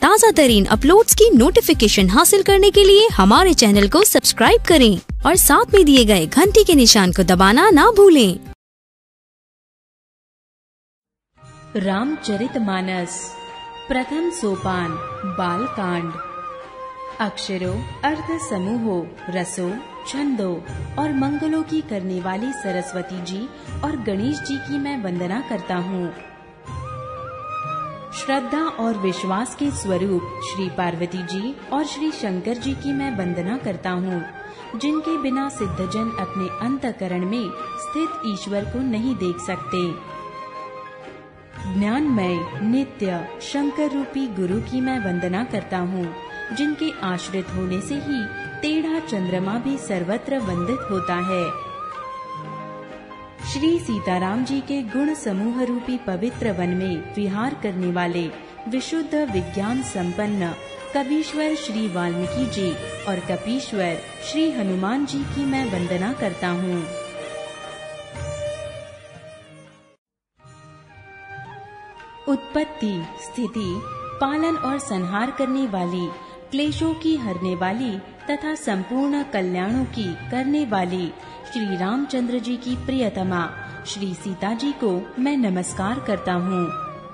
ताज़ा तरीन अपलोड्स की नोटिफिकेशन हासिल करने के लिए हमारे चैनल को सब्सक्राइब करें और साथ में दिए गए घंटी के निशान को दबाना ना भूलें। रामचरितमानस प्रथम सोपान बालकांड। अक्षरों, अर्थ समूहों, रसों, छंदों और मंगलों की करने वाली सरस्वती जी और गणेश जी की मैं वंदना करता हूँ। श्रद्धा और विश्वास के स्वरूप श्री पार्वती जी और श्री शंकर जी की मैं वंदना करता हूँ, जिनके बिना सिद्धजन अपने अंतःकरण में स्थित ईश्वर को नहीं देख सकते। ज्ञानमय नित्य शंकर रूपी गुरु की मैं वंदना करता हूँ, जिनके आश्रित होने से ही टेढ़ा चंद्रमा भी सर्वत्र वंदित होता है। श्री सीताराम जी के गुण समूह रूपी पवित्र वन में विहार करने वाले विशुद्ध विज्ञान संपन्न कवीश्वर श्री वाल्मीकि जी और कपीश्वर श्री हनुमान जी की मैं वंदना करता हूँ। उत्पत्ति, स्थिति, पालन और संहार करने वाली, क्लेशों की हरने वाली तथा संपूर्ण कल्याणों की करने वाली श्री रामचंद्र जी की प्रियतमा श्री सीता जी को मैं नमस्कार करता हूँ,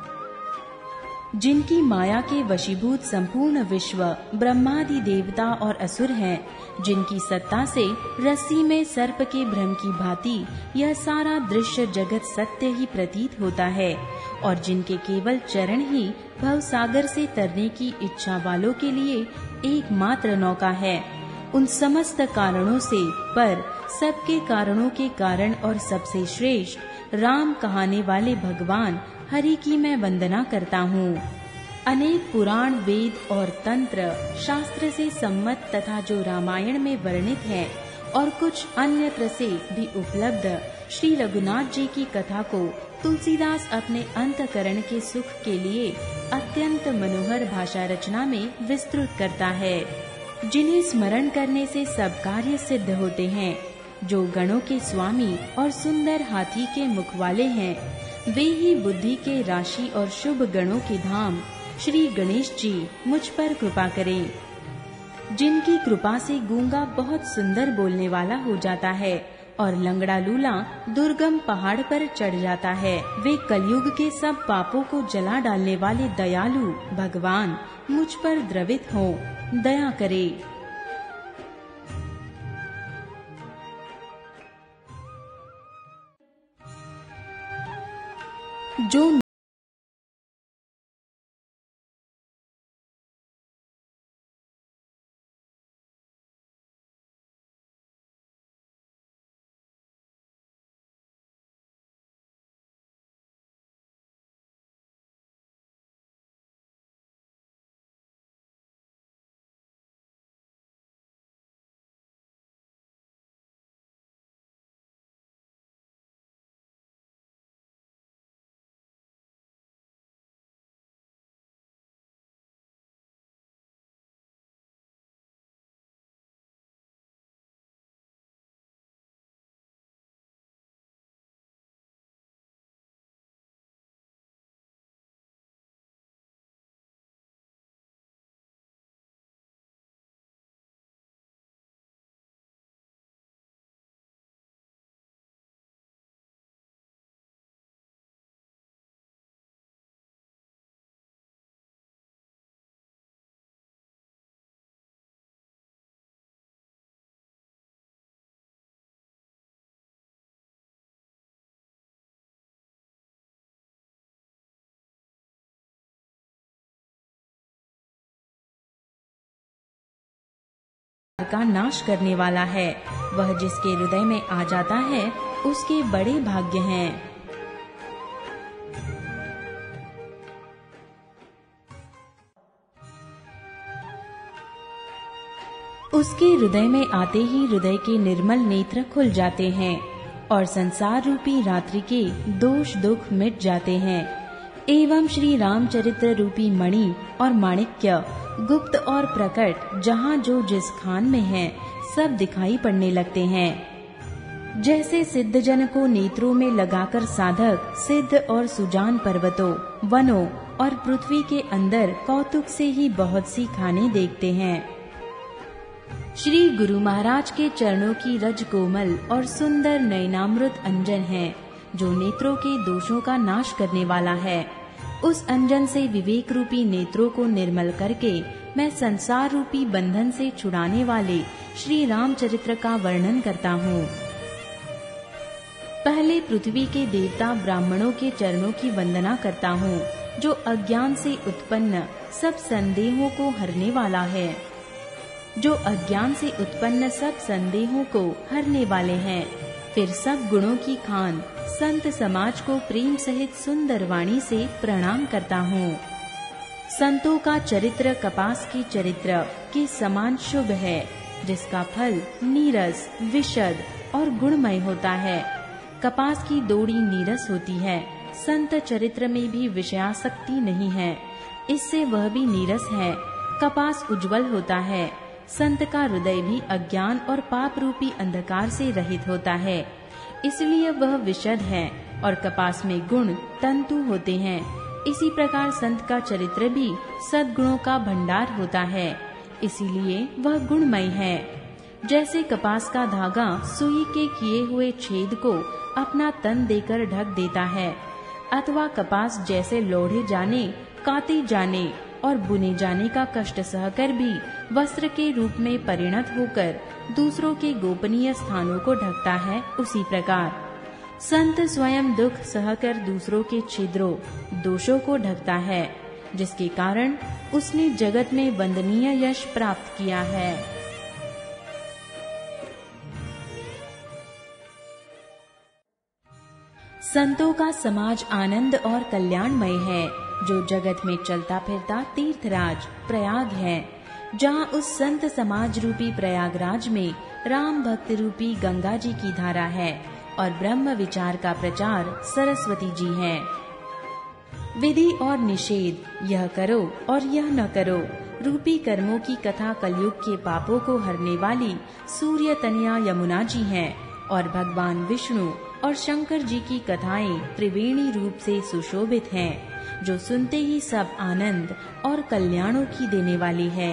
जिनकी माया के वशीभूत संपूर्ण विश्व ब्रह्मादि देवता और असुर हैं, जिनकी सत्ता से रस्सी में सर्प के भ्रम की भांति यह सारा दृश्य जगत सत्य ही प्रतीत होता है, और जिनके केवल चरण ही भवसागर से तरने की इच्छा वालों के लिए एकमात्र नौका है। उन समस्त कारणों से पर सबके कारणों के कारण और सबसे श्रेष्ठ राम कहाने वाले भगवान हरि की मैं वंदना करता हूँ। अनेक पुराण, वेद और तंत्र शास्त्र से सम्मत तथा जो रामायण में वर्णित है और कुछ अन्यत्र से भी उपलब्ध श्री रघुनाथ जी की कथा को तुलसीदास अपने अंतःकरण के सुख के लिए अत्यंत मनोहर भाषा रचना में विस्तृत करता है, जिन्हें स्मरण करने से सब कार्य सिद्ध होते हैं। जो गणों के स्वामी और सुंदर हाथी के मुख वाले हैं, वे ही बुद्धि के राशि और शुभ गणों के धाम श्री गणेश जी मुझ पर कृपा करें, जिनकी कृपा से गूंगा बहुत सुंदर बोलने वाला हो जाता है और लंगड़ा लूला दुर्गम पहाड़ पर चढ़ जाता है। वे कलयुग के सब पापों को जला डालने वाले दयालु भगवान मुझ पर द्रवित हों, दया करे। जो का नाश करने वाला है, वह जिसके हृदय में आ जाता है उसके बड़े भाग्य हैं। उसके हृदय में आते ही हृदय के निर्मल नेत्र खुल जाते हैं और संसार रूपी रात्रि के दोष दुख मिट जाते हैं। एवं श्री रामचरित्र रूपी मणि और माणिक्य गुप्त और प्रकट जहाँ जो जिस खान में है सब दिखाई पड़ने लगते हैं। जैसे सिद्धजन को नेत्रों में लगाकर साधक सिद्ध और सुजान पर्वतों, वनों और पृथ्वी के अंदर कौतुक से ही बहुत सी खाने देखते हैं। श्री गुरु महाराज के चरणों की रज कोमल और सुंदर नयनामृत अंजन है, जो नेत्रों के दोषों का नाश करने वाला है। उस अंजन से विवेक रूपी नेत्रों को निर्मल करके मैं संसार रूपी बंधन से छुड़ाने वाले श्री रामचरित्र का वर्णन करता हूँ। पहले पृथ्वी के देवता ब्राह्मणों के चरणों की वंदना करता हूँ, जो अज्ञान से उत्पन्न सब संदेहों को हरने वाला है, जो अज्ञान से उत्पन्न सब संदेहों को हरने वाले हैं। फिर सब गुणों की खान संत समाज को प्रेम सहित सुंदर वाणी से प्रणाम करता हूँ। संतों का चरित्र कपास के चरित्र के समान शुभ है, जिसका फल नीरस, विशद और गुणमय होता है। कपास की डोरी नीरस होती है, संत चरित्र में भी विषयासक्ति नहीं है, इससे वह भी नीरस है। कपास उज्जवल होता है, संत का हृदय भी अज्ञान और पाप रूपी अंधकार से रहित होता है, इसलिए वह विशद है। और कपास में गुण तंतु होते हैं। इसी प्रकार संत का चरित्र भी सद्गुणों का भंडार होता है, इसीलिए वह गुणमय है। जैसे कपास का धागा सुई के किए हुए छेद को अपना तन देकर ढक देता है, अथवा कपास जैसे लोढ़े जाने, काते जाने और बुने जाने का कष्ट सहकर भी वस्त्र के रूप में परिणत होकर दूसरों के गोपनीय स्थानों को ढकता है, उसी प्रकार संत स्वयं दुख सहकर दूसरों के छिद्रों, दोषों को ढकता है, जिसके कारण उसने जगत में वंदनीय यश प्राप्त किया है। संतों का समाज आनंद और कल्याणमय है, जो जगत में चलता फिरता तीर्थराज प्रयाग है, जहाँ उस संत समाज रूपी प्रयागराज में राम भक्त रूपी गंगा जी की धारा है और ब्रह्म विचार का प्रचार सरस्वती जी हैं। विधि और निषेध, यह करो और यह न करो रूपी कर्मों की कथा कलयुग के पापों को हरने वाली सूर्य तनया यमुना जी हैं, और भगवान विष्णु और शंकर जी की कथाएं त्रिवेणी रूप से सुशोभित हैं, जो सुनते ही सब आनंद और कल्याणों की देने वाली है।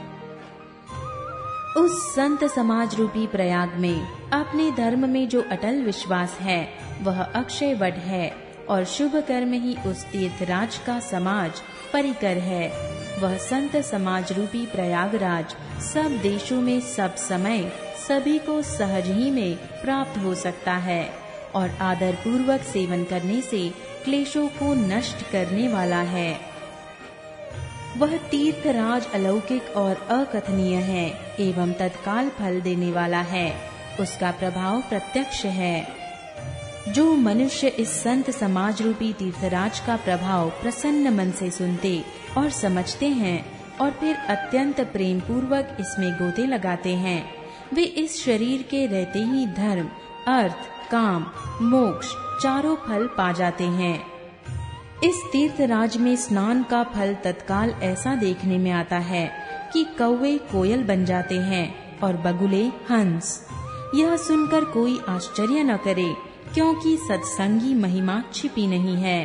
उस संत समाज रूपी प्रयाग में अपने धर्म में जो अटल विश्वास है, वह अक्षय वट है, और शुभ कर्म ही उस तीर्थराज का समाज परिकर है। वह संत समाज रूपी प्रयागराज सब देशों में सब समय सभी को सहज ही में प्राप्त हो सकता है, और आदर पूर्वक सेवन करने से क्लेशों को नष्ट करने वाला है। वह तीर्थराज अलौकिक और अकथनीय है एवं तत्काल फल देने वाला है, उसका प्रभाव प्रत्यक्ष है। जो मनुष्य इस संत समाज रूपी तीर्थराज का प्रभाव प्रसन्न मन से सुनते और समझते हैं और फिर अत्यंत प्रेम पूर्वक इसमें गोते लगाते हैं, वे इस शरीर के रहते ही धर्म, अर्थ, काम, मोक्ष चारों फल पा जाते हैं। इस तीर्थराज में स्नान का फल तत्काल ऐसा देखने में आता है कि कौवे कोयल बन जाते हैं और बगुले हंस। यह सुनकर कोई आश्चर्य न करे, क्योंकि सत्संगी महिमा छिपी नहीं है।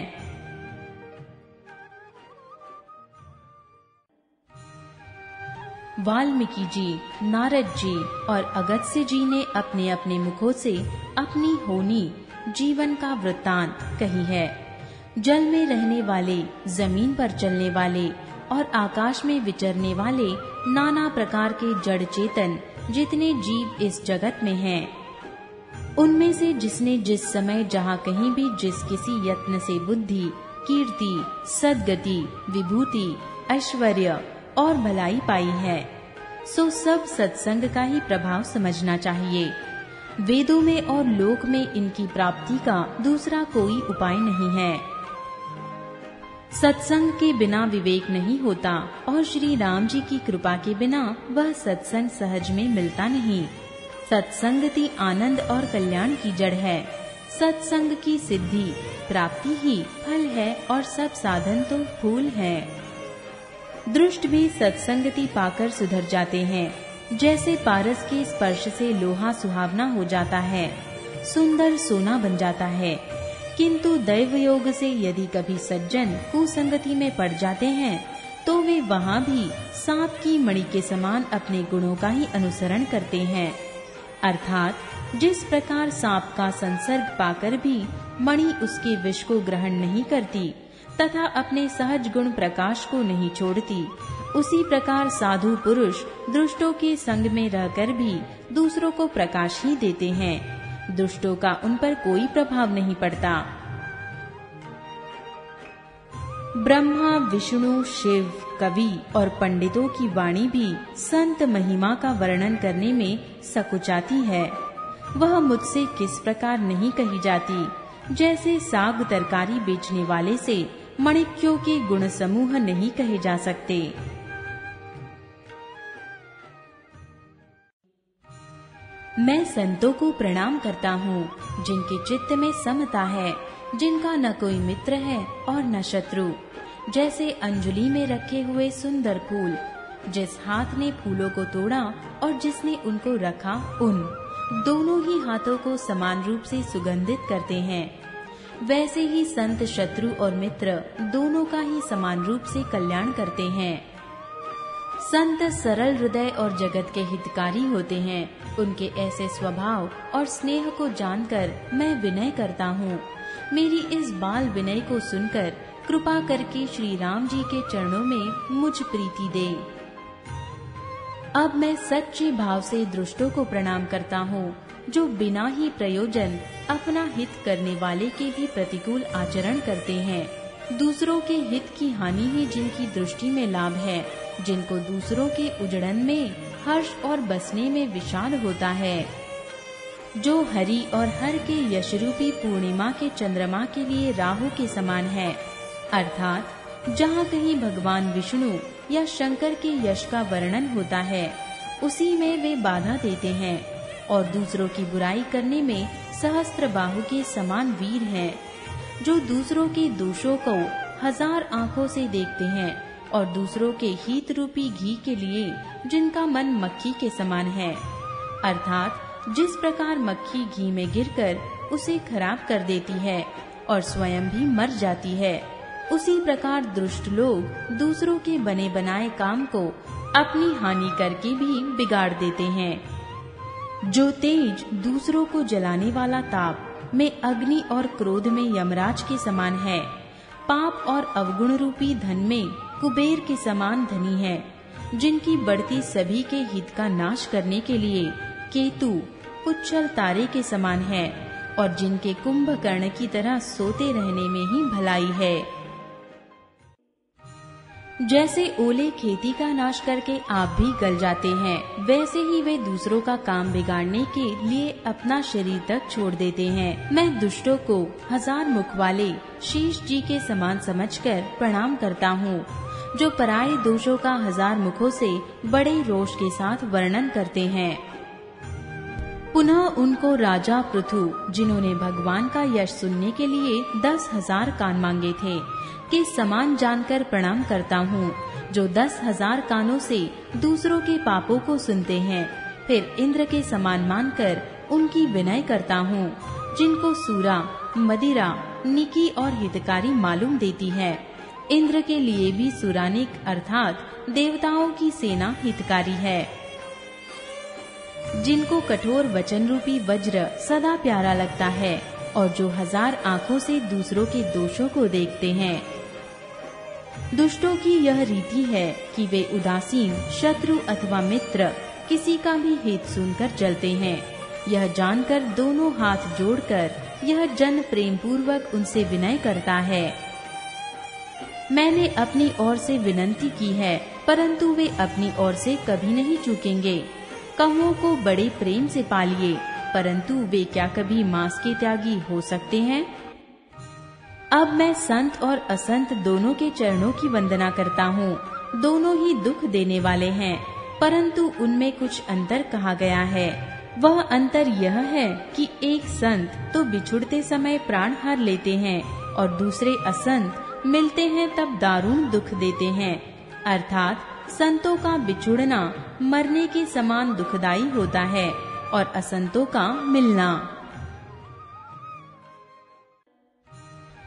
वाल्मीकि जी, नारद जी और अगस्त्य जी ने अपने अपने मुखों से अपनी होनी जीवन का वृत्तांत कही है। जल में रहने वाले, जमीन पर चलने वाले और आकाश में विचरने वाले नाना प्रकार के जड़ चेतन जितने जीव इस जगत में हैं, उनमें से जिसने जिस समय जहाँ कहीं भी जिस किसी यत्न से बुद्धि, कीर्ति, सद्गति, विभूति, ऐश्वर्य और भलाई पाई है, सो सब सत्संग का ही प्रभाव समझना चाहिए। वेदों में और लोक में इनकी प्राप्ति का दूसरा कोई उपाय नहीं है। सत्संग के बिना विवेक नहीं होता और श्री राम जी की कृपा के बिना वह सत्संग सहज में मिलता नहीं। सत्संगति आनंद और कल्याण की जड़ है। सत्संग की सिद्धि प्राप्ति ही फल है और सब साधन तो फूल है। दुष्ट भी सत्संगति पाकर सुधर जाते हैं। जैसे पारस के स्पर्श से लोहा सुहावना हो जाता है, सुंदर सोना बन जाता है, किंतु दैव योग से यदि कभी सज्जन कुसंगति में पड़ जाते हैं तो वे वहाँ भी सांप की मणि के समान अपने गुणों का ही अनुसरण करते हैं। अर्थात जिस प्रकार सांप का संसर्ग पाकर भी मणि उसके विष को ग्रहण नहीं करती तथा अपने सहज गुण प्रकाश को नहीं छोड़ती, उसी प्रकार साधु पुरुष दुष्टों के संग में रहकर भी दूसरों को प्रकाश ही देते हैं। दुष्टों का उन पर कोई प्रभाव नहीं पड़ता। ब्रह्मा, विष्णु, शिव, कवि और पंडितों की वाणी भी संत महिमा का वर्णन करने में सकुचाती है। वह मुझसे किस प्रकार नहीं कही जाती, जैसे साग तरकारी बेचने वाले से मणिक्यों के गुण समूह नहीं कहे जा सकते। मैं संतों को प्रणाम करता हूँ जिनके चित्त में समता है, जिनका न कोई मित्र है और न शत्रु। जैसे अंजलि में रखे हुए सुंदर फूल, जिस हाथ ने फूलों को तोड़ा और जिसने उनको रखा, उन दोनों ही हाथों को समान रूप से सुगंधित करते हैं, वैसे ही संत शत्रु और मित्र दोनों का ही समान रूप से कल्याण करते हैं। संत सरल हृदय और जगत के हितकारी होते हैं। उनके ऐसे स्वभाव और स्नेह को जानकर मैं विनय करता हूँ। मेरी इस बाल विनय को सुनकर कृपा करके श्री राम जी के चरणों में मुझ प्रीति दे। अब मैं सच्चे भाव से दुष्टों को प्रणाम करता हूँ, जो बिना ही प्रयोजन अपना हित करने वाले के भी प्रतिकूल आचरण करते हैं। दूसरों के हित की हानि ही जिनकी दृष्टि में लाभ है, जिनको दूसरों के उजड़न में हर्ष और बसने में विषाद होता है, जो हरि और हर के यश रूपी पूर्णिमा के चंद्रमा के लिए राहु के समान है। अर्थात जहाँ कहीं भगवान विष्णु या शंकर के यश का वर्णन होता है, उसी में वे बाधा देते हैं और दूसरों की बुराई करने में सहस्त्र बाहु के समान वीर हैं, जो दूसरों के दोषों को 1000 आँखों से देखते हैं और दूसरों के हित रूपी घी के लिए जिनका मन मक्खी के समान है। अर्थात जिस प्रकार मक्खी घी में गिरकर उसे खराब कर देती है और स्वयं भी मर जाती है, उसी प्रकार दुष्ट लोग दूसरों के बने बनाए काम को अपनी हानि करके भी बिगाड़ देते हैं। जो तेज दूसरों को जलाने वाला ताप में अग्नि और क्रोध में यमराज के समान है, पाप और अवगुण रूपी धन में कुबेर के समान धनी है, जिनकी बढ़ती सभी के हित का नाश करने के लिए केतु पुच्छल तारे के समान है और जिनके कुंभकर्ण की तरह सोते रहने में ही भलाई है। जैसे ओले खेती का नाश करके आप भी गल जाते हैं, वैसे ही वे दूसरों का काम बिगाड़ने के लिए अपना शरीर तक छोड़ देते हैं। मैं दुष्टों को 1000 मुख वाले शीश जी के समान समझकर प्रणाम करता हूँ, जो पराये दोषों का 1000 मुखों से बड़े रोष के साथ वर्णन करते हैं। पुनः उनको राजा पृथु, जिन्होंने भगवान का यश सुनने के लिए 10,000 कान मांगे थे, के समान जानकर प्रणाम करता हूँ, जो 10,000 कानों से दूसरों के पापों को सुनते हैं। फिर इंद्र के समान मानकर उनकी विनय करता हूँ, जिनको सूरा, मदिरा, निकी और हितकारी मालूम देती है। इंद्र के लिए भी सुरानिक अर्थात देवताओं की सेना हितकारी है। जिनको कठोर वचन रूपी वज्र सदा प्यारा लगता है और जो 1000 आँखों से दूसरों के दोषों को देखते हैं। दुष्टों की यह रीति है कि वे उदासीन, शत्रु अथवा मित्र किसी का भी हित सुनकर चलते हैं। यह जानकर दोनों हाथ जोड़कर यह जन प्रेम पूर्वक उनसे विनय करता है। मैंने अपनी ओर से विनती की है, परंतु वे अपनी ओर से कभी नहीं चूकेंगे। कहुओं को बड़े प्रेम से पालिए, परंतु वे क्या कभी मांस के त्यागी हो सकते हैं? अब मैं संत और असंत दोनों के चरणों की वंदना करता हूँ। दोनों ही दुख देने वाले हैं, परंतु उनमें कुछ अंतर कहा गया है। वह अंतर यह है कि एक संत तो बिछुड़ते समय प्राण हर लेते हैं और दूसरे असंत मिलते हैं तब दारुण दुख देते हैं। अर्थात संतों का बिछुड़ना मरने के समान दुखदाई होता है और असंतों का मिलना।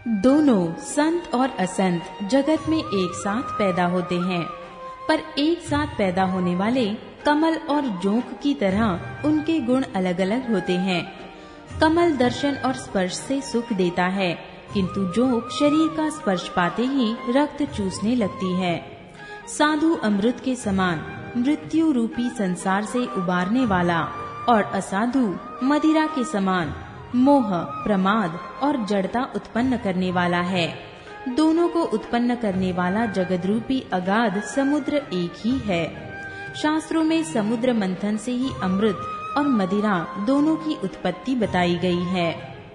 दोनों संत और असंत जगत में एक साथ पैदा होते हैं, पर एक साथ पैदा होने वाले कमल और जोंक की तरह उनके गुण अलग अलग होते हैं। कमल दर्शन और स्पर्श से सुख देता है, किंतु जोंक शरीर का स्पर्श पाते ही रक्त चूसने लगती है। साधु अमृत के समान मृत्यु रूपी संसार से उबारने वाला और असाधु मदिरा के समान मोह, प्रमाद और जड़ता उत्पन्न करने वाला है। दोनों को उत्पन्न करने वाला जगत रूपी अगाध समुद्र एक ही है। शास्त्रों में समुद्र मंथन से ही अमृत और मदिरा दोनों की उत्पत्ति बताई गई है।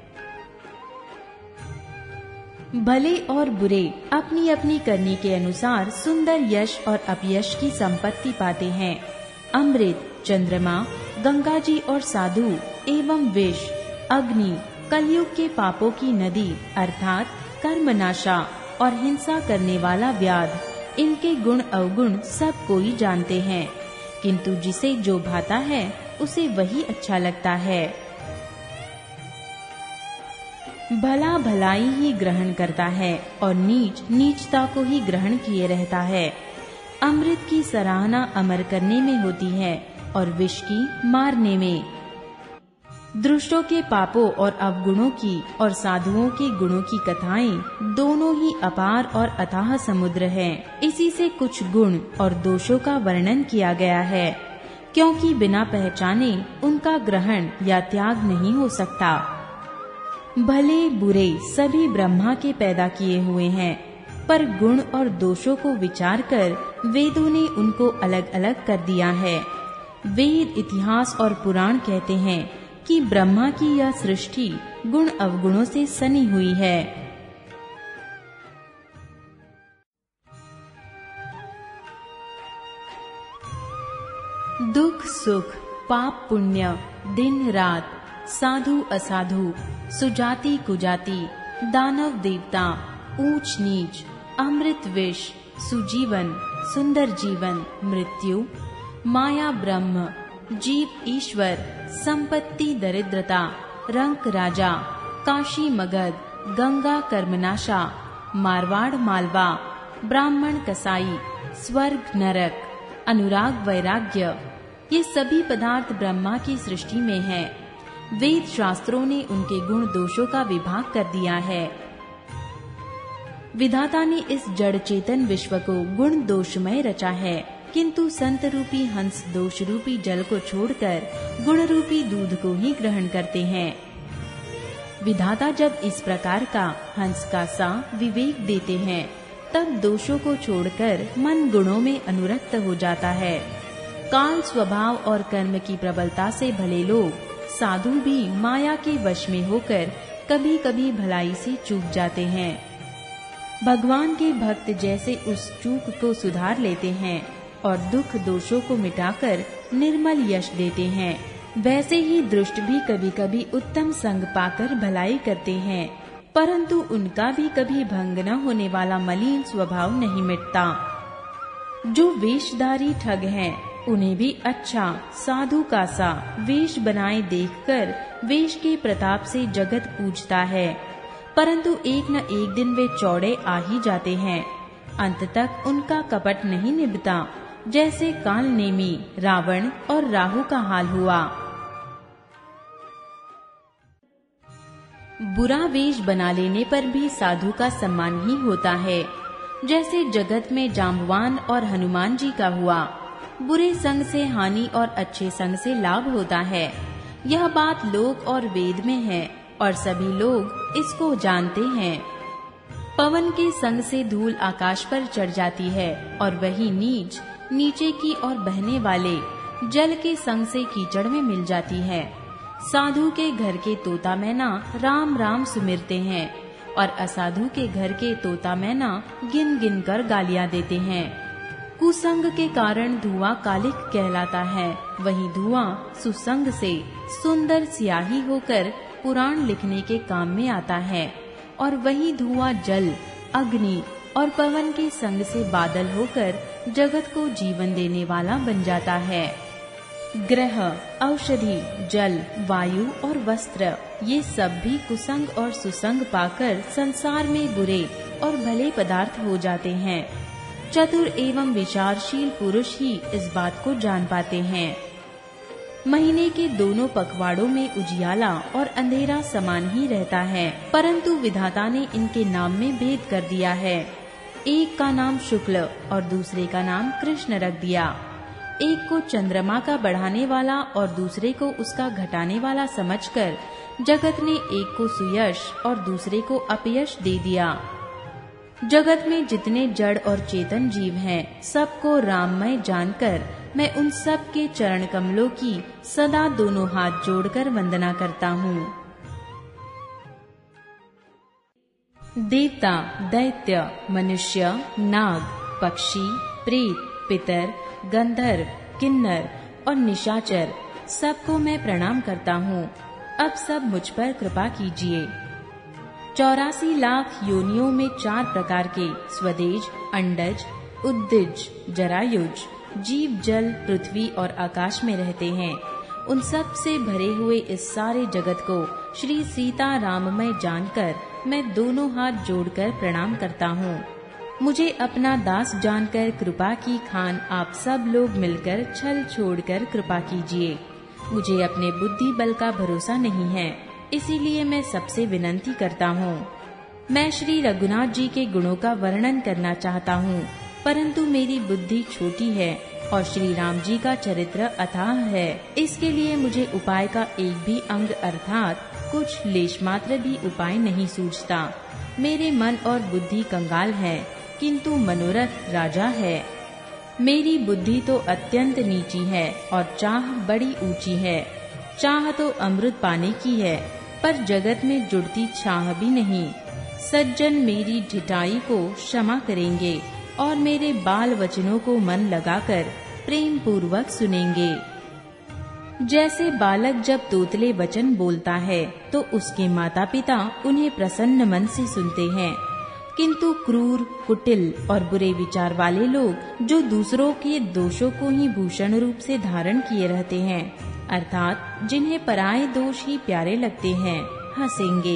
भले और बुरे अपनी अपनी करनी के अनुसार सुंदर यश और अपयश की संपत्ति पाते हैं। अमृत, चंद्रमा, गंगाजी और साधु एवं विष, अग्नि, कलयुग के पापों की नदी अर्थात कर्मनाशा और हिंसा करने वाला व्याध, इनके गुण अवगुण सब कोई जानते हैं, किंतु जिसे जो भाता है उसे वही अच्छा लगता है। भला भलाई ही ग्रहण करता है और नीच नीचता को ही ग्रहण किए रहता है। अमृत की सराहना अमर करने में होती है और विष की मारने में। दुष्टों के पापों और अवगुणों की और साधुओं के गुणों की कथाएं दोनों ही अपार और अथाह समुद्र हैं। इसी से कुछ गुण और दोषों का वर्णन किया गया है, क्योंकि बिना पहचाने उनका ग्रहण या त्याग नहीं हो सकता। भले बुरे सभी ब्रह्मा के पैदा किए हुए हैं, पर गुण और दोषों को विचार कर वेदों ने उनको अलग अलग कर दिया है। वेद, इतिहास और पुराण कहते हैं कि ब्रह्मा की यह सृष्टि गुण अवगुणों से सनी हुई है। दुख सुख, पाप पुण्य, दिन रात, साधु असाधु, सुजाति कुजाति, दानव देवता, ऊंच नीच, अमृत विष, सुजीवन, सुंदर जीवन, मृत्यु, माया ब्रह्म, जीव ईश्वर, संपत्ति दरिद्रता, रंक राजा, काशी मगध, गंगा कर्मनाशा, मारवाड़ मालवा, ब्राह्मण कसाई, स्वर्ग नरक, अनुराग वैराग्य, ये सभी पदार्थ ब्रह्मा की सृष्टि में हैं। वेद शास्त्रों ने उनके गुण दोषों का विभाग कर दिया है। विधाता ने इस जड़ चेतन विश्व को गुण दोषमय रचा है, किंतु संत रूपी हंस दोष रूपी जल को छोड़कर गुण रूपी दूध को ही ग्रहण करते हैं। विधाता जब इस प्रकार का हंस का सा विवेक देते हैं, तब दोषों को छोड़कर मन गुणों में अनुरक्त हो जाता है। काल, स्वभाव और कर्म की प्रबलता से भले लोग साधु भी माया के वश में होकर कभी कभी भलाई से चूक जाते हैं। भगवान के भक्त जैसे उस चूक को सुधार लेते हैं और दुख दोषों को मिटाकर निर्मल यश देते हैं, वैसे ही दुष्ट भी कभी कभी उत्तम संग पाकर भलाई करते हैं, परंतु उनका भी कभी भंग न होने वाला मलिन स्वभाव नहीं मिटता। जो वेशधारी ठग हैं, उन्हें भी अच्छा साधु का सा वेश बनाए देखकर वेश के प्रताप से जगत पूजता है, परंतु एक न एक दिन वे चौड़े आ ही जाते हैं। अंत तक उनका कपट नहीं निभता, जैसे काल नेमी, रावण और राहु का हाल हुआ। बुरा वेश बना लेने पर भी साधु का सम्मान ही होता है, जैसे जगत में जाम्बवान और हनुमान जी का हुआ। बुरे संग से हानि और अच्छे संग से लाभ होता है। यह बात लोक और वेद में है और सभी लोग इसको जानते हैं। पवन के संग से धूल आकाश पर चढ़ जाती है और वही नीच नीचे की ओर बहने वाले जल के संग से कीचड़ में मिल जाती है। साधु के घर के तोता मैना राम राम सुमिरते हैं और असाधु के घर के तोता मैना गिन गिन कर गालियां देते हैं। कुसंग के कारण धुआं कालिक कहलाता है, वही धुआं सुसंग से सुंदर स्याही होकर पुराण लिखने के काम में आता है, और वही धुआं जल, अग्नि और पवन के संग से बादल होकर जगत को जीवन देने वाला बन जाता है। ग्रह, औषधि, जल, वायु और वस्त्र, ये सब भी कुसंग और सुसंग पाकर संसार में बुरे और भले पदार्थ हो जाते हैं। चतुर एवं विचारशील पुरुष ही इस बात को जान पाते हैं। महीने के दोनों पखवाड़ों में उजियाला और अंधेरा समान ही रहता है, परंतु विधाता ने इनके नाम में भेद कर दिया है। एक का नाम शुक्ल और दूसरे का नाम कृष्ण रख दिया। एक को चंद्रमा का बढ़ाने वाला और दूसरे को उसका घटाने वाला समझकर जगत ने एक को सुयश और दूसरे को अपयश दे दिया। जगत में जितने जड़ और चेतन जीव हैं, सबको राममय जानकर मैं उन सब के चरण कमलों की सदा दोनों हाथ जोड़कर वंदना करता हूँ। देवता, दैत्य, मनुष्य, नाग, पक्षी, प्रेत, पितर, गंधर्व, किन्नर और निशाचर, सबको मैं प्रणाम करता हूँ। अब सब मुझ पर कृपा कीजिए। 84 लाख योनियों में 4 प्रकार के स्वदेज, अंडज, उद्दिज, जरायुज जीव जल, पृथ्वी और आकाश में रहते हैं। उन सब से भरे हुए इस सारे जगत को श्री सीता राममय जानकर मैं दोनों हाथ जोड़कर प्रणाम करता हूँ। मुझे अपना दास जानकर कृपा की खान आप सब लोग मिलकर छल छोड़कर कृपा कीजिए। मुझे अपने बुद्धि बल का भरोसा नहीं है, इसीलिए मैं सबसे विनंती करता हूँ। मैं श्री रघुनाथ जी के गुणों का वर्णन करना चाहता हूँ, परंतु मेरी बुद्धि छोटी है और श्री राम जी का चरित्र अथाह है। इसके लिए मुझे उपाय का एक भी अंग अर्थात कुछ लेश मात्र भी उपाय नहीं सूझता। मेरे मन और बुद्धि कंगाल है, किंतु मनोरथ राजा है। मेरी बुद्धि तो अत्यंत नीची है और चाह बड़ी ऊंची है। चाह तो अमृत पाने की है, पर जगत में जुड़ती चाह भी नहीं। सज्जन मेरी ढिठाई को क्षमा करेंगे और मेरे बाल वचनों को मन लगाकर प्रेम पूर्वक सुनेंगे। जैसे बालक जब तोतले वचन बोलता है तो उसके माता पिता उन्हें प्रसन्न मन से सुनते हैं, किंतु क्रूर, कुटिल और बुरे विचार वाले लोग जो दूसरों के दोषों को ही भूषण रूप से धारण किए रहते हैं, अर्थात जिन्हें पराये दोष ही प्यारे लगते हैं, हंसेंगे।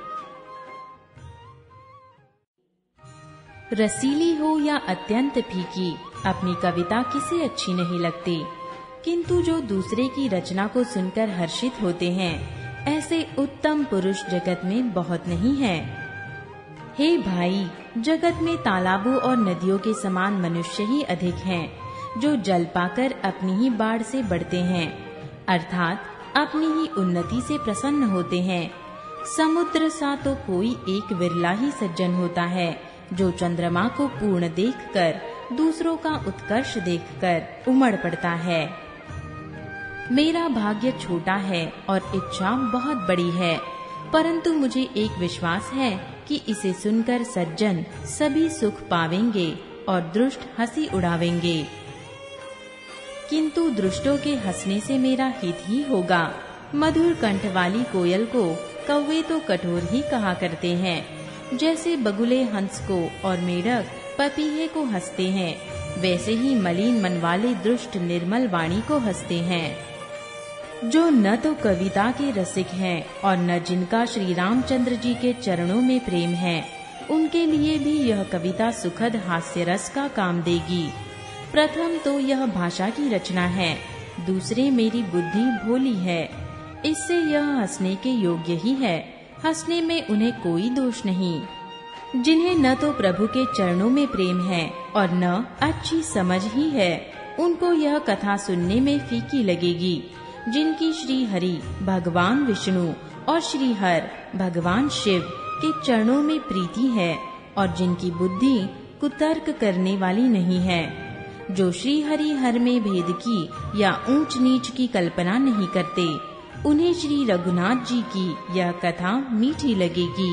रसीली हो या अत्यंत फीकी, अपनी कविता किसे अच्छी नहीं लगती, किंतु जो दूसरे की रचना को सुनकर हर्षित होते हैं, ऐसे उत्तम पुरुष जगत में बहुत नहीं है। हे भाई, जगत में तालाबों और नदियों के समान मनुष्य ही अधिक हैं, जो जल पाकर अपनी ही बाढ़ से बढ़ते हैं, अर्थात अपनी ही उन्नति से प्रसन्न होते हैं। समुद्र सा तो कोई एक विरला ही सज्जन होता है, जो चंद्रमा को पूर्ण देखकर दूसरों का उत्कर्ष देखकर उमड़ पड़ता है। मेरा भाग्य छोटा है और इच्छा बहुत बड़ी है, परंतु मुझे एक विश्वास है कि इसे सुनकर सज्जन सभी सुख पावेंगे और दुष्ट हंसी उड़ावेंगे। किंतु दुष्टों के हंसने से मेरा हित ही होगा। मधुर कंठ वाली कोयल को कौवे तो कठोर ही कहा करते हैं, जैसे बगुले हंस को और मेढक पपीहे को हंसते हैं, वैसे ही मलिन मन वाले दुष्ट निर्मल वाणी को हंसते हैं। जो न तो कविता के रसिक हैं और न जिनका श्री रामचंद्र जी के चरणों में प्रेम है, उनके लिए भी यह कविता सुखद हास्य रस का काम देगी। प्रथम तो यह भाषा की रचना है, दूसरे मेरी बुद्धि भोली है, इससे यह हंसने के योग्य ही है। हंसने में उन्हें कोई दोष नहीं। जिन्हें न तो प्रभु के चरणों में प्रेम है और न अच्छी समझ ही है, उनको यह कथा सुनने में फीकी लगेगी। जिनकी श्री हरि भगवान विष्णु और श्री हर भगवान शिव के चरणों में प्रीति है और जिनकी बुद्धि कुतर्क करने वाली नहीं है, जो श्री हरि हर में भेद की या ऊंच नीच की कल्पना नहीं करते, उन्हें श्री रघुनाथ जी की यह कथा मीठी लगेगी।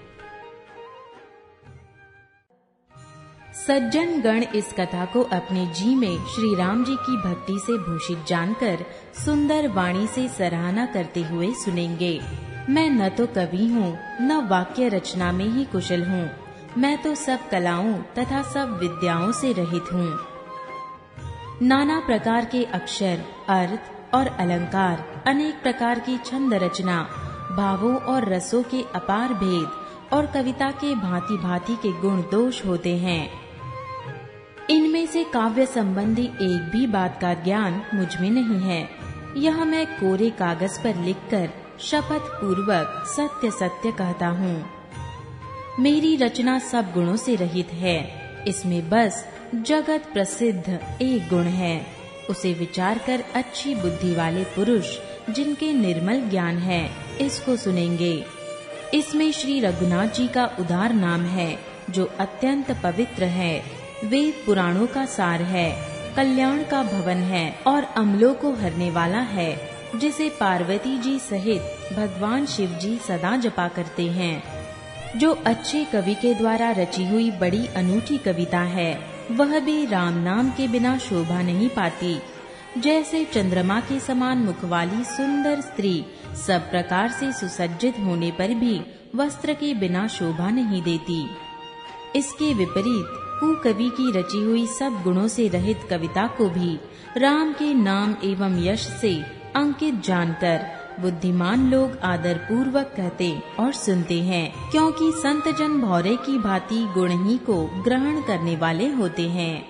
सज्जन गण इस कथा को अपने जी में श्री राम जी की भक्ति से भूषित जानकर सुंदर वाणी से सराहना करते हुए सुनेंगे। मैं न तो कवि हूँ, न वाक्य रचना में ही कुशल हूँ, मैं तो सब कलाओं तथा सब विद्याओं से रहित हूँ। नाना प्रकार के अक्षर, अर्थ और अलंकार, अनेक प्रकार की छंद रचना, भावों और रसों के अपार भेद और कविता के भांति भांति के गुण दोष होते हैं। इनमें से काव्य संबंधी एक भी बात का ज्ञान मुझ में नहीं है। यह मैं कोरे कागज पर लिखकर शपथ पूर्वक सत्य सत्य कहता हूँ। मेरी रचना सब गुणों से रहित है। इसमें बस जगत प्रसिद्ध एक गुण है। उसे विचार कर अच्छी बुद्धि वाले पुरुष जिनके निर्मल ज्ञान है इसको सुनेंगे। इसमें श्री रघुनाथ जी का उदार नाम है जो अत्यंत पवित्र है, वेद पुराणों का सार है, कल्याण का भवन है और अमलों को हरने वाला है, जिसे पार्वती जी सहित भगवान शिव जी सदा जपा करते हैं। जो अच्छे कवि के द्वारा रची हुई बड़ी अनूठी कविता है, वह भी राम नाम के बिना शोभा नहीं पाती। जैसे चंद्रमा के समान मुख वाली सुंदर स्त्री सब प्रकार से सुसज्जित होने पर भी वस्त्र के बिना शोभा नहीं देती, इसके विपरीत कुकवि की रची हुई सब गुणों से रहित कविता को भी राम के नाम एवं यश से अंकित जानकर बुद्धिमान लोग आदर पूर्वक कहते और सुनते हैं, क्योंकि संत जन भौरे की भांति गुण ही को ग्रहण करने वाले होते हैं।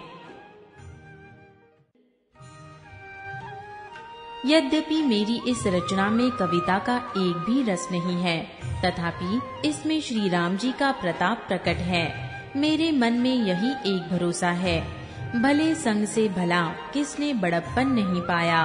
यद्यपि मेरी इस रचना में कविता का एक भी रस नहीं है, तथापि इसमें श्री राम जी का प्रताप प्रकट है। मेरे मन में यही एक भरोसा है, भले संग से भला किसने बड़प्पन नहीं पाया।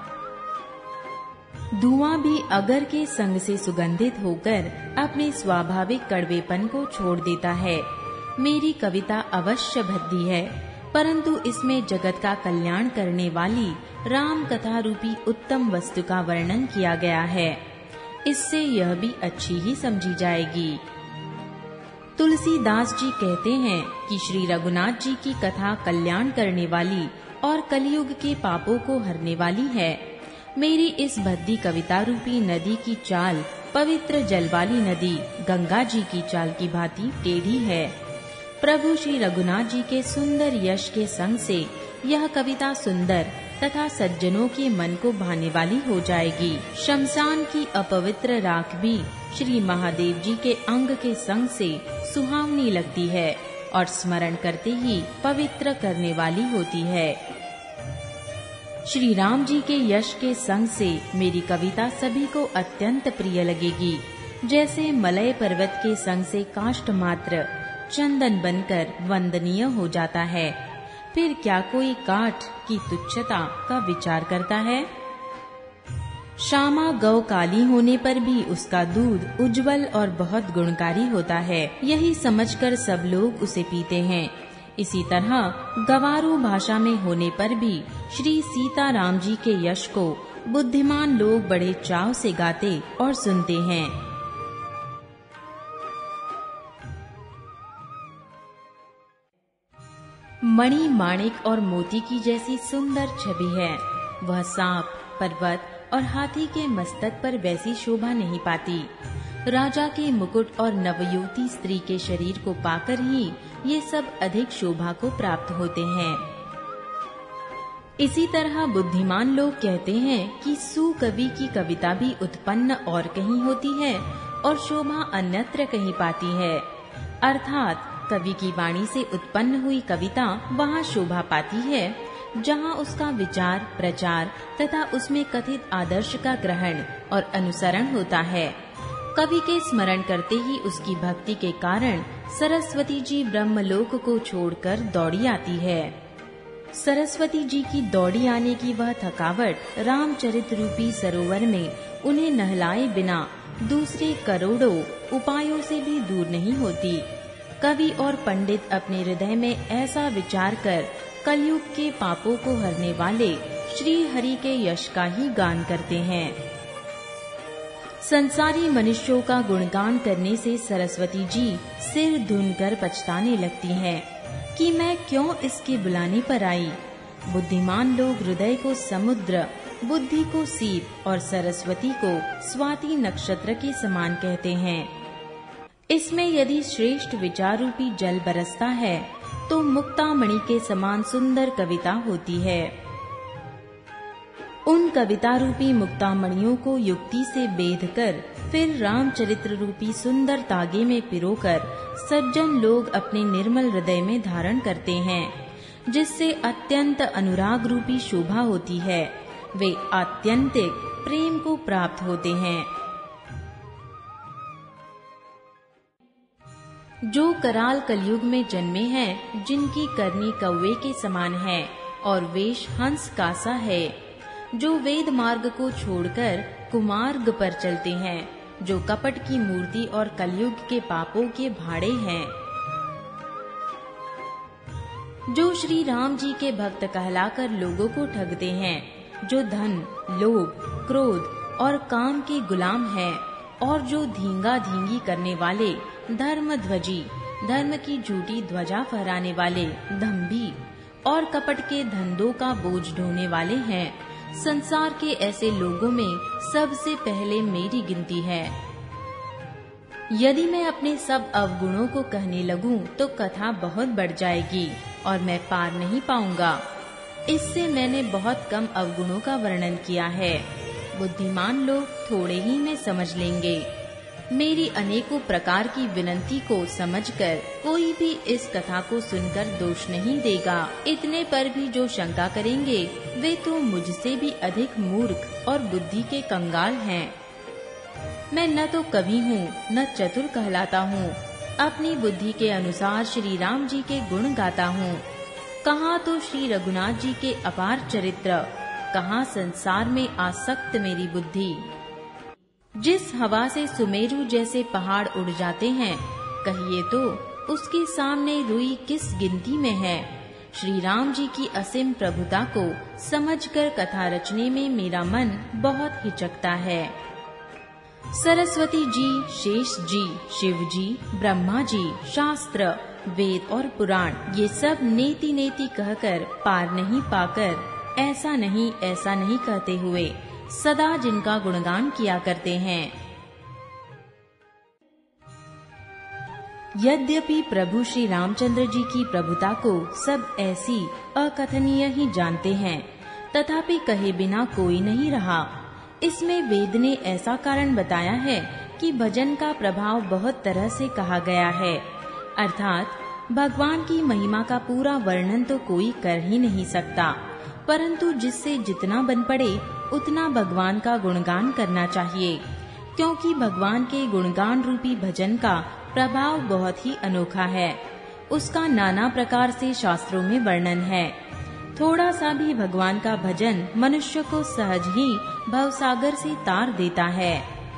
धुआं भी अगर के संग से सुगंधित होकर अपने स्वाभाविक कड़वेपन को छोड़ देता है। मेरी कविता अवश्य भद्दी है, परंतु इसमें जगत का कल्याण करने वाली राम कथा रूपी उत्तम वस्तु का वर्णन किया गया है। इससे यह भी अच्छी ही समझी जाएगी। तुलसीदास जी कहते हैं कि श्री रघुनाथ जी की कथा कल्याण करने वाली और कलयुग के पापों को हरने वाली है। मेरी इस भद्दी कविता रूपी नदी की चाल पवित्र जल वाली नदी गंगा जी की चाल की भांति टेढ़ी है। प्रभु श्री रघुनाथ जी के सुंदर यश के संग से यह कविता सुंदर तथा सज्जनों के मन को भाने वाली हो जाएगी। शमशान की अपवित्र राख भी श्री महादेव जी के अंग के संग से सुहावनी लगती है और स्मरण करते ही पवित्र करने वाली होती है। श्री राम जी के यश के संग से मेरी कविता सभी को अत्यंत प्रिय लगेगी। जैसे मलय पर्वत के संग से काष्ठ मात्र चंदन बनकर वंदनीय हो जाता है, फिर क्या कोई काठ की तुच्छता का विचार करता है? श्यामा गौ काली होने पर भी उसका दूध उज्जवल और बहुत गुणकारी होता है, यही समझकर सब लोग उसे पीते हैं। इसी तरह गवारू भाषा में होने पर भी श्री सीताराम जी के यश को बुद्धिमान लोग बड़े चाव से गाते और सुनते हैं। मणि माणिक और मोती की जैसी सुंदर छवि है। वह सांप, पर्वत और हाथी के मस्तक पर वैसी शोभा नहीं पाती। राजा के मुकुट और नवयुवती स्त्री के शरीर को पाकर ही ये सब अधिक शोभा को प्राप्त होते हैं। इसी तरह बुद्धिमान लोग कहते हैं कि सुकवि की कविता भी उत्पन्न और कहीं होती है और शोभा अन्यत्र कहीं पाती है। अर्थात कवि की वाणी से उत्पन्न हुई कविता वहाँ शोभा पाती है जहाँ उसका विचार, प्रचार तथा उसमें कथित आदर्श का ग्रहण और अनुसरण होता है। कवि के स्मरण करते ही उसकी भक्ति के कारण सरस्वती जी ब्रह्मलोक को छोड़कर दौड़ी आती है। सरस्वती जी की दौड़ी आने की वह थकावट रामचरित रूपी सरोवर में उन्हें नहलाए बिना दूसरे करोड़ों उपायों से भी दूर नहीं होती। कवि और पंडित अपने हृदय में ऐसा विचार कर कलयुग के पापों को हरने वाले श्री हरि के यश का ही गान करते हैं। संसारी मनुष्यों का गुणगान करने से सरस्वती जी सिर धुनकर पछताने लगती हैं कि मैं क्यों इसके बुलाने पर आई। बुद्धिमान लोग हृदय को समुद्र, बुद्धि को सीप और सरस्वती को स्वाति नक्षत्र के समान कहते हैं। इसमें यदि श्रेष्ठ विचार रूपी जल बरसता है तो मुक्तामणि के समान सुंदर कविता होती है। उन कविता रूपी मुक्तामणियों को युक्ति से बेधकर फिर रामचरित्र रूपी सुंदर तागे में पिरोकर सज्जन लोग अपने निर्मल हृदय में धारण करते हैं, जिससे अत्यंत अनुराग रूपी शोभा होती है। वे आत्यंतिक प्रेम को प्राप्त होते हैं। जो कराल कलयुग में जन्मे हैं, जिनकी करनी कौवे के समान है और वेश हंस कासा है, जो वेद मार्ग को छोड़कर कुमार्ग पर चलते हैं, जो कपट की मूर्ति और कलयुग के पापों के भाड़े हैं, जो श्री राम जी के भक्त कहलाकर लोगों को ठगते हैं, जो धन, लोभ, क्रोध और काम के गुलाम हैं, और जो धींगा धींगी करने वाले, धर्म ध्वजी, धर्म की झूठी ध्वजा फहराने वाले, दंभी और कपट के धंधों का बोझ ढोने वाले हैं, संसार के ऐसे लोगों में सबसे पहले मेरी गिनती है। यदि मैं अपने सब अवगुणों को कहने लगूं तो कथा बहुत बढ़ जाएगी और मैं पार नहीं पाऊंगा। इससे मैंने बहुत कम अवगुणों का वर्णन किया है। बुद्धिमान लोग थोड़े ही में समझ लेंगे। मेरी अनेकों प्रकार की विनती को समझकर कोई भी इस कथा को सुनकर दोष नहीं देगा। इतने पर भी जो शंका करेंगे वे तो मुझसे भी अधिक मूर्ख और बुद्धि के कंगाल हैं। मैं न तो कवि हूँ न चतुर कहलाता हूँ। अपनी बुद्धि के अनुसार श्री राम जी के गुण गाता हूँ। कहाँ तो श्री रघुनाथ जी के अपार चरित्र, कहाँ संसार में आसक्त मेरी बुद्धि। जिस हवा से सुमेरु जैसे पहाड़ उड़ जाते हैं, कहिए तो उसके सामने रुई किस गिनती में है। श्री राम जी की असीम प्रभुता को समझकर कथा रचने में मेरा मन बहुत हिचकता है। सरस्वती जी, शेष जी, शिव जी, ब्रह्मा जी, शास्त्र, वेद और पुराण ये सब नेति नेति कहकर पार नहीं पाकर ऐसा नहीं कहते हुए सदा जिनका गुणगान किया करते हैं। यद्यपि प्रभु श्री रामचंद्र जी की प्रभुता को सब ऐसी अकथनीय ही जानते हैं, तथापि कहे बिना कोई नहीं रहा। इसमें वेद ने ऐसा कारण बताया है कि भजन का प्रभाव बहुत तरह से कहा गया है, अर्थात भगवान की महिमा का पूरा वर्णन तो कोई कर ही नहीं सकता, परंतु जिससे जितना बन पड़े उतना भगवान का गुणगान करना चाहिए, क्योंकि भगवान के गुणगान रूपी भजन का प्रभाव बहुत ही अनोखा है। उसका नाना प्रकार से शास्त्रों में वर्णन है। थोड़ा सा भी भगवान का भजन मनुष्य को सहज ही भवसागर से तार देता है।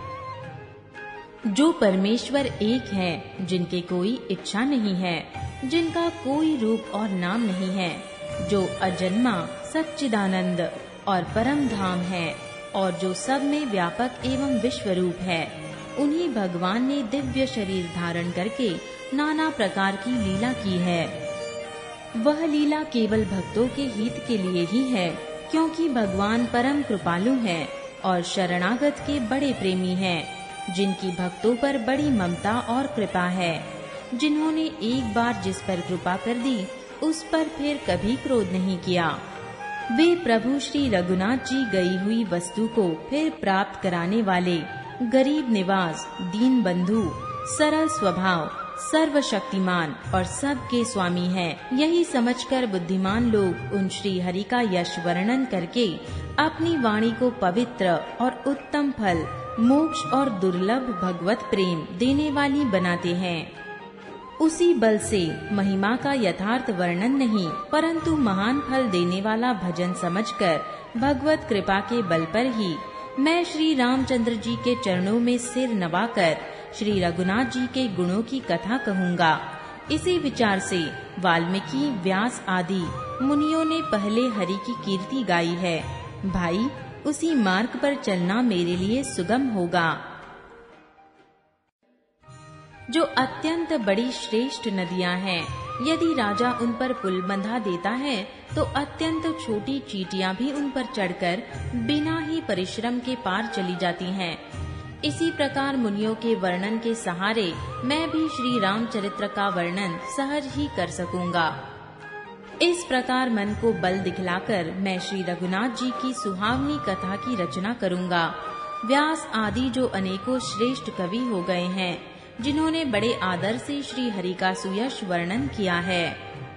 जो परमेश्वर एक है, जिनके कोई इच्छा नहीं है, जिनका कोई रूप और नाम नहीं है, जो अजन्मा, सच्चिदानंद और परम धाम है और जो सब में व्यापक एवं विश्वरूप है, उन्हीं भगवान ने दिव्य शरीर धारण करके नाना प्रकार की लीला की है। वह लीला केवल भक्तों के हित के लिए ही है, क्योंकि भगवान परम कृपालु हैं और शरणागत के बड़े प्रेमी हैं, जिनकी भक्तों पर बड़ी ममता और कृपा है। जिन्होंने एक बार जिस पर कृपा कर दी उस पर फिर कभी क्रोध नहीं किया। वे प्रभु श्री रघुनाथ जी गई हुई वस्तु को फिर प्राप्त कराने वाले, गरीब निवास, दीन बंधु, सरल स्वभाव, सर्वशक्तिमान और सबके स्वामी हैं। यही समझकर बुद्धिमान लोग उन श्री हरि का यश वर्णन करके अपनी वाणी को पवित्र और उत्तम फल, मोक्ष और दुर्लभ भगवत प्रेम देने वाली बनाते हैं। उसी बल से महिमा का यथार्थ वर्णन नहीं, परंतु महान फल देने वाला भजन समझकर भगवत कृपा के बल पर ही मैं श्री रामचंद्र जी के चरणों में सिर नवाकर श्री रघुनाथ जी के गुणों की कथा कहूँगा। इसी विचार से वाल्मीकि, व्यास आदि मुनियों ने पहले हरि की कीर्ति गाई है। भाई, उसी मार्ग पर चलना मेरे लिए सुगम होगा। जो अत्यंत बड़ी श्रेष्ठ नदियां हैं, यदि राजा उन पर पुल बंधा देता है तो अत्यंत छोटी चींटियां भी उन पर चढ़कर बिना ही परिश्रम के पार चली जाती हैं। इसी प्रकार मुनियों के वर्णन के सहारे मैं भी श्री रामचरित्र का वर्णन सहज ही कर सकूंगा। इस प्रकार मन को बल दिखलाकर मैं श्री रघुनाथ जी की सुहावनी कथा की रचना करूंगा। व्यास आदि जो अनेकों श्रेष्ठ कवि हो गए हैं, जिन्होंने बड़े आदर से श्री हरि का सुयश वर्णन किया है,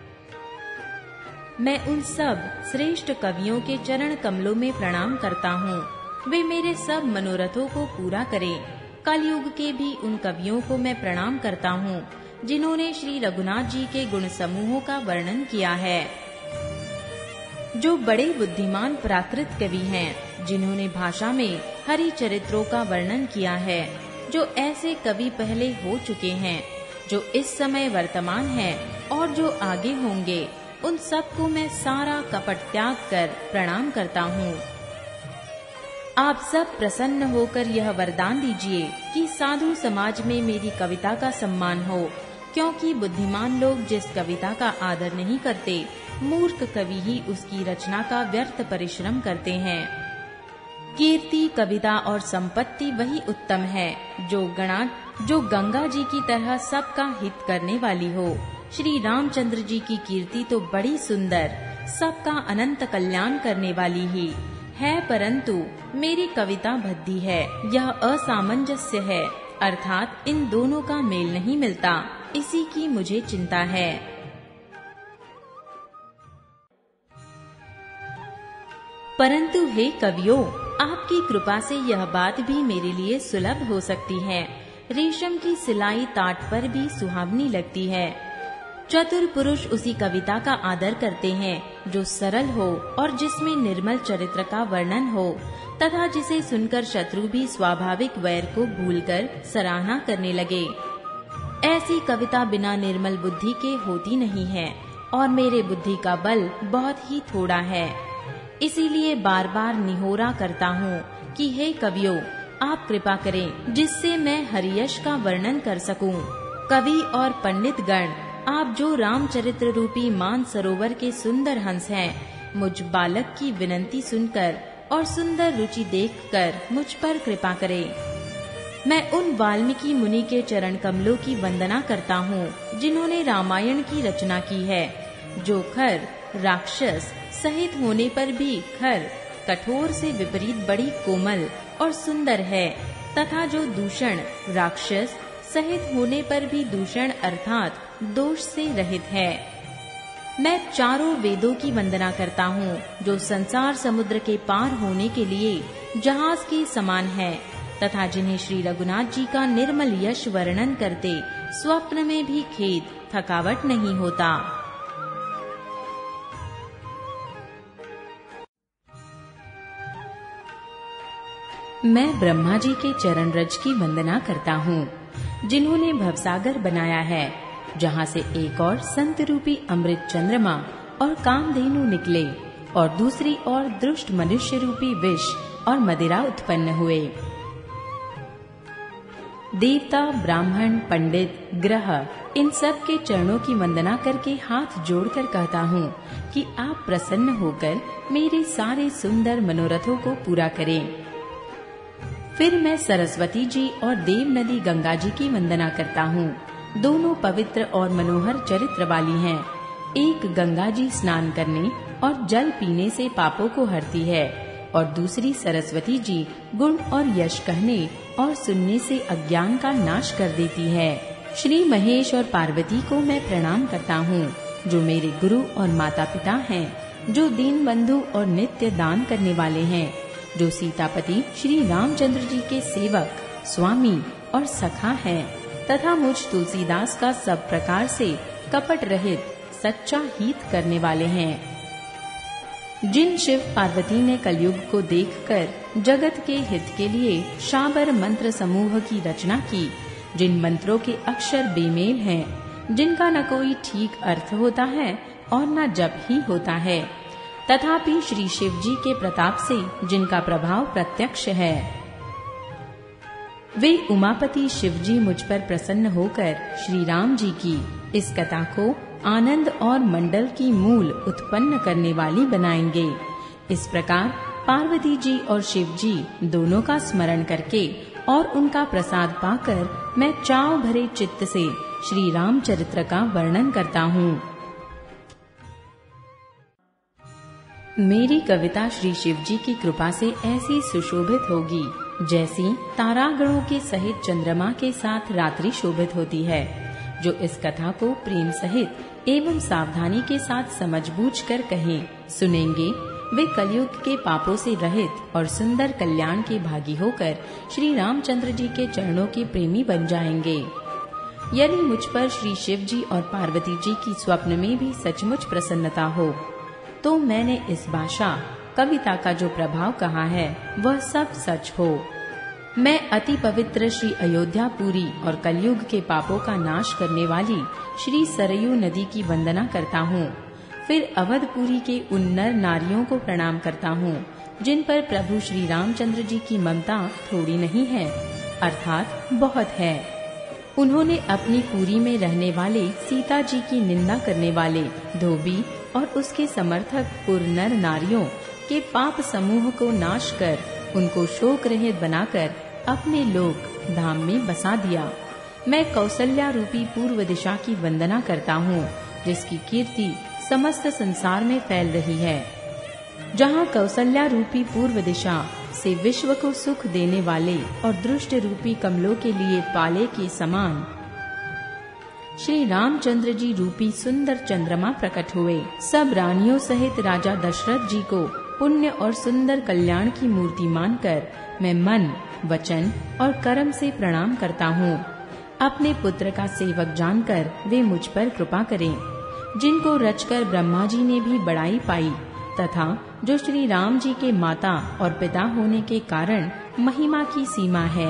मैं उन सब श्रेष्ठ कवियों के चरण कमलों में प्रणाम करता हूँ। वे मेरे सब मनोरथों को पूरा करें। कलयुग के भी उन कवियों को मैं प्रणाम करता हूँ, जिन्होंने श्री रघुनाथ जी के गुण समूहों का वर्णन किया है। जो बड़े बुद्धिमान प्राकृत कवि हैं, जिन्होंने भाषा में हरि चरित्रों का वर्णन किया है, जो ऐसे कवि पहले हो चुके हैं, जो इस समय वर्तमान हैं और जो आगे होंगे, उन सबको मैं सारा कपट त्याग कर प्रणाम करता हूँ। आप सब प्रसन्न होकर यह वरदान दीजिए कि साधु समाज में मेरी कविता का सम्मान हो, क्योंकि बुद्धिमान लोग जिस कविता का आदर नहीं करते, मूर्ख कवि ही उसकी रचना का व्यर्थ परिश्रम करते हैं। कीर्ति, कविता और संपत्ति वही उत्तम है जो गंगा जी की तरह सबका हित करने वाली हो। श्री रामचंद्र जी की कीर्ति तो बड़ी सुंदर, सबका अनंत कल्याण करने वाली ही है, परंतु मेरी कविता भद्दी है। यह असामंजस्य है, अर्थात इन दोनों का मेल नहीं मिलता, इसी की मुझे चिंता है। परंतु हे कवियों, आपकी कृपा से यह बात भी मेरे लिए सुलभ हो सकती है। रेशम की सिलाई ताट पर भी सुहावनी लगती है। चतुर पुरुष उसी कविता का आदर करते हैं जो सरल हो और जिसमें निर्मल चरित्र का वर्णन हो, तथा जिसे सुनकर शत्रु भी स्वाभाविक वैर को भूलकर सराहना करने लगे। ऐसी कविता बिना निर्मल बुद्धि के होती नहीं है, और मेरे बुद्धि का बल बहुत ही थोड़ा है। इसीलिए बार बार निहोरा करता हूँ कि हे कवियों, आप कृपा करें जिससे मैं हरियश का वर्णन कर सकूं। कवि और पंडित गण, आप जो रामचरित्र रूपी मान सरोवर के सुंदर हंस हैं, मुझ बालक की विनंती सुनकर और सुंदर रुचि देखकर मुझ पर कृपा करें। मैं उन वाल्मीकि मुनि के चरण कमलों की वंदना करता हूँ, जिन्होंने रामायण की रचना की है, जो खर राक्षस सहित होने पर भी खर कठोर से विपरीत बड़ी कोमल और सुंदर है, तथा जो दूषण राक्षस सहित होने पर भी दूषण अर्थात दोष से रहित है। मैं चारों वेदों की वंदना करता हूँ, जो संसार समुद्र के पार होने के लिए जहाज के समान है, तथा जिन्हें श्री रघुनाथ जी का निर्मल यश वर्णन करते स्वप्न में भी खेद थकावट नहीं होता। मैं ब्रह्मा जी के चरण रज की वंदना करता हूँ, जिन्होंने भवसागर बनाया है, जहाँ से एक और संत रूपी अमृत चंद्रमा और कामधेनु निकले, और दूसरी ओर दुष्ट मनुष्य रूपी विष और मदिरा उत्पन्न हुए। देवता, ब्राह्मण, पंडित, ग्रह, इन सब के चरणों की वंदना करके हाथ जोड़कर कहता हूँ कि आप प्रसन्न होकर मेरे सारे सुंदर मनोरथों को पूरा करें। फिर मैं सरस्वती जी और देव नदी गंगा जी की वंदना करता हूँ। दोनों पवित्र और मनोहर चरित्र वाली हैं। एक गंगा जी स्नान करने और जल पीने से पापों को हरती है, और दूसरी सरस्वती जी गुण और यश कहने और सुनने से अज्ञान का नाश कर देती है। श्री महेश और पार्वती को मैं प्रणाम करता हूँ, जो मेरे गुरु और माता पिता हैं, जो दीन बंधु और नित्य दान करने वाले हैं, जो सीतापति श्री रामचंद्र जी के सेवक, स्वामी और सखा हैं, तथा मुझ तुलसीदास का सब प्रकार से कपट रहित सच्चा हित करने वाले हैं। जिन शिव पार्वती ने कलयुग को देखकर जगत के हित के लिए शाबर मंत्र समूह की रचना की, जिन मंत्रों के अक्षर बेमेल हैं, जिनका न कोई ठीक अर्थ होता है और न जप ही होता है, तथापि श्री शिव जी के प्रताप से जिनका प्रभाव प्रत्यक्ष है, वे उमापति शिव जी मुझ पर प्रसन्न होकर श्री राम जी की इस कथा को आनंद और मंडल की मूल उत्पन्न करने वाली बनाएंगे। इस प्रकार पार्वती जी और शिव जी दोनों का स्मरण करके और उनका प्रसाद पाकर मैं चाव भरे चित्त से श्री रामचरित्र का वर्णन करता हूँ। मेरी कविता श्री शिव जी की कृपा से ऐसी सुशोभित होगी जैसी तारागणों के सहित चंद्रमा के साथ रात्रि शोभित होती है। जो इस कथा को प्रेम सहित एवं सावधानी के साथ समझ बूझ कर कहें, सुनेंगे, वे कलयुग के पापों से रहित और सुंदर कल्याण के भागी होकर श्री रामचंद्र जी के चरणों के प्रेमी बन जाएंगे। यदि मुझ पर श्री शिव जी और पार्वती जी की स्वप्न में भी सचमुच प्रसन्नता हो, तो मैंने इस भाषा कविता का जो प्रभाव कहा है वह सब सच हो। मैं अति पवित्र श्री अयोध्यापुरी और कलयुग के पापों का नाश करने वाली श्री सरयू नदी की वंदना करता हूँ। फिर अवधपुरी के उन नर नारियों को प्रणाम करता हूँ जिन पर प्रभु श्री रामचंद्र जी की ममता थोड़ी नहीं है, अर्थात बहुत है। उन्होंने अपनी पुरी में रहने वाले सीता जी की निंदा करने वाले धोबी और उसके समर्थक पुर नर नारियों के पाप समूह को नाश कर उनको शोक रहित बनाकर अपने लोक धाम में बसा दिया। मैं कौसल्या रूपी पूर्व दिशा की वंदना करता हूँ जिसकी कीर्ति समस्त संसार में फैल रही है। जहाँ कौसल्या रूपी पूर्व दिशा से विश्व को सुख देने वाले और दृष्ट रूपी कमलों के लिए पाले के समान श्री रामचंद्र जी रूपी सुंदर चंद्रमा प्रकट हुए। सब रानियों सहित राजा दशरथ जी को पुण्य और सुंदर कल्याण की मूर्ति मानकर मैं मन, वचन और कर्म से प्रणाम करता हूँ। अपने पुत्र का सेवक जानकर वे मुझ पर कृपा करें, जिनको रचकर ब्रह्मा जी ने भी बड़ाई पाई तथा जो श्री राम जी के माता और पिता होने के कारण महिमा की सीमा है।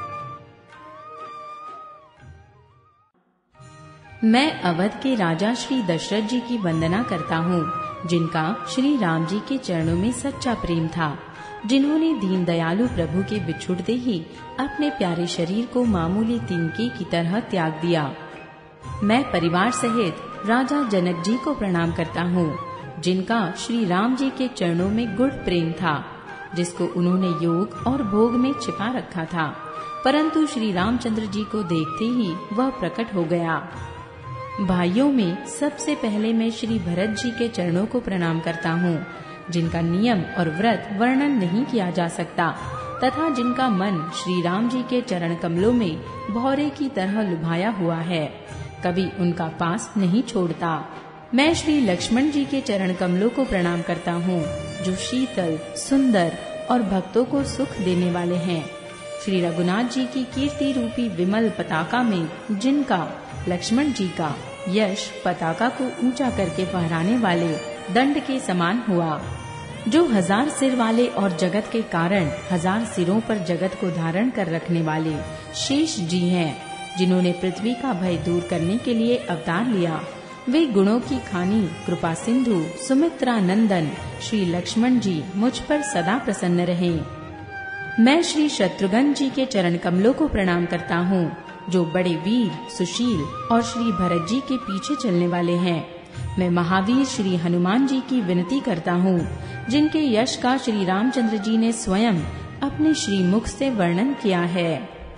मैं अवध के राजा श्री दशरथ जी की वंदना करता हूँ जिनका श्री राम जी के चरणों में सच्चा प्रेम था, जिन्होंने दीन दयालु प्रभु के बिछुड़ते ही अपने प्यारे शरीर को मामूली तिनके की तरह त्याग दिया। मैं परिवार सहित राजा जनक जी को प्रणाम करता हूँ जिनका श्री राम जी के चरणों में गुढ़ प्रेम था, जिसको उन्होंने योग और भोग में छिपा रखा था, परंतु श्री रामचंद्र जी को देखते ही वह प्रकट हो गया। भाइयों में सबसे पहले मैं श्री भरत जी के चरणों को प्रणाम करता हूँ जिनका नियम और व्रत वर्णन नहीं किया जा सकता तथा जिनका मन श्री राम जी के चरण कमलों में भौरे की तरह लुभाया हुआ है, कभी उनका पास नहीं छोड़ता। मैं श्री लक्ष्मण जी के चरण कमलों को प्रणाम करता हूँ जो शीतल, सुंदर और भक्तों को सुख देने वाले हैं। श्री रघुनाथ जी की कीर्ति रूपी विमल पताका में जिनका लक्ष्मण जी का यश पताका को ऊंचा करके फहराने वाले दंड के समान हुआ, जो 1000 सिर वाले और जगत के कारण 1000 सिरों पर जगत को धारण कर रखने वाले शेष जी हैं, जिन्होंने पृथ्वी का भय दूर करने के लिए अवतार लिया। वे गुणों की खानी कृपा सिंधु सुमित्रा नंदन श्री लक्ष्मण जी मुझ पर सदा प्रसन्न रहें। मैं श्री शत्रुघ्न जी के चरण कमलों को प्रणाम करता हूँ जो बड़े वीर, सुशील और श्री भरत जी के पीछे चलने वाले हैं। मैं महावीर श्री हनुमान जी की विनती करता हूँ जिनके यश का श्री रामचंद्र जी ने स्वयं अपने श्री मुख से वर्णन किया है।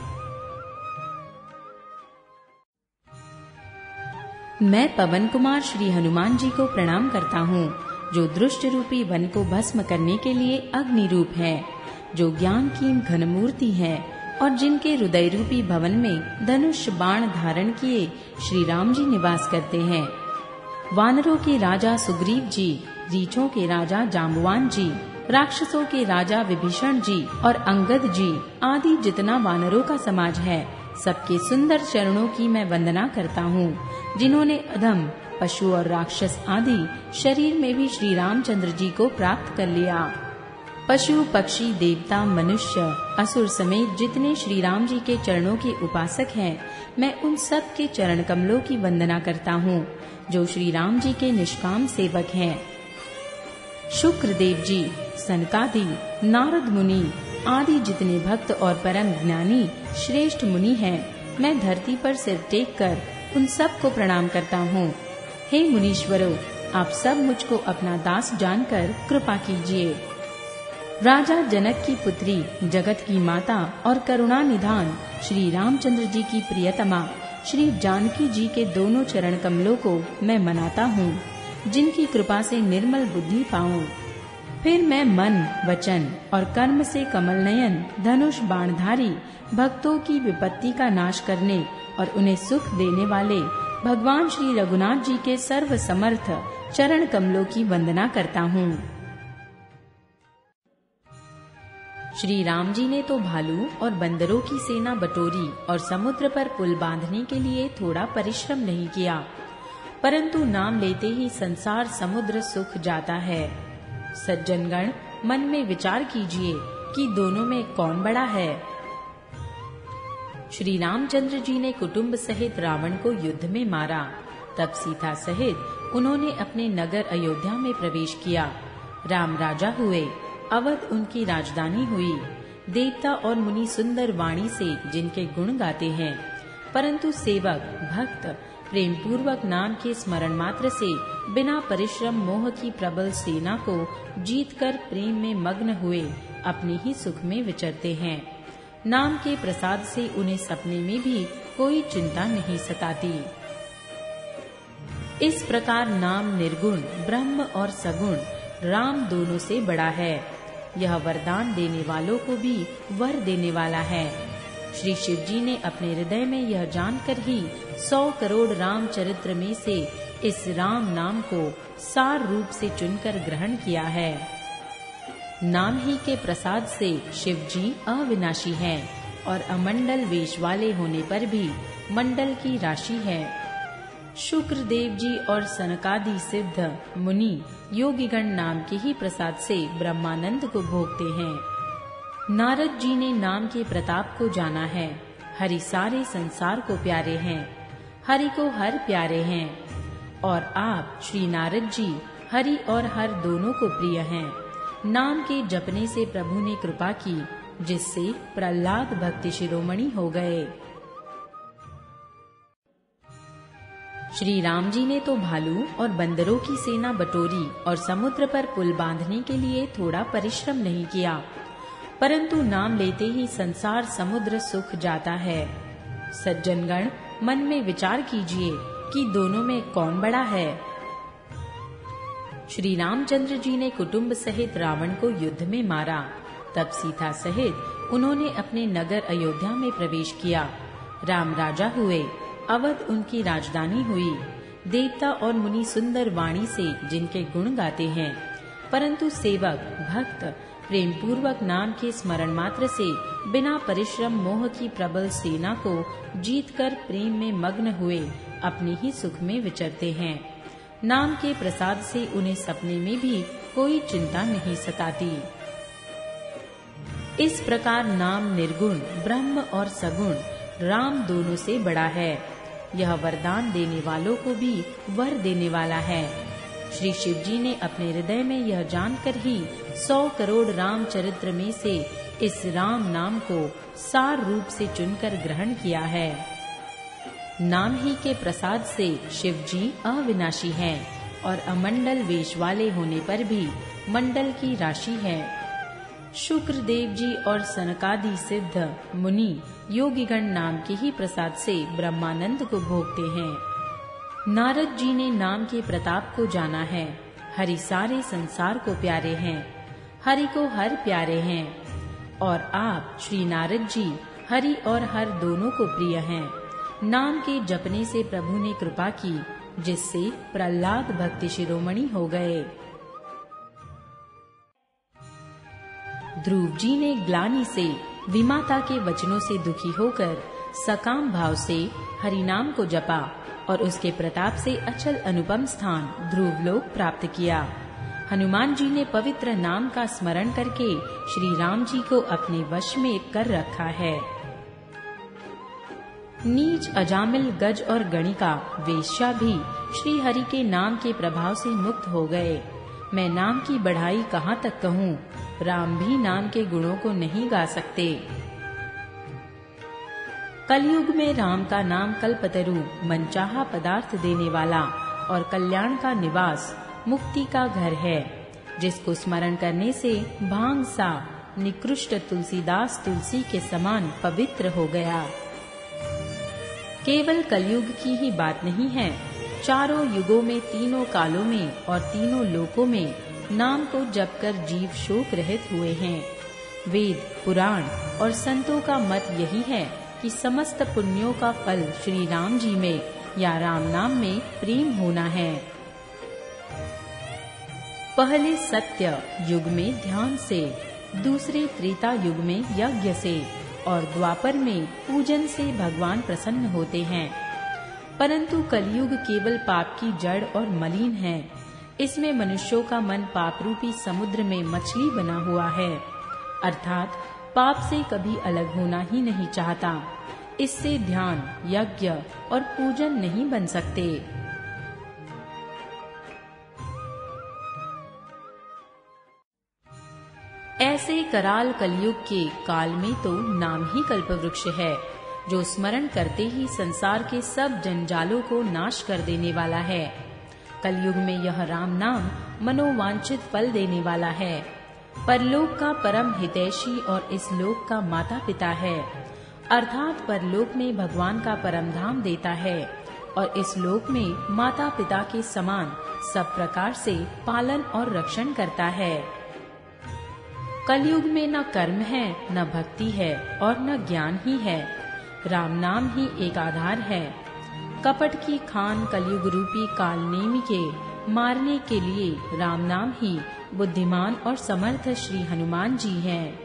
मैं पवन कुमार श्री हनुमान जी को प्रणाम करता हूँ जो दुष्ट रूपी वन को भस्म करने के लिए अग्नि रूप है, जो ज्ञान की घनमूर्ति है और जिनके हृदय रूपी भवन में धनुष बाण धारण किए श्री राम जी निवास करते हैं। वानरों के राजा सुग्रीव जी, रीछों के राजा जाम्बुवान जी, राक्षसों के राजा विभीषण जी और अंगद जी आदि जितना वानरों का समाज है, सबके सुंदर चरणों की मैं वंदना करता हूँ, जिन्होंने अधम पशु और राक्षस आदि शरीर में भी श्री रामचंद्र जी को प्राप्त कर लिया। पशु, पक्षी, देवता, मनुष्य, असुर समेत जितने श्री राम जी के चरणों के उपासक हैं, मैं उन सब के चरण कमलों की वंदना करता हूँ जो श्री राम जी के निष्काम सेवक हैं। शुक्र देव जी, सनकादि, नारद मुनि आदि जितने भक्त और परम ज्ञानी श्रेष्ठ मुनि हैं, मैं धरती पर सिर टेक कर उन सब को प्रणाम करता हूँ। हे मुनीश्वरों, आप सब मुझको अपना दास जानकर कृपा कीजिए। राजा जनक की पुत्री, जगत की माता और करुणा निधान श्री रामचंद्र जी की प्रियतमा श्री जानकी जी के दोनों चरण कमलों को मैं मनाता हूँ, जिनकी कृपा से निर्मल बुद्धि पाऊं। फिर मैं मन, वचन और कर्म से कमल नयन धनुष बाणधारी भक्तों की विपत्ति का नाश करने और उन्हें सुख देने वाले भगवान श्री रघुनाथ जी के सर्व समर्थ चरण कमलों की वंदना करता हूँ। श्री राम जी ने तो भालू और बंदरों की सेना बटोरी और समुद्र पर पुल बांधने के लिए थोड़ा परिश्रम नहीं किया, परंतु नाम लेते ही संसार समुद्र सूख जाता है। सज्जनगण, मन में विचार कीजिए कि दोनों में कौन बड़ा है। श्री रामचंद्र जी ने कुटुंब सहित रावण को युद्ध में मारा। तब सीता सहित उन्होंने अपने नगर अयोध्या में प्रवेश किया। राम राजा हुए, अवध उनकी राजधानी हुई। देवता और मुनि सुंदर वाणी से जिनके गुण गाते हैं, परंतु सेवक भक्त प्रेम पूर्वक नाम के स्मरण मात्र से बिना परिश्रम मोह की प्रबल सेना को जीतकर प्रेम में मग्न हुए अपने ही सुख में विचरते हैं। नाम के प्रसाद से उन्हें सपने में भी कोई चिंता नहीं सताती। इस प्रकार नाम निर्गुण, ब्रह्म और सगुण राम दोनों से बड़ा है। यह वरदान देने वालों को भी वर देने वाला है। श्री शिव जी ने अपने हृदय में यह जानकर ही 100 करोड़ राम चरित्र में से इस राम नाम को सार रूप से चुनकर ग्रहण किया है। नाम ही के प्रसाद से शिव जी अविनाशी हैं और अमंडल वेश वाले होने पर भी मंडल की राशि है। शुक्र देव जी और सनकादि सिद्ध मुनि योगीगण नाम के ही प्रसाद से ब्रह्मानंद को भोगते हैं। नारद जी ने नाम के प्रताप को जाना है। हरि सारे संसार को प्यारे हैं, हरि को हर प्यारे हैं। और आप श्री नारद जी हरि और हर दोनों को प्रिय हैं। नाम के जपने से प्रभु ने कृपा की, जिससे प्रहलाद भक्ति शिरोमणि हो गए। श्री राम जी ने तो भालू और बंदरों की सेना बटोरी और समुद्र पर पुल बांधने के लिए थोड़ा परिश्रम नहीं किया, परंतु नाम लेते ही संसार समुद्र सूख जाता है। सज्जनगण, मन में विचार कीजिए कि दोनों में कौन बड़ा है। श्री रामचंद्र जी ने कुटुंब सहित रावण को युद्ध में मारा। तब सीता सहित उन्होंने अपने नगर अयोध्या में प्रवेश किया। राम राजा हुए, अवध उनकी राजधानी हुई। देवता और मुनि सुंदर वाणी से जिनके गुण गाते हैं, परंतु सेवक भक्त प्रेम पूर्वक नाम के स्मरण मात्र से बिना परिश्रम मोह की प्रबल सेना को जीतकर प्रेम में मग्न हुए अपने ही सुख में विचरते हैं। नाम के प्रसाद से उन्हें सपने में भी कोई चिंता नहीं सताती। इस प्रकार नाम निर्गुण, ब्रह्म और सगुण राम दोनों से बड़ा है। यह वरदान देने वालों को भी वर देने वाला है। श्री शिव जी ने अपने हृदय में यह जानकर ही 100 करोड़ राम चरित्र में से इस राम नाम को सार रूप से चुनकर ग्रहण किया है। नाम ही के प्रसाद से शिव जी अविनाशी हैं और अमंडल वेश वाले होने पर भी मंडल की राशि है। शुक्र देव जी और सनकादि सिद्ध मुनि योगीगण नाम के ही प्रसाद से ब्रह्मानंद को भोगते हैं। नारद जी ने नाम के प्रताप को जाना है। हरि सारे संसार को प्यारे हैं, हरि को हर प्यारे हैं। और आप श्री नारद जी हरि और हर दोनों को प्रिय हैं। नाम के जपने से प्रभु ने कृपा की, जिससे प्रहलाद भक्ति शिरोमणि हो गए। ध्रुव जी ने ग्लानि से विमाता के वचनों से दुखी होकर सकाम भाव से हरि नाम को जपा और उसके प्रताप से अचल अनुपम स्थान ध्रुवलोक प्राप्त किया। हनुमान जी ने पवित्र नाम का स्मरण करके श्री राम जी को अपने वश में कर रखा है। नीच, अजामिल, गज और गणिका वेश्या भी श्री हरि के नाम के प्रभाव से मुक्त हो गए। मैं नाम की बढ़ाई कहाँ तक कहूँ, राम भी नाम के गुणों को नहीं गा सकते। कलयुग में राम का नाम कल्पतरु, मनचाहा पदार्थ देने वाला और कल्याण का निवास, मुक्ति का घर है। जिसको स्मरण करने से भांग सा निकृष्ट तुलसीदास तुलसी के समान पवित्र हो गया। केवल कलयुग की ही बात नहीं है, चारों युगों में, तीनों कालों में और तीनों लोकों में नाम को जपकर जीव शोक रहित हुए हैं। वेद, पुराण और संतों का मत यही है कि समस्त पुण्यों का फल श्री राम जी में या राम नाम में प्रेम होना है। पहले सत्य युग में ध्यान से, दूसरे त्रेता युग में यज्ञ से और द्वापर में पूजन से भगवान प्रसन्न होते हैं। परंतु कलयुग केवल पाप की जड़ और मलिन है। इसमें मनुष्यों का मन पाप रूपी समुद्र में मछली बना हुआ है, अर्थात पाप से कभी अलग होना ही नहीं चाहता। इससे ध्यान, यज्ञ और पूजन नहीं बन सकते। ऐसे कराल कलयुग के काल में तो नाम ही कल्पवृक्ष है, जो स्मरण करते ही संसार के सब जंजालों को नाश कर देने वाला है। कलयुग में यह राम नाम मनोवांछित फल देने वाला है। परलोक का परम हितैषी और इस लोक का माता पिता है, अर्थात परलोक में भगवान का परम धाम देता है और इस लोक में माता पिता के समान सब प्रकार से पालन और रक्षण करता है। कलयुग में न कर्म है, न भक्ति है और न ज्ञान ही है। राम नाम ही एक आधार है। कपट की खान कलयुग रूपी कालनेमी के मारने के लिए राम नाम ही बुद्धिमान और समर्थ श्री हनुमान जी हैं।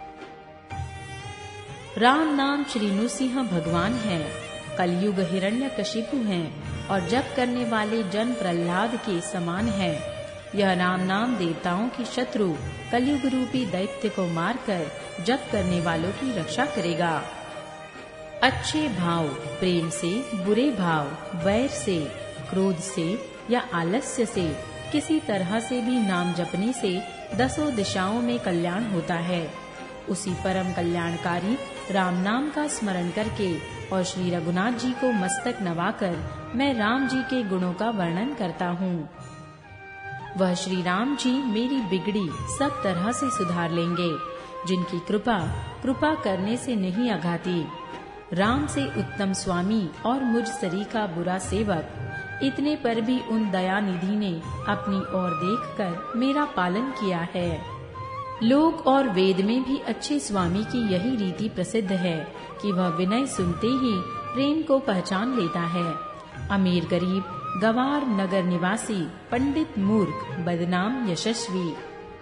राम नाम श्री नृसिंह भगवान है, कलयुग हिरण्यकशिपु हैं और जप करने वाले जन प्रहलाद के समान है। यह राम नाम देवताओं की शत्रु कलयुग रूपी दैत्य को मारकर जप करने वालों की रक्षा करेगा। अच्छे भाव, प्रेम से, बुरे भाव, वैर से, क्रोध से या आलस्य से किसी तरह से भी नाम जपने से 10 दिशाओं में कल्याण होता है। उसी परम कल्याणकारी राम नाम का स्मरण करके और श्री रघुनाथ जी को मस्तक नवाकर मैं राम जी के गुणों का वर्णन करता हूँ। वह श्री राम जी मेरी बिगड़ी सब तरह से सुधार लेंगे, जिनकी कृपा करने से नहीं अघाती। राम से उत्तम स्वामी और मुझ सरीखा बुरा सेवक, इतने पर भी उन दयानिधि ने अपनी ओर देखकर मेरा पालन किया है। लोक और वेद में भी अच्छे स्वामी की यही रीति प्रसिद्ध है कि वह विनय सुनते ही प्रेम को पहचान लेता है। अमीर गरीब, गवार नगर निवासी, पंडित मूर्ख, बदनाम यशस्वी,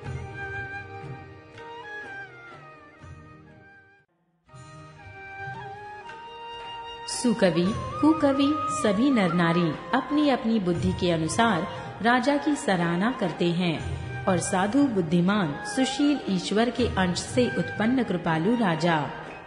सुकवि, कुकवि सभी नर नारी अपनी अपनी बुद्धि के अनुसार राजा की सराहना करते हैं और साधु, बुद्धिमान, सुशील ईश्वर के अंश से उत्पन्न कृपालु राजा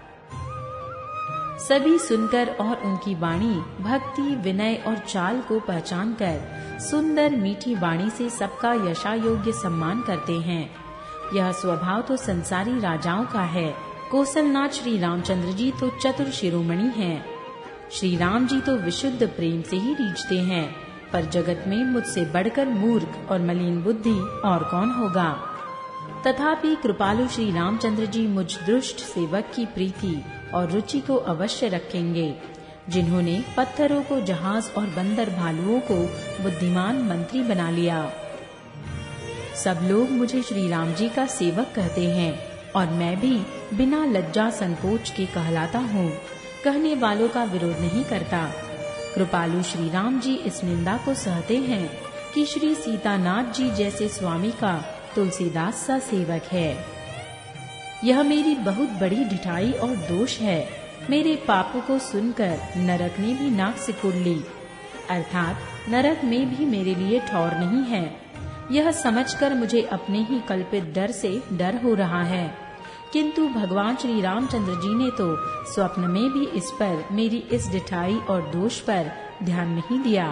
सभी सुनकर और उनकी वाणी, भक्ति, विनय और चाल को पहचान कर सुंदर मीठी वाणी से सबका यशायोग्य सम्मान करते हैं। यह स्वभाव तो संसारी राजाओं का है। कौशलनाथ श्री रामचंद्र जी तो चतुर शिरोमणि हैं। श्री राम जी तो विशुद्ध प्रेम से ही रीझते हैं, पर जगत में मुझसे बढ़कर मूर्ख और मलिन बुद्धि और कौन होगा। तथापि कृपालु श्री रामचंद्र जी मुझ दुष्ट सेवक की प्रीति और रुचि को अवश्य रखेंगे, जिन्होंने पत्थरों को जहाज और बंदर भालुओं को बुद्धिमान मंत्री बना लिया। सब लोग मुझे श्री राम जी का सेवक कहते हैं और मैं भी बिना लज्जा संकोच के कहलाता हूँ। कहने वालों का विरोध नहीं करता। कृपालु श्री राम जी इस निंदा को सहते हैं कि श्री सीतानाथ जी जैसे स्वामी का तुलसीदास सा सेवक है। यह मेरी बहुत बड़ी ढिठाई और दोष है। मेरे पापों को सुनकर नरक ने भी नाक सिकुड़ ली, अर्थात नरक में भी मेरे लिए ठौर नहीं है। यह समझकर मुझे अपने ही कल्पित डर से डर हो रहा है, किंतु भगवान श्री रामचंद्र जी ने तो स्वप्न में भी इस पर, मेरी इस ढिठाई और दोष पर ध्यान नहीं दिया।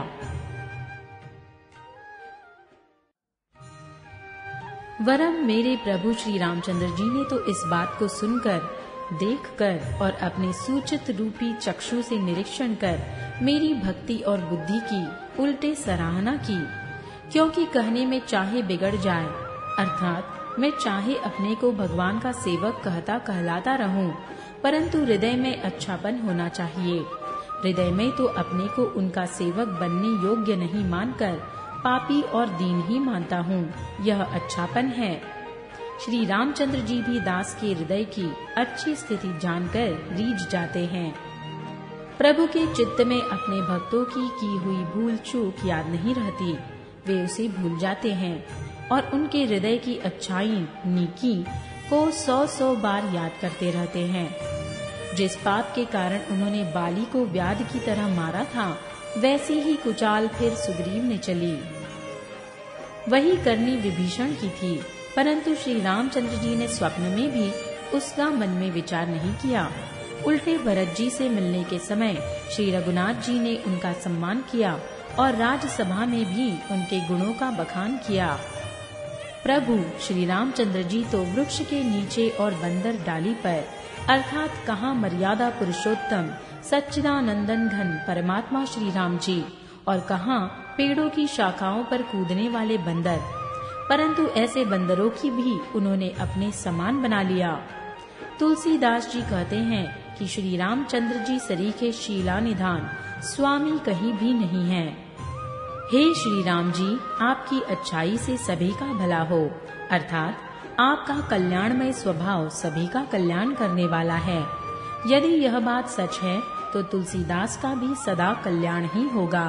वरम मेरे प्रभु श्री रामचंद्र जी ने तो इस बात को सुनकर, देखकर और अपने सूचित रूपी चक्षु से निरीक्षण कर मेरी भक्ति और बुद्धि की उल्टे सराहना की, क्योंकि कहने में चाहे बिगड़ जाए अर्थात मैं चाहे अपने को भगवान का सेवक कहलाता रहूं, परंतु हृदय में अच्छापन होना चाहिए। हृदय में तो अपने को उनका सेवक बनने योग्य नहीं मानकर पापी और दीन ही मानता हूँ, यह अच्छापन है। श्री रामचंद्र जी भी दास के हृदय की अच्छी स्थिति जानकर रीझ जाते हैं। प्रभु के चित्त में अपने भक्तों की हुई भूल चूक याद नहीं रहती, वे उसे भूल जाते हैं और उनके हृदय की अच्छाई नीकी को 100 बार याद करते रहते हैं। जिस पाप के कारण उन्होंने बाली को व्याध की तरह मारा था, वैसी ही कुचाल फिर सुग्रीव ने चली। वही करनी विभीषण की थी, परंतु श्री रामचंद्र जी ने स्वप्न में भी उसका मन में विचार नहीं किया। उल्टे भरत जी से मिलने के समय श्री रघुनाथ जी ने उनका सम्मान किया और राजसभा में भी उनके गुणों का बखान किया। प्रभु श्री रामचंद्र जी तो वृक्ष के नीचे और बंदर डाली पर, अर्थात कहाँ मर्यादा पुरुषोत्तम सच्चिदानंदन घन परमात्मा श्री राम जी और कहाँ पेड़ों की शाखाओं पर कूदने वाले बंदर, परंतु ऐसे बंदरों की भी उन्होंने अपने समान बना लिया। तुलसीदास जी कहते हैं कि श्री रामचंद्र जी सरीखे शीला निधान स्वामी कहीं भी नहीं है। हे श्री राम जी, आपकी अच्छाई से सभी का भला हो, अर्थात आपका कल्याणमय स्वभाव सभी का कल्याण करने वाला है। यदि यह बात सच है तो तुलसीदास का भी सदा कल्याण ही होगा।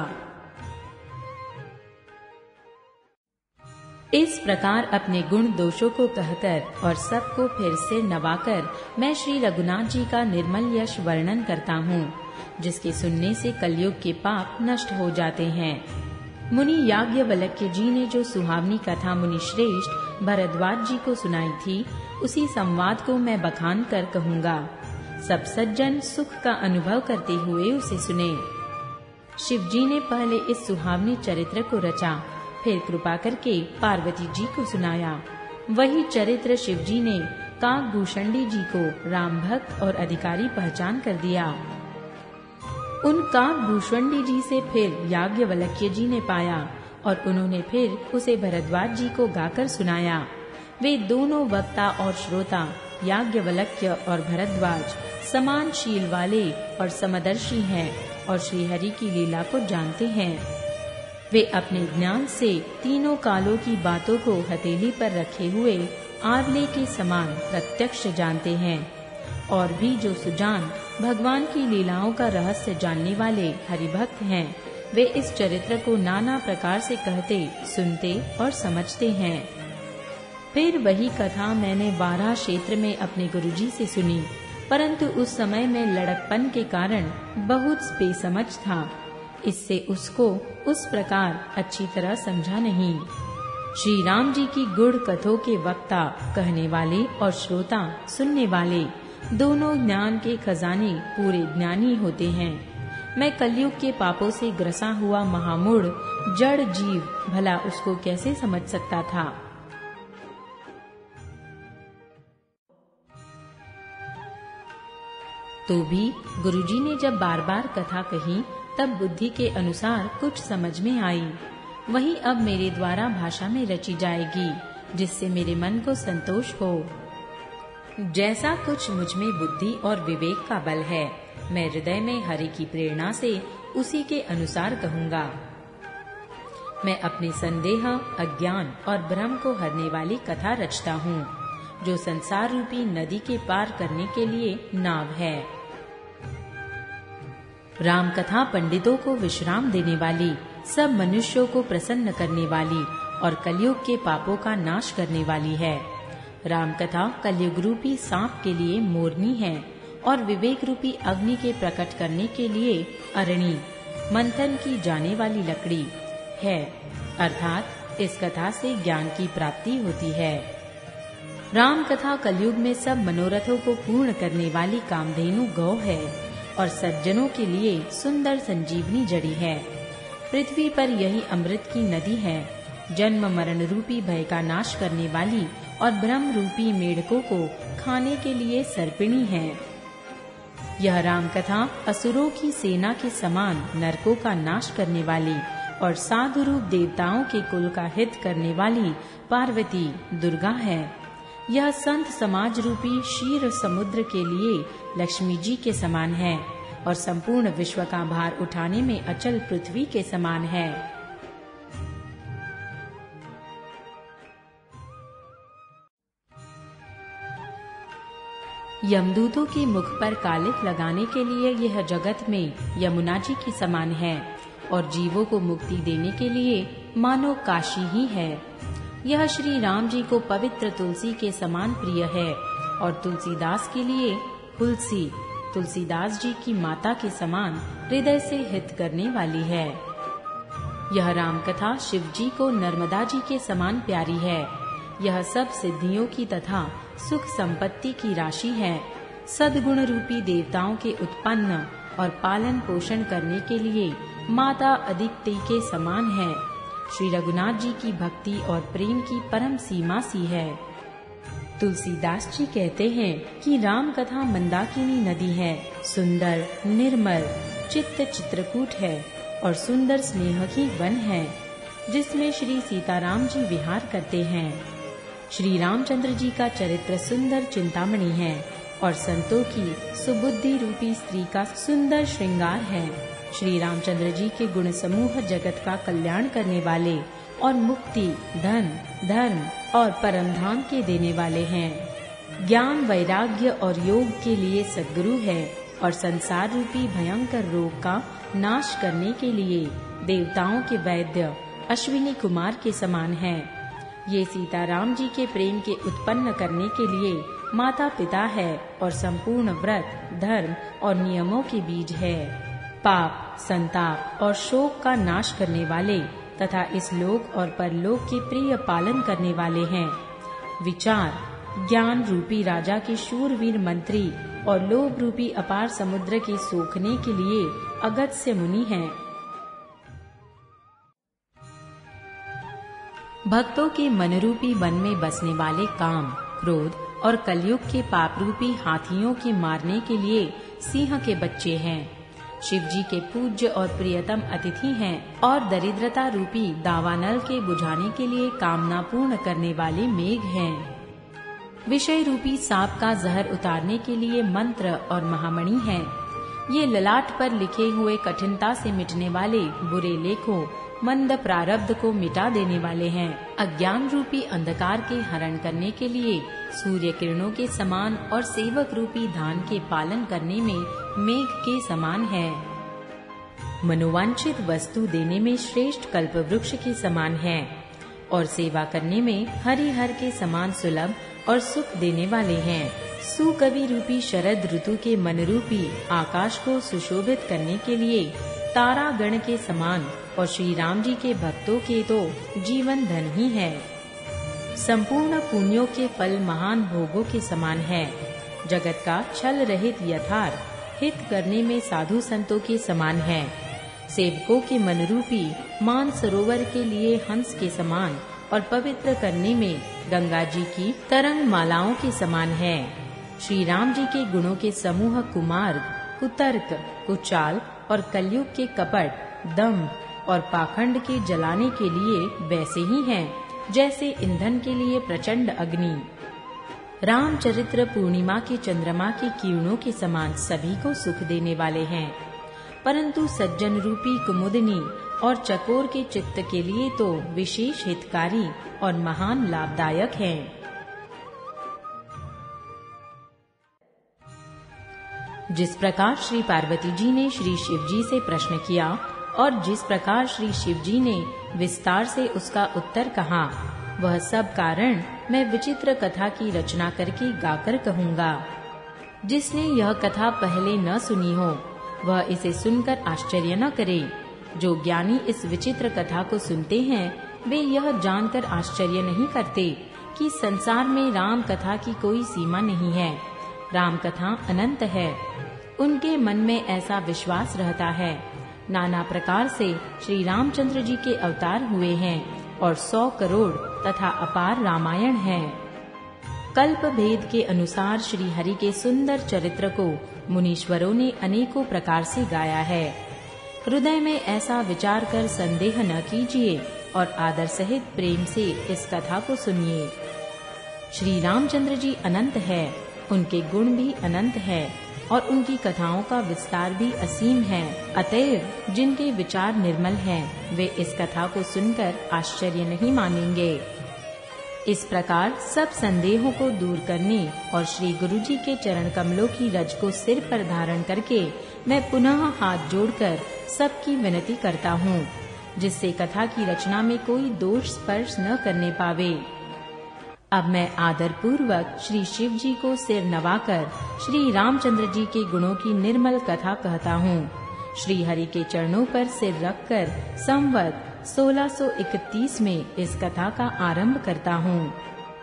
इस प्रकार अपने गुण दोषों को कहकर और सबको फिर से नवाकर मैं श्री रघुनाथ जी का निर्मल यश वर्णन करता हूँ, जिसके सुनने से कलयुग के पाप नष्ट हो जाते हैं। मुनि याज्ञवल्क्य जी ने जो सुहावनी कथा मुनि श्रेष्ठ भरद्वाज जी को सुनाई थी, उसी संवाद को मैं बखान कर कहूँगा। सब सज्जन सुख का अनुभव करते हुए उसे सुने। शिव जी ने पहले इस सुहावनी चरित्र को रचा, फिर कृपा करके पार्वती जी को सुनाया। वही चरित्र शिव जी ने काकभूषणी जी को राम भक्त और अधिकारी पहचान कर दिया। उन काकभूषणी जी से फिर याज्ञवल्क्य जी ने पाया और उन्होंने फिर उसे भरद्वाज जी को गाकर सुनाया। वे दोनों वक्ता और श्रोता याज्ञवल्क्य और भरद्वाज समान शील वाले और समदर्शी हैं और श्री हरि की लीला को जानते हैं। वे अपने ज्ञान से तीनों कालों की बातों को हथेली पर रखे हुए आंवले के समान प्रत्यक्ष जानते हैं। और भी जो सुजान भगवान की लीलाओं का रहस्य जानने वाले हरिभक्त हैं, वे इस चरित्र को नाना प्रकार से कहते, सुनते और समझते हैं। फिर वही कथा मैंने वाराह क्षेत्र में अपने गुरुजी से सुनी, परंतु उस समय में लड़कपन के कारण बहुत बेसमझ था, इससे उसको उस प्रकार अच्छी तरह समझा नहीं। श्री राम जी की गुड़ कथों के वक्ता कहने वाले और श्रोता सुनने वाले दोनों ज्ञान के खजाने पूरे ज्ञानी होते हैं। मैं कलयुग के पापों से ग्रसा हुआ महामूढ़ जड़ जीव भला उसको कैसे समझ सकता था। तो भी गुरुजी ने जब बार बार कथा कही, तब बुद्धि के अनुसार कुछ समझ में आई। वही अब मेरे द्वारा भाषा में रची जाएगी, जिससे मेरे मन को संतोष हो। जैसा कुछ मुझ में बुद्धि और विवेक का बल है, मैं हृदय में हरि की प्रेरणा से उसी के अनुसार कहूँगा। मैं अपने संदेह, अज्ञान और भ्रम को हरने वाली कथा रचता हूँ, जो संसार रूपी नदी के पार करने के लिए नाव है। राम कथा पंडितों को विश्राम देने वाली, सब मनुष्यों को प्रसन्न करने वाली और कलयुग के पापों का नाश करने वाली है। राम कथा कलयुग रूपी सांप के लिए मोरनी है और विवेक रूपी अग्नि के प्रकट करने के लिए अरणी, मंथन की जाने वाली लकड़ी है। अर्थात इस कथा से ज्ञान की प्राप्ति होती है। राम कथा कलयुग में सब मनोरथों को पूर्ण करने वाली कामधेनु गौ है और सज्जनों के लिए सुंदर संजीवनी जड़ी है। पृथ्वी पर यही अमृत की नदी है, जन्म मरण रूपी भय का नाश करने वाली और ब्रह्म रूपी मेढकों को खाने के लिए सर्पिणी है। यह राम कथा असुरों की सेना के समान नरकों का नाश करने वाली और साधु रूप देवताओं के कुल का हित करने वाली पार्वती दुर्गा है। यह संत समाज रूपी क्षीर समुद्र के लिए लक्ष्मी जी के समान है और संपूर्ण विश्व का भार उठाने में अचल पृथ्वी के समान है। यमदूतों के मुख पर कालिक लगाने के लिए यह जगत में यमुना जी की समान है और जीवों को मुक्ति देने के लिए मानो काशी ही है। यह श्री राम जी को पवित्र तुलसी के समान प्रिय है और तुलसीदास के लिए तुलसी तुलसीदास जी की माता के समान हृदय से हित करने वाली है। यह राम कथा शिव जी को नर्मदा जी के समान प्यारी है। यह सब सिद्धियों की तथा सुख संपत्ति की राशि है। सद्गुण रूपी देवताओं के उत्पन्न और पालन पोषण करने के लिए माता अदिति के समान है। श्री रघुनाथ जी की भक्ति और प्रेम की परम सीमा सी है। तुलसीदास जी कहते हैं कि राम कथा मंदाकिनी नदी है, सुंदर निर्मल चित्त चित्रकूट है और सुंदर स्नेह की वन है, जिसमें श्री सीताराम जी विहार करते हैं। श्री रामचंद्र जी का चरित्र सुंदर चिंतामणि है और संतों की सुबुद्धि रूपी स्त्री का सुंदर श्रृंगार है। श्री रामचंद्र जी के गुण समूह जगत का कल्याण करने वाले और मुक्ति, धन, धर्म और परम धाम के देने वाले हैं। ज्ञान, वैराग्य और योग के लिए सद्गुरु है और संसार रूपी भयंकर रोग का नाश करने के लिए देवताओं के वैद्य अश्विनी कुमार के समान है। ये सीताराम जी के प्रेम के उत्पन्न करने के लिए माता पिता है और संपूर्ण व्रत, धर्म और नियमों के बीज है। पाप, संताप और शोक का नाश करने वाले तथा इस लोक और परलोक के प्रिय पालन करने वाले हैं। विचार, ज्ञान रूपी राजा के शूरवीर मंत्री और लोभ रूपी अपार समुद्र के सोखने के लिए अगस्त्य मुनि हैं। भक्तों के मनरूपी वन में बसने वाले काम, क्रोध और कलयुग के पाप रूपी हाथियों के मारने के लिए सिंह के बच्चे हैं। शिव जी के पूज्य और प्रियतम अतिथि हैं और दरिद्रता रूपी दावानल के बुझाने के लिए कामना पूर्ण करने वाले मेघ हैं। विषय रूपी सांप का जहर उतारने के लिए मंत्र और महामणि हैं। ये ललाट पर लिखे हुए कठिनता से मिटने वाले बुरे लेखों, मंद प्रारब्ध को मिटा देने वाले हैं। अज्ञान रूपी अंधकार के हरण करने के लिए सूर्य किरणों के समान और सेवक रूपी धान के पालन करने में मेघ के समान है। मनोवांछित वस्तु देने में श्रेष्ठ कल्प वृक्ष के समान है और सेवा करने में हरिहर के समान सुलभ और सुख देने वाले हैं। सुकवि रूपी शरद ऋतु के मनरूपी आकाश को सुशोभित करने के लिए तारा गण के समान और श्री राम जी के भक्तों के तो जीवन धन ही है। संपूर्ण पुण्यों के फल महान भोगों के समान है। जगत का छल रहित यथार्थ हित करने में साधु संतों के समान है। सेवकों के मनरूपी मान सरोवर के लिए हंस के समान और पवित्र करने में गंगा जी की तरंग मालाओं के समान है। श्री राम जी के गुणों के समूह कुमार्ग, कुतर्क, कुचाल और कलयुग के कपट, दंभ और पाखंड के जलाने के लिए वैसे ही हैं जैसे ईंधन के लिए प्रचंड अग्नि। रामचरित्र पूर्णिमा के चंद्रमा की किरणों के समान सभी को सुख देने वाले हैं, परंतु सज्जन रूपी कुमुदनी और चकोर के चित्त के लिए तो विशेष हितकारी और महान लाभदायक हैं। जिस प्रकार श्री पार्वती जी ने श्री शिव जी से प्रश्न किया और जिस प्रकार श्री शिव जी ने विस्तार से उसका उत्तर कहा, वह सब कारण मैं विचित्र कथा की रचना करके गाकर कहूँगा। जिसने यह कथा पहले न सुनी हो, वह इसे सुनकर आश्चर्य न करे। जो ज्ञानी इस विचित्र कथा को सुनते हैं, वे यह जानकर आश्चर्य नहीं करते कि संसार में राम कथा की कोई सीमा नहीं है। राम कथा अनंत है। उनके मन में ऐसा विश्वास रहता है। नाना प्रकार से श्री रामचंद्र जी के अवतार हुए हैं और 100 करोड़ तथा अपार रामायण है। कल्प भेद के अनुसार श्री हरि के सुंदर चरित्र को मुनीश्वरों ने अनेकों प्रकार से गाया है। हृदय में ऐसा विचार कर संदेह न कीजिए और आदर सहित प्रेम से इस कथा को सुनिए। श्री रामचंद्र जी अनंत है, उनके गुण भी अनंत है और उनकी कथाओं का विस्तार भी असीम है। अतएव जिनके विचार निर्मल हैं, वे इस कथा को सुनकर आश्चर्य नहीं मानेंगे। इस प्रकार सब संदेहों को दूर करने और श्री गुरु जी के चरण कमलों की रज को सिर पर धारण करके मैं पुनः हाथ जोड़कर सबकी विनती करता हूँ, जिससे कथा की रचना में कोई दोष स्पर्श न करने पावे। अब मैं आदर पूर्वक श्री शिव जी को सिर नवाकर श्री रामचंद्र जी के गुणों की निर्मल कथा कहता हूँ। श्री हरि के चरणों पर सिर रखकर संवत 1631 में इस कथा का आरंभ करता हूँ।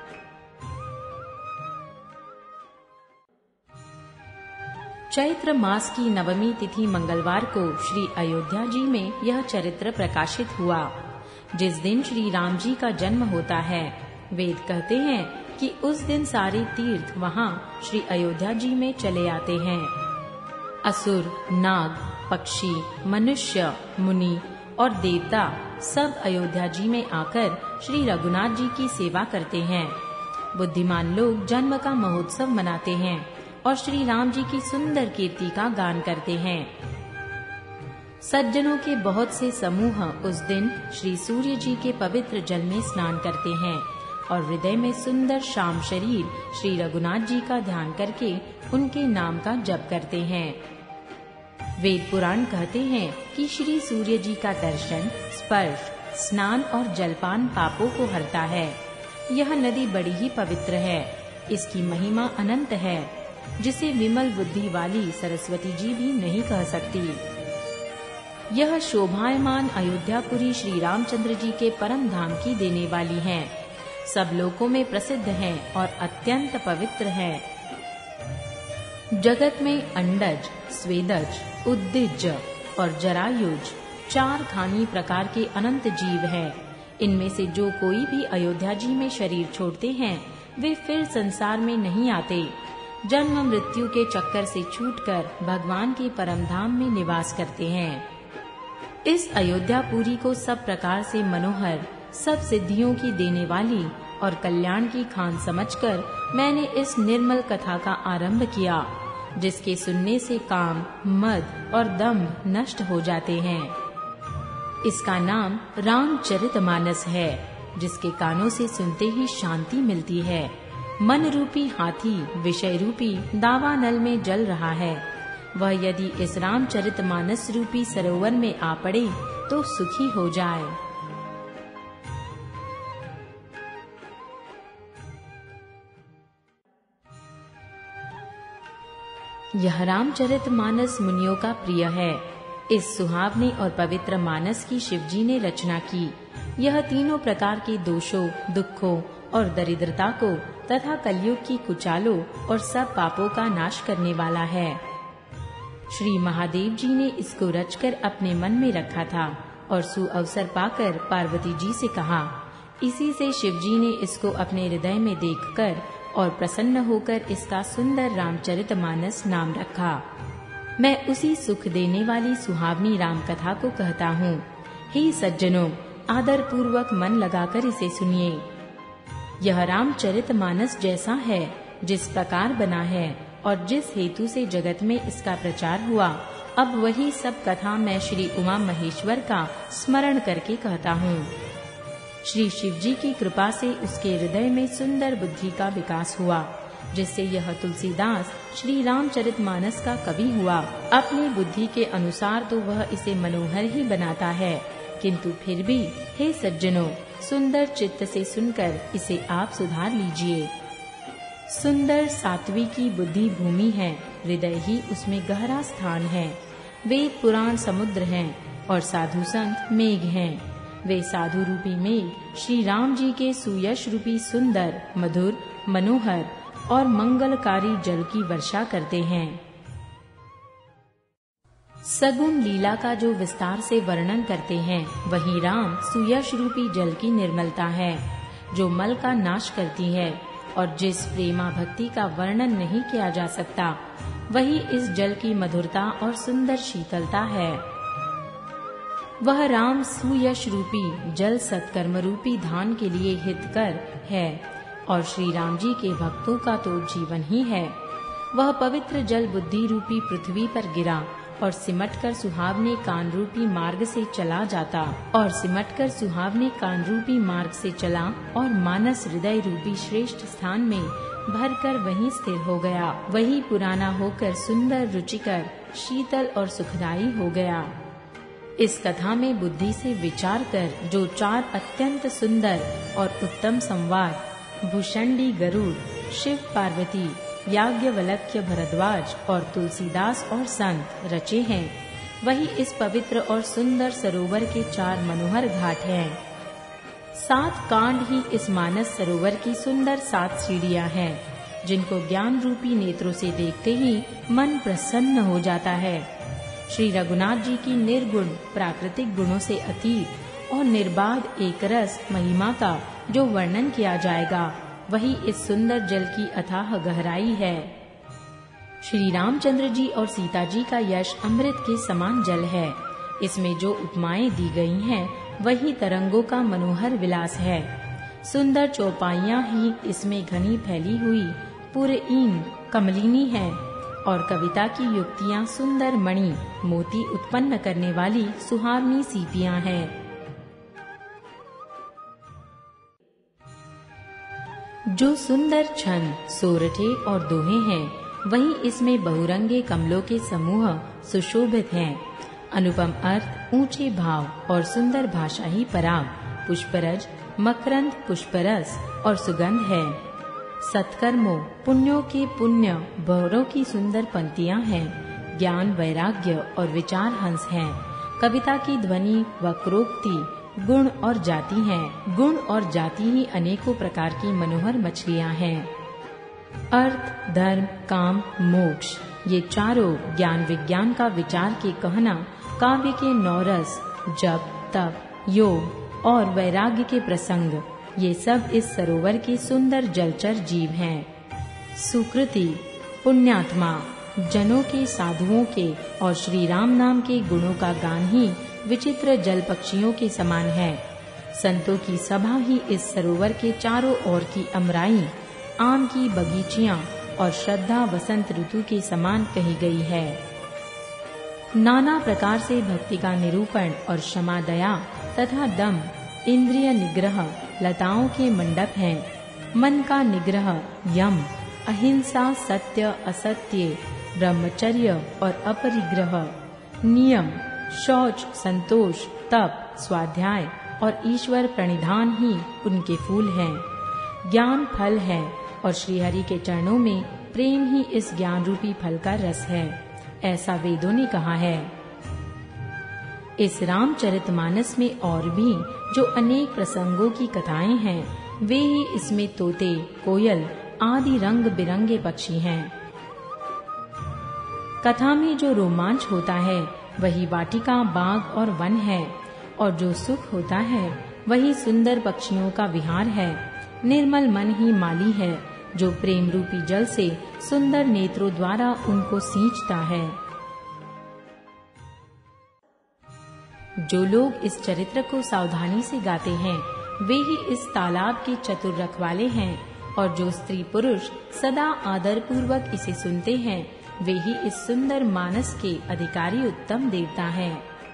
चैत्र मास की नवमी तिथि मंगलवार को श्री अयोध्या जी में यह चरित्र प्रकाशित हुआ, जिस दिन श्री राम जी का जन्म होता है। वेद कहते हैं कि उस दिन सारे तीर्थ वहाँ श्री अयोध्या जी में चले आते हैं। असुर, नाग, पक्षी, मनुष्य, मुनि और देवता सब अयोध्या जी में आकर श्री रघुनाथ जी की सेवा करते हैं। बुद्धिमान लोग जन्म का महोत्सव मनाते हैं और श्री राम जी की सुंदर कीर्ति का गान करते हैं। सज्जनों के बहुत से समूह उस दिन श्री सूर्य जी के पवित्र जल में स्नान करते हैं और हृदय में सुंदर श्याम शरीर श्री रघुनाथ जी का ध्यान करके उनके नाम का जप करते हैं। वेद पुराण कहते हैं कि श्री सूर्य जी का दर्शन, स्पर्श, स्नान और जलपान पापों को हरता है। यह नदी बड़ी ही पवित्र है, इसकी महिमा अनंत है, जिसे विमल बुद्धि वाली सरस्वती जी भी नहीं कह सकती। यह शोभायमान अयोध्यापुरी श्री रामचंद्र जी के परम धाम की देने वाली है, सब लोकों में प्रसिद्ध है और अत्यंत पवित्र है। जगत में अंडज, स्वेदज, उद्दिज और जरायुज 4 खानी प्रकार के अनंत जीव हैं। इनमें से जो कोई भी अयोध्या जी में शरीर छोड़ते हैं, वे फिर संसार में नहीं आते, जन्म मृत्यु के चक्कर से छूटकर भगवान के परम धाम में निवास करते हैं। इस अयोध्यापुरी को सब प्रकार से मनोहर, सब सिद्धियों की देने वाली और कल्याण की खान समझकर मैंने इस निर्मल कथा का आरंभ किया, जिसके सुनने से काम, मद और दम्भ नष्ट हो जाते हैं। इसका नाम रामचरितमानस है, जिसके कानों से सुनते ही शांति मिलती है। मन रूपी हाथी विषय रूपी दावानल में जल रहा है, वह यदि इस रामचरितमानस रूपी सरोवर में आ पड़े तो सुखी हो जाए। यह रामचरितमानस मुनियों का प्रिय है। इस सुहावने और पवित्र मानस की शिवजी ने रचना की। यह तीनों प्रकार के दोषों, दुखों और दरिद्रता को तथा कलयुग की कुचालों और सब पापों का नाश करने वाला है। श्री महादेव जी ने इसको रचकर अपने मन में रखा था और सुअवसर पाकर पार्वती जी से कहा। इसी से शिवजी ने इसको अपने हृदय में देखकर और प्रसन्न होकर इसका सुंदर रामचरितमानस नाम रखा। मैं उसी सुख देने वाली सुहावनी राम कथा को कहता हूँ। हे सज्जनों, आदर पूर्वक मन लगाकर इसे सुनिए। यह रामचरितमानस जैसा है, जिस प्रकार बना है और जिस हेतु से जगत में इसका प्रचार हुआ, अब वही सब कथा मैं श्री उमा महेश्वर का स्मरण करके कहता हूँ। श्री शिवजी की कृपा से उसके हृदय में सुंदर बुद्धि का विकास हुआ, जिससे यह तुलसीदास श्री रामचरितमानस का कवि हुआ। अपनी बुद्धि के अनुसार तो वह इसे मनोहर ही बनाता है, किंतु फिर भी हे सज्जनों, सुंदर चित्त से सुनकर इसे आप सुधार लीजिए। सुंदर सात्विकी बुद्धि भूमि है, हृदय ही उसमें गहरा स्थान है। वेद पुराण समुद्र हैं और साधु संत मेघ हैं। वे साधु रूपी मेघ श्री राम जी के सुयश रूपी सुंदर, मधुर, मनोहर और मंगलकारी जल की वर्षा करते हैं। सगुण लीला का जो विस्तार से वर्णन करते हैं, वही राम सुयश रूपी जल की निर्मलता है, जो मल का नाश करती है और जिस प्रेमा भक्ति का वर्णन नहीं किया जा सकता, वही इस जल की मधुरता और सुंदर शीतलता है। वह राम सुयश रूपी जल सत्कर्म रूपी धान के लिए हितकर है और श्री राम जी के भक्तों का तो जीवन ही है। वह पवित्र जल बुद्धि रूपी पृथ्वी पर गिरा और सिमटकर सुहावने कान रूपी मार्ग से चला जाता और मानस हृदय रूपी श्रेष्ठ स्थान में भरकर वहीं स्थिर हो गया। वही पुराना होकर सुंदर, रुचिकर, शीतल और सुखदायी हो गया। इस कथा में बुद्धि से विचार कर जो 4 अत्यंत सुंदर और उत्तम संवाद भूषंडी गरुड़, शिव पार्वती, याज्ञवल्क्य भरद्वाज और तुलसीदास और संत रचे हैं, वही इस पवित्र और सुंदर सरोवर के 4 मनोहर घाट हैं। 7 कांड ही इस मानस सरोवर की सुंदर 7 सीढ़ियां हैं, जिनको ज्ञान रूपी नेत्रों से देखते ही मन प्रसन्न हो जाता है। श्री रघुनाथ जी की निर्गुण प्राकृतिक गुणों से अतीत और निर्बाध एक रस महिमा का जो वर्णन किया जाएगा, वही इस सुंदर जल की अथाह गहराई है। श्री रामचंद्र जी और सीता जी का यश अमृत के समान जल है। इसमें जो उपमाएं दी गई हैं, वही तरंगों का मनोहर विलास है। सुंदर चौपाइयां ही इसमें घनी फैली हुई पुरईन कमलिनी है और कविता की युक्तियां सुंदर मणि मोती उत्पन्न करने वाली सुहावनी सीपियां हैं। जो सुंदर छंद, सोरठे और दोहे हैं, वही इसमें बहुरंगे कमलों के समूह सुशोभित हैं। अनुपम अर्थ, ऊंचे भाव और सुंदर भाषा ही पराग, पुष्परज, मकरंद, पुष्परस और सुगंध है। सत्कर्मों, पुण्यों के पुण्य भौरों की सुंदर पंक्तियां हैं। ज्ञान, वैराग्य और विचार हंस हैं। कविता की ध्वनि, वक्रोक्ति, गुण और जाति हैं। गुण और जाति ही अनेकों प्रकार की मनोहर मछलियां हैं। अर्थ, धर्म, काम, मोक्ष, ये चारों ज्ञान विज्ञान का विचार के कहना काव्य के 9 रस, जप, तप, योग और वैराग्य के प्रसंग, ये सब इस सरोवर के सुंदर जलचर जीव हैं। सुकृति, पुण्यात्मा, जनों के, साधुओं के और श्री राम नाम के गुणों का गान ही विचित्र जल पक्षियों के समान है। संतों की सभा ही इस सरोवर के चारों ओर की अमराई, आम की बगीचियां और श्रद्धा वसंत ऋतु के समान कही गई है। नाना प्रकार से भक्ति का निरूपण और क्षमा, दया तथा दम, इंद्रिय निग्रह, लताओं के मंडप हैं। मन का निग्रह, यम, अहिंसा, सत्य, असत्य, ब्रह्मचर्य और अपरिग्रह, नियम, शौच, संतोष, तप, स्वाध्याय और ईश्वर प्रणिधान ही उनके फूल हैं। ज्ञान फल है और श्रीहरि के चरणों में प्रेम ही इस ज्ञान रूपी फल का रस है, ऐसा वेदों ने कहा है। इस रामचरितमानस में और भी जो अनेक प्रसंगों की कथाएं हैं, वे ही इसमें तोते, कोयल आदि रंग बिरंगे पक्षी हैं। कथा में जो रोमांच होता है, वही वाटिका, बाग और वन है, और जो सुख होता है, वही सुंदर पक्षियों का विहार है। निर्मल मन ही माली है, जो प्रेम रूपी जल से सुंदर नेत्रों द्वारा उनको सींचता है। जो लोग इस चरित्र को सावधानी से गाते हैं, वे ही इस तालाब के चतुर रखवाले हैं, और जो स्त्री पुरुष सदा आदर पूर्वक इसे सुनते हैं, वे ही इस सुंदर मानस के अधिकारी उत्तम देवता हैं।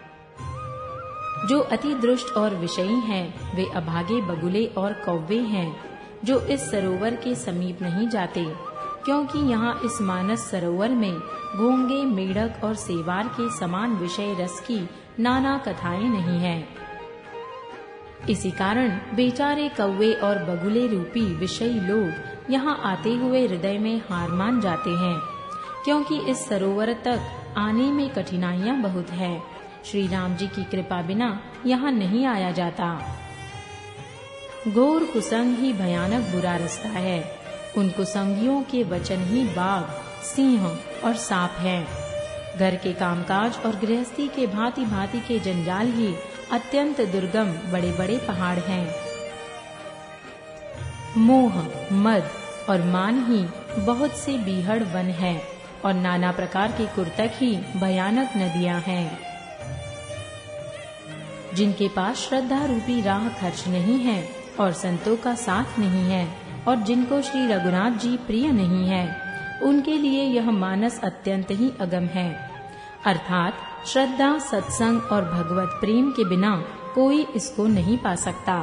जो अति दुष्ट और विषयी हैं, वे अभागे बगुले और कौवे हैं, जो इस सरोवर के समीप नहीं जाते, क्योंकि यहाँ इस मानस सरोवर में घोंगे, मेढक और सेवार के समान विषय रस की नाना कथाएं नहीं हैं। इसी कारण बेचारे कौवे और बगुले रूपी विषयी लोग यहाँ आते हुए हृदय में हार मान जाते हैं, क्योंकि इस सरोवर तक आने में कठिनाइयां बहुत है। श्री राम जी की कृपा बिना यहाँ नहीं आया जाता। घोर कुसंग ही भयानक बुरा रास्ता है। उन कुसंगियों के वचन ही बाघ, सिंह और सांप हैं। घर के कामकाज और गृहस्थी के भांति भांति के जंजाल ही अत्यंत दुर्गम बड़े बड़े पहाड़ हैं। मोह, मद और मान ही बहुत से बीहड़ वन हैं, और नाना प्रकार के कुर्तक ही भयानक नदियां हैं। जिनके पास श्रद्धा रूपी राह खर्च नहीं है और संतों का साथ नहीं है और जिनको श्री रघुनाथ जी प्रिय नहीं है, उनके लिए यह मानस अत्यंत ही अगम है। अर्थात श्रद्धा, सत्संग और भगवत प्रेम के बिना कोई इसको नहीं पा सकता।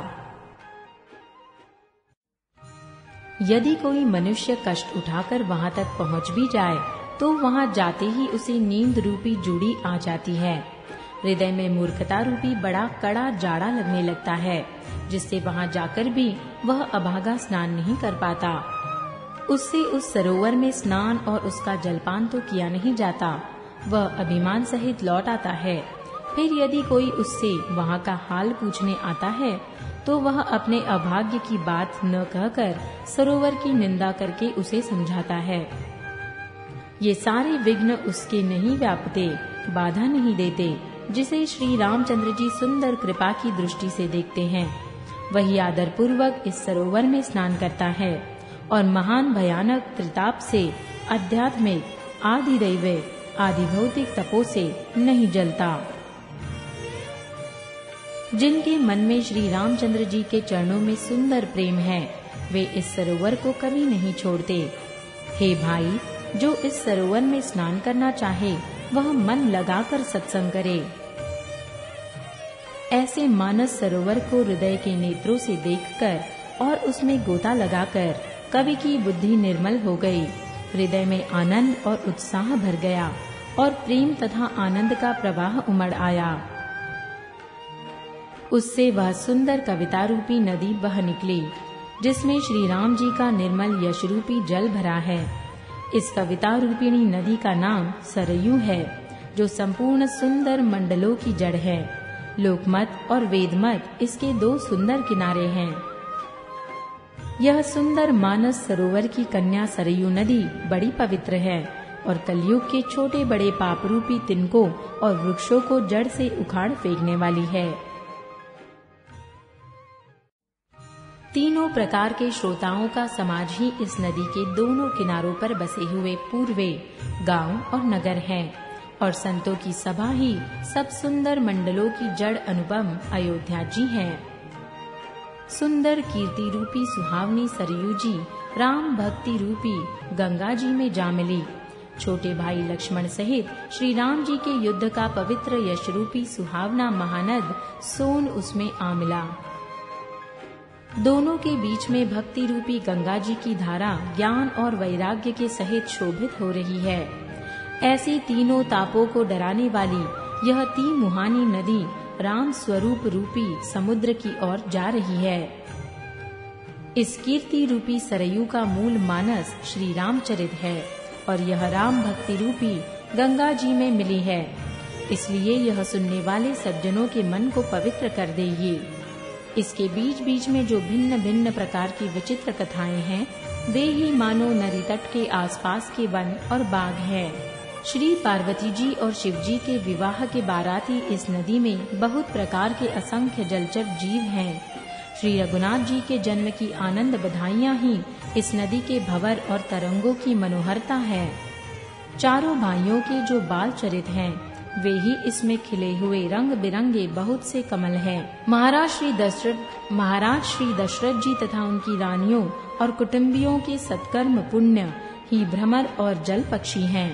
यदि कोई मनुष्य कष्ट उठाकर वहां तक पहुंच भी जाए तो वहां जाते ही उसे नींद रूपी जूड़ी आ जाती है। हृदय में मूर्खता रूपी बड़ा कड़ा जाड़ा लगने लगता है, जिससे वहां जाकर भी वह अभागा स्नान नहीं कर पाता। उससे उस सरोवर में स्नान और उसका जलपान तो किया नहीं जाता, वह अभिमान सहित लौट आता है। फिर यदि कोई उससे वहां का हाल पूछने आता है तो वह अपने अभाग्य की बात न कहकर सरोवर की निंदा करके उसे समझाता है। ये सारे विघ्न उसके नहीं व्यापते, बाधा नहीं देते, जिसे श्री रामचंद्र जी सुंदर कृपा की दृष्टि से देखते हैं। वही आदर पूर्वक इस सरोवर में स्नान करता है और महान भयानक त्रिताप से, आध्यात्मिक, आदि दैविक, आदि भौतिक तपो से नहीं जलता। जिनके मन में श्री रामचंद्र जी के चरणों में सुंदर प्रेम है, वे इस सरोवर को कभी नहीं छोड़ते। हे भाई, जो इस सरोवर में स्नान करना चाहे वह मन लगाकर सत्संग करे। ऐसे मानस सरोवर को हृदय के नेत्रों से देखकर और उसमें गोता लगाकर कवि की बुद्धि निर्मल हो गई। हृदय में आनंद और उत्साह भर गया और प्रेम तथा आनंद का प्रवाह उमड़ आया। उससे वह सुंदर कविता रूपी नदी बह निकली, जिसमें श्री राम जी का निर्मल यश रूपी जल भरा है। इस कविता रूपिणी नदी का नाम सरयू है, जो संपूर्ण सुंदर मंडलों की जड़ है। लोकमत और वेदमत इसके दो सुंदर किनारे हैं। यह सुंदर मानस सरोवर की कन्या सरयू नदी बड़ी पवित्र है और कलयुग के छोटे बड़े पाप रूपी तिनकों और वृक्षों को जड़ से उखाड़ फेंकने वाली है। तीनों प्रकार के श्रोताओं का समाज ही इस नदी के दोनों किनारों पर बसे हुए पूर्वे गांव और नगर हैं और संतों की सभा ही सब सुंदर मंडलों की जड़ अनुपम अयोध्या जी है। सुंदर कीर्ति रूपी सुहावनी सरयू जी राम भक्ति रूपी गंगा जी में जा मिली। छोटे भाई लक्ष्मण सहित श्री राम जी के युद्ध का पवित्र यश रूपी सुहावना महानद सोन उसमें आ मिला। दोनों के बीच में भक्ति रूपी गंगा जी की धारा ज्ञान और वैराग्य के सहित शोभित हो रही है। ऐसी तीनों तापों को डराने वाली यह तिमुहानी नदी राम स्वरूप रूपी समुद्र की ओर जा रही है। इस कीर्ति रूपी सरयू का मूल मानस श्री रामचरित है और यह राम भक्ति रूपी गंगा जी में मिली है। इसलिए यह सुनने वाले सज्जनों के मन को पवित्र कर देगी। इसके बीच बीच में जो भिन्न भिन्न प्रकार की विचित्र कथाएं हैं, वे ही मानो नदी तट के आसपास के वन और बाग हैं। श्री पार्वती जी और शिव जी के विवाह के बाराती इस नदी में बहुत प्रकार के असंख्य जलचर जीव हैं। श्री रघुनाथ जी के जन्म की आनंद बधाइयां ही इस नदी के भंवर और तरंगों की मनोहरता है। चारों भाइयों के जो बाल चरित हैं, वे ही इसमें खिले हुए रंग बिरंगे बहुत से कमल हैं। महाराज श्री दशरथ जी तथा उनकी रानियों और कुटुंबियों के सत्कर्म पुण्य ही भ्रमर और जल पक्षी हैं।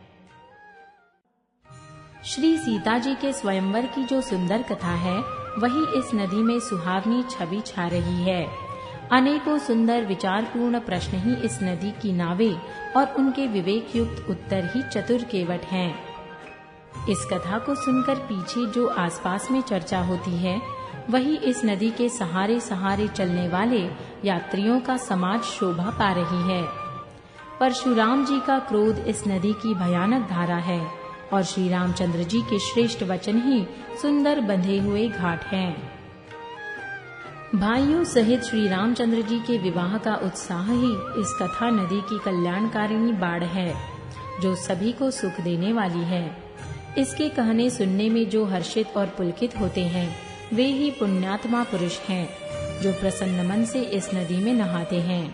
श्री सीता जी के स्वयंवर की जो सुंदर कथा है, वही इस नदी में सुहावनी छवि छा रही है। अनेकों सुंदर विचारपूर्ण प्रश्न ही इस नदी की नावे और उनके विवेक युक्त उत्तर ही चतुर केवट हैं। इस कथा को सुनकर पीछे जो आसपास में चर्चा होती है, वही इस नदी के सहारे सहारे चलने वाले यात्रियों का समाज शोभा पा रही है। परशुराम जी का क्रोध इस नदी की भयानक धारा है और श्री रामचंद्र जी के श्रेष्ठ वचन ही सुंदर बंधे हुए घाट हैं। भाइयों सहित श्री रामचंद्र जी के विवाह का उत्साह ही इस कथा नदी की कल्याणकारिणी बाढ़ है, जो सभी को सुख देने वाली है। इसके कहने सुनने में जो हर्षित और पुलकित होते हैं, वे ही पुण्यात्मा पुरुष हैं, जो प्रसन्न मन से इस नदी में नहाते हैं।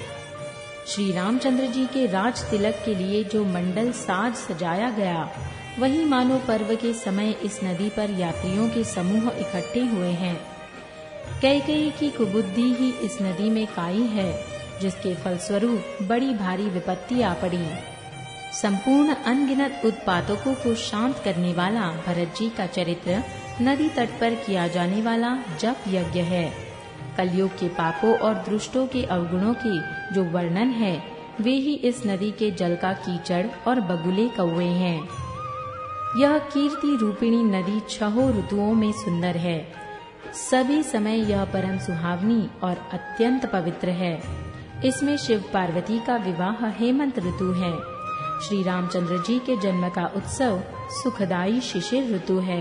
श्री रामचंद्र जी के राज तिलक के लिए जो मंडल साज सजाया गया, वही मानो पर्व के समय इस नदी पर यात्रियों के समूह इकट्ठे हुए हैं। कैकेयी की कुबुद्धि ही इस नदी में काई है, जिसके फलस्वरूप बड़ी भारी विपत्ति आ पड़ी। संपूर्ण अनगिनत उत्पातों को शांत करने वाला भरत जी का चरित्र नदी तट पर किया जाने वाला जप यज्ञ है। कलयुग के पापों और दुष्टों के अवगुणों के जो वर्णन है, वे ही इस नदी के जल का कीचड़ और बगुले कौवे हैं। यह कीर्ति रूपिणी नदी 6 ऋतुओं में सुंदर है। सभी समय यह परम सुहावनी और अत्यंत पवित्र है। इसमें शिव पार्वती का विवाह हेमंत ऋतु है। श्री रामचंद्र जी के जन्म का उत्सव सुखदायी शिशिर ऋतु है।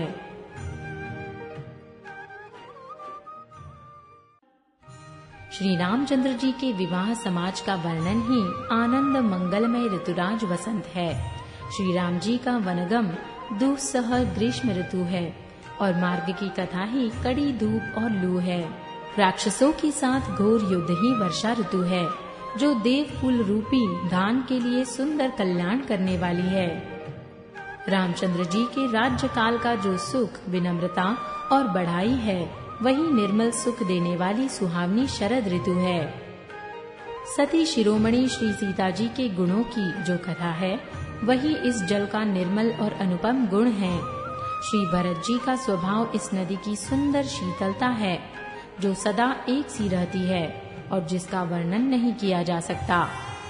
श्री रामचंद्र जी के विवाह समाज का वर्णन ही आनंद मंगलमय ऋतुराज वसंत है। श्री राम जी का वनगम दुस्सह ग्रीष्म ऋतु है और मार्ग की कथा ही कड़ी धूप और लू है। राक्षसों के साथ घोर युद्ध ही वर्षा ऋतु है, जो देवकुल रूपी धान के लिए सुंदर कल्याण करने वाली है। रामचंद्र जी के राज्य काल का जो सुख, विनम्रता और बढ़ाई है, वही निर्मल सुख देने वाली सुहावनी शरद ऋतु है। सती शिरोमणि श्री सीता जी के गुणों की जो कथा है, वही इस जल का निर्मल और अनुपम गुण है। श्री भरत जी का स्वभाव इस नदी की सुंदर शीतलता है, जो सदा एक सी रहती है और जिसका वर्णन नहीं किया जा सकता।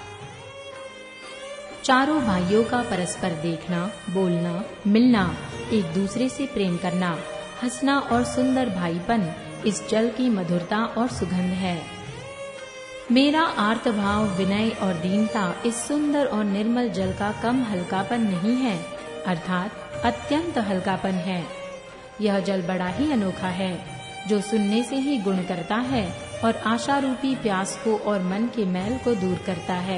चारों भाइयों का परस्पर देखना, बोलना, मिलना, एक दूसरे से प्रेम करना, हंसना और सुंदर भाईपन इस जल की मधुरता और सुगंध है। मेरा आर्त भाव, विनय और दीनता इस सुंदर और निर्मल जल का कम हल्कापन नहीं है, अर्थात अत्यंत हल्कापन है। यह जल बड़ा ही अनोखा है, जो सुनने से ही गुण करता है और आशा रूपी प्यास को और मन के मैल को दूर करता है।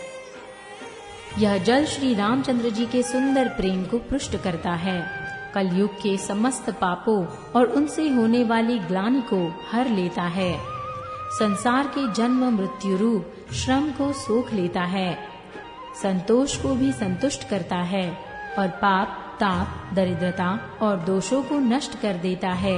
यह जल श्री रामचंद्र जी के सुंदर प्रेम को पुष्ट करता है, कलयुग के समस्त पापों और उनसे होने वाली ग्लानि को हर लेता है, संसार के जन्म मृत्यु रूप श्रम को सोख लेता है, संतोष को भी संतुष्ट करता है और पाप, ताप, दरिद्रता और दोषों को नष्ट कर देता है।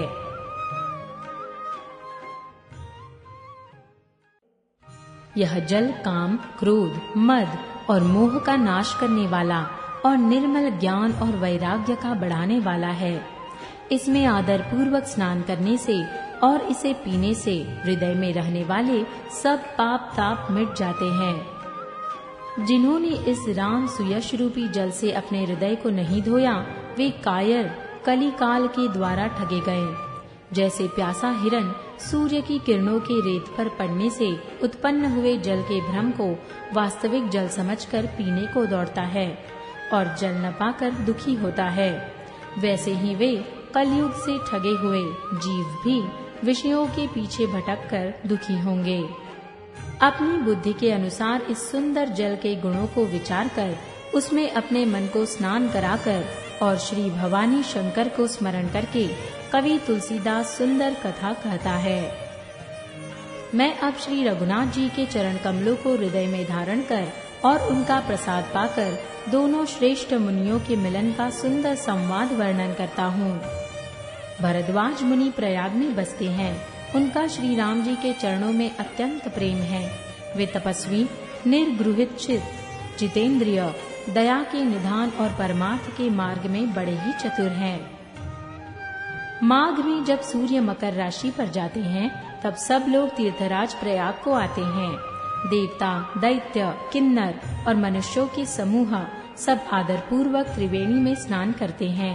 यह जल काम, क्रोध, मद और मोह का नाश करने वाला और निर्मल ज्ञान और वैराग्य का बढ़ाने वाला है। इसमें आदर पूर्वक स्नान करने से और इसे पीने से हृदय में रहने वाले सब पाप ताप मिट जाते हैं। जिन्होंने इस राम सुयश रूपी जल से अपने हृदय को नहीं धोया, वे कायर कली काल के द्वारा ठगे गए। जैसे प्यासा हिरन सूर्य की किरणों के रेत पर पड़ने से उत्पन्न हुए जल के भ्रम को वास्तविक जल समझकर पीने को दौड़ता है और जल न पाकर दुखी होता है, वैसे ही वे कलयुग से ठगे हुए जीव भी विषयों के पीछे भटककर दुखी होंगे। अपनी बुद्धि के अनुसार इस सुंदर जल के गुणों को विचार कर उसमें अपने मन को स्नान कराकर और श्री भवानी शंकर को स्मरण करके कवि तुलसीदास सुंदर कथा कहता है। मैं अब श्री रघुनाथ जी के चरण कमलों को हृदय में धारण कर और उनका प्रसाद पाकर दोनों श्रेष्ठ मुनियों के मिलन का सुंदर संवाद वर्णन करता हूँ। भरद्वाज मुनि प्रयाग में बसते हैं। उनका श्री राम जी के चरणों में अत्यंत प्रेम है। वे तपस्वी, निर्गृहित चित्त, जितेंद्रिय, दया के निधान और परमार्थ के मार्ग में बड़े ही चतुर हैं। माघ में जब सूर्य मकर राशि पर जाते हैं, तब सब लोग तीर्थराज प्रयाग को आते हैं। देवता, दैत्य, किन्नर और मनुष्यों के समूह सब आदर पूर्वक त्रिवेणी में स्नान करते हैं।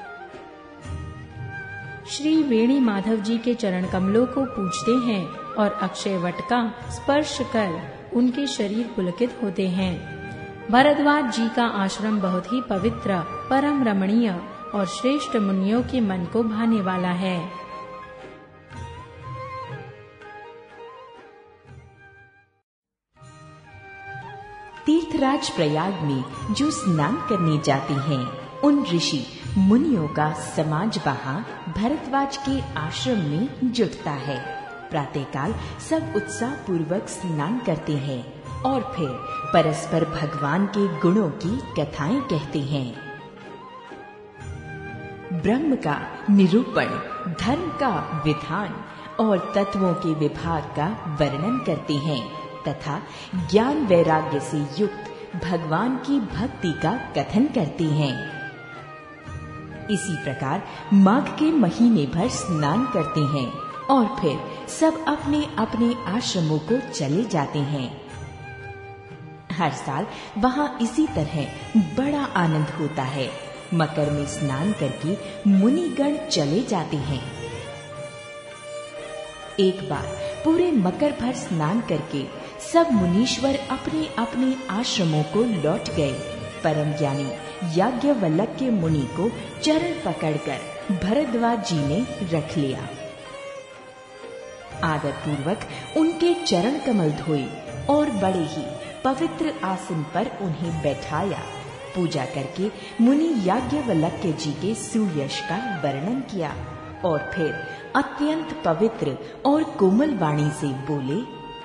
श्री वेणी माधव जी के चरण कमलों को पूजते हैं और अक्षय वट का स्पर्श कर उनके शरीर पुलकित होते हैं। भरद्वाज जी का आश्रम बहुत ही पवित्र, परम रमणीय और श्रेष्ठ मुनियों के मन को भाने वाला है। तीर्थराज प्रयाग में जो स्नान करने जाते हैं, उन ऋषि मुनियों का समाज वहाँ भरद्वाज के आश्रम में जुटता है। प्रातःकाल सब उत्साह पूर्वक स्नान करते हैं और फिर परस्पर भगवान के गुणों की कथाएं कहते हैं। ब्रह्म का निरूपण, धर्म का विधान और तत्वों के विभाग का वर्णन करते हैं तथा ज्ञान वैराग्य से युक्त भगवान की भक्ति का कथन करते हैं। इसी प्रकार माघ के महीने भर स्नान करते हैं और फिर सब अपने अपने आश्रमों को चले जाते हैं। हर साल वहाँ इसी तरह बड़ा आनंद होता है। मकर में स्नान करके मुनिगण चले जाते हैं। एक बार पूरे मकर भर स्नान करके सब मुनीश्वर अपने अपने आश्रमों को लौट गए। परम ज्ञानी याज्ञवल्क्य के मुनि को चरण पकड़कर भरद्वाज जी ने रख लिया। आदर पूर्वक उनके चरण कमल धोए और बड़े ही पवित्र आसन पर उन्हें बैठाया। पूजा करके मुनि याज्ञवल्क्य जी के सुयश का वर्णन किया और फिर अत्यंत पवित्र और कोमल वाणी से बोले,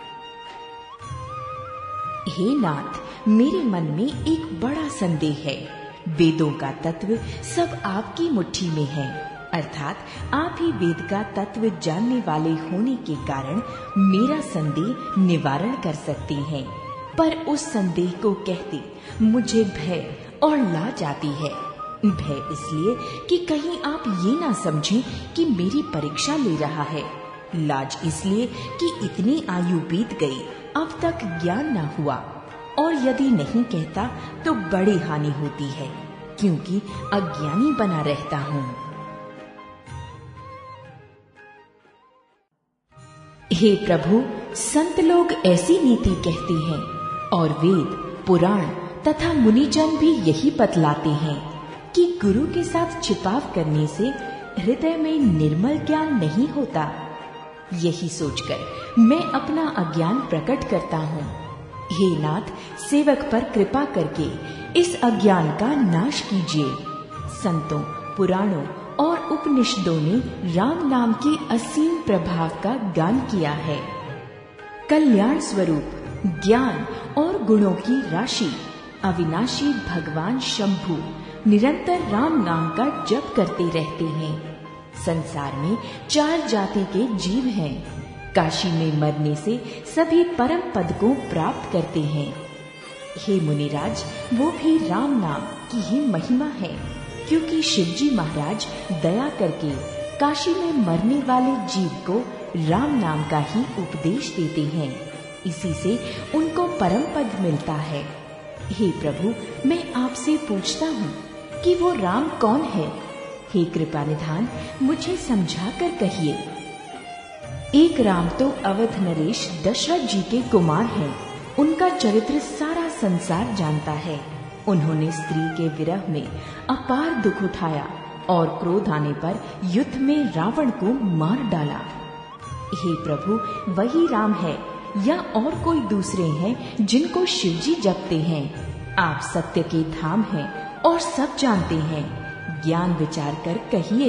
हे नाथ, मेरे मन में एक बड़ा संदेह है। वेदों का तत्व सब आपकी मुट्ठी में है, अर्थात आप ही वेद का तत्व जानने वाले होने के कारण मेरा संदेह निवारण कर सकते हैं। पर उस संदेह को कहते मुझे भय और लाज आती है। भय इसलिए कि कहीं आप ये ना समझें कि मेरी परीक्षा ले रहा है। लाज इसलिए कि इतनी आयु बीत गई, अब तक ज्ञान ना हुआ, और यदि नहीं कहता तो बड़ी हानि होती है, क्योंकि अज्ञानी बना रहता हूँ। हे प्रभु, संत लोग ऐसी नीति कहते हैं और वेद, पुराण तथा मुनिजन भी यही बतलाते हैं कि गुरु के साथ छिपाव करने से हृदय में निर्मल ज्ञान नहीं होता। यही सोचकर मैं अपना अज्ञान प्रकट करता हूँ। हे नाथ, सेवक पर कृपा करके इस अज्ञान का नाश कीजिए। संतों, पुराणों और उपनिषदों ने राम नाम के असीम प्रभाव का गान किया है। कल्याण स्वरूप ज्ञान और गुणों की राशि अविनाशी भगवान शंभु निरंतर राम नाम का जप करते रहते हैं। संसार में 4 जाति के जीव हैं। काशी में मरने से सभी परम पद को प्राप्त करते हैं। हे मुनिराज, वो भी राम नाम की ही महिमा है, क्योंकि शिवजी महाराज दया करके काशी में मरने वाले जीव को राम नाम का ही उपदेश देते हैं। इसी से उनको परम पद मिलता है। हे प्रभु, मैं आपसे पूछता हूँ कि वो राम कौन है? हे कृपा निधान, मुझे समझा कर कहिए। एक राम तो अवध नरेश दशरथ जी के कुमार हैं। उनका चरित्र सारा संसार जानता है। उन्होंने स्त्री के विरह में अपार दुख उठाया और क्रोध आने पर युद्ध में रावण को मार डाला। हे प्रभु, वही राम है या और कोई दूसरे हैं जिनको शिवजी जपते हैं? आप सत्य के धाम हैं और सब जानते हैं। ज्ञान विचार कर कहिए।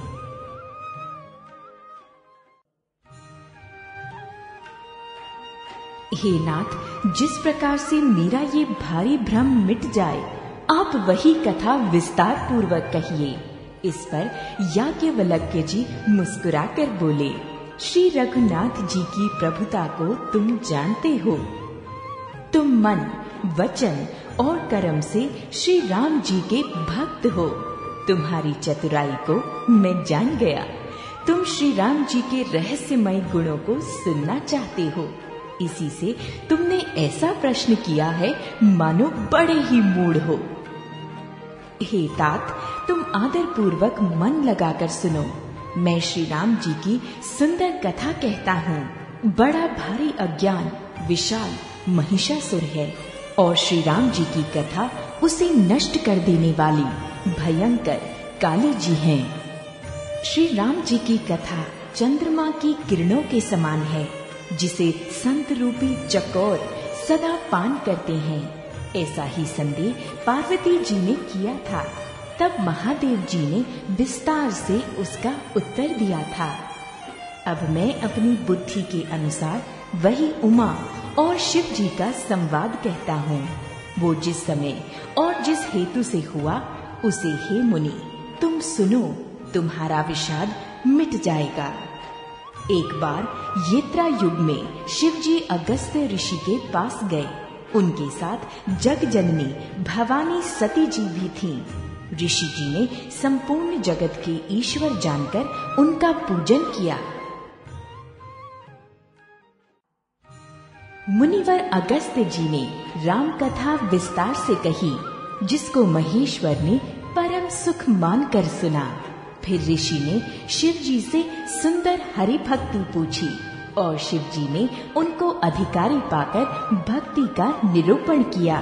हे नाथ, जिस प्रकार से मेरा ये भारी भ्रम मिट जाए, आप वही कथा विस्तार पूर्वक कहिए। इस पर याज्ञवल्क्य जी मुस्कुराकर बोले, श्री रघुनाथ जी की प्रभुता को तुम जानते हो। तुम मन, वचन और कर्म से श्री राम जी के भक्त हो। तुम्हारी चतुराई को मैं जान गया। तुम श्री राम जी के रहस्यमय गुणों को सुनना चाहते हो। इसी से तुमने ऐसा प्रश्न किया है मानो बड़े ही मूढ़ हो। हे तात, तुम आदर पूर्वक मन लगाकर सुनो। मैं श्री राम जी की सुंदर कथा कहता हूँ। बड़ा भारी अज्ञान विशाल महिषासुर है और श्री राम जी की कथा उसे नष्ट कर देने वाली भयंकर काली जी हैं। श्री राम जी की कथा चंद्रमा की किरणों के समान है, जिसे संत रूपी चकोर सदा पान करते हैं। ऐसा ही संदेह पार्वती जी ने किया था। तब महादेव जी ने विस्तार से उसका उत्तर दिया था। अब मैं अपनी बुद्धि के अनुसार वही उमा और शिव जी का संवाद कहता हूँ। वो जिस समय और जिस हेतु से हुआ, उसे हे मुनि तुम सुनो, तुम्हारा विषाद मिट जाएगा। एक बार येत्रा युग में शिवजी अगस्त्य ऋषि के पास गए। उनके साथ जगजननी भवानी सती जी भी थीं। ऋषि जी ने संपूर्ण जगत के ईश्वर जानकर उनका पूजन किया। मुनिवर अगस्त्य जी ने राम कथा विस्तार से कही, जिसको महेश्वर ने परम सुख मानकर सुना। फिर ऋषि ने शिव जी से सुंदर हरि भक्ति पूछी और शिव जी ने उनको अधिकारी पाकर भक्ति का निरूपण किया।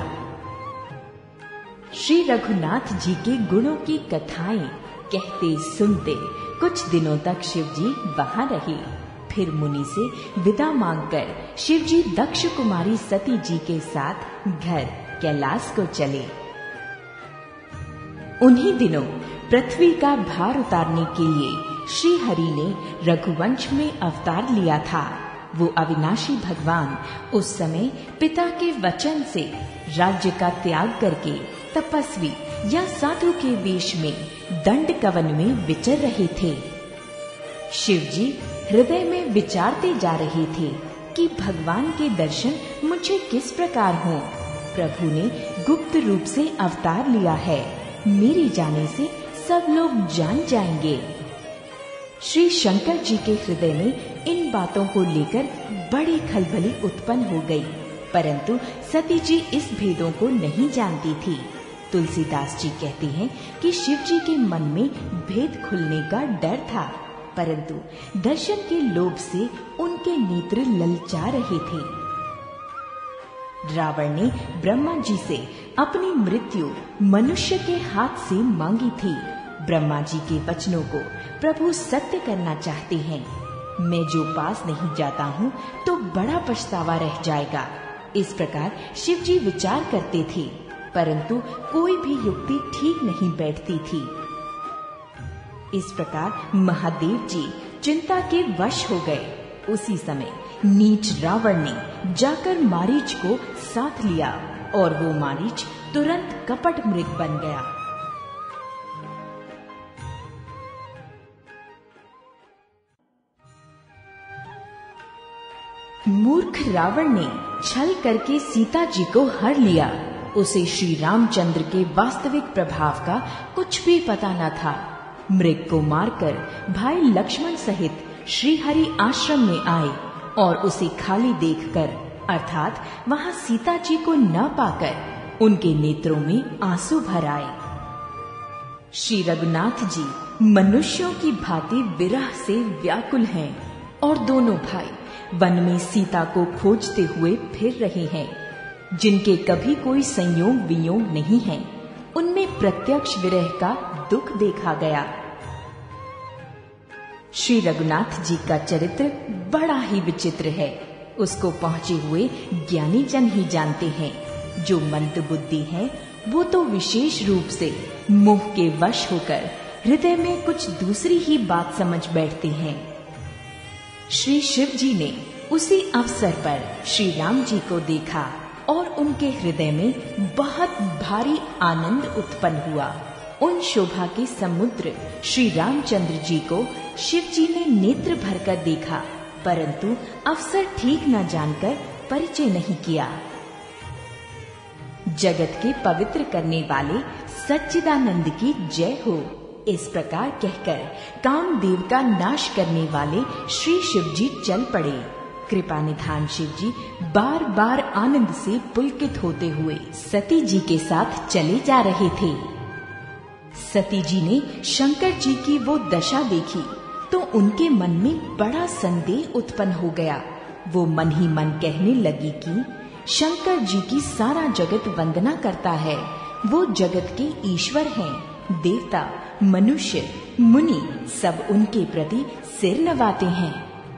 श्री रघुनाथ जी के गुणों की कथाएं कहते सुनते कुछ दिनों तक शिव जी वहां रहे। फिर मुनि से विदा मांगकर शिव जी दक्ष कुमारी सती जी के साथ घर कैलाश को चले। उन्हीं दिनों पृथ्वी का भार उतारने के लिए श्री हरि ने रघुवंश में अवतार लिया था। वो अविनाशी भगवान उस समय पिता के वचन से राज्य का त्याग करके तपस्वी या साधु के वेश में दंड कवन में विचर रहे थे। शिव जी हृदय में विचारते जा रहे थे कि भगवान के दर्शन मुझे किस प्रकार हों। प्रभु ने गुप्त रूप से अवतार लिया है, मेरे जाने से सब लोग जान जाएंगे। श्री शंकर जी के हृदय में इन बातों को लेकर बड़ी खलबली उत्पन्न हो गई, परंतु सती जी इस भेदों को नहीं जानती थी। तुलसीदास जी कहते हैं कि शिव जी के मन में भेद खुलने का डर था, परंतु दर्शन के लोभ से उनके नेत्र ललचा रहे थे। रावण ने ब्रह्मा जी से अपनी मृत्यु मनुष्य के हाथ से मांगी थी। ब्रह्मा जी के वचनों को प्रभु सत्य करना चाहते हैं। मैं जो पास नहीं जाता हूँ तो बड़ा पछतावा रह जाएगा। इस प्रकार शिव जी विचार करते थे, परंतु कोई भी युक्ति ठीक नहीं बैठती थी। इस प्रकार महादेव जी चिंता के वश हो गए। उसी समय नीच रावण ने जाकर मारीच को साथ लिया और वो मारीच तुरंत कपट मृग बन गया। मूर्ख रावण ने छल करके सीता जी को हर लिया। उसे श्री रामचंद्र के वास्तविक प्रभाव का कुछ भी पता न था। मृग को मारकर भाई लक्ष्मण सहित श्री हरि आश्रम में आए और उसे खाली देखकर, अर्थात वहां सीता जी को न पाकर उनके नेत्रों में आंसू भर आए। श्री रघुनाथ जी मनुष्यों की भांति विरह से व्याकुल हैं और दोनों भाई वन में सीता को खोजते हुए फिर रहे हैं। जिनके कभी कोई संयोग वियोग नहीं है, उनमें प्रत्यक्ष विरह का दुख देखा गया। श्री रघुनाथ जी का चरित्र बड़ा ही विचित्र है। उसको पहुंचे हुए ज्ञानी जन ही जानते हैं। जो मंद बुद्धि है वो तो विशेष रूप से मोह के वश होकर हृदय में कुछ दूसरी ही बात समझ बैठते हैं। श्री शिव जी ने उसी अवसर पर श्री राम जी को देखा और उनके हृदय में बहुत भारी आनंद उत्पन्न हुआ। उन शोभा के समुद्र श्री रामचंद्र जी को शिव जी ने नेत्र भरकर देखा, परंतु अवसर ठीक न जानकर परिचय नहीं किया। जगत के पवित्र करने वाले सच्चिदानंद की जय हो, इस प्रकार कहकर कामदेव का नाश करने वाले श्री शिव जी चल पड़े। कृपा निधान शिव जी बार बार आनंद से पुलकित होते हुए सती जी के साथ चले जा रहे थे। सती जी ने शंकर जी की वो दशा देखी तो उनके मन में बड़ा संदेह उत्पन्न हो गया। वो मन ही मन कहने लगी कि शंकर जी की सारा जगत वंदना करता है। वो जगत के ईश्वर हैं। देवता, मनुष्य, मुनि सब उनके प्रति सिर नवाते हैं।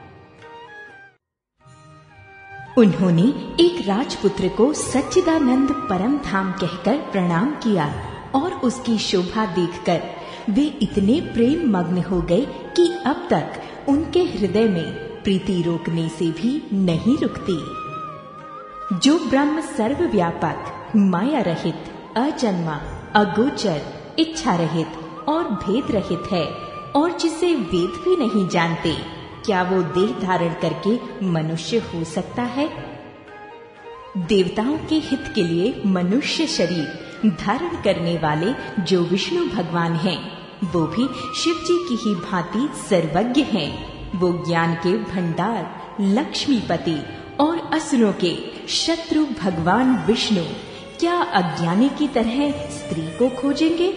उन्होंने एक राजपुत्र को सच्चिदानंद परम धाम कहकर प्रणाम किया और उसकी शोभा देखकर वे इतने प्रेम मग्न हो गए कि अब तक उनके हृदय में प्रीति रोकने से भी नहीं रुकती। जो ब्रह्म सर्वव्यापक, माया रहित, अजन्मा, अगोचर, इच्छा रहित और भेद रहित है और जिसे वेद भी नहीं जानते, क्या वो देह धारण करके मनुष्य हो सकता है? देवताओं के हित के लिए मनुष्य शरीर धारण करने वाले जो विष्णु भगवान हैं, वो भी शिव जी की ही भांति सर्वज्ञ हैं। वो ज्ञान के भंडार, लक्ष्मीपति और असुरों के शत्रु भगवान विष्णु क्या अज्ञानी की तरह स्त्री को खोजेंगे?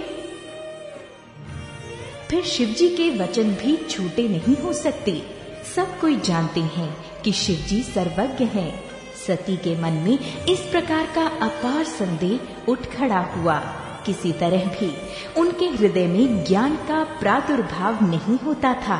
फिर शिव जी के वचन भी झूठे नहीं हो सकते। सब कोई जानते हैं कि शिव जी सर्वज्ञ हैं। सती के मन में इस प्रकार का अपार संदेह उठ खड़ा हुआ। किसी तरह भी उनके हृदय में ज्ञान का प्रादुर्भाव नहीं होता था।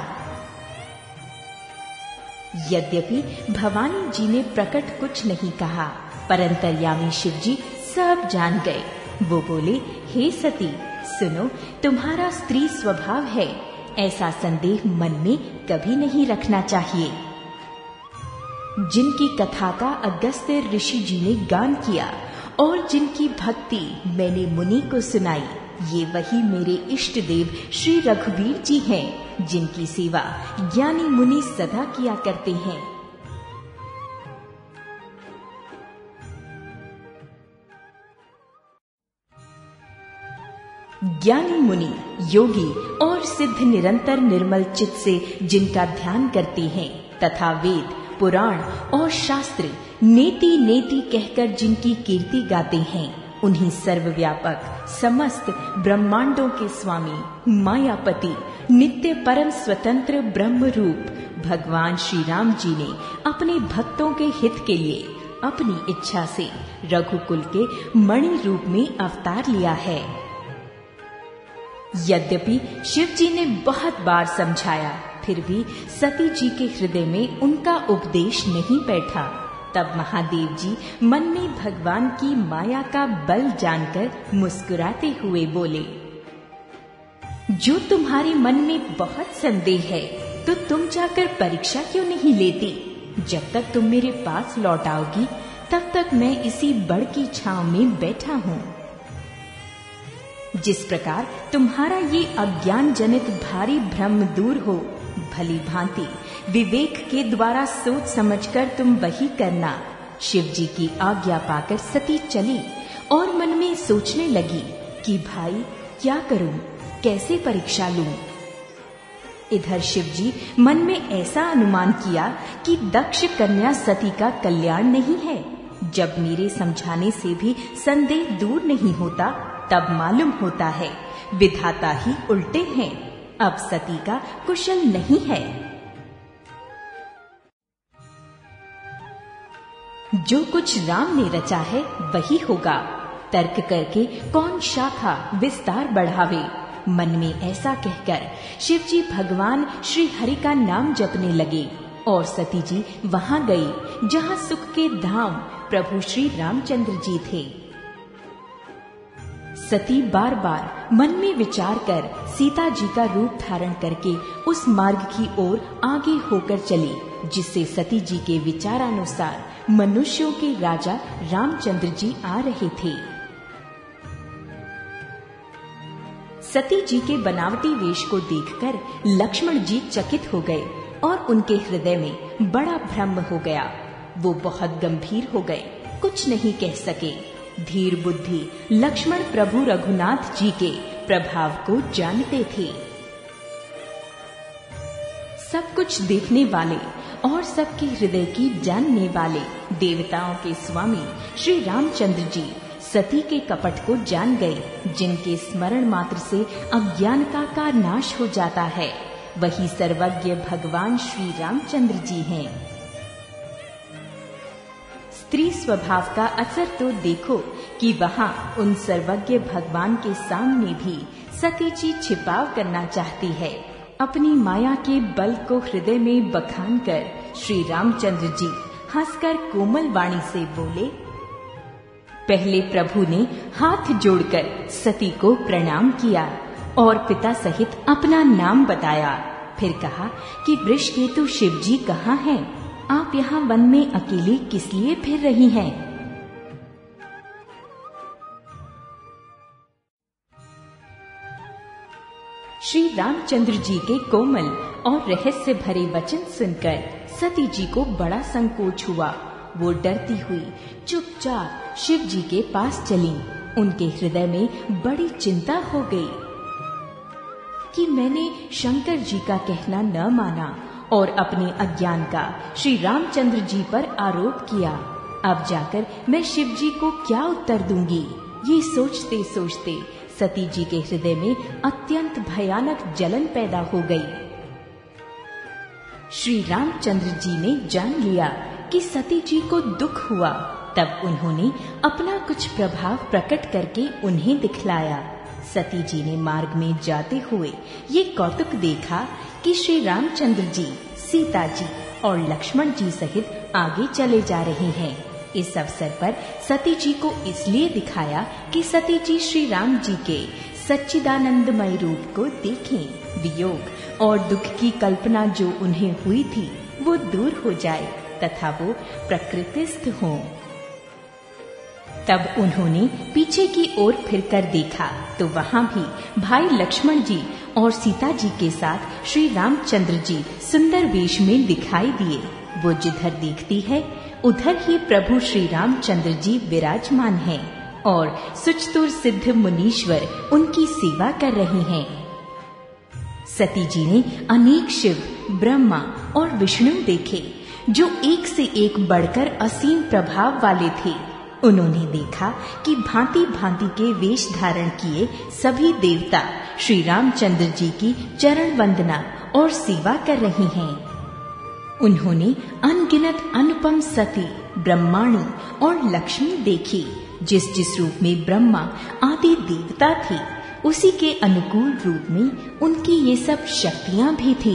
यद्यपि भवानी जी ने प्रकट कुछ नहीं कहा, पर अंतर्यामी शिव जी सब जान गए। वो बोले, हे सती, सुनो, तुम्हारा स्त्री स्वभाव है, ऐसा संदेह मन में कभी नहीं रखना चाहिए। जिनकी कथा का अगस्त्य ऋषि जी ने गान किया और जिनकी भक्ति मैंने मुनि को सुनाई, ये वही मेरे इष्ट देव श्री रघुवीर जी हैं, जिनकी सेवा ज्ञानी मुनि सदा किया करते हैं। ज्ञानी मुनि, योगी और सिद्ध निरंतर निर्मल चित्त से जिनका ध्यान करते हैं तथा वेद, पुराण और शास्त्र नेति नेति कहकर जिनकी कीर्ति गाते हैं, उन्हीं सर्वव्यापक समस्त ब्रह्मांडों के स्वामी, मायापति, नित्य परम स्वतंत्र ब्रह्म रूप भगवान श्री राम जी ने अपने भक्तों के हित के लिए अपनी इच्छा से रघुकुल के मणि रूप में अवतार लिया है। यद्यपि शिव जी ने बहुत बार समझाया, फिर भी सती जी के हृदय में उनका उपदेश नहीं बैठा। तब महादेव जी मन में भगवान की माया का बल जानकर मुस्कुराते हुए बोले, जो तुम्हारे मन में बहुत संदेह है, तो तुम जाकर परीक्षा क्यों नहीं लेती? जब तक तुम मेरे पास लौट आओगी, तब तक मैं इसी बड़ की छांव में बैठा हूँ। जिस प्रकार तुम्हारा ये अज्ञान जनित भारी भ्रम दूर हो, भली भांति विवेक के द्वारा सोच समझकर तुम वही करना। शिव जी की आज्ञा पाकर सती चली और मन में सोचने लगी कि भाई क्या करूं, कैसे परीक्षा लूं। इधर शिव जी मन में ऐसा अनुमान किया कि दक्ष कन्या सती का कल्याण नहीं है। जब मेरे समझाने से भी संदेह दूर नहीं होता, तब मालूम होता है विधाता ही उल्टे हैं। अब सती का कुशल नहीं है। जो कुछ राम ने रचा है वही होगा। तर्क करके कौन शाखा विस्तार बढ़ावे। मन में ऐसा कहकर शिव जी भगवान श्री हरि का नाम जपने लगे और सती जी वहां गई जहां सुख के धाम प्रभु श्री रामचंद्र जी थे। सती बार बार मन में विचार कर सीता जी का रूप धारण करके उस मार्ग की ओर आगे होकर चली, जिससे सती जी के विचारानुसार मनुष्यों के राजा रामचंद्र जी आ रहे थे। सती जी के बनावटी वेश को देखकर लक्ष्मण जी चकित हो गए और उनके हृदय में बड़ा भ्रम हो गया। वो बहुत गंभीर हो गए, कुछ नहीं कह सके। धीर बुद्धि लक्ष्मण प्रभु रघुनाथ जी के प्रभाव को जानते थे। सब कुछ देखने वाले और सबके हृदय की जानने वाले देवताओं के स्वामी श्री रामचंद्र जी सती के कपट को जान गए। जिनके स्मरण मात्र से अज्ञानता का नाश हो जाता है, वही सर्वज्ञ भगवान श्री रामचंद्र जी हैं। स्त्री स्वभाव का असर तो देखो कि वहाँ उन सर्वज्ञ भगवान के सामने भी सती जी छिपाव करना चाहती है। अपनी माया के बल को हृदय में बखान कर श्री रामचंद्र जी हंसकर कोमल वाणी से बोले। पहले प्रभु ने हाथ जोड़कर सती को प्रणाम किया और पिता सहित अपना नाम बताया। फिर कहा कि वृषकेतु शिव जी कहाँ हैं? आप यहाँ वन में अकेले किस लिए फिर रही हैं? श्री रामचंद्र जी के कोमल और रहस्य भरे वचन सुनकर सती जी को बड़ा संकोच हुआ। वो डरती हुई चुपचाप शिव जी के पास चली। उनके हृदय में बड़ी चिंता हो गई कि मैंने शंकर जी का कहना न माना और अपने अज्ञान का श्री रामचंद्र जी पर आरोप किया। अब जाकर मैं शिव जी को क्या उत्तर दूंगी। ये सोचते सोचते सती जी के हृदय में अत्यंत भयानक जलन पैदा हो गई। श्री रामचंद्र जी ने जान लिया कि सती जी को दुख हुआ। तब उन्होंने अपना कुछ प्रभाव प्रकट करके उन्हें दिखलाया। सती जी ने मार्ग में जाते हुए ये कौतुक देखा कि श्री रामचंद्र जी, सीता जी और लक्ष्मण जी सहित आगे चले जा रहे हैं। इस अवसर पर सती जी को इसलिए दिखाया कि सती जी श्री राम जी के सच्चिदानंदमय रूप को देखें। वियोग और दुख की कल्पना जो उन्हें हुई थी वो दूर हो जाए तथा वो प्रकृतिस्थ हों। तब उन्होंने पीछे की ओर फिरकर देखा तो वहाँ भी भाई लक्ष्मण जी और सीता जी के साथ श्री रामचंद्र जी सुंदर वेश में दिखाई दिए। वो जिधर देखती है उधर ही प्रभु श्री रामचंद्र जी विराजमान हैं और सुचतुर सिद्ध मुनीश्वर उनकी सेवा कर रहे हैं। सती जी ने अनेक शिव, ब्रह्मा और विष्णु देखे जो एक से एक बढ़कर असीम प्रभाव वाले थे। उन्होंने देखा कि भांति भांति के वेश धारण किए सभी देवता श्री रामचंद्र जी की चरण वंदना और सेवा कर रहे हैं। उन्होंने अनगिनत अनुपम सती, ब्रह्माणी और लक्ष्मी देखी। जिस जिस रूप में ब्रह्मा आदि देवता थे उसी के अनुकूल रूप में उनकी ये सब शक्तियां भी थी।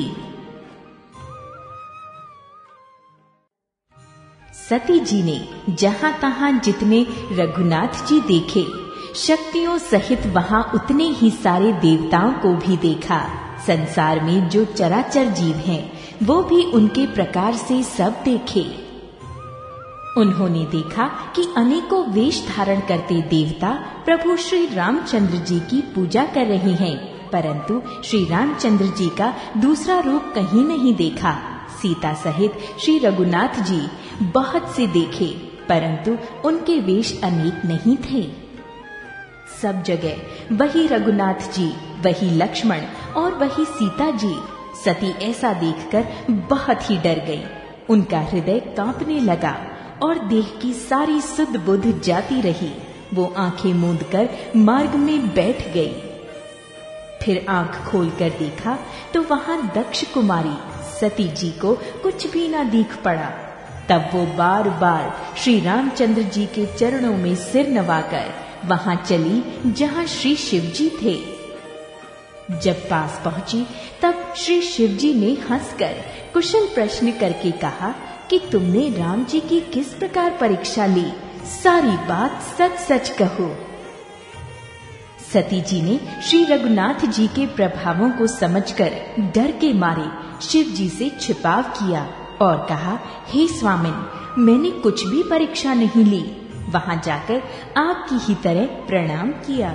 सती जी ने जहाँ तहाँ जितने रघुनाथ जी देखे, शक्तियों सहित वहाँ उतने ही सारे देवताओं को भी देखा। संसार में जो चराचर जीव हैं वो भी उनके प्रकार से सब देखे। उन्होंने देखा कि अनेकों वेश धारण करते देवता प्रभु श्री रामचंद्र जी की पूजा कर रहे हैं, परंतु श्री रामचंद्र जी का दूसरा रूप कहीं नहीं देखा। सीता सहित श्री रघुनाथ जी बहुत से देखे, परंतु उनके वेश अनेक नहीं थे। सब जगह वही रघुनाथ जी, वही लक्ष्मण और वही सीता जी। सती ऐसा देखकर बहुत ही डर गई। उनका हृदय कांपने लगा और देह की सारी सुध बुध जाती रही। वो आंखें मूंदकर मार्ग में बैठ गई। फिर आंख खोलकर देखा तो वहां दक्ष कुमारी सती जी को कुछ भी न दिख पड़ा। तब वो बार बार श्री रामचंद्र जी के चरणों में सिर नवाकर वहां चली जहां श्री शिव जी थे। जब पास पहुंची तब श्री शिव जी ने हंसकर कुशल प्रश्न करके कहा कि तुमने राम जी की किस प्रकार परीक्षा ली, सारी बात सच सच कहो। सती जी ने श्री रघुनाथ जी के प्रभावों को समझकर डर के मारे शिव जी से छिपाव किया और कहा, हे स्वामिन, मैंने कुछ भी परीक्षा नहीं ली। वहां जाकर आपकी ही तरह प्रणाम किया।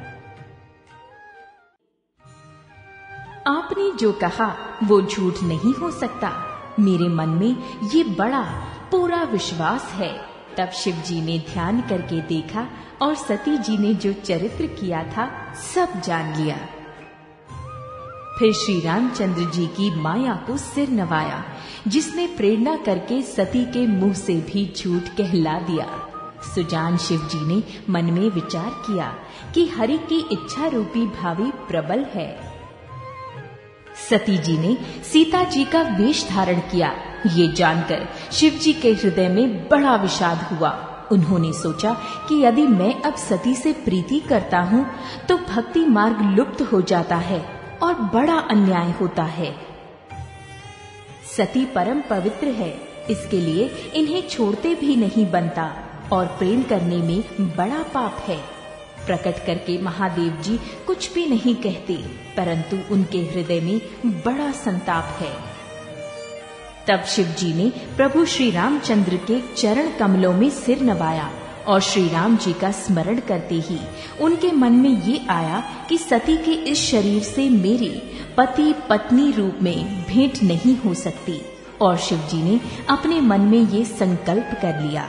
आपने जो कहा वो झूठ नहीं हो सकता। मेरे मन में ये बड़ा पूरा विश्वास है। तब शिव जी ने ध्यान करके देखा और सती जी ने जो चरित्र किया था सब जान लिया। फिर श्री रामचंद्र जी की माया को सिर नवाया, जिसने प्रेरणा करके सती के मुंह से भी झूठ कहला दिया। सुजान शिव जी ने मन में विचार किया कि हरि की इच्छा रूपी भावी प्रबल है। सती जी ने सीता जी का वेश धारण किया। ये जानकर शिव जी के हृदय में बड़ा विषाद हुआ। उन्होंने सोचा कि यदि मैं अब सती से प्रीति करता हूँ तो भक्ति मार्ग लुप्त हो जाता है और बड़ा अन्याय होता है। सती परम पवित्र है, इसके लिए इन्हें छोड़ते भी नहीं बनता और प्रेम करने में बड़ा पाप है। प्रकट करके महादेव जी कुछ भी नहीं कहते, परंतु उनके हृदय में बड़ा संताप है। तब शिव जी ने प्रभु श्री रामचंद्र के चरण कमलों में सिर नवाया और श्री राम जी का स्मरण करते ही उनके मन में ये आया कि सती के इस शरीर से मेरी पति पत्नी रूप में भेंट नहीं हो सकती, और शिव जी ने अपने मन में ये संकल्प कर लिया।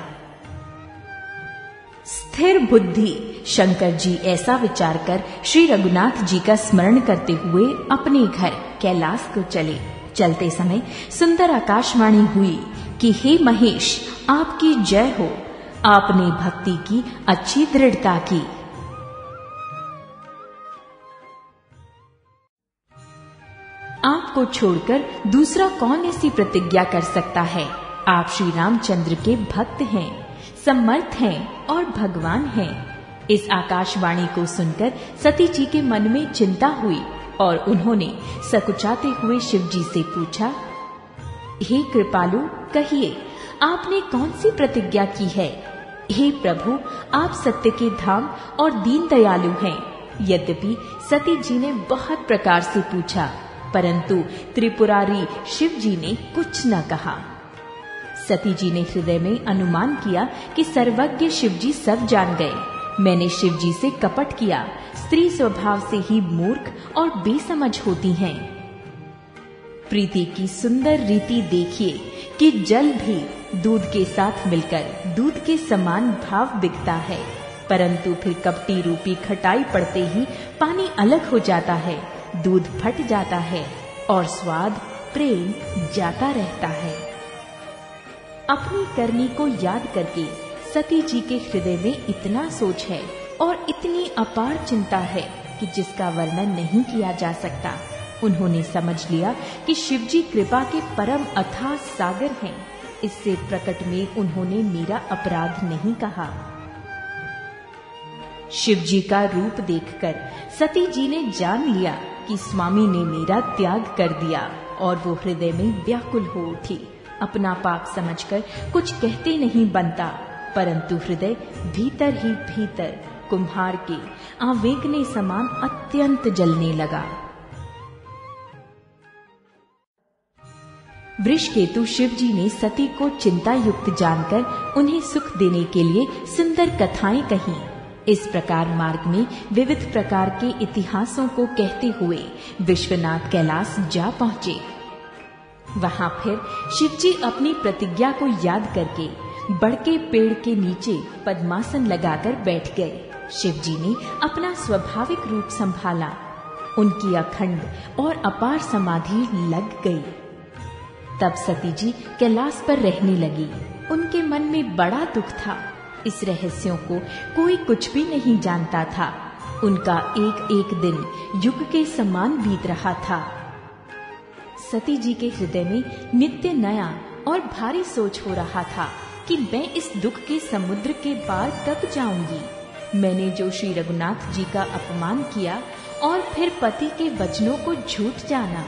स्थिर बुद्धि शंकर जी ऐसा विचार कर श्री रघुनाथ जी का स्मरण करते हुए अपने घर कैलाश को चले। चलते समय सुंदर आकाशवाणी हुई कि हे महेश, आपकी जय हो, आपने भक्ति की अच्छी दृढ़ता की। आपको छोड़कर दूसरा कौन ऐसी प्रतिज्ञा कर सकता है? आप श्री रामचंद्र के भक्त हैं, समर्थ हैं और भगवान हैं। इस आकाशवाणी को सुनकर सती जी के मन में चिंता हुई और उन्होंने सकुचाते हुए शिव जी से पूछा, हे कृपालु, कहिए आपने कौन सी प्रतिज्ञा की है? हे प्रभु, आप सत्य के धाम और दीन दयालु हैं। यद्यपि सती जी ने बहुत प्रकार से पूछा, परंतु त्रिपुरारी शिव जी ने कुछ न कहा। सती जी ने हृदय में अनुमान किया कि सर्वज्ञ शिव जी सब जान गए। मैंने शिव जी से कपट किया। स्त्री स्वभाव से ही मूर्ख और बेसमझ होती हैं। प्रीति की सुंदर रीति देखिए कि जल भी दूध के साथ मिलकर दूध के समान भाव दिखता है, परंतु फिर कपटी रूपी खटाई पड़ते ही पानी अलग हो जाता है, दूध फट जाता है और स्वाद प्रेम जाता रहता है। अपनी करनी को याद करके सती जी के हृदय में इतना सोच है और इतनी अपार चिंता है कि जिसका वर्णन नहीं किया जा सकता। उन्होंने समझ लिया कि शिव जी कृपा के परम अथाह सागर हैं। इससे प्रकट में उन्होंने मेरा अपराध नहीं कहा। शिव जी का रूप देखकर सती जी ने जान लिया कि स्वामी ने मेरा त्याग कर दिया और वो हृदय में व्याकुल हो उठी। अपना पाप समझकर कुछ कहते नहीं बनता, परंतु हृदय भीतर ही भीतर कुम्हार के आवेगने समान अत्यंत जलने लगा। वृषकेतु शिव जी ने सती को चिंता युक्त जानकर उन्हें सुख देने के लिए सुंदर कथाएं कही। इस प्रकार मार्ग में विविध प्रकार के इतिहासों को कहते हुए विश्वनाथ कैलाश जा पहुँचे। वहां फिर शिव जी अपनी प्रतिज्ञा को याद करके बड़के पेड़ के नीचे पद्मासन लगाकर बैठ गए। शिव जी ने अपना स्वाभाविक रूप संभाला। उनकी अखंड और अपार समाधि लग गई। तब सती जी कैलाश पर रहने लगी। उनके मन में बड़ा दुख था। इस रहस्यों को कोई कुछ भी नहीं जानता था। उनका एक एक दिन युग के समान बीत रहा था। सती जी के हृदय में नित्य नया और भारी सोच हो रहा था कि मैं इस दुख के समुद्र के पार कब जाऊंगी। मैंने जो श्री रघुनाथ जी का अपमान किया और फिर पति के वचनों को झूठ जाना,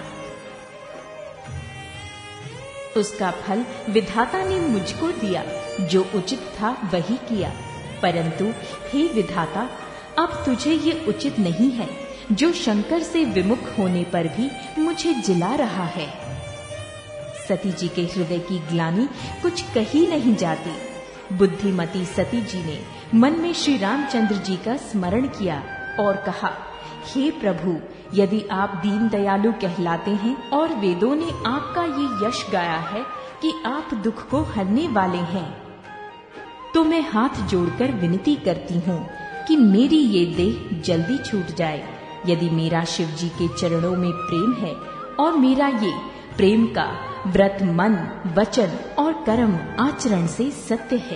उसका फल विधाता ने मुझको दिया। जो उचित था वही किया, परंतु हे विधाता, अब तुझे ये उचित नहीं है जो शंकर से विमुख होने पर भी मुझे जिला रहा है। सती जी के हृदय की ग्लानि कुछ कही नहीं जाती। बुद्धिमती सती जी ने मन में श्री रामचंद्र जी का स्मरण किया और कहा, हे प्रभु, यदि आप दीन दयालु कहलाते हैं और वेदों ने आपका ये यश गाया है कि आप दुख को हरने वाले हैं, तो मैं हाथ जोड़कर विनती करती हूँ कि मेरी ये देह जल्दी छूट जाए। यदि मेरा शिव जी के चरणों में प्रेम है और मेरा ये प्रेम का व्रत मन, वचन और कर्म आचरण से सत्य है,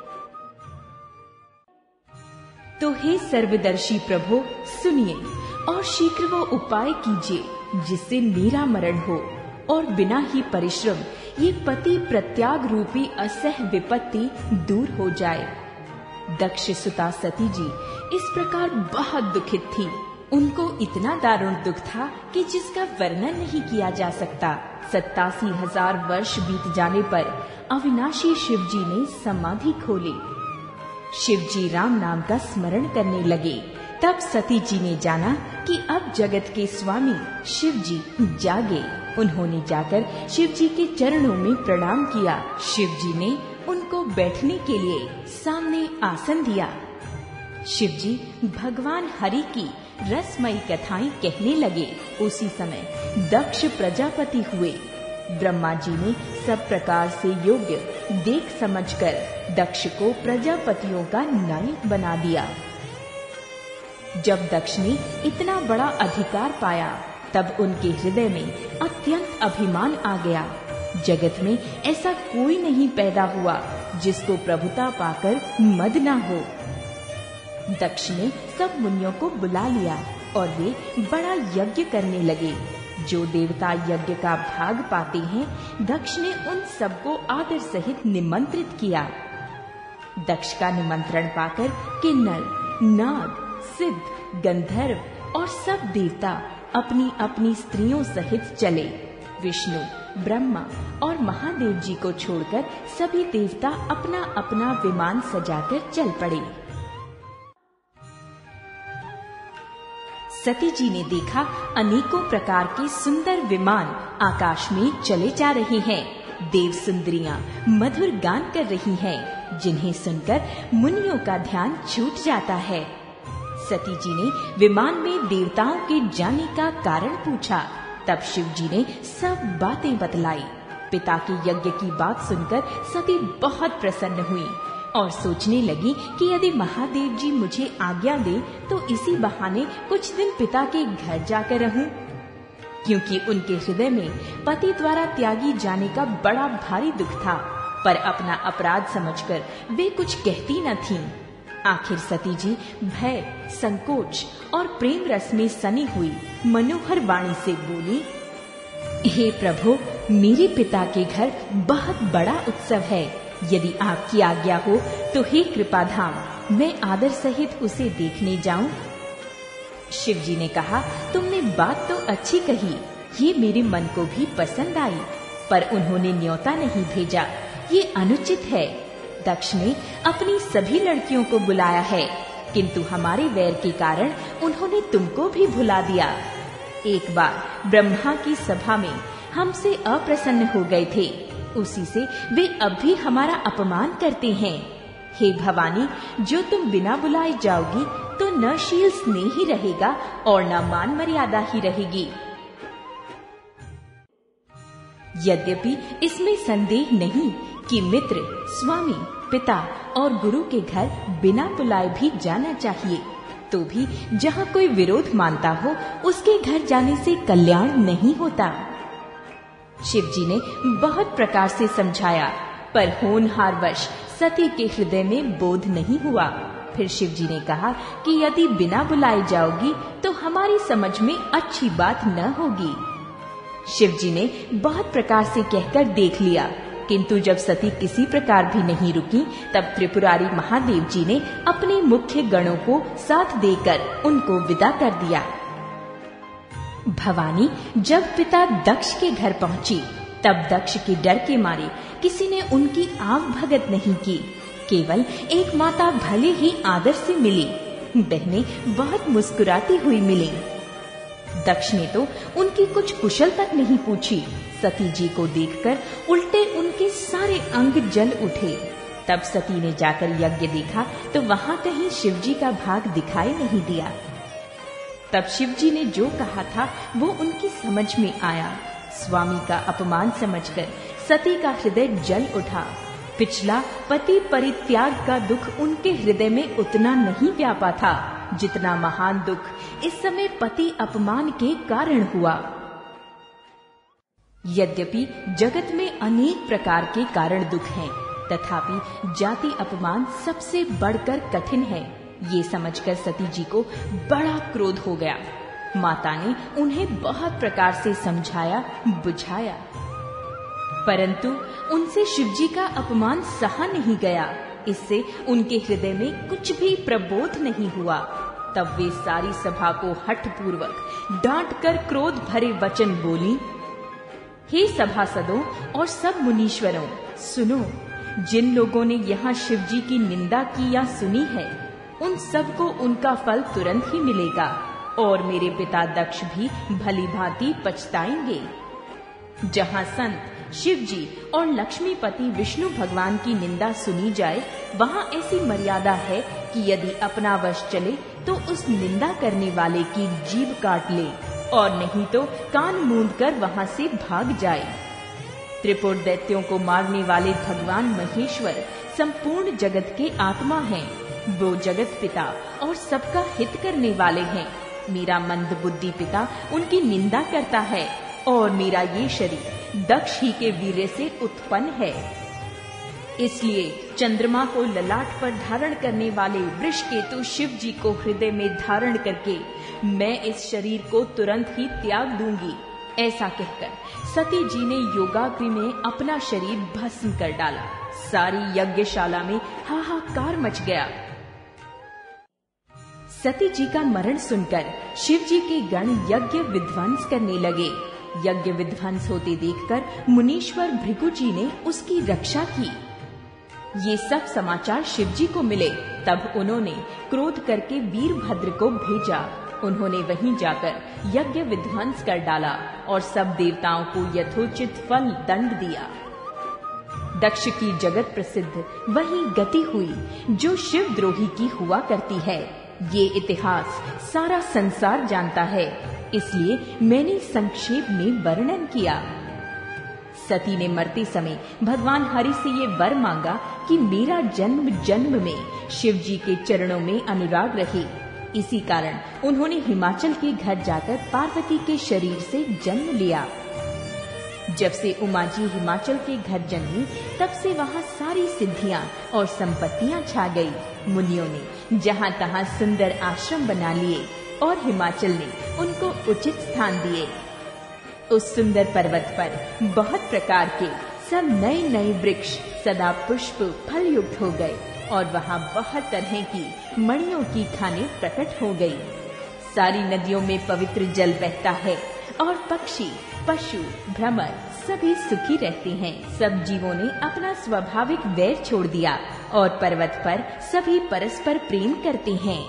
तो हे सर्वदर्शी प्रभु, सुनिए और शीघ्र वो उपाय कीजिए जिससे मेरा मरण हो और बिना ही परिश्रम ये पति प्रत्याग रूपी असह विपत्ति दूर हो जाए। दक्ष सुता सती जी इस प्रकार बहुत दुखित थी। उनको इतना दारुण दुख था कि जिसका वर्णन नहीं किया जा सकता। 87,000 वर्ष बीत जाने पर अविनाशी शिव जी ने समाधि खोली। शिव जी राम नाम का स्मरण करने लगे। तब सती जी ने जाना कि अब जगत के स्वामी शिव जी जागे। उन्होंने जाकर शिव जी के चरणों में प्रणाम किया। शिव जी ने उनको बैठने के लिए सामने आसन दिया। शिव जी भगवान हरि की रसमयी कथाएं कहने लगे। उसी समय दक्ष प्रजापति हुए। ब्रह्मा जी ने सब प्रकार से योग्य देख समझकर दक्ष को प्रजापतियों का नायक बना दिया। जब दक्ष ने इतना बड़ा अधिकार पाया तब उनके हृदय में अत्यंत अभिमान आ गया। जगत में ऐसा कोई नहीं पैदा हुआ जिसको प्रभुता पाकर मद ना हो। दक्ष ने सब मुनियों को बुला लिया और वे बड़ा यज्ञ करने लगे। जो देवता यज्ञ का भाग पाते हैं, दक्ष ने उन सबको आदर सहित निमंत्रित किया। दक्ष का निमंत्रण पाकर किन्नर, नाग, सिद्ध, गंधर्व और सब देवता अपनी अपनी स्त्रियों सहित चले। विष्णु, ब्रह्मा और महादेव जी को छोड़कर सभी देवता अपना अपना विमान सजाकर चल पड़े। सती जी ने देखा अनेकों प्रकार के सुंदर विमान आकाश में चले जा रहे हैं। देव सुंदरियां मधुर गान कर रही हैं, जिन्हें सुनकर मुनियों का ध्यान छूट जाता है। सती जी ने विमान में देवताओं के जाने का कारण पूछा। तब शिव जी ने सब बातें बतलाई। पिता के यज्ञ की बात सुनकर सती बहुत प्रसन्न हुई और सोचने लगी कि यदि महादेव जी मुझे आज्ञा दे तो इसी बहाने कुछ दिन पिता के घर जाकर रहूं, क्योंकि उनके हृदय में पति द्वारा त्यागी जाने का बड़ा भारी दुख था। पर अपना अपराध समझकर वे कुछ कहती न थीं। आखिर सती जी भय, संकोच और प्रेम रस में सनी हुई मनोहर वाणी से बोली, हे प्रभु, मेरे पिता के घर बहुत बड़ा उत्सव है। यदि आपकी आज्ञा हो तो हे कृपाधाम, मैं आदर सहित उसे देखने जाऊं। शिव जी ने कहा, तुमने बात तो अच्छी कही, ये मेरे मन को भी पसंद आई, पर उन्होंने न्योता नहीं भेजा, ये अनुचित है। दक्ष ने अपनी सभी लड़कियों को बुलाया है, किंतु हमारे वैर के कारण उन्होंने तुमको भी भुला दिया। एक बार ब्रह्मा की सभा में हमसे अप्रसन्न हो गए थे, उसी से वे अब भी हमारा अपमान करते हैं। हे भवानी, जो तुम बिना बुलाए जाओगी तो न शील स्नेह ही रहेगा और न मान मर्यादा ही रहेगी। यद्यपि इसमें संदेह नहीं कि मित्र, स्वामी, पिता और गुरु के घर बिना बुलाए भी जाना चाहिए, तो भी जहाँ कोई विरोध मानता हो उसके घर जाने से कल्याण नहीं होता। शिव जी ने बहुत प्रकार से समझाया, पर होनहारवश सती के हृदय में बोध नहीं हुआ। फिर शिव जी ने कहा कि यदि बिना बुलाए जाओगी तो हमारी समझ में अच्छी बात न होगी। शिव जी ने बहुत प्रकार से कहकर देख लिया, किंतु जब सती किसी प्रकार भी नहीं रुकी, तब त्रिपुरारी महादेव जी ने अपने मुख्य गणों को साथ देकर उनको विदा कर दिया। भवानी जब पिता दक्ष के घर पहुंची, तब दक्ष के डर के मारे किसी ने उनकी आव भगत नहीं की। केवल एक माता भले ही आदर से मिली, बहनें बहुत मुस्कुराती हुई मिली। दक्ष ने तो उनकी कुछ कुशल तक नहीं पूछी। सती जी को देखकर उल्टे उनके सारे अंग जल उठे। तब सती ने जाकर यज्ञ देखा तो वहां कहीं शिव जी का भाग दिखाई नहीं दिया। तब शिव जी ने जो कहा था वो उनकी समझ में आया। स्वामी का अपमान समझकर सती का हृदय जल उठा। पिछला पति परित्याग का दुख उनके हृदय में उतना नहीं व्यापा था जितना महान दुख इस समय पति अपमान के कारण हुआ। यद्यपि जगत में अनेक प्रकार के कारण दुख हैं, तथापि जाति अपमान सबसे बढ़कर कठिन है। ये समझकर सती जी को बड़ा क्रोध हो गया। माता ने उन्हें बहुत प्रकार से समझाया, बुझाया, परंतु उनसे शिव जी का अपमान सहा नहीं गया। इससे उनके हृदय में कुछ भी प्रबोध नहीं हुआ। तब वे सारी सभा को हठपूर्वक डांट कर क्रोध भरे वचन बोली, हे सभासदों और सब मुनीश्वरों, सुनो, जिन लोगों ने यहाँ शिव जी की निंदा की या सुनी है, उन सबको उनका फल तुरंत ही मिलेगा और मेरे पिता दक्ष भी भली भांति पछताएंगे। जहाँ संत शिव जी और लक्ष्मीपति विष्णु भगवान की निंदा सुनी जाए, वहाँ ऐसी मर्यादा है कि यदि अपना वश चले तो उस निंदा करने वाले की जीभ काट ले और नहीं तो कान मूंद कर वहाँ से भाग जाए। त्रिपुर दैत्यों को मारने वाले भगवान महेश्वर संपूर्ण जगत के आत्मा हैं। वो जगत पिता और सबका हित करने वाले हैं। मेरा मंद बुद्धि पिता उनकी निंदा करता है और मेरा ये शरीर दक्ष ही के वीर्य से उत्पन्न है। इसलिए चंद्रमा को ललाट पर धारण करने वाले वृषकेतु शिव जी को हृदय में धारण करके मैं इस शरीर को तुरंत ही त्याग दूंगी। ऐसा कहकर सती जी ने योगाग्नि में अपना शरीर भस्म कर डाला। सारी यज्ञशाला में हाहाकार मच गया। सती जी का मरण सुनकर शिव जी के गण यज्ञ विध्वंस करने लगे। यज्ञ विध्वंस होते देखकर मुनीश्वर भृगु जी ने उसकी रक्षा की। ये सब समाचार शिव जी को मिले, तब उन्होंने क्रोध करके वीरभद्र को भेजा। उन्होंने वहीं जाकर यज्ञ विध्वंस कर डाला और सब देवताओं को यथोचित फल दंड दिया। दक्ष की जगत प्रसिद्ध वही गति हुई जो शिव द्रोही की हुआ करती है। ये इतिहास सारा संसार जानता है, इसलिए मैंने संक्षेप में वर्णन किया। सती ने मरते समय भगवान हरि से ये वर मांगा कि मेरा जन्म जन्म में शिव जी के चरणों में अनुराग रहे। इसी कारण उन्होंने हिमाचल के घर जाकर पार्वती के शरीर से जन्म लिया। जब से उमा जी हिमाचल के घर जन्मी, तब से वहाँ सारी सिद्धियाँ और संपत्तियाँ छा गई। मुनियों ने जहाँ तहाँ सुंदर आश्रम बना लिए और हिमाचल ने उनको उचित स्थान दिए। उस सुंदर पर्वत पर बहुत प्रकार के सब नए नए वृक्ष सदा पुष्प फल युक्त हो गए और वहाँ बहुत तरह की मणियों की खानें प्रकट हो गई। सारी नदियों में पवित्र जल बहता है और पक्षी, पशु, भ्रमर सभी सुखी रहते हैं। सब जीवों ने अपना स्वाभाविक वैर छोड़ दिया और पर्वत पर सभी परस्पर प्रेम करते हैं।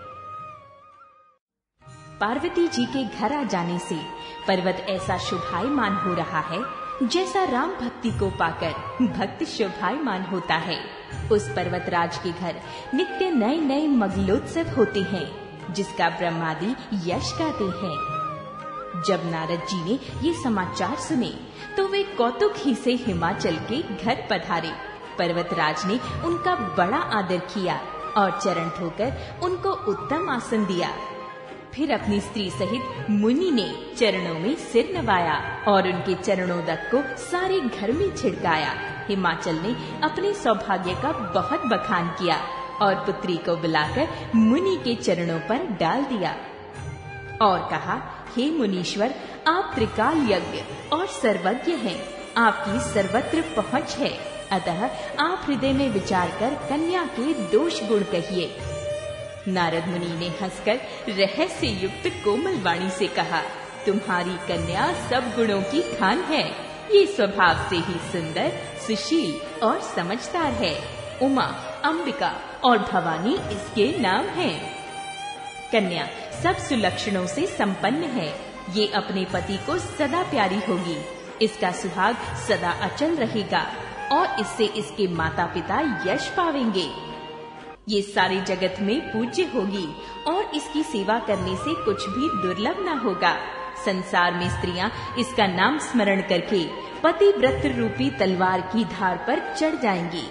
पार्वती जी के घर आ जाने से पर्वत ऐसा शोभायमान हो रहा है जैसा राम भक्ति को पाकर भक्त शोभायमान होता है। उस पर्वतराज के घर नित्य नए नए मगलोत्सव होते हैं, जिसका ब्रह्मादि यश गाते हैं। जब नारद जी ने ये समाचार सुने तो वे कौतुक ही से हिमाचल के घर पधारे। पर्वतराज ने उनका बड़ा आदर किया और चरण धोकर उनको उत्तम आसन दिया। फिर अपनी स्त्री सहित मुनि ने चरणों में सिर नवाया और उनके चरणोदक को सारे घर में छिड़काया। हिमाचल ने अपने सौभाग्य का बहुत बखान किया और पुत्री को बुलाकर मुनि के चरणों पर डाल दिया और कहा, हे मुनीश्वर, आप त्रिकाल यज्ञ और सर्वज्ञ हैं, आपकी सर्वत्र पहुँच है, अतः आप हृदय में विचार कर कन्या के दोष गुण कहिए। नारद मुनि ने हंसकर रहस्य युक्त कोमल वाणी से कहा, तुम्हारी कन्या सब गुणों की खान है। ये स्वभाव से ही सुंदर, सुशील और समझदार है। उमा, अंबिका और भवानी इसके नाम हैं। कन्या सब सुलक्षणों से संपन्न है। ये अपने पति को सदा प्यारी होगी। इसका सुहाग सदा अचल रहेगा और इससे इसके माता पिता यश पावेंगे। ये सारे जगत में पूज्य होगी और इसकी सेवा करने से कुछ भी दुर्लभ न होगा। संसार में स्त्रियां इसका नाम स्मरण करके पतिव्रत रूपी तलवार की धार पर चढ़ जाएंगी।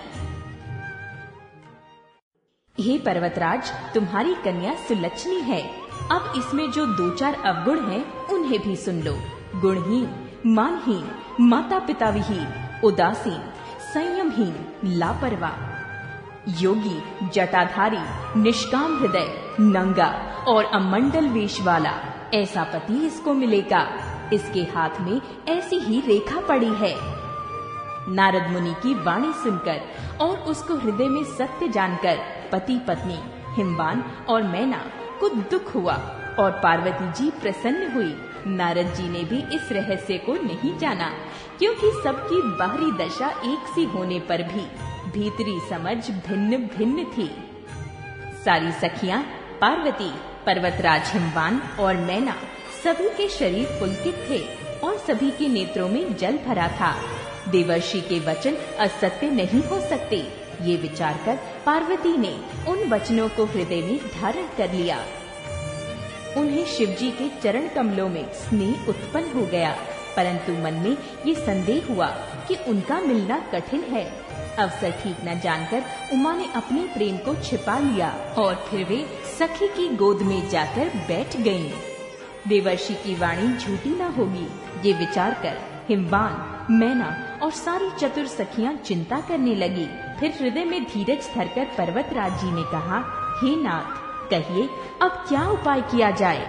हे पर्वतराज, तुम्हारी कन्या सुलक्षणी है। अब इसमें जो 2-4 अवगुण हैं, उन्हें भी सुन लो। गुणहीन, मानहीन, माता पिता विहीन, उदासीन, संयमहीन, लापरवाह, योगी, जटाधारी, निष्काम हृदय, नंगा और अमंडल वेश वाला, ऐसा पति इसको मिलेगा। इसके हाथ में ऐसी ही रेखा पड़ी है। नारद मुनि की वाणी सुनकर और उसको हृदय में सत्य जानकर पति पत्नी हिमवान और मैना को दुख हुआ और पार्वती जी प्रसन्न हुई। नारद जी ने भी इस रहस्य को नहीं जाना, क्योंकि सबकी बाहरी दशा एक सी होने पर भी भीतरी समझ भिन्न भिन्न थी। सारी सखियां पार्वती, पर्वतराज हिमवान और मैना सभी के शरीर पुलकित थे। और सभी के नेत्रों में जल भरा था। देवर्षि के वचन असत्य नहीं हो सकते, ये विचार कर पार्वती ने उन वचनों को हृदय में धारण कर लिया। उन्हें शिवजी के चरण कमलों में स्नेह उत्पन्न हो गया, परंतु मन में ये संदेह हुआ कि उनका मिलना कठिन है। अवसर ठीक न जानकर उमा ने अपने प्रेम को छिपा लिया और फिर वे सखी की गोद में जाकर बैठ गईं। देवर्षि की वाणी झूठी न होगी, ये विचार कर हिमवान, मैना और सारी चतुर सखियां चिंता करने लगी। फिर हृदय में धीरज धरकर पर्वतराज जी ने कहा, हे नाथ, कहिए अब क्या उपाय किया जाए।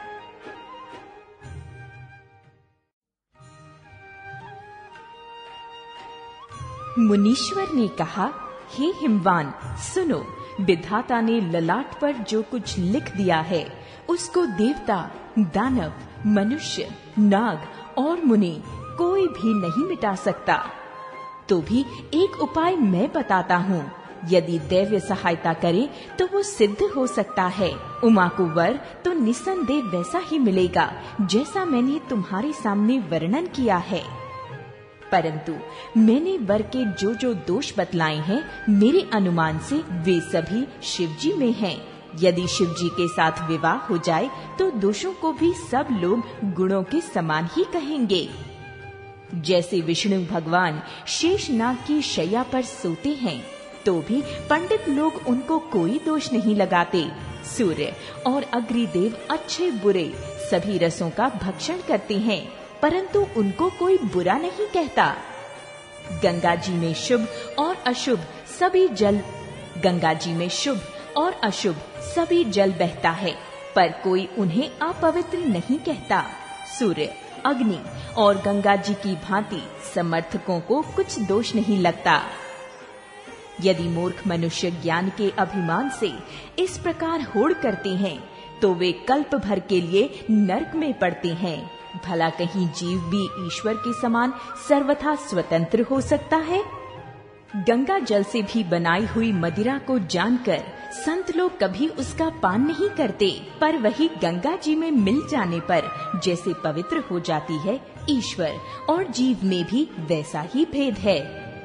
मुनीश्वर ने कहा, हे हिमवान, सुनो, विधाता ने ललाट पर जो कुछ लिख दिया है उसको देवता, दानव, मनुष्य, नाग और मुनि कोई भी नहीं मिटा सकता। तो भी एक उपाय मैं बताता हूँ, यदि दैव्य सहायता करे तो वो सिद्ध हो सकता है। उमा को वर तो निस्संदेह वैसा ही मिलेगा जैसा मैंने तुम्हारे सामने वर्णन किया है, परंतु मैंने वर के जो जो दोष बतलाए हैं, मेरे अनुमान से वे सभी शिवजी में हैं। यदि शिवजी के साथ विवाह हो जाए तो दोषों को भी सब लोग गुणों के समान ही कहेंगे। जैसे विष्णु भगवान शेषनाग की शैया पर सोते हैं तो भी पंडित लोग उनको कोई दोष नहीं लगाते। सूर्य और अग्निदेव अच्छे बुरे सभी रसों का भक्षण करते हैं, परंतु उनको कोई बुरा नहीं कहता। गंगा जी में शुभ और अशुभ सभी जल बहता है, पर कोई उन्हें अपवित्र नहीं कहता। सूर्य, अग्नि और गंगा जी की भांति समर्थकों को कुछ दोष नहीं लगता। यदि मूर्ख मनुष्य ज्ञान के अभिमान से इस प्रकार होड़ करते हैं तो वे कल्प भर के लिए नरक में पड़ते हैं। भला कहीं जीव भी ईश्वर के समान सर्वथा स्वतंत्र हो सकता है? गंगा जल से भी बनाई हुई मदिरा को जानकर संत लोग कभी उसका पान नहीं करते, पर वही गंगा जी में मिल जाने पर जैसे पवित्र हो जाती है, ईश्वर और जीव में भी वैसा ही भेद है।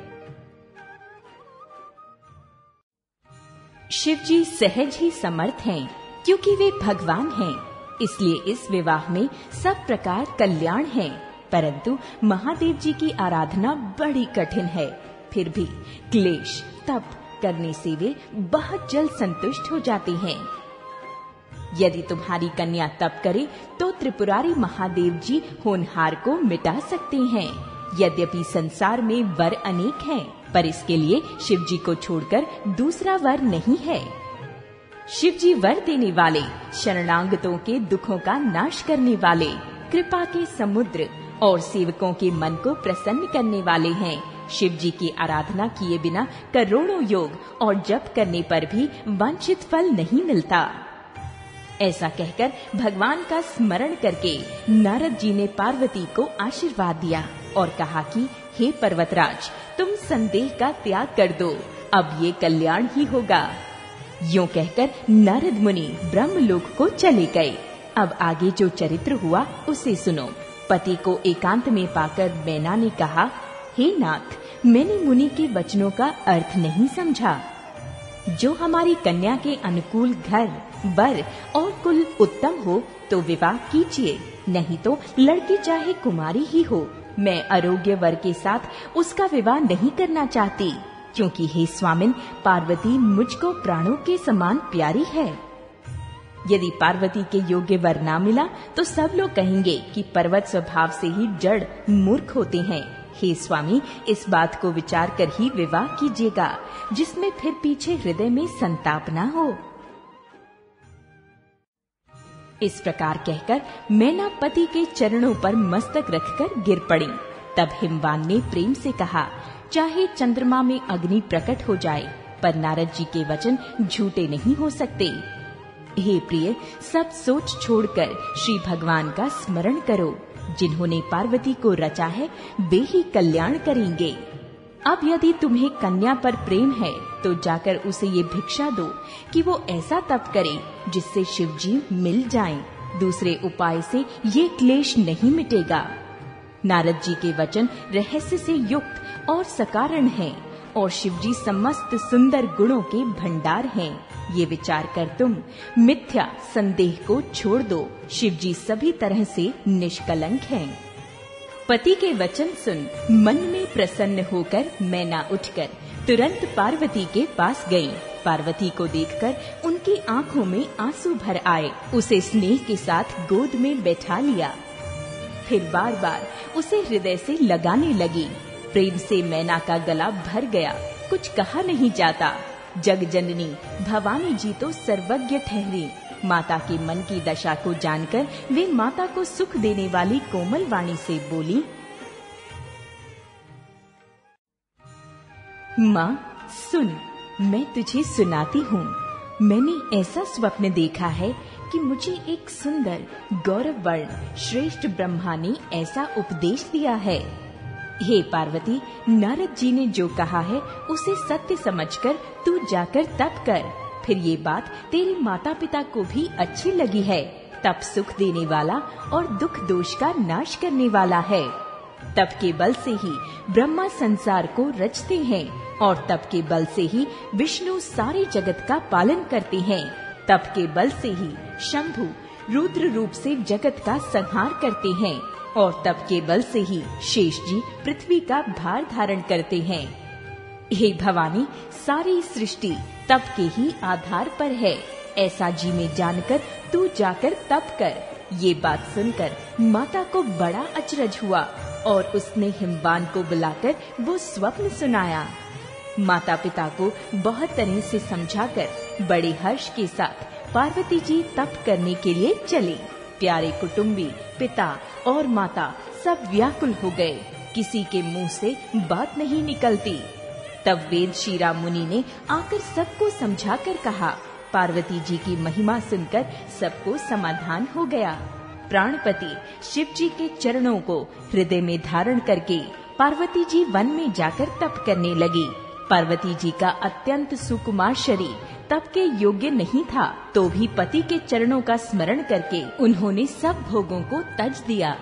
शिवजी सहज ही समर्थ हैं, क्योंकि वे भगवान हैं, इसलिए इस विवाह में सब प्रकार कल्याण है। परंतु महादेव जी की आराधना बड़ी कठिन है, फिर भी क्लेश तप करने से वे बहुत जल्द संतुष्ट हो जाते हैं। यदि तुम्हारी कन्या तप करे तो त्रिपुरारी महादेव जी होनहार को मिटा सकते हैं। यद्यपि संसार में वर अनेक हैं, पर इसके लिए शिव जी को छोड़कर दूसरा वर नहीं है। शिव जी वर देने वाले, शरणागतों के दुखों का नाश करने वाले, कृपा के समुद्र और सेवकों के मन को प्रसन्न करने वाले हैं। शिव जी की आराधना किए बिना करोड़ों योग और जप करने पर भी वांछित फल नहीं मिलता। ऐसा कहकर भगवान का स्मरण करके नारद जी ने पार्वती को आशीर्वाद दिया और कहा कि हे पर्वतराज, तुम संदेह का त्याग कर दो, अब ये कल्याण ही होगा। यूं कहकर नारद मुनि ब्रह्मलोक को चले गए। अब आगे जो चरित्र हुआ उसे सुनो। पति को एकांत में पाकर मैना ने कहा, हे नाथ, मैंने मुनि के वचनों का अर्थ नहीं समझा। जो हमारी कन्या के अनुकूल घर, वर और कुल उत्तम हो तो विवाह कीजिए, नहीं तो लड़की चाहे कुमारी ही हो, मैं अयोग्य वर के साथ उसका विवाह नहीं करना चाहती, क्योंकि हे स्वामिन, पार्वती मुझको प्राणों के समान प्यारी है। यदि पार्वती के योग्य वर ना मिला तो सब लोग कहेंगे कि पर्वत स्वभाव से ही जड़ मूर्ख होते हैं। हे स्वामी, इस बात को विचार कर ही विवाह कीजिएगा, जिसमें फिर पीछे हृदय में संताप ना हो। इस प्रकार कहकर मैना पति के चरणों पर मस्तक रखकर गिर पड़ी। तब हिमवान ने प्रेम से कहा, चाहे चंद्रमा में अग्नि प्रकट हो जाए, पर नारद जी के वचन झूठे नहीं हो सकते। हे प्रिय, सब सोच छोड़कर श्री भगवान का स्मरण करो। जिन्होंने पार्वती को रचा है वे ही कल्याण करेंगे। अब यदि तुम्हें कन्या पर प्रेम है तो जाकर उसे ये भिक्षा दो कि वो ऐसा तप करे जिससे शिवजी मिल जाएं। दूसरे उपाय से ये क्लेश नहीं मिटेगा। नारद जी के वचन रहस्य से युक्त और सकारण हैं और शिवजी समस्त सुंदर गुणों के भंडार हैं। ये विचार कर तुम मिथ्या संदेह को छोड़ दो। शिवजी सभी तरह से निष्कलंक हैं। पति के वचन सुन मन में प्रसन्न होकर मैना उठकर तुरंत पार्वती के पास गई। पार्वती को देखकर उनकी आंखों में आंसू भर आए। उसे स्नेह के साथ गोद में बैठा लिया, फिर बार बार उसे हृदय से लगाने लगी। प्रेम से मैना का गला भर गया, कुछ कहा नहीं जाता। जग जननी भवानी जी तो सर्वज्ञ ठहरी। माता के मन की दशा को जानकर वे माता को सुख देने वाली कोमल वाणी से बोली, माँ सुन, मैं तुझे सुनाती हूँ। मैंने ऐसा स्वप्न देखा है कि मुझे एक सुंदर गौरवर्ण श्रेष्ठ ब्रह्मा ने ऐसा उपदेश दिया है। हे पार्वती, नारद जी ने जो कहा है उसे सत्य समझकर तू जाकर तप कर। फिर ये बात तेरे माता पिता को भी अच्छी लगी है। तप सुख देने वाला और दुख दोष का नाश करने वाला है। तप के बल से ही ब्रह्मा संसार को रचते हैं और तप के बल से ही विष्णु सारे जगत का पालन करते हैं। तप के बल से ही शंभु रुद्र रूप से जगत का संहार करते हैं और तप के बल से ही शेष जी पृथ्वी का भार धारण करते हैं। हे भवानी, सारी सृष्टि तप के ही आधार पर है। ऐसा जी में जानकर तू जाकर तप कर। ये बात सुनकर माता को बड़ा अचरज हुआ और उसने हिमवान को बुलाकर वो स्वप्न सुनाया। माता पिता को बहुत तरह से समझाकर बड़े हर्ष के साथ पार्वती जी तप करने के लिए चली। प्यारे कुटुंबी, पिता और माता सब व्याकुल हो गए। किसी के मुंह से बात नहीं निकलती। तब वेद शिरा मुनि ने आकर सबको समझाकर कहा। पार्वती जी की महिमा सुनकर सबको समाधान हो गया। प्राणपति शिव जी के चरणों को हृदय में धारण करके पार्वती जी वन में जाकर तप करने लगी। पार्वती जी का अत्यंत सुकुमार शरीर तप के योग्य नहीं था, तो भी पति के चरणों का स्मरण करके उन्होंने सब भोगों को तज दिया।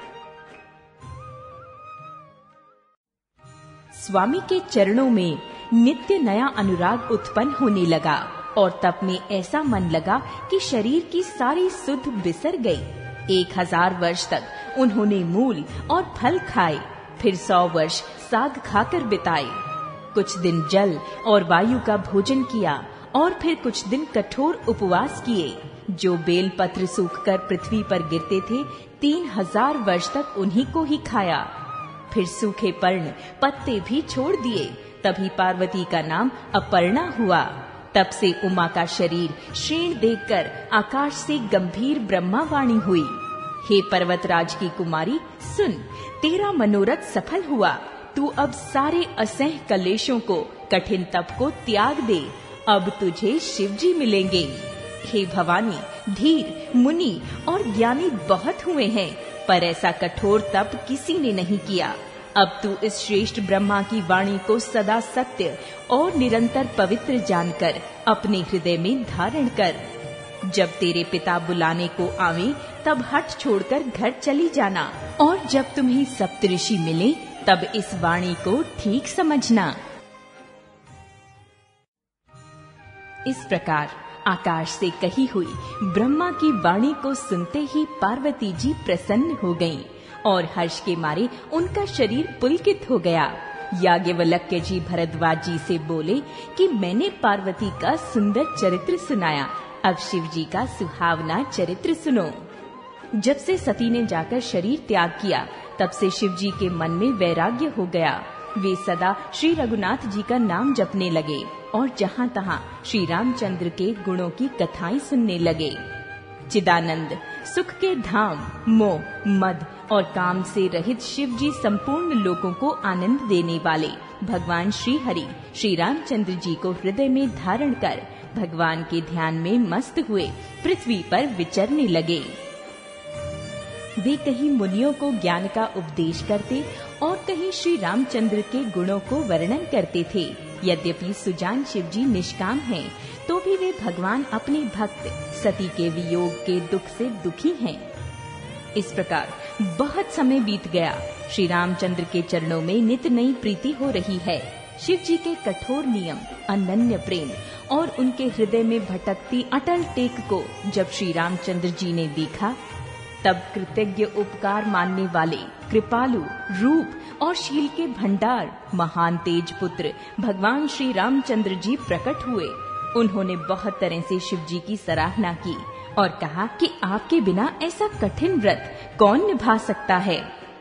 स्वामी के चरणों में नित्य नया अनुराग उत्पन्न होने लगा और तप में ऐसा मन लगा कि शरीर की सारी सुध बिसर गई। 1000 वर्ष तक उन्होंने मूल और फल खाए, फिर 100 वर्ष साग खाकर बिताए। कुछ दिन जल और वायु का भोजन किया और फिर कुछ दिन कठोर उपवास किए। जो बेल पत्र सूखकर पृथ्वी पर गिरते थे, 3000 वर्ष तक उन्हीं को ही खाया। फिर सूखे पर्ण पत्ते भी छोड़ दिए। तभी पार्वती का नाम अपर्णा हुआ। तब से उमा का शरीर क्षीण देखकर आकाश से गंभीर ब्रह्मावाणी हुई। हे पर्वतराज की कुमारी, सुन, तेरा मनोरथ सफल हुआ। तू अब सारे असह्य कलेशों को, कठिन तप को त्याग दे। अब तुझे शिवजी मिलेंगे। हे भवानी, धीर, मुनि और ज्ञानी बहुत हुए हैं, पर ऐसा कठोर तप किसी ने नहीं किया। अब तू इस श्रेष्ठ ब्रह्मा की वाणी को सदा सत्य और निरंतर पवित्र जानकर अपने हृदय में धारण कर। जब तेरे पिता बुलाने को आवे, तब हठ छोड़कर घर चली जाना, और जब तुम्हें सप्तऋषि मिले, तब इस वाणी को ठीक समझना। इस प्रकार आकाश से कही हुई ब्रह्मा की वाणी को सुनते ही पार्वती जी प्रसन्न हो गईं और हर्ष के मारे उनका शरीर पुलकित हो गया। याज्ञवल्क्य जी भरद्वाज जी से बोले कि मैंने पार्वती का सुंदर चरित्र सुनाया, अब शिव जी का सुहावना चरित्र सुनो। जब से सती ने जाकर शरीर त्याग किया, तब से शिव जी के मन में वैराग्य हो गया। वे सदा श्री रघुनाथ जी का नाम जपने लगे और जहाँ तहाँ श्री रामचंद्र के गुणों की कथाएं सुनने लगे। चिदानंद, सुख के धाम, मोह, मद और काम से रहित शिव जी संपूर्ण लोगों को आनंद देने वाले भगवान श्री हरि श्री रामचंद्र जी को हृदय में धारण कर भगवान के ध्यान में मस्त हुए पृथ्वी पर विचरने लगे। वे कहीं मुनियों को ज्ञान का उपदेश करते और कहीं श्री रामचंद्र के गुणों को वर्णन करते थे। यद्यपि सुजान शिव जी निष्काम हैं, तो भी वे भगवान अपने भक्त सती के वियोग के दुख से दुखी हैं। इस प्रकार बहुत समय बीत गया। श्री रामचंद्र के चरणों में नित नई प्रीति हो रही है। शिव जी के कठोर नियम, अनन्य प्रेम और उनके हृदय में भटकती अटल टेक को जब श्री रामचंद्र जी ने देखा, तब कृतज्ञ उपकार मानने वाले, कृपालु, रूप और शील के भंडार, महान तेज पुत्र भगवान श्री रामचंद्र जी प्रकट हुए। उन्होंने बहुत तरह से शिव जी की सराहना की और कहा कि आपके बिना ऐसा कठिन व्रत कौन निभा सकता है।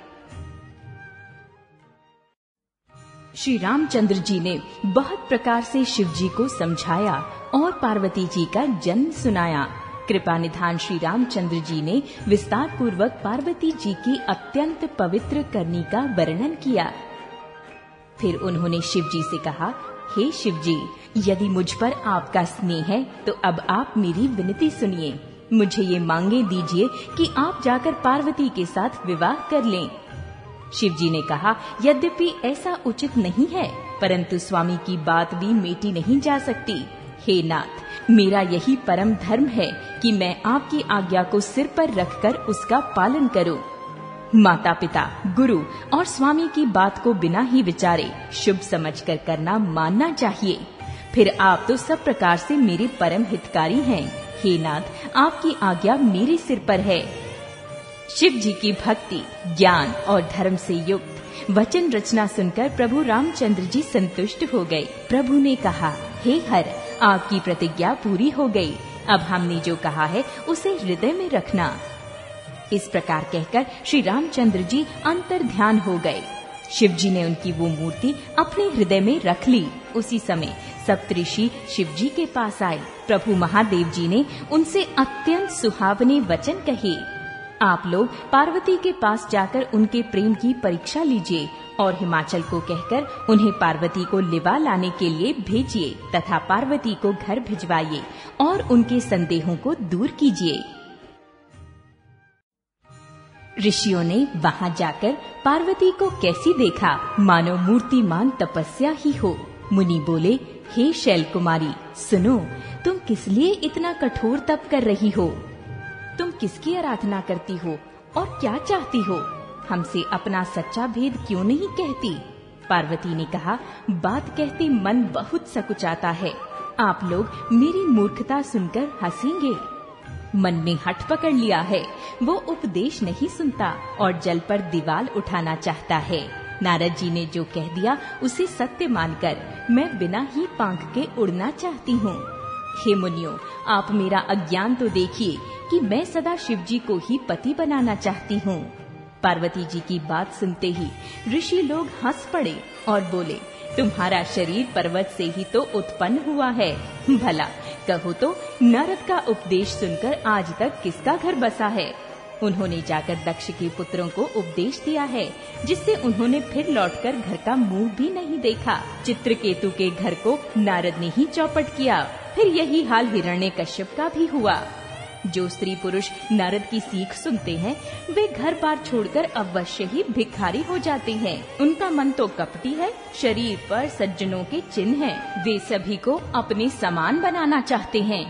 श्री रामचंद्र जी ने बहुत प्रकार से शिव जी को समझाया और पार्वती जी का जन्म सुनाया। कृपा निधान श्री रामचंद्र जी ने विस्तार पूर्वक पार्वती जी की अत्यंत पवित्र करनी का वर्णन किया। फिर उन्होंने शिव जी से कहा, हे शिव जी, यदि मुझ पर आपका स्नेह है तो अब आप मेरी विनती सुनिए। मुझे ये मांगे दीजिए कि आप जाकर पार्वती के साथ विवाह कर लें। शिव जी ने कहा, यद्यपि ऐसा उचित नहीं है, परंतु स्वामी की बात भी मेटी नहीं जा सकती। हे नाथ, मेरा यही परम धर्म है कि मैं आपकी आज्ञा को सिर पर रखकर उसका पालन करूं। माता पिता, गुरु और स्वामी की बात को बिना ही विचारे शुभ समझकर करना मानना चाहिए। फिर आप तो सब प्रकार से मेरे परम हितकारी हैं। हे नाथ, आपकी आज्ञा मेरे सिर पर है। शिव जी की भक्ति, ज्ञान और धर्म से युक्त वचन रचना सुनकर प्रभु रामचंद्र जी संतुष्ट हो गए। प्रभु ने कहा, हे हर, आपकी प्रतिज्ञा पूरी हो गई। अब हमने जो कहा है उसे हृदय में रखना। इस प्रकार कहकर श्री रामचंद्र जी अंतर ध्यान हो गए। शिव जी ने उनकी वो मूर्ति अपने हृदय में रख ली। उसी समय सप्तऋषि शिव जी के पास आए। प्रभु महादेव जी ने उनसे अत्यंत सुहावने वचन कहे। आप लोग पार्वती के पास जाकर उनके प्रेम की परीक्षा लीजिए और हिमाचल को कहकर उन्हें पार्वती को लिवा लाने के लिए भेजिए तथा पार्वती को घर भिजवाइए और उनके संदेहों को दूर कीजिए। ऋषियों ने वहां जाकर पार्वती को कैसी देखा, मानो मूर्तिमान तपस्या ही हो। मुनि बोले, हे शैल कुमारी, सुनो, तुम किस लिए इतना कठोर तप कर रही हो? तुम किसकी आराधना करती हो और क्या चाहती हो? हमसे अपना सच्चा भेद क्यों नहीं कहती? पार्वती ने कहा, बात कहते मन बहुत सकुचाता है। आप लोग मेरी मूर्खता सुनकर हंसेंगे। मन में हठ पकड़ लिया है, वो उपदेश नहीं सुनता और जल पर दीवाल उठाना चाहता है। नारद जी ने जो कह दिया उसे सत्य मानकर मैं बिना ही पांख के उड़ना चाहती हूँ। हे मुनियों, आप मेरा अज्ञान तो देखिए कि मैं सदा शिव जी को ही पति बनाना चाहती हूँ। पार्वती जी की बात सुनते ही ऋषि लोग हंस पड़े और बोले, तुम्हारा शरीर पर्वत से ही तो उत्पन्न हुआ है। भला कहो तो नारद का उपदेश सुनकर आज तक किसका घर बसा है? उन्होंने जाकर दक्ष के पुत्रों को उपदेश दिया है, जिससे उन्होंने फिर लौटकर घर का मुंह भी नहीं देखा। चित्रकेतु के घर को नारद ने ही चौपट किया। फिर यही हाल हिरण्यकश्यप का भी हुआ। जो स्त्री पुरुष नारद की सीख सुनते हैं वे घर बार छोड़कर अवश्य ही भिखारी हो जाते हैं। उनका मन तो कपटी है, शरीर पर सज्जनों के चिन्ह हैं। वे सभी को अपने समान बनाना चाहते हैं।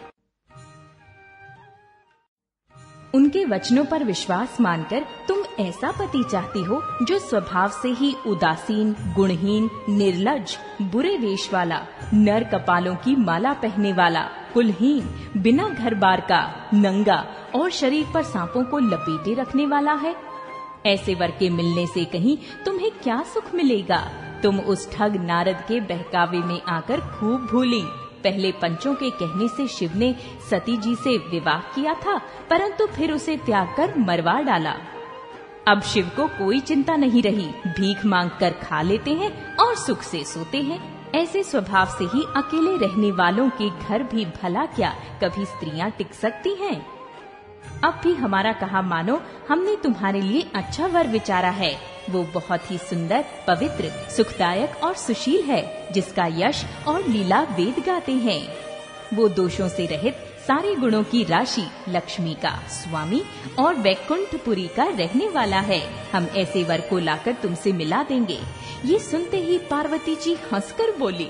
उनके वचनों पर विश्वास मानकर तुम ऐसा पति चाहती हो जो स्वभाव से ही उदासीन, गुणहीन, निर्लज्ज, बुरे वेश वाला, नर कपालों की माला पहनने वाला, कुलहीन, बिना घर बार का, नंगा और शरीर पर सांपों को लपेटे रखने वाला है। ऐसे वर के मिलने से कहीं तुम्हें क्या सुख मिलेगा? तुम उस ठग नारद के बहकावे में आकर खूब भूली। पहले पंचों के कहने से शिव ने सती जी से विवाह किया था, परंतु फिर उसे त्याग कर मरवा डाला। अब शिव को कोई चिंता नहीं रही, भीख मांग कर खा लेते हैं और सुख से सोते हैं। ऐसे स्वभाव से ही अकेले रहने वालों के घर भी भला क्या कभी स्त्रियां टिक सकती हैं? अब भी हमारा कहा मानो, हमने तुम्हारे लिए अच्छा वर विचारा है। वो बहुत ही सुंदर, पवित्र, सुखदायक और सुशील है, जिसका यश और लीला वेद गाते हैं। वो दोषों से रहित, सारे गुणों की राशि, लक्ष्मी का स्वामी और वैकुंठपुरी का रहने वाला है। हम ऐसे वर को लाकर तुमसे मिला देंगे। ये सुनते ही पार्वती जी हंसकर बोली,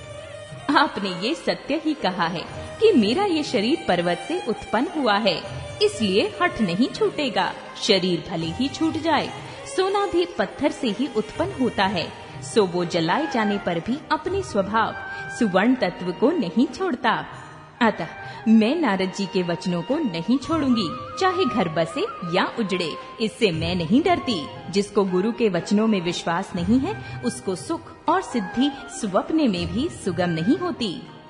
आपने ये सत्य ही कहा है कि मेरा ये शरीर पर्वत से उत्पन्न हुआ है। इसलिए हठ नहीं छूटेगा। शरीर भले ही छूट जाए, सोना भी पत्थर से ही उत्पन्न होता है, सो वो जलाए जाने पर भी अपने स्वभाव सुवर्ण तत्व को नहीं छोड़ता। अतः मैं नारद जी के वचनों को नहीं छोड़ूंगी, चाहे घर बसे या उजड़े। इससे मैं नहीं डरती। जिसको गुरु के वचनों में विश्वास नहीं है, उसको सुख और सिद्धि स्वप्न में भी सुगम नहीं होती।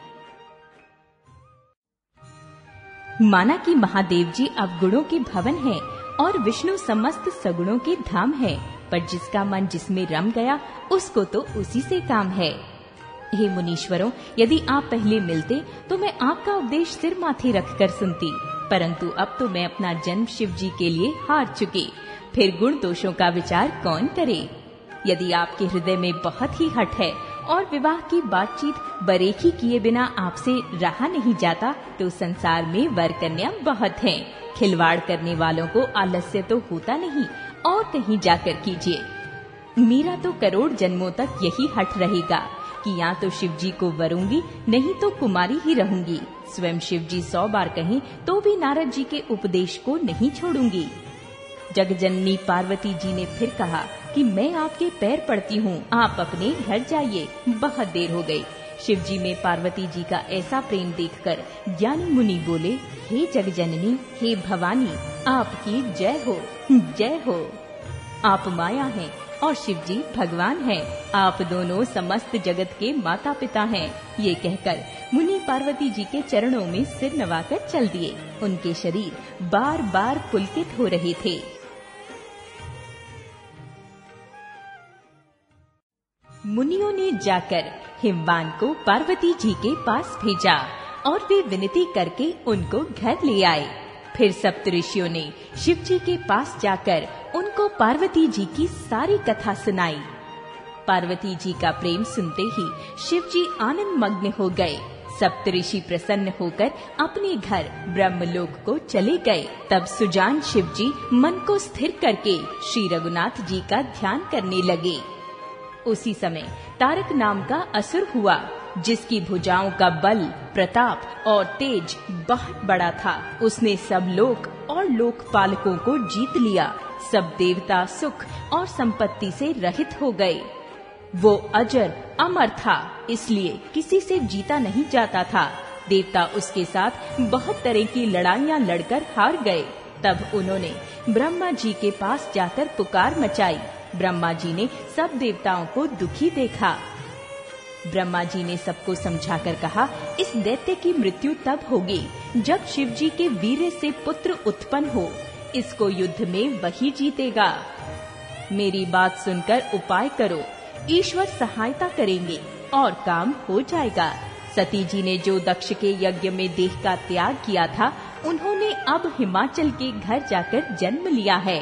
माना कि महादेव जी अवगुणों के भवन है और विष्णु समस्त सगुणों के धाम है, पर जिसका मन जिसमें रम गया उसको तो उसी से काम है। हे मुनीश्वरों, यदि आप पहले मिलते तो मैं आपका उपदेश सिर माथे रखकर सुनती, परंतु अब तो मैं अपना जन्म शिव जी के लिए हार चुकी। फिर गुण दोषों का विचार कौन करे? यदि आपके हृदय में बहुत ही हठ है और विवाह की बातचीत बरेखी किए बिना आपसे रहा नहीं जाता, तो संसार में वर कन्या बहुत हैं। खिलवाड़ करने वालों को आलस्य तो होता नहीं, और कहीं जाकर कीजिए। मेरा तो करोड़ जन्मों तक यही हठ रहेगा कि या तो शिव जी को वरूंगी, नहीं तो कुमारी ही रहूंगी। स्वयं शिव जी 100 बार कहें तो भी नारद जी के उपदेश को नहीं छोड़ूंगी। जगजननी पार्वती जी ने फिर कहा कि मैं आपके पैर पड़ती हूँ, आप अपने घर जाइए, बहुत देर हो गई। शिव जी में पार्वती जी का ऐसा प्रेम देखकर ज्ञानी मुनि बोले, हे जगजननी, हे भवानी, आपकी जय हो, जय हो। आप माया हैं और शिव जी भगवान हैं। आप दोनों समस्त जगत के माता पिता हैं। ये कहकर मुनि पार्वती जी के चरणों में सिर नवाकर चल दिए। उनके शरीर बार बार पुलकित हो रहे थे। मुनियों ने जाकर हिमवान को पार्वती जी के पास भेजा और वे विनती करके उनको घर ले आए। फिर सप्तऋषियों ने शिव जी के पास जाकर उनको पार्वती जी की सारी कथा सुनाई। पार्वती जी का प्रेम सुनते ही शिव जी आनंद मग्न हो गए। सप्तऋषि प्रसन्न होकर अपने घर ब्रह्मलोक को चले गए। तब सुजान शिव जी मन को स्थिर करके श्री रघुनाथ जी का ध्यान करने लगे। उसी समय तारक नाम का असुर हुआ, जिसकी भुजाओं का बल, प्रताप और तेज बहुत बड़ा था। उसने सब लोक और लोकपालकों को जीत लिया। सब देवता सुख और संपत्ति से रहित हो गए। वो अजर अमर था, इसलिए किसी से जीता नहीं जाता था। देवता उसके साथ बहुत तरह की लड़ाइयां लड़कर हार गए। तब उन्होंने ब्रह्मा जी के पास जाकर पुकार मचाई। ब्रह्मा जी ने सब देवताओं को दुखी देखा। ब्रह्मा जी ने सबको समझाकर कहा, इस दैत्य की मृत्यु तब होगी जब शिव जी के वीर्य से पुत्र उत्पन्न हो। इसको युद्ध में वही जीतेगा। मेरी बात सुनकर उपाय करो, ईश्वर सहायता करेंगे और काम हो जाएगा। सती जी ने जो दक्ष के यज्ञ में देह का त्याग किया था, उन्होंने अब हिमाचल के घर जाकर जन्म लिया है।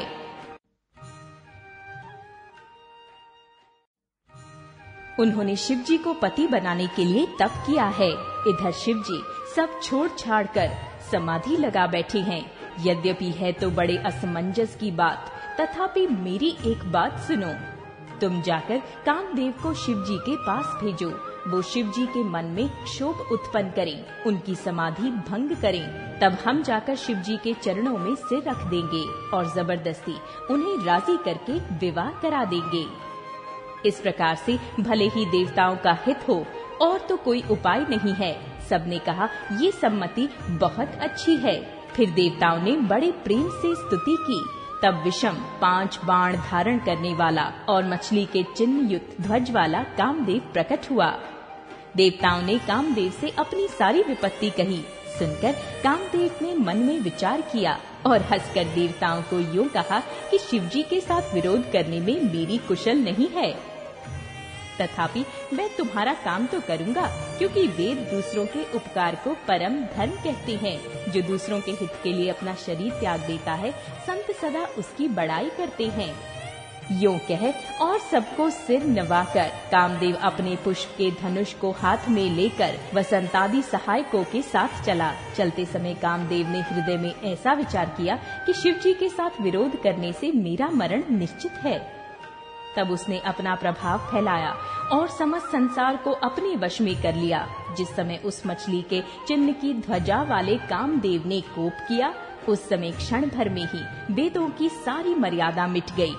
उन्होंने शिव जी को पति बनाने के लिए तप किया है। इधर शिव जी सब छोड़ छाड़ कर समाधि लगा बैठे हैं। यद्यपि है तो बड़े असमंजस की बात, तथापि मेरी एक बात सुनो। तुम जाकर कामदेव को शिव जी के पास भेजो। वो शिव जी के मन में क्षोभ उत्पन्न करें, उनकी समाधि भंग करें। तब हम जाकर शिव जी के चरणों में सिर रख देंगे और जबरदस्ती उन्हें राजी करके विवाह करा देंगे। इस प्रकार से भले ही देवताओं का हित हो और तो कोई उपाय नहीं है। सबने कहा, ये सम्मति बहुत अच्छी है। फिर देवताओं ने बड़े प्रेम से स्तुति की। तब विषम 5 बाण धारण करने वाला और मछली के चिन्ह युक्त ध्वज वाला कामदेव प्रकट हुआ। देवताओं ने कामदेव से अपनी सारी विपत्ति कही। सुनकर कामदेव ने मन में विचार किया और हंसकर देवताओं को यूं कहा कि शिवजी के साथ विरोध करने में मेरी कुशल नहीं है। तथापि मैं तुम्हारा काम तो करूंगा, क्योंकि वेद दूसरों के उपकार को परम धर्म कहते हैं। जो दूसरों के हित के लिए अपना शरीर त्याग देता है, संत सदा उसकी बड़ाई करते हैं। यूं कह और सबको सिर नवाकर कामदेव अपने पुष्प के धनुष को हाथ में लेकर वसंतादि सहायकों के साथ चला। चलते समय कामदेव ने हृदय में ऐसा विचार किया कि शिवजी के साथ विरोध करने से मेरा मरण निश्चित है। तब उसने अपना प्रभाव फैलाया और समस्त संसार को अपने वश में कर लिया। जिस समय उस मछली के चिन्ह की ध्वजा वाले कामदेव ने कोप किया, उस समय क्षण भर में ही वेदों की सारी मर्यादा मिट गई।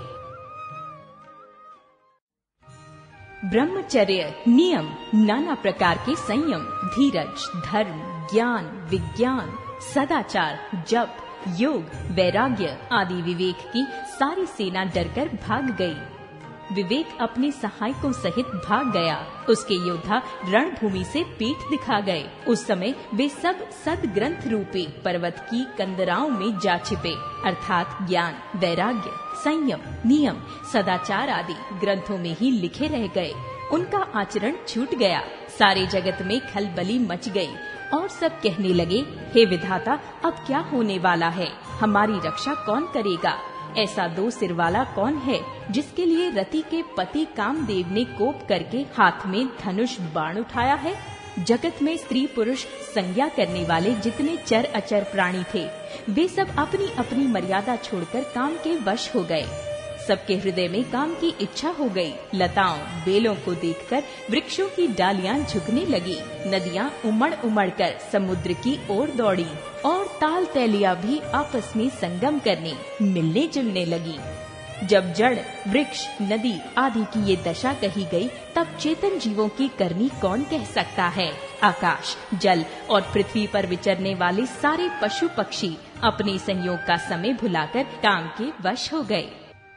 ब्रह्मचर्य, नियम, नाना प्रकार के संयम, धीरज, धर्म, ज्ञान, विज्ञान, सदाचार, जप, योग, वैराग्य आदि विवेक की सारी सेना डरकर भाग गई। विवेक अपने सहायकों सहित भाग गया। उसके योद्धा रणभूमि से पीठ दिखा गए। उस समय वे सब सद्ग्रंथ रूपी पर्वत की कंदराओं में जा छिपे, अर्थात ज्ञान, वैराग्य, संयम, नियम, सदाचार आदि ग्रंथों में ही लिखे रह गए। उनका आचरण छूट गया। सारे जगत में खलबली मच गई और सब कहने लगे, हे विधाता, अब क्या होने वाला है? हमारी रक्षा कौन करेगा? ऐसा दो सिर वाला कौन है जिसके लिए रति के पति कामदेव ने कोप करके हाथ में धनुष बाण उठाया है? जगत में स्त्री पुरुष संज्ञा करने वाले जितने चर अचर प्राणी थे, वे सब अपनी अपनी मर्यादा छोड़कर काम के वश हो गए। सबके हृदय में काम की इच्छा हो गई। लताओं, बेलों को देखकर वृक्षों की डालियां झुकने लगी। नदियां उमड़ उमड़ कर समुद्र की ओर दौड़ी और ताल तैलियां भी आपस में संगम करने, मिलने जुलने लगी। जब जड़, वृक्ष, नदी आदि की ये दशा कही गई, तब चेतन जीवों की करनी कौन कह सकता है? आकाश, जल और पृथ्वी पर विचरने वाले सारे पशु पक्षी अपने संयोग का समय भुलाकर काम के वश हो गए।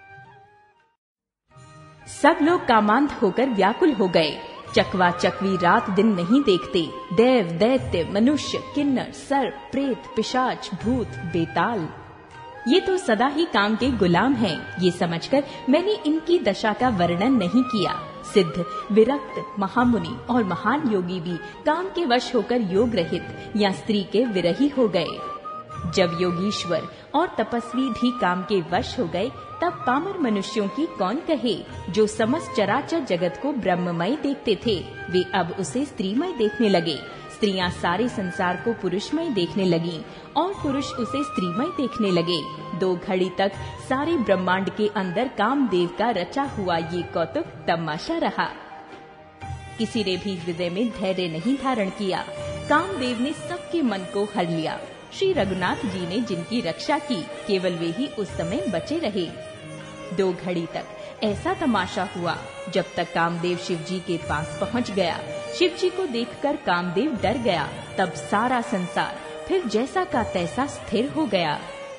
सब लोग कामांध होकर व्याकुल हो गए। चकवा चकवी रात दिन नहीं देखते। देव, दैत्य, मनुष्य, किन्नर, सर्प, प्रेत, पिशाच, भूत, बेताल, ये तो सदा ही काम के गुलाम हैं। ये समझकर मैंने इनकी दशा का वर्णन नहीं किया। सिद्ध, विरक्त, महामुनि और महान योगी भी काम के वश होकर योग रहित या स्त्री के विरही हो गए। जब योगीश्वर और तपस्वी भी काम के वश हो गए, तब पामर मनुष्यों की कौन कहे, जो समस्त चराचर जगत को ब्रह्ममय देखते थे, वे अब उसे स्त्रीमय देखने लगे। स्त्रियां सारे संसार को पुरुषमय देखने लगीं और पुरुष उसे स्त्रीमय देखने लगे। 2 घड़ी तक सारे ब्रह्मांड के अंदर कामदेव का रचा हुआ ये कौतुक तमाशा रहा। किसी ने भी हृदय में धैर्य नहीं धारण किया। कामदेव ने सबके मन को हर लिया। श्री रघुनाथ जी ने जिनकी रक्षा की, केवल वे ही उस समय बचे रहे। 2 घड़ी तक ऐसा तमाशा हुआ जब तक कामदेव शिव जी के पास पहुंच गया। शिव जी को देखकर कामदेव डर गया। तब सारा संसार फिर जैसा का तैसा स्थिर हो गया।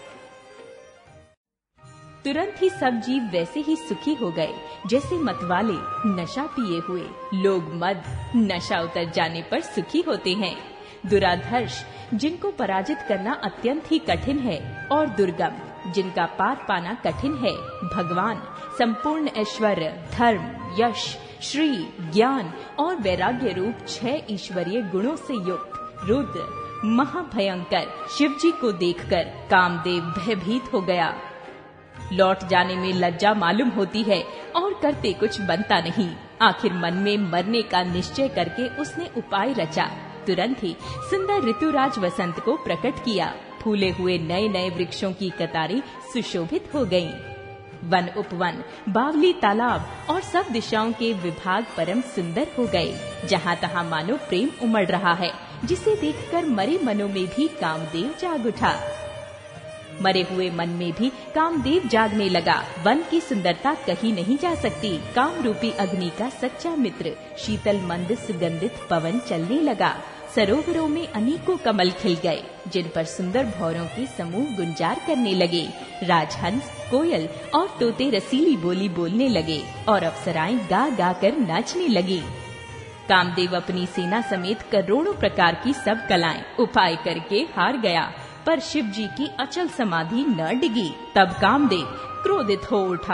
तुरंत ही सब जीव वैसे ही सुखी हो गए जैसे मतवाले नशा पिए हुए। लोग मद, नशा उतर जाने पर सुखी होते हैं। दुराधर्ष, जिनको पराजित करना अत्यंत ही कठिन है, और दुर्गम, जिनका पार पाना कठिन है, भगवान संपूर्ण ऐश्वर्य, धर्म, यश, श्री, ज्ञान और वैराग्य रूप 6 ईश्वरीय गुणों से युक्त रुद्र महाभयंकर शिव जी को देखकर कामदेव भयभीत हो गया। लौट जाने में लज्जा मालूम होती है और करते कुछ बनता नहीं। आखिर मन में मरने का निश्चय करके उसने उपाय रचा। तुरंत ही सुंदर ऋतुराज वसंत को प्रकट किया। फूले हुए नए नए वृक्षों की कतारें सुशोभित हो गईं। वन उपवन, बावली तालाब और सब दिशाओं के विभाग परम सुंदर हो गए। जहाँ तहाँ मानो प्रेम उमड़ रहा है, जिसे देखकर मरे मनों में भी कामदेव जाग उठा। मरे हुए मन में भी कामदेव जागने लगा। वन की सुंदरता कही नहीं जा सकती। काम रूपी अग्नि का सच्चा मित्र शीतल मंद सुगंधित पवन चलने लगा। सरोवरों में अनेकों कमल खिल गए, जिन पर सुंदर भौरों के समूह गुंजार करने लगे। राजहंस, कोयल और तोते रसीली बोली बोलने लगे और अप्सराएं गा गा कर नाचने लगी। कामदेव अपनी सेना समेत करोड़ों प्रकार की सब कलाएं उपाय करके हार गया, पर शिव जी की अचल समाधि न डिगी। तब कामदेव क्रोधित हो उठा।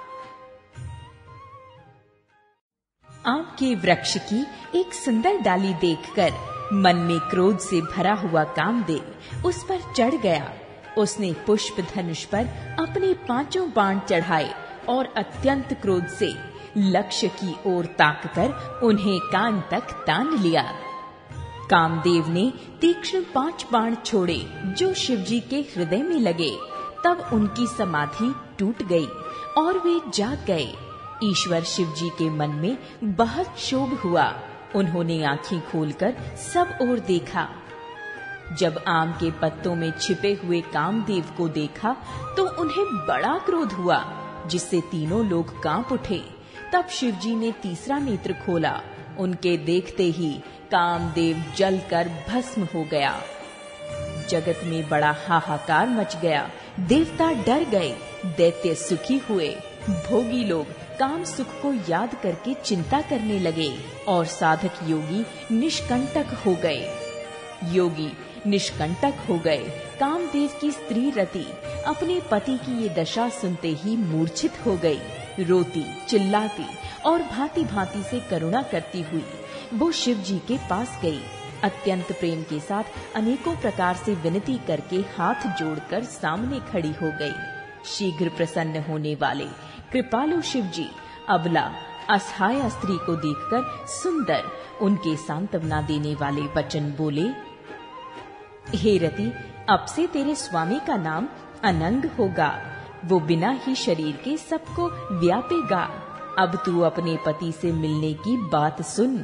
आम के वृक्ष की एक सुंदर डाली देखकर मन में क्रोध से भरा हुआ कामदेव उस पर चढ़ गया। उसने पुष्प धनुष पर अपने 5 बाण चढ़ाए और अत्यंत क्रोध से लक्ष्य की ओर ताककर उन्हें कान तक तान लिया। कामदेव ने तीक्ष्ण 5 बाण छोड़े जो शिवजी के हृदय में लगे। तब उनकी समाधि टूट गई और वे जाग गए। ईश्वर शिवजी के मन में बहुत क्षोभ हुआ। उन्होंने आंखें खोलकर सब ओर देखा। जब आम के पत्तों में छिपे हुए कामदेव को देखा तो उन्हें बड़ा क्रोध हुआ, जिससे तीनों लोग कांप उठे। तब शिवजी ने तीसरा नेत्र खोला। उनके देखते ही कामदेव जलकर भस्म हो गया। जगत में बड़ा हाहाकार मच गया। देवता डर गए, दैत्य सुखी हुए। भोगी लोग काम सुख को याद करके चिंता करने लगे और साधक योगी निष्कंटक हो गए। योगी निष्कंटक हो गए। कामदेव की स्त्री रति अपने पति की ये दशा सुनते ही मूर्छित हो गई। रोती चिल्लाती और भांति भांति से करुणा करती हुई वो शिव जी के पास गई। अत्यंत प्रेम के साथ अनेकों प्रकार से विनती करके हाथ जोड़कर सामने खड़ी हो गई। शीघ्र प्रसन्न होने वाले कृपालु शिव जी अबला असहाय स्त्री को देखकर सुंदर उनके सांत्वना देने वाले वचन बोले, हे रति, अब से तेरे स्वामी का नाम अनंग होगा। वो बिना ही शरीर के सबको व्यापेगा। अब तू अपने पति से मिलने की बात सुन।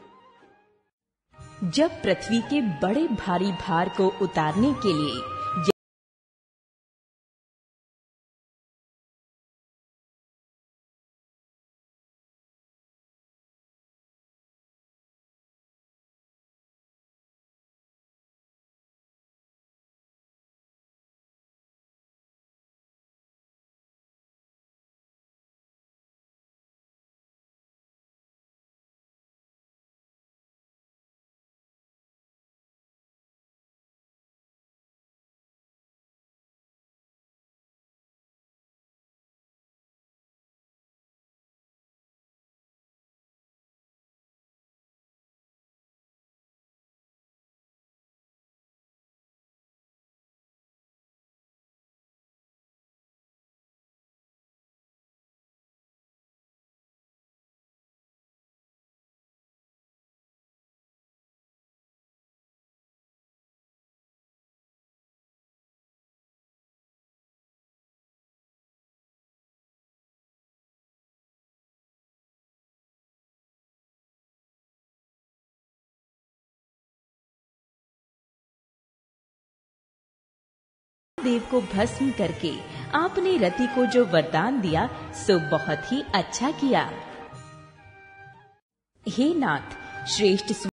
जब पृथ्वी के बड़े भारी भार को उतारने के लिए देव को भस्म करके आपने रति को जो वरदान दिया सो बहुत ही अच्छा किया। हे नाथ, श्रेष्ठ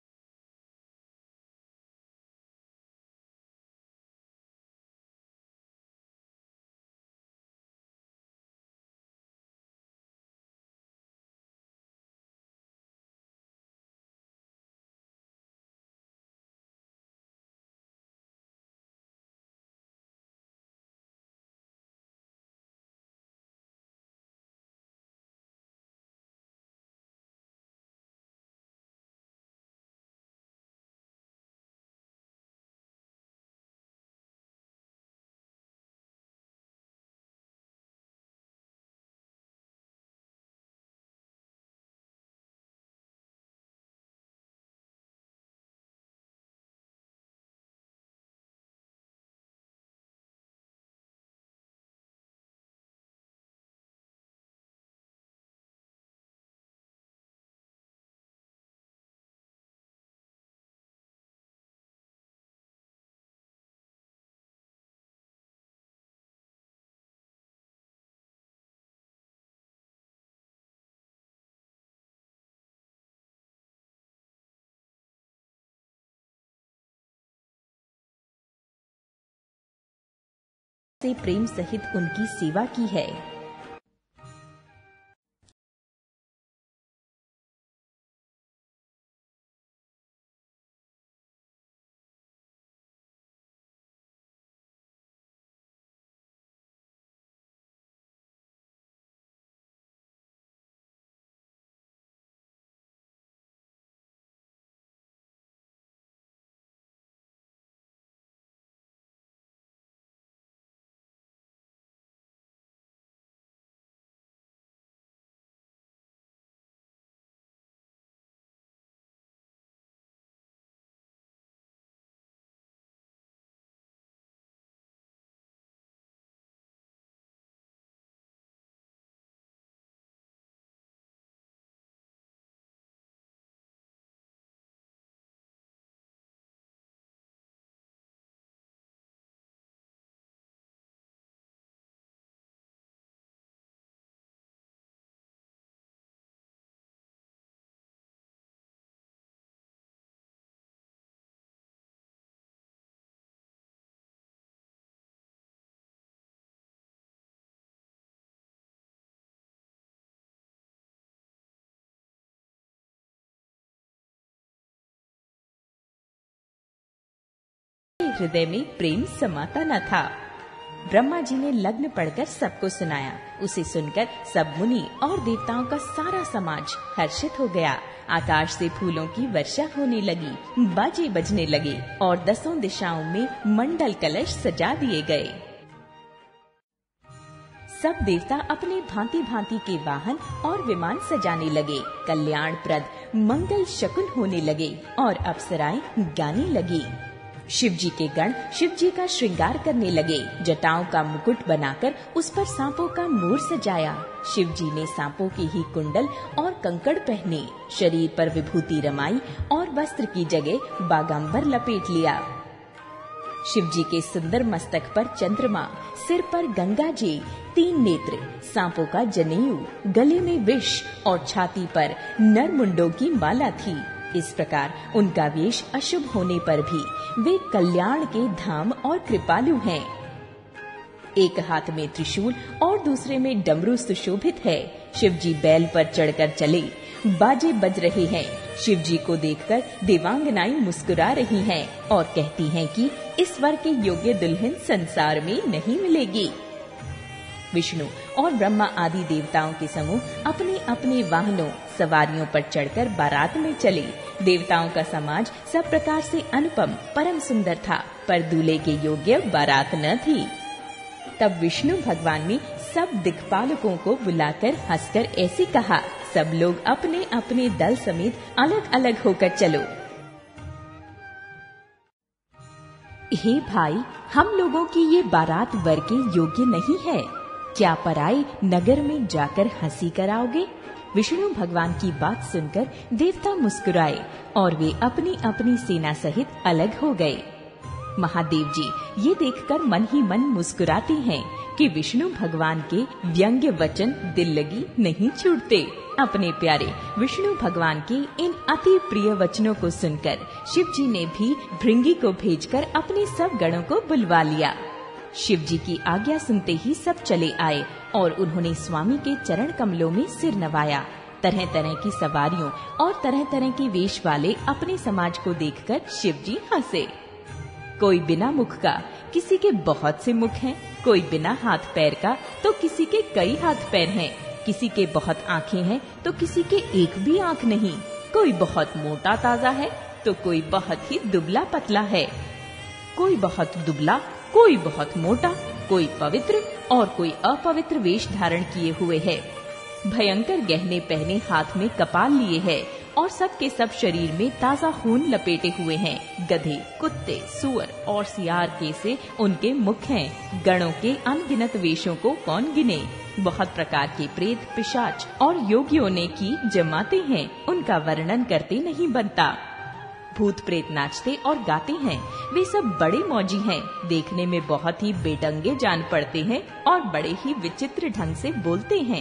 से प्रेम सहित उनकी सेवा की है। हृदय में प्रेम समाता न था। ब्रह्मा जी ने लग्न पढ़कर सबको सुनाया। उसे सुनकर सब मुनि और देवताओं का सारा समाज हर्षित हो गया। आकाश से फूलों की वर्षा होने लगी, बाजे बजने लगे और 10 दिशाओं में मंडल कलश सजा दिए गए। सब देवता अपने भांति भांति के वाहन और विमान सजाने लगे। कल्याणप्रद मंगल शकुन होने लगे और अप्सराएं गाने लगी। शिव जी के गण शिव जी का श्रृंगार करने लगे। जटाओं का मुकुट बनाकर उस पर सांपों का मोर सजाया। शिव जी ने सांपों के ही कुंडल और कंकड़ पहने, शरीर पर विभूति रमाई और वस्त्र की जगह बागांबर लपेट लिया। शिव जी के सुंदर मस्तक पर चंद्रमा, सिर पर गंगा जी, 3 नेत्र, सांपों का जनेऊ, गले में विष और छाती पर नरमुंडों की माला थी। इस प्रकार उनका वेश अशुभ होने पर भी वे कल्याण के धाम और कृपालु हैं। एक हाथ में त्रिशूल और दूसरे में डमरू सुशोभित है। शिव जी बैल पर चढ़कर चले, बाजे बज रहे हैं। शिव जी को देखकर देवांगनाएं मुस्कुरा रही हैं और कहती हैं कि इस वर के योग्य दुल्हन संसार में नहीं मिलेगी। विष्णु और ब्रह्मा आदि देवताओं के समूह अपने अपने वाहनों सवारियों पर चढ़कर बारात में चले। देवताओं का समाज सब प्रकार से अनुपम परम सुंदर था, पर दूल्हे के योग्य बारात न थी। तब विष्णु भगवान ने सब दिक्पालकों को बुलाकर हंसकर ऐसे कहा, सब लोग अपने अपने दल समेत अलग अलग होकर चलो। हे भाई, हम लोगों की ये बारात वर के योग्य नहीं है। क्या पराए नगर में जाकर हंसी कराओगे? विष्णु भगवान की बात सुनकर देवता मुस्कुराए और वे अपनी अपनी सेना सहित अलग हो गए। महादेव जी ये देखकर मन ही मन मुस्कुराते हैं कि विष्णु भगवान के व्यंग्य वचन दिल लगी नहीं छूटते। अपने प्यारे विष्णु भगवान के इन अति प्रिय वचनों को सुनकर शिव जी ने भी भृंगी को भेजकर अपने सब गणों को बुलवा लिया। शिव जी की आज्ञा सुनते ही सब चले आए और उन्होंने स्वामी के चरण कमलों में सिर नवाया। तरह तरह की सवारियों और तरह तरह के वेश वाले अपने समाज को देखकर शिव जी हंसे। कोई बिना मुख का, किसी के बहुत से मुख हैं, कोई बिना हाथ पैर का तो किसी के कई हाथ पैर हैं, किसी के बहुत आँखें हैं तो किसी के एक भी आँख नहीं, कोई बहुत मोटा ताजा है तो कोई बहुत ही दुबला पतला है, कोई बहुत दुबला, कोई बहुत मोटा, कोई पवित्र और कोई अपवित्र वेश धारण किए हुए है। भयंकर गहने पहने हाथ में कपाल लिए है और सबके सब शरीर में ताजा खून लपेटे हुए हैं। गधे, कुत्ते, सुअर और सियार के से उनके मुख हैं। गणों के अनगिनत वेशों को कौन गिने। बहुत प्रकार के प्रेत, पिशाच और योगियों ने की जमाते हैं, उनका वर्णन करते नहीं बनता। भूत प्रेत नाचते और गाते हैं, वे सब बड़े मौजी हैं, देखने में बहुत ही बेढंगे जान पड़ते हैं और बड़े ही विचित्र ढंग से बोलते हैं।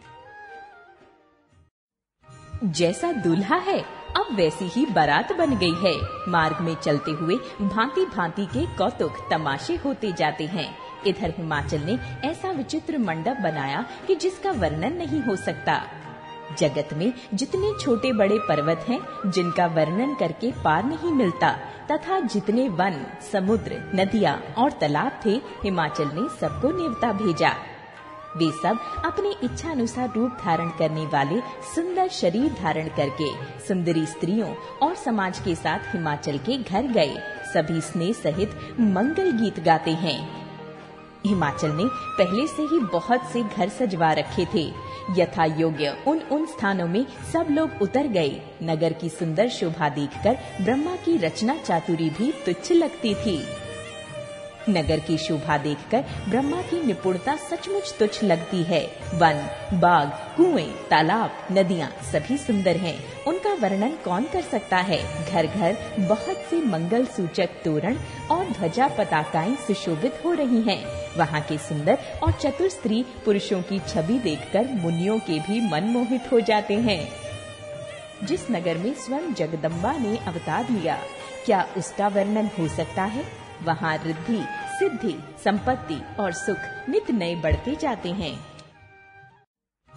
जैसा दूल्हा है अब वैसी ही बारात बन गई है। मार्ग में चलते हुए भांति भांति के कौतुक तमाशे होते जाते हैं। इधर हिमाचल ने ऐसा विचित्र मंडप बनाया कि जिसका वर्णन नहीं हो सकता। जगत में जितने छोटे बड़े पर्वत हैं, जिनका वर्णन करके पार नहीं मिलता, तथा जितने वन, समुद्र, नदियाँ और तालाब थे, हिमाचल ने सबको न्योता भेजा। वे सब अपनी इच्छा अनुसार रूप धारण करने वाले सुंदर शरीर धारण करके सुंदरी स्त्रियों और समाज के साथ हिमाचल के घर गए। सभी स्नेह सहित मंगल गीत गाते हैं। हिमाचल ने पहले से ही बहुत से घर सजवा रखे थे। यथा योग्य उन स्थानों में सब लोग उतर गए। नगर की सुंदर शोभा देखकर ब्रह्मा की रचना चातुरी भी तुच्छ लगती थी। नगर की शोभा देखकर ब्रह्मा की निपुणता सचमुच तुच्छ लगती है। वन, बाग, कुएं, तालाब, नदियाँ सभी सुंदर हैं। उनका वर्णन कौन कर सकता है। घर घर बहुत से मंगल सूचक तोरण और ध्वजा पताकाएं सुशोभित हो रही हैं। वहाँ के सुंदर और चतुर स्त्री पुरुषों की छवि देखकर मुनियों के भी मन मोहित हो जाते हैं। जिस नगर में स्वयं जगदम्बा ने अवतार लिया, क्या उसका वर्णन हो सकता है। वहाँ रिद्धि, सिद्धि, संपत्ति और सुख नित नए बढ़ते जाते हैं।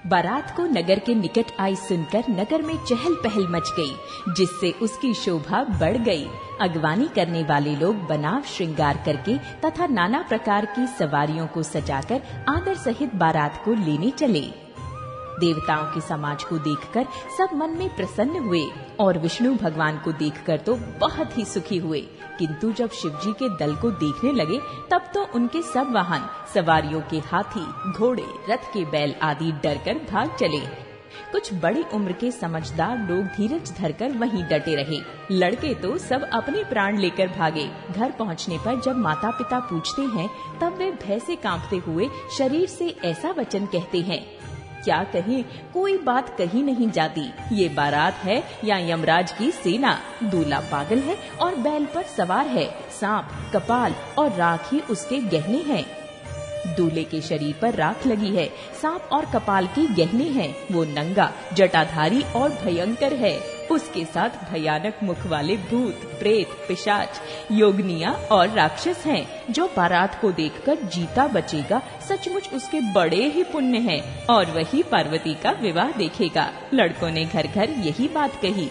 बारात को नगर के निकट आई सुनकर नगर में चहल पहल मच गई, जिससे उसकी शोभा बढ़ गई। अगवानी करने वाले लोग बनाव श्रृंगार करके तथा नाना प्रकार की सवारियों को सजाकर आदर सहित बारात को लेने चले। देवताओं के समाज को देखकर सब मन में प्रसन्न हुए और विष्णु भगवान को देखकर तो बहुत ही सुखी हुए, किंतु जब शिवजी के दल को देखने लगे तब तो उनके सब वाहन, सवारियों के हाथी, घोड़े, रथ के बैल आदि डरकर भाग चले। कुछ बड़ी उम्र के समझदार लोग धीरज धरकर वहीं डटे रहे। लड़के तो सब अपने प्राण लेकर भागे। घर पहुंचने पर जब माता पिता पूछते हैं तब वे भय से कांपते हुए शरीर से ऐसा वचन कहते हैं, क्या कहें, कोई बात कही नहीं जाती। ये बारात है या यमराज की सेना। दूल्हा पागल है और बैल पर सवार है। सांप, कपाल और राख ही उसके गहने हैं। दूल्हे के शरीर पर राख लगी है, सांप और कपाल के गहने हैं। वो नंगा, जटाधारी और भयंकर है। उसके साथ भयानक मुख वाले भूत, प्रेत, पिशाच, योगनिया और राक्षस हैं। जो बारात को देखकर जीता बचेगा सचमुच उसके बड़े ही पुण्य हैं और वही पार्वती का विवाह देखेगा। लड़कों ने घर घर यही बात कही।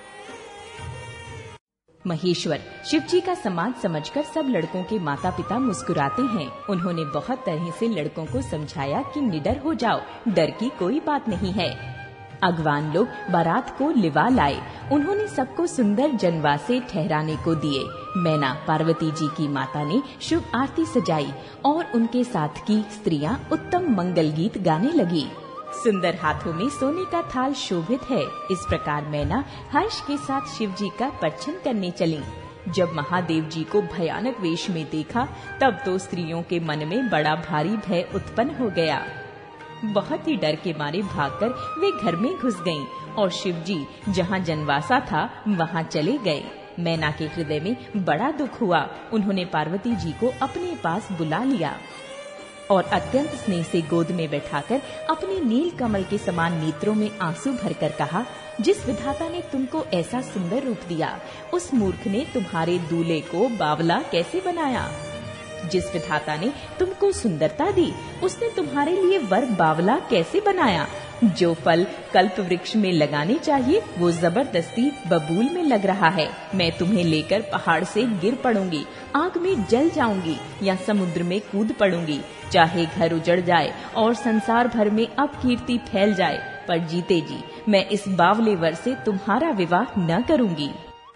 महेश्वर शिवजी का समाज समझकर सब लड़कों के माता पिता मुस्कुराते हैं। उन्होंने बहुत तरह से लड़कों को समझाया कि निडर हो जाओ, डर की कोई बात नहीं है। अगवान लोग बारात को लिवा लाए। उन्होंने सबको सुंदर जनवासे ठहराने को दिए। मैना पार्वती जी की माता ने शुभ आरती सजाई और उनके साथ की स्त्रियां उत्तम मंगल गीत गाने लगी। सुंदर हाथों में सोने का थाल शोभित है। इस प्रकार मैना हर्ष के साथ शिव जी का पर्छन करने चली। जब महादेव जी को भयानक वेश में देखा तब तो स्त्रियों के मन में बड़ा भारी भय उत्पन्न हो गया। बहुत ही डर के मारे भागकर वे घर में घुस गईं और शिव जी जहाँ जनवासा था वहाँ चले गए। मैना के हृदय में बड़ा दुख हुआ। उन्होंने पार्वती जी को अपने पास बुला लिया और अत्यंत स्नेह से गोद में बैठाकर अपने नील कमल के समान नेत्रों में आंसू भरकर कहा, जिस विधाता ने तुमको ऐसा सुंदर रूप दिया, उस मूर्ख ने तुम्हारे दूल्हे को बावला कैसे बनाया? जिस विधाता ने तुमको सुंदरता दी, उसने तुम्हारे लिए वर बावला कैसे बनाया? जो फल कल्प वृक्ष में लगाने चाहिए वो जबरदस्ती बबूल में लग रहा है। मैं तुम्हें लेकर पहाड़ से गिर पड़ूंगी, आग में जल जाऊंगी या समुद्र में कूद पड़ूंगी। चाहे घर उजड़ जाए और संसार भर में अपकीर्ति फैल जाए, पर जीते जी मैं इस बावले वर से तुम्हारा विवाह न करूंगी।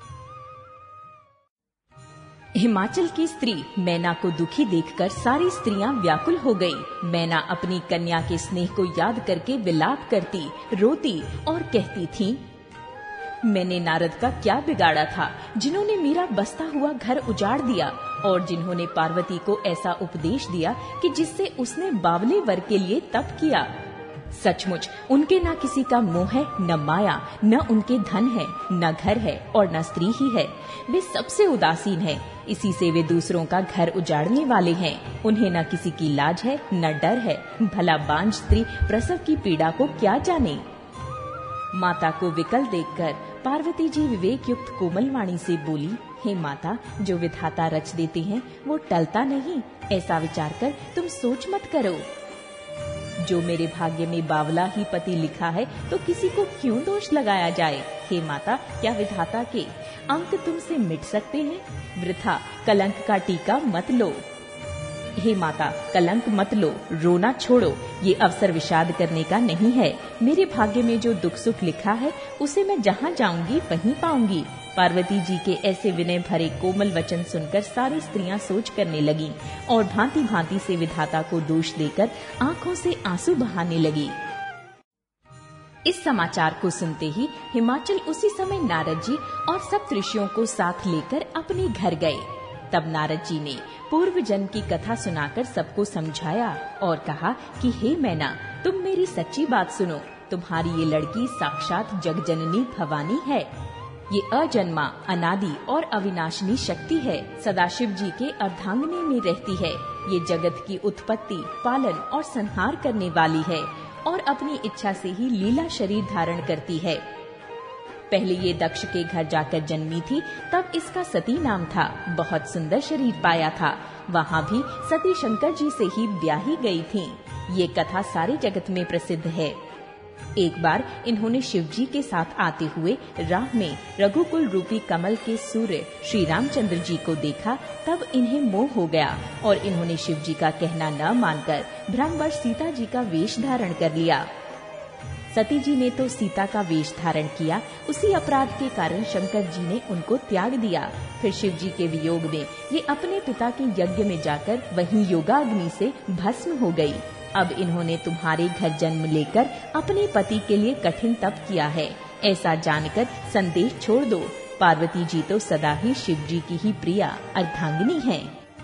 हिमाचल की स्त्री मैना को दुखी देखकर सारी स्त्रियां व्याकुल हो गईं। मैना अपनी कन्या के स्नेह को याद करके विलाप करती, रोती और कहती थी, मैंने नारद का क्या बिगाड़ा था, जिन्होंने मेरा बसता हुआ घर उजाड़ दिया और जिन्होंने पार्वती को ऐसा उपदेश दिया कि जिससे उसने बावले वर के लिए तप किया। सचमुच उनके न किसी का मोह है, न माया, न उनके धन है, न घर है और न स्त्री ही है। वे सबसे उदासीन हैं। इसी से वे दूसरों का घर उजाड़ने वाले हैं। उन्हें न किसी की लाज है, न डर है। भला बांझ स्त्री प्रसव की पीड़ा को क्या जाने। माता को विकल देखकर पार्वती जी विवेक युक्त कोमल वाणी से बोली, हे माता, जो विधाता रच देते हैं वो टलता नहीं। ऐसा विचार कर तुम सोच मत करो। जो मेरे भाग्य में बावला ही पति लिखा है तो किसी को क्यों दोष लगाया जाए। हे माता, क्या विधाता के अंक तुमसे मिट सकते हैं? वृथा कलंक का टीका मत लो। हे माता, कलंक मत लो, रोना छोड़ो। ये अवसर विषाद करने का नहीं है। मेरे भाग्य में जो दुख सुख लिखा है उसे मैं जहाँ जाऊंगी वहीं पाऊंगी। पार्वती जी के ऐसे विनय भरे कोमल वचन सुनकर सारी स्त्रियां सोच करने लगीं और भांति भांति से विधाता को दोष देकर आंखों से आंसू बहाने लगी। इस समाचार को सुनते ही हिमाचल उसी समय नारद जी और सब ऋषियों को साथ लेकर अपने घर गए। तब नारद जी ने पूर्व जन्म की कथा सुनाकर सबको समझाया और कहा कि हे मैना, तुम मेरी सच्ची बात सुनो। तुम्हारी ये लड़की साक्षात जगजननी भवानी है। ये अजन्मा, अनादि और अविनाशिनी शक्ति है। सदाशिव जी के अर्धांगिनी में रहती है। ये जगत की उत्पत्ति, पालन और संहार करने वाली है और अपनी इच्छा से ही लीला शरीर धारण करती है। पहले ये दक्ष के घर जाकर जन्मी थी, तब इसका सती नाम था। बहुत सुंदर शरीर पाया था। वहाँ भी सती शंकर जी से ही ब्याही गई थी। ये कथा सारे जगत में प्रसिद्ध है। एक बार इन्होंने शिव जी के साथ आते हुए राह में रघुकुल रूपी कमल के सूर्य श्री रामचंद्र जी को देखा। तब इन्हें मोह हो गया और इन्होंने शिव जी का कहना न मानकर भ्रमवश सीता जी का वेश धारण कर लिया। सती जी ने तो सीता का वेश धारण किया, उसी अपराध के कारण शंकर जी ने उनको त्याग दिया। फिर शिव जी के वियोग में ये अपने पिता के यज्ञ में जाकर वहीं योगाग्नि से भस्म हो गई। अब इन्होंने तुम्हारे घर जन्म लेकर अपने पति के लिए कठिन तप किया है, ऐसा जानकर संदेश छोड़ दो। पार्वती जी तो सदा ही शिव जी की ही प्रिया अर्धांगिनी हैं।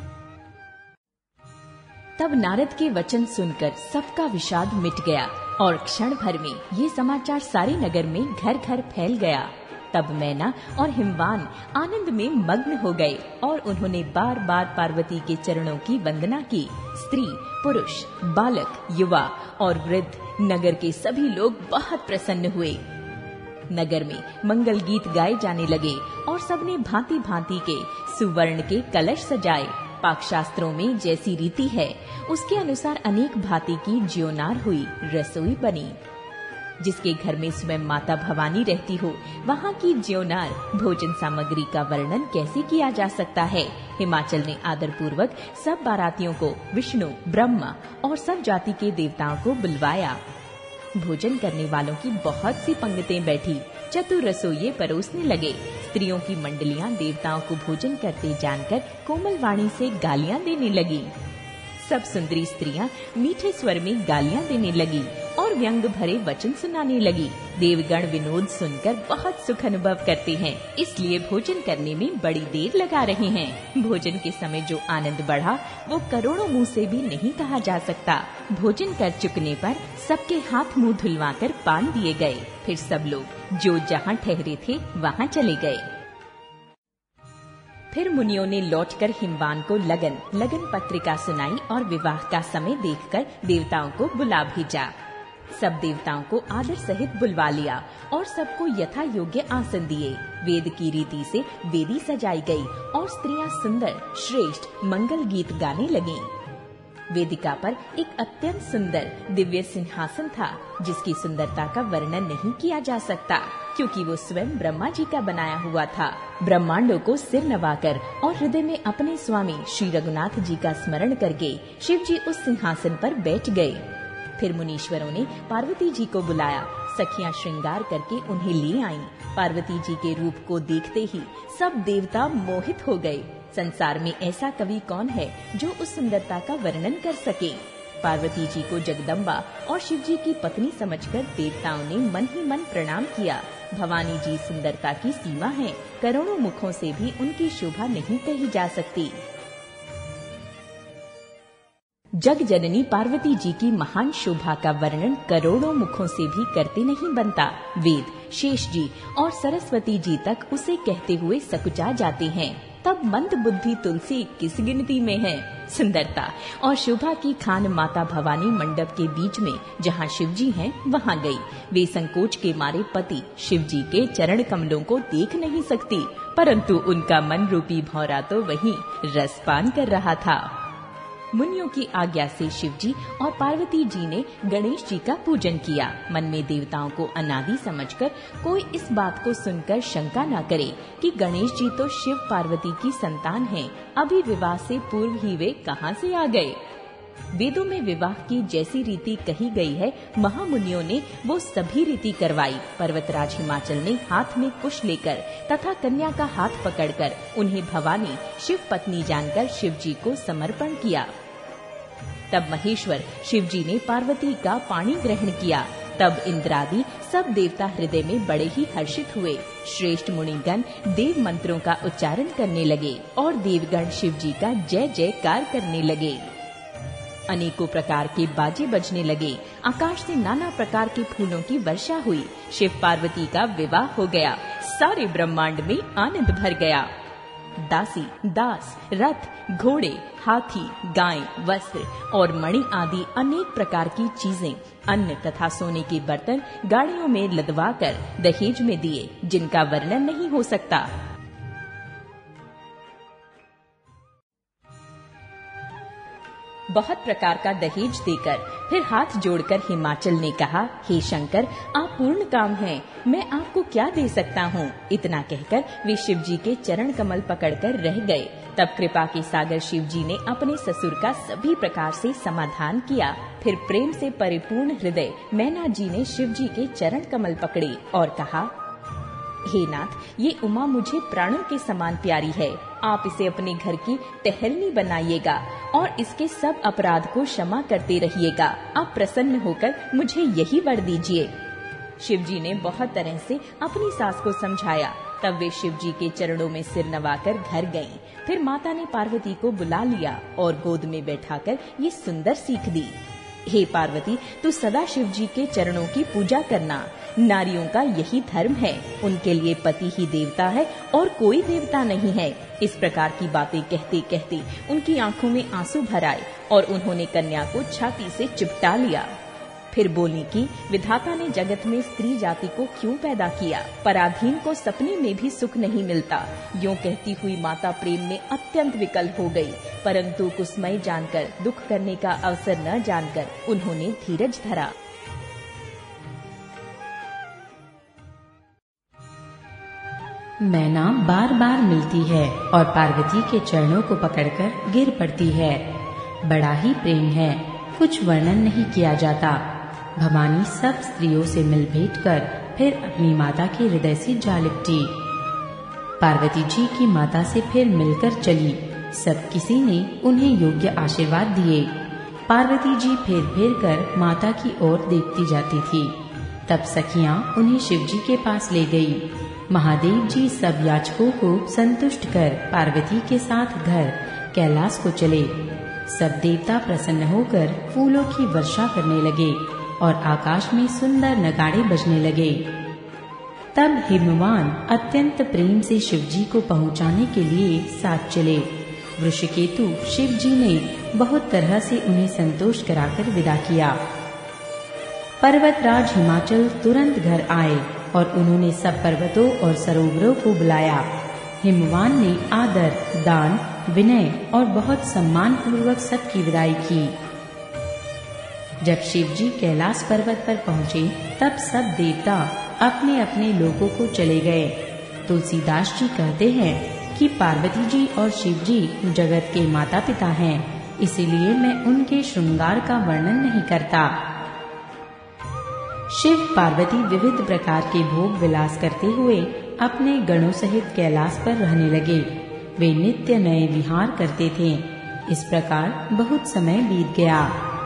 तब नारद के वचन सुनकर सबका विषाद मिट गया और क्षण भर में ये समाचार सारे नगर में घर घर फैल गया। तब मैना और हिमवान आनंद में मग्न हो गए और उन्होंने बार बार पार्वती के चरणों की वंदना की। स्त्री, पुरुष, बालक, युवा और वृद्ध, नगर के सभी लोग बहुत प्रसन्न हुए। नगर में मंगल गीत गाए जाने लगे और सबने भांति भांति के सुवर्ण के कलश सजाए। पाक शास्त्रों में जैसी रीति है उसके अनुसार अनेक भांति की ज्योनार हुई, रसोई बनी। जिसके घर में स्वयं माता भवानी रहती हो वहाँ की ज्योनार भोजन सामग्री का वर्णन कैसे किया जा सकता है। हिमाचल ने आदर पूर्वक सब बारातियों को विष्णु, ब्रह्मा और सब जाति के देवताओं को बुलवाया। भोजन करने वालों की बहुत सी पंक्तियां बैठी, चतुर रसोइये परोसने लगे। स्त्रियों की मंडलियां देवताओं को भोजन करते जानकर कोमल वाणी से गालियां देने लगी। सब सुंदरी स्त्रियां मीठे स्वर में गालियां देने लगी और व्यंग भरे वचन सुनाने लगी। देवगण विनोद सुनकर बहुत सुख अनुभव करते हैं, इसलिए भोजन करने में बड़ी देर लगा रहे हैं। भोजन के समय जो आनंद बढ़ा वो करोड़ों मुंह से भी नहीं कहा जा सकता। भोजन कर चुकने पर सबके हाथ मुंह धुलवाकर पान दिए गए। फिर सब लोग जो जहाँ ठहरे थे वहाँ चले गए। फिर मुनियों ने लौटकर हिमवान को लगन पत्रिका सुनाई और विवाह का समय देखकर देवताओं को बुला भेजा। सब देवताओं को आदर सहित बुलवा लिया और सबको यथा योग्य आसन दिए। वेद की रीति से वेदी सजाई गई और स्त्रियां सुंदर श्रेष्ठ मंगल गीत गाने लगीं। वेदिका पर एक अत्यंत सुंदर दिव्य सिंहासन था, जिसकी सुंदरता का वर्णन नहीं किया जा सकता, क्योंकि वो स्वयं ब्रह्मा जी का बनाया हुआ था। ब्रह्मांडों को सिर नवाकर और हृदय में अपने स्वामी श्री रघुनाथ जी का स्मरण करके शिव जी उस सिंहासन पर बैठ गए। फिर मुनीश्वरों ने पार्वती जी को बुलाया। सखियां श्रृंगार करके उन्हें ले आईं। पार्वती जी के रूप को देखते ही सब देवता मोहित हो गए। संसार में ऐसा कवि कौन है जो उस सुंदरता का वर्णन कर सके। पार्वती जी को जगदम्बा और शिव जी की पत्नी समझकर देवताओं ने मन ही मन प्रणाम किया। भवानी जी सुंदरता की सीमा है, करोड़ों मुखों से भी उनकी शोभा नहीं कही जा सकती। जग जननी पार्वती जी की महान शोभा का वर्णन करोड़ों मुखों से भी करते नहीं बनता। वेद, शेष जी और सरस्वती जी तक उसे कहते हुए सकुचा जाते हैं। तब मंद बुद्धि तुलसी किस गिनती में है। सुंदरता और शोभा की खान माता भवानी मंडप के बीच में जहाँ शिव जी हैं वहाँ गई। वे संकोच के मारे पति शिव जी के चरण कमलों को देख नहीं सकती, परंतु उनका मन रूपी भौरा तो वहीं रसपान कर रहा था। मुनियों की आज्ञा से शिव जी और पार्वती जी ने गणेश जी का पूजन किया। मन में देवताओं को अनादि समझकर कोई इस बात को सुनकर शंका न करे कि गणेश जी तो शिव पार्वती की संतान हैं, अभी विवाह से पूर्व ही वे कहां से आ गए। वेदों में विवाह की जैसी रीति कही गई है, महामुनियों ने वो सभी रीति करवाई। पर्वतराज हिमाचल ने हाथ में कुश लेकर तथा कन्या का हाथ पकड़कर उन्हें भवानी शिव पत्नी जानकर शिव जी को समर्पण किया। तब महेश्वर शिव जी ने पार्वती का पाणी ग्रहण किया। तब इंद्रादि सब देवता हृदय में बड़े ही हर्षित हुए। श्रेष्ठ मुनिगण देव मंत्रों का उच्चारण करने लगे और देवगण शिव जी का जय जयकार करने लगे। अनेकों प्रकार के बाजे बजने लगे। आकाश से नाना प्रकार के फूलों की वर्षा हुई। शिव पार्वती का विवाह हो गया। सारे ब्रह्मांड में आनंद भर गया। दासी, दास, रथ, घोड़े, हाथी, गाय, वस्त्र और मणि आदि अनेक प्रकार की चीजें, अन्न तथा सोने के बर्तन गाड़ियों में लदवाकर दहेज में दिए, जिनका वर्णन नहीं हो सकता। बहुत प्रकार का दहेज देकर फिर हाथ जोड़कर हिमाचल ने कहा, हे शंकर, आप पूर्ण काम हैं, मैं आपको क्या दे सकता हूँ। इतना कहकर वे शिव जी के चरण कमल पकड़कर रह गए। तब कृपा के सागर शिव जी ने अपने ससुर का सभी प्रकार से समाधान किया। फिर प्रेम से परिपूर्ण हृदय मैना जी ने शिव जी के चरण कमल पकड़े और कहा, हे नाथ, ये उमा मुझे प्राणों के समान प्यारी है। आप इसे अपने घर की टहलनी बनाइएगा और इसके सब अपराध को क्षमा करते रहिएगा। आप प्रसन्न होकर मुझे यही वर दीजिए। शिव जी ने बहुत तरह से अपनी सास को समझाया। तब वे शिव जी के चरणों में सिर नवाकर घर गईं। फिर माता ने पार्वती को बुला लिया और गोद में बैठाकर ये सुंदर सीख दी, हे पार्वती, तू सदा शिव जी के चरणों की पूजा करना। नारियों का यही धर्म है, उनके लिए पति ही देवता है और कोई देवता नहीं है। इस प्रकार की बातें कहते कहते उनकी आंखों में आंसू भर आए और उन्होंने कन्या को छाती से चिपटा लिया। फिर बोली कि विधाता ने जगत में स्त्री जाति को क्यों पैदा किया, पराधीन को सपने में भी सुख नहीं मिलता। यूं कहती हुई माता प्रेम में अत्यंत विकल हो गई, परंतु कुसमय जानकर, दुख करने का अवसर न जानकर उन्होंने धीरज धरा। मैना बार बार मिलती है और पार्वती के चरणों को पकड़कर गिर पड़ती है। बड़ा ही प्रेम है, कुछ वर्णन नहीं किया जाता। भवानी सब स्त्रियों से मिल भेंट कर फिर अपनी माता के हृदय से जा लिपटी। पार्वती जी की माता से फिर मिलकर चली। सब किसी ने उन्हें योग्य आशीर्वाद दिए। पार्वती जी फिर फिर कर माता की ओर देखती जाती थी। तब सखियां उन्हें शिव जी के पास ले गई। महादेव जी सब याचकों को संतुष्ट कर पार्वती के साथ घर कैलाश को चले। सब देवता प्रसन्न होकर फूलों की वर्षा करने लगे और आकाश में सुंदर नगाड़े बजने लगे। तब हिमवान अत्यंत प्रेम से शिव जी को पहुंचाने के लिए साथ चले। वृषकेतु शिव जी ने बहुत तरह से उन्हें संतोष कराकर विदा किया। पर्वतराज हिमाचल तुरंत घर आए और उन्होंने सब पर्वतों और सरोवरों को बुलाया। हिमवान ने आदर, दान, विनय और बहुत सम्मान पूर्वक सबकी विदाई की। जब शिव जी कैलाश पर्वत पर पहुँचे तब सब देवता अपने अपने लोकों को चले गए। तुलसीदास जी कहते हैं कि पार्वती जी और शिव जी जगत के माता पिता हैं, इसीलिए मैं उनके श्रृंगार का वर्णन नहीं करता। शिव पार्वती विविध प्रकार के भोग विलास करते हुए अपने गणों सहित कैलाश पर रहने लगे। वे नित्य नए विहार करते थे। इस प्रकार बहुत समय बीत गया।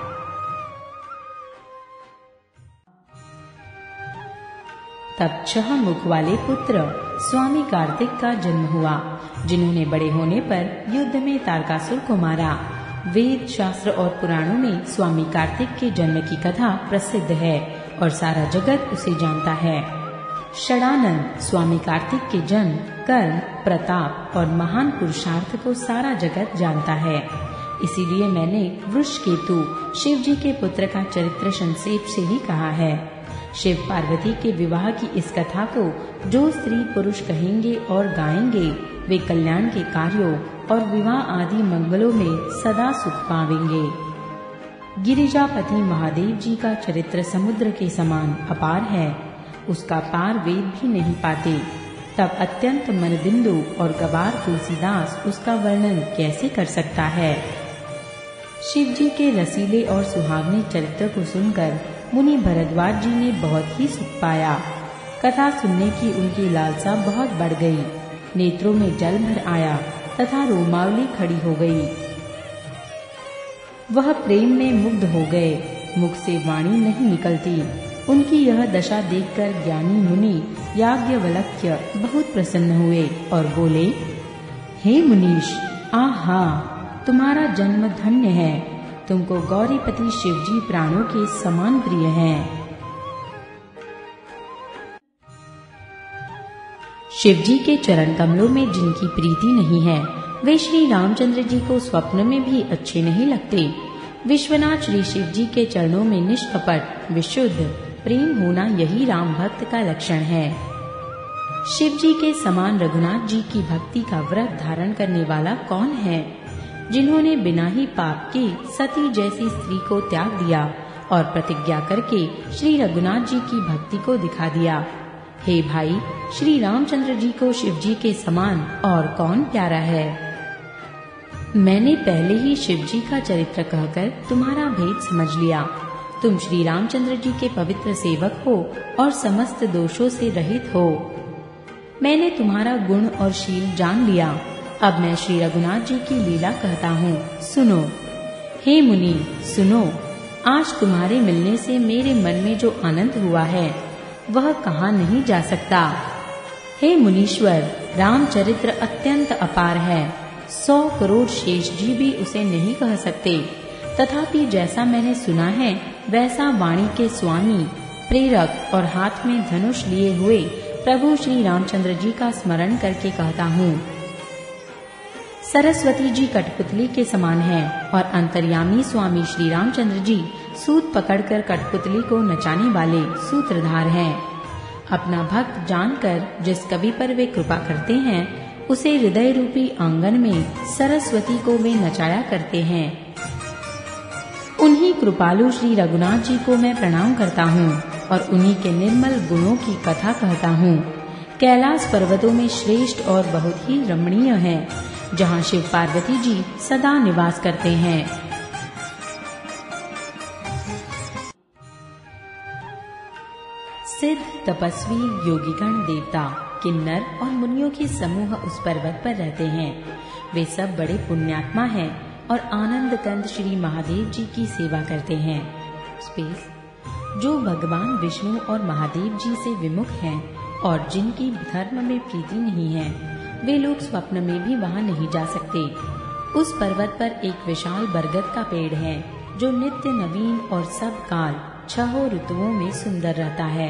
तब 6 मुख वाले पुत्र स्वामी कार्तिक का जन्म हुआ, जिन्होंने बड़े होने पर युद्ध में तारकासुर को मारा। वेद, शास्त्र और पुराणों में स्वामी कार्तिक के जन्म की कथा प्रसिद्ध है और सारा जगत उसे जानता है। षडानंद स्वामी कार्तिक के जन्म, कर्म, प्रताप और महान पुरुषार्थ को सारा जगत जानता है। इसीलिए मैंने वृषकेतु शिव जी के पुत्र का चरित्र संक्षेप से ही कहा है। शिव पार्वती के विवाह की इस कथा को जो स्त्री पुरुष कहेंगे और गाएंगे, वे कल्याण के कार्यों और विवाह आदि मंगलों में सदा सुख पावेंगे। गिरिजापति महादेव जी का चरित्र समुद्र के समान अपार है, उसका पार वेद भी नहीं पाते। तब अत्यंत मनबिंदु और गवार तुलसीदास उसका वर्णन कैसे कर सकता है। शिव जी के रसीले और सुहावने चरित्र को सुनकर मुनि भरद्वाज जी ने बहुत ही सुख पाया। कथा सुनने की उनकी लालसा बहुत बढ़ गई। नेत्रों में जल भर आया तथा रोमावली खड़ी हो गई। वह प्रेम में मुग्ध हो गए। मुख से वाणी नहीं निकलती। उनकी यह दशा देखकर ज्ञानी मुनि याज्ञवल्क्य बहुत प्रसन्न हुए और बोले, हे मुनीश, आहा, तुम्हारा जन्म धन्य है। तुमको गौरीपति शिवजी प्राणों के समान प्रिय हैं। शिवजी के चरण कमलों में जिनकी प्रीति नहीं है, वे श्री रामचंद्र जी को स्वप्न में भी अच्छे नहीं लगते। विश्वनाथ श्री शिव जी के चरणों में निष्कपट विशुद्ध प्रेम होना यही राम भक्त का लक्षण है। शिव जी के समान रघुनाथ जी की भक्ति का व्रत धारण करने वाला कौन है। जिन्होंने बिना ही पाप के सती जैसी स्त्री को त्याग दिया और प्रतिज्ञा करके श्री रघुनाथ जी की भक्ति को दिखा दिया। हे भाई, श्री रामचंद्र जी को शिव जी के समान और कौन प्यारा है। मैंने पहले ही शिव जी का चरित्र कहकर तुम्हारा भेद समझ लिया। तुम श्री रामचंद्र जी के पवित्र सेवक हो और समस्त दोषों से रहित हो। मैंने तुम्हारा गुण और शील जान लिया। अब मैं श्री रघुनाथ जी की लीला कहता हूँ, सुनो। हे मुनि सुनो, आज तुम्हारे मिलने से मेरे मन में जो आनंद हुआ है वह कहाँ नहीं जा सकता। हे मुनीश्वर, रामचरित्र अत्यंत अपार है। 100 करोड़ शेष जी भी उसे नहीं कह सकते। तथापि जैसा मैंने सुना है वैसा वाणी के स्वामी, प्रेरक और हाथ में धनुष लिए हुए प्रभु श्री रामचंद्र जी का स्मरण करके कहता हूँ। सरस्वती जी कठपुतली के समान हैं और अंतर्यामी स्वामी श्री रामचंद्र जी सूत पकड़कर कठपुतली को नचाने वाले सूत्रधार हैं। अपना भक्त जानकर जिस कवि पर वे कृपा करते हैं उसे हृदय रूपी आंगन में सरस्वती को वे नचाया करते हैं। उन्हीं कृपालु श्री रघुनाथ जी को मैं प्रणाम करता हूँ और उन्हीं के निर्मल गुणों की कथा कहता हूँ। कैलाश पर्वतों में श्रेष्ठ और बहुत ही रमणीय है, जहाँ शिव पार्वती जी सदा निवास करते हैं। सिद्ध, तपस्वी, योगीगण, देवता, किन्नर और मुनियों के समूह उस पर्वत पर रहते हैं। वे सब बड़े पुण्यात्मा हैं और आनंद कंद श्री महादेव जी की सेवा करते हैं। स्पेस जो भगवान विष्णु और महादेव जी से विमुख हैं और जिनकी धर्म में प्रीति नहीं है, वे लोग स्वप्न में भी वहां नहीं जा सकते। उस पर्वत पर एक विशाल बरगद का पेड़ है जो नित्य नवीन और सब काल 6 ऋतुओं में सुंदर रहता है।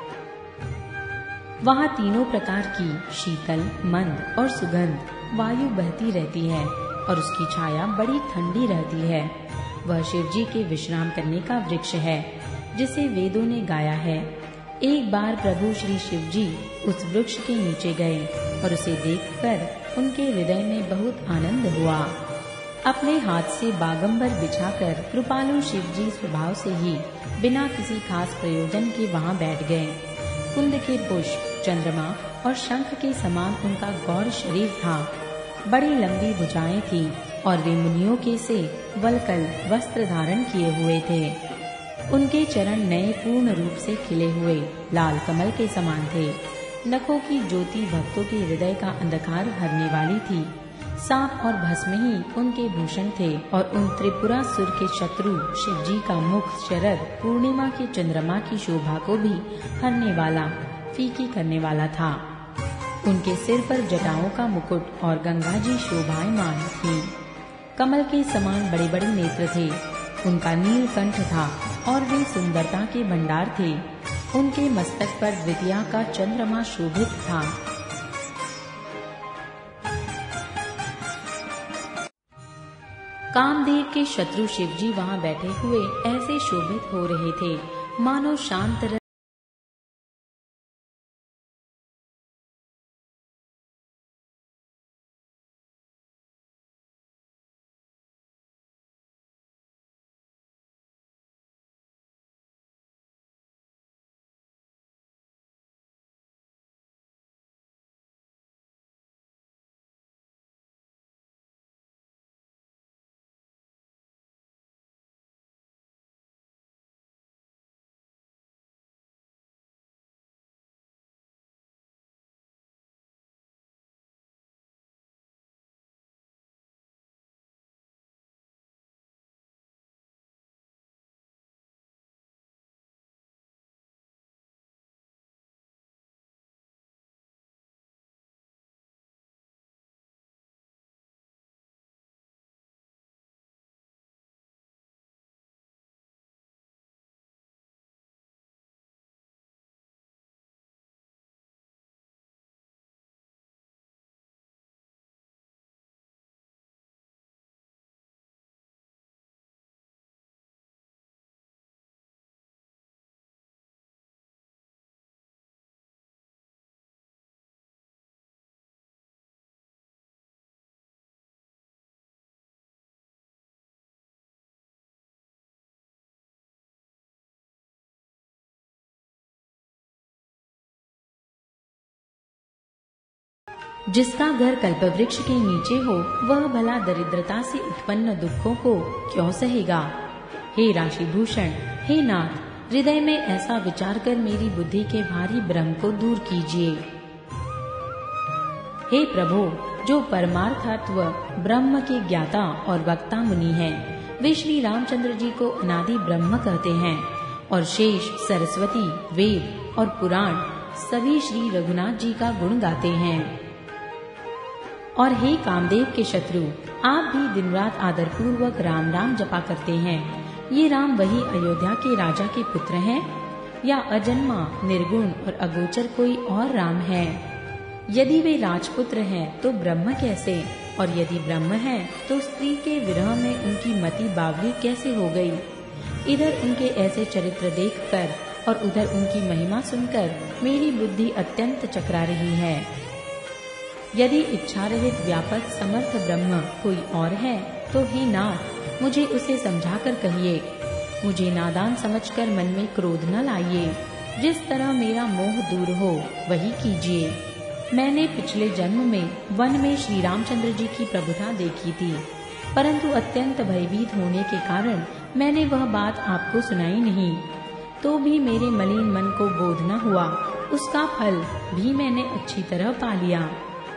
वहाँ तीनों प्रकार की शीतल, मंद और सुगंध वायु बहती रहती है और उसकी छाया बड़ी ठंडी रहती है। वह शिव जी के विश्राम करने का वृक्ष है जिसे वेदों ने गाया है। एक बार प्रभु श्री शिव जी उस वृक्ष के नीचे गए और उसे देखकर उनके हृदय में बहुत आनंद हुआ। अपने हाथ से बागंबर बिछाकर कृपालु शिव जी स्वभाव से ही बिना किसी खास प्रयोजन के वहां बैठ गए। कुंद के पुष्प, चंद्रमा और शंख के समान उनका गौर शरीर था। बड़ी लंबी भुजाएं थी और वे मुनियों के से वलकल वस्त्र धारण किए हुए थे। उनके चरण नए पूर्ण रूप से खिले हुए लाल कमल के समान थे। नखों की ज्योति भक्तों के हृदय का अंधकार हरने वाली थी। सांप और भस्म ही उनके भूषण थे और उन त्रिपुरासुर के शत्रु शिव जी का मुख शरद पूर्णिमा के चंद्रमा की शोभा को भी हरने वाला, फीकी करने वाला था। उनके सिर पर जटाओं का मुकुट और गंगा जी शोभायमान थी। कमल के समान बड़े बड़े नेत्र थे। उनका नीलकंठ था और वे सुंदरता के भंडार थे। उनके मस्तक पर द्वितीया का चंद्रमा शोभित था। कामदेव के शत्रु शिव जी वहां बैठे हुए ऐसे शोभित हो रहे थे मानो शांत जिसका घर कल्पवृक्ष के नीचे हो वह भला दरिद्रता से उत्पन्न दुखों को क्यों सहेगा। हे राशिभूषण, हे नाथ, हृदय में ऐसा विचार कर मेरी बुद्धि के भारी भ्रम को दूर कीजिए। हे प्रभु, जो परमार्थत्व ब्रह्म के ज्ञाता और वक्ता मुनि हैं, वे श्री रामचंद्र जी को अनादि ब्रह्म कहते हैं और शेष, सरस्वती, वेद और पुराण सभी श्री रघुनाथ जी का गुण गाते हैं। और हे कामदेव के शत्रु, आप भी दिन रात आदर पूर्वक राम राम जपा करते हैं। ये राम वही अयोध्या के राजा के पुत्र हैं या अजन्मा, निर्गुण और अगोचर कोई और राम है? यदि वे राजपुत्र हैं तो ब्रह्म कैसे, और यदि ब्रह्म हैं तो स्त्री के विरह में उनकी मति बावली कैसे हो गई? इधर उनके ऐसे चरित्र देखकर और उधर उनकी महिमा सुनकर मेरी बुद्धि अत्यंत चकरा रही है। यदि इच्छा रहित व्यापक समर्थ ब्रह्म कोई और है तो हे नाथ, मुझे उसे समझाकर कहिए। मुझे नादान समझकर मन में क्रोध न लाइए। जिस तरह मेरा मोह दूर हो वही कीजिए। मैंने पिछले जन्म में वन में श्री रामचंद्र जी की प्रभुता देखी थी, परंतु अत्यंत भयभीत होने के कारण मैंने वह बात आपको सुनाई नहीं। तो भी मेरे मलिन मन को बोध न हुआ, उसका फल भी मैंने अच्छी तरह पा लिया।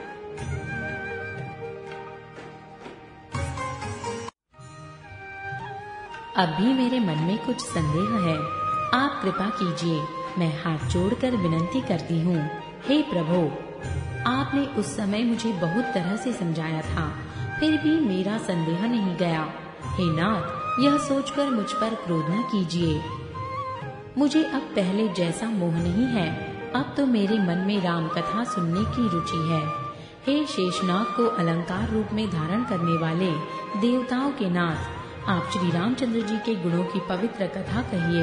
अब भी मेरे मन में कुछ संदेह है, आप कृपा कीजिए। मैं हाथ जोड़कर विनंती करती हूँ, हे प्रभु, आपने उस समय मुझे बहुत तरह से समझाया था, फिर भी मेरा संदेह नहीं गया। हे नाथ, यह सोचकर मुझ पर क्रोध न कीजिए। मुझे अब पहले जैसा मोह नहीं है। अब तो मेरे मन में राम कथा सुनने की रुचि है। हे शेषनाग को अलंकार रूप में धारण करने वाले देवताओं के नाथ, आप श्री रामचंद्र जी के गुणों की पवित्र कथा कहिए।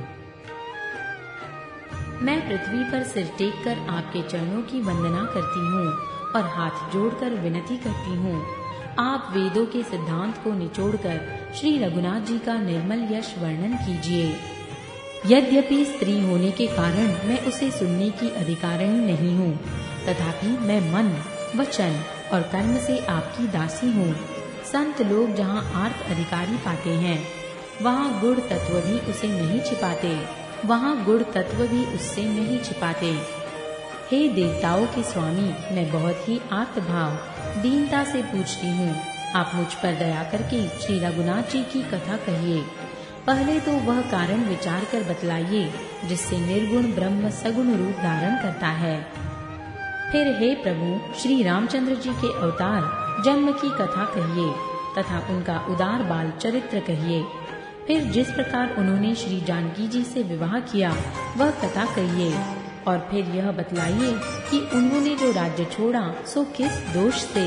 मैं पृथ्वी पर सिर टेक कर आपके चरणों की वंदना करती हूँ और हाथ जोड़कर विनती करती हूँ। आप वेदों के सिद्धांत को निचोड़कर श्री रघुनाथ जी का निर्मल यश वर्णन कीजिए। यद्यपि स्त्री होने के कारण मैं उसे सुनने की अधिकारिणी नहीं हूँ, तथापि मैं मन, वचन और कर्म से आपकी दासी हूँ। संत लोग जहाँ आर्त अधिकारी पाते हैं, वहाँ गुण तत्व भी उसे नहीं छिपाते, वहाँ गुण तत्व भी उससे नहीं छिपाते। हे देवताओं के स्वामी, मैं बहुत ही आर्त भाव दीनता से पूछती हूँ, आप मुझ पर दया करके श्री रघुनाथ जी की कथा कहिए। पहले तो वह कारण विचार कर बतलाइए जिससे निर्गुण ब्रह्म सगुण रूप धारण करता है। फिर हे प्रभु, श्री रामचंद्र जी के अवतार जन्म की कथा कहिए तथा उनका उदार बाल चरित्र कहिए। फिर जिस प्रकार उन्होंने श्री जानकी जी से विवाह किया वह कथा कहिए, और फिर यह बतलाइए कि उन्होंने जो राज्य छोड़ा सो किस दोष से।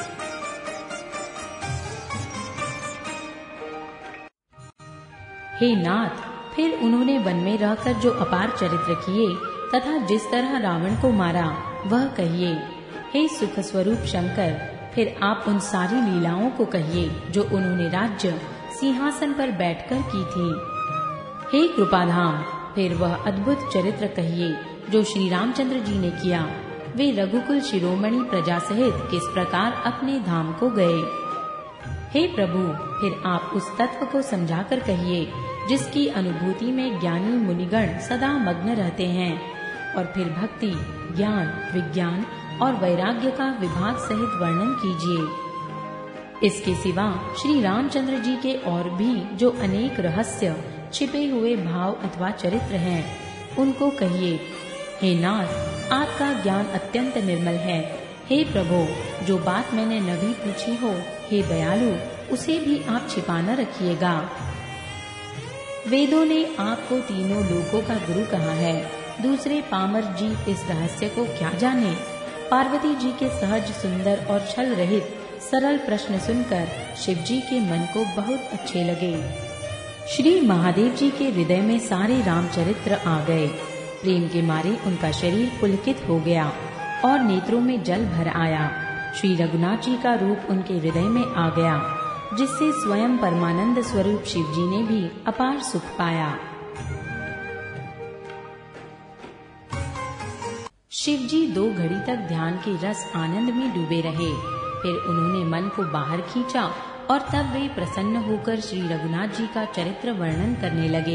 हे नाथ, फिर उन्होंने वन में रहकर जो अपार चरित्र किए तथा जिस तरह रावण को मारा वह कहिए। हे सुख स्वरूप शंकर, फिर आप उन सारी लीलाओं को कहिए जो उन्होंने राज्य सिंहासन पर बैठकर की थी। हे कृपाधाम, फिर वह अद्भुत चरित्र कहिए जो श्री रामचंद्र जी ने किया। वे रघुकुल शिरोमणि प्रजा सहित किस प्रकार अपने धाम को गए। हे प्रभु, फिर आप उस तत्व को समझाकर कहिए जिसकी अनुभूति में ज्ञानी मुनिगण सदा मग्न रहते हैं, और फिर भक्ति, ज्ञान, विज्ञान और वैराग्य का विभाग सहित वर्णन कीजिए। इसके सिवा श्री रामचंद्र जी के और भी जो अनेक रहस्य छिपे हुए भाव अथवा चरित्र हैं, उनको कहिए। हे नाथ, आपका ज्ञान अत्यंत निर्मल है। हे प्रभु, जो बात मैंने न भी पूछी हो, हे दयालु, उसे भी आप छिपा न रखिएगा। वेदों ने आपको तीनों लोकों का गुरु कहा है, दूसरे पामर जी इस रहस्य को क्या जाने। पार्वती जी के सहज, सुंदर और छल रहित सरल प्रश्न सुनकर शिव जी के मन को बहुत अच्छे लगे। श्री महादेव जी के हृदय में सारे रामचरित्र आ गए। प्रेम के मारे उनका शरीर पुलकित हो गया और नेत्रों में जल भर आया। श्री रघुनाथ जी का रूप उनके हृदय में आ गया, जिससे स्वयं परमानंद स्वरूप शिव जी ने भी अपार सुख पाया। शिव जी 2 घड़ी तक ध्यान के रस आनंद में डूबे रहे। फिर उन्होंने मन को बाहर खींचा और तब वे प्रसन्न होकर श्री रघुनाथ जी का चरित्र वर्णन करने लगे,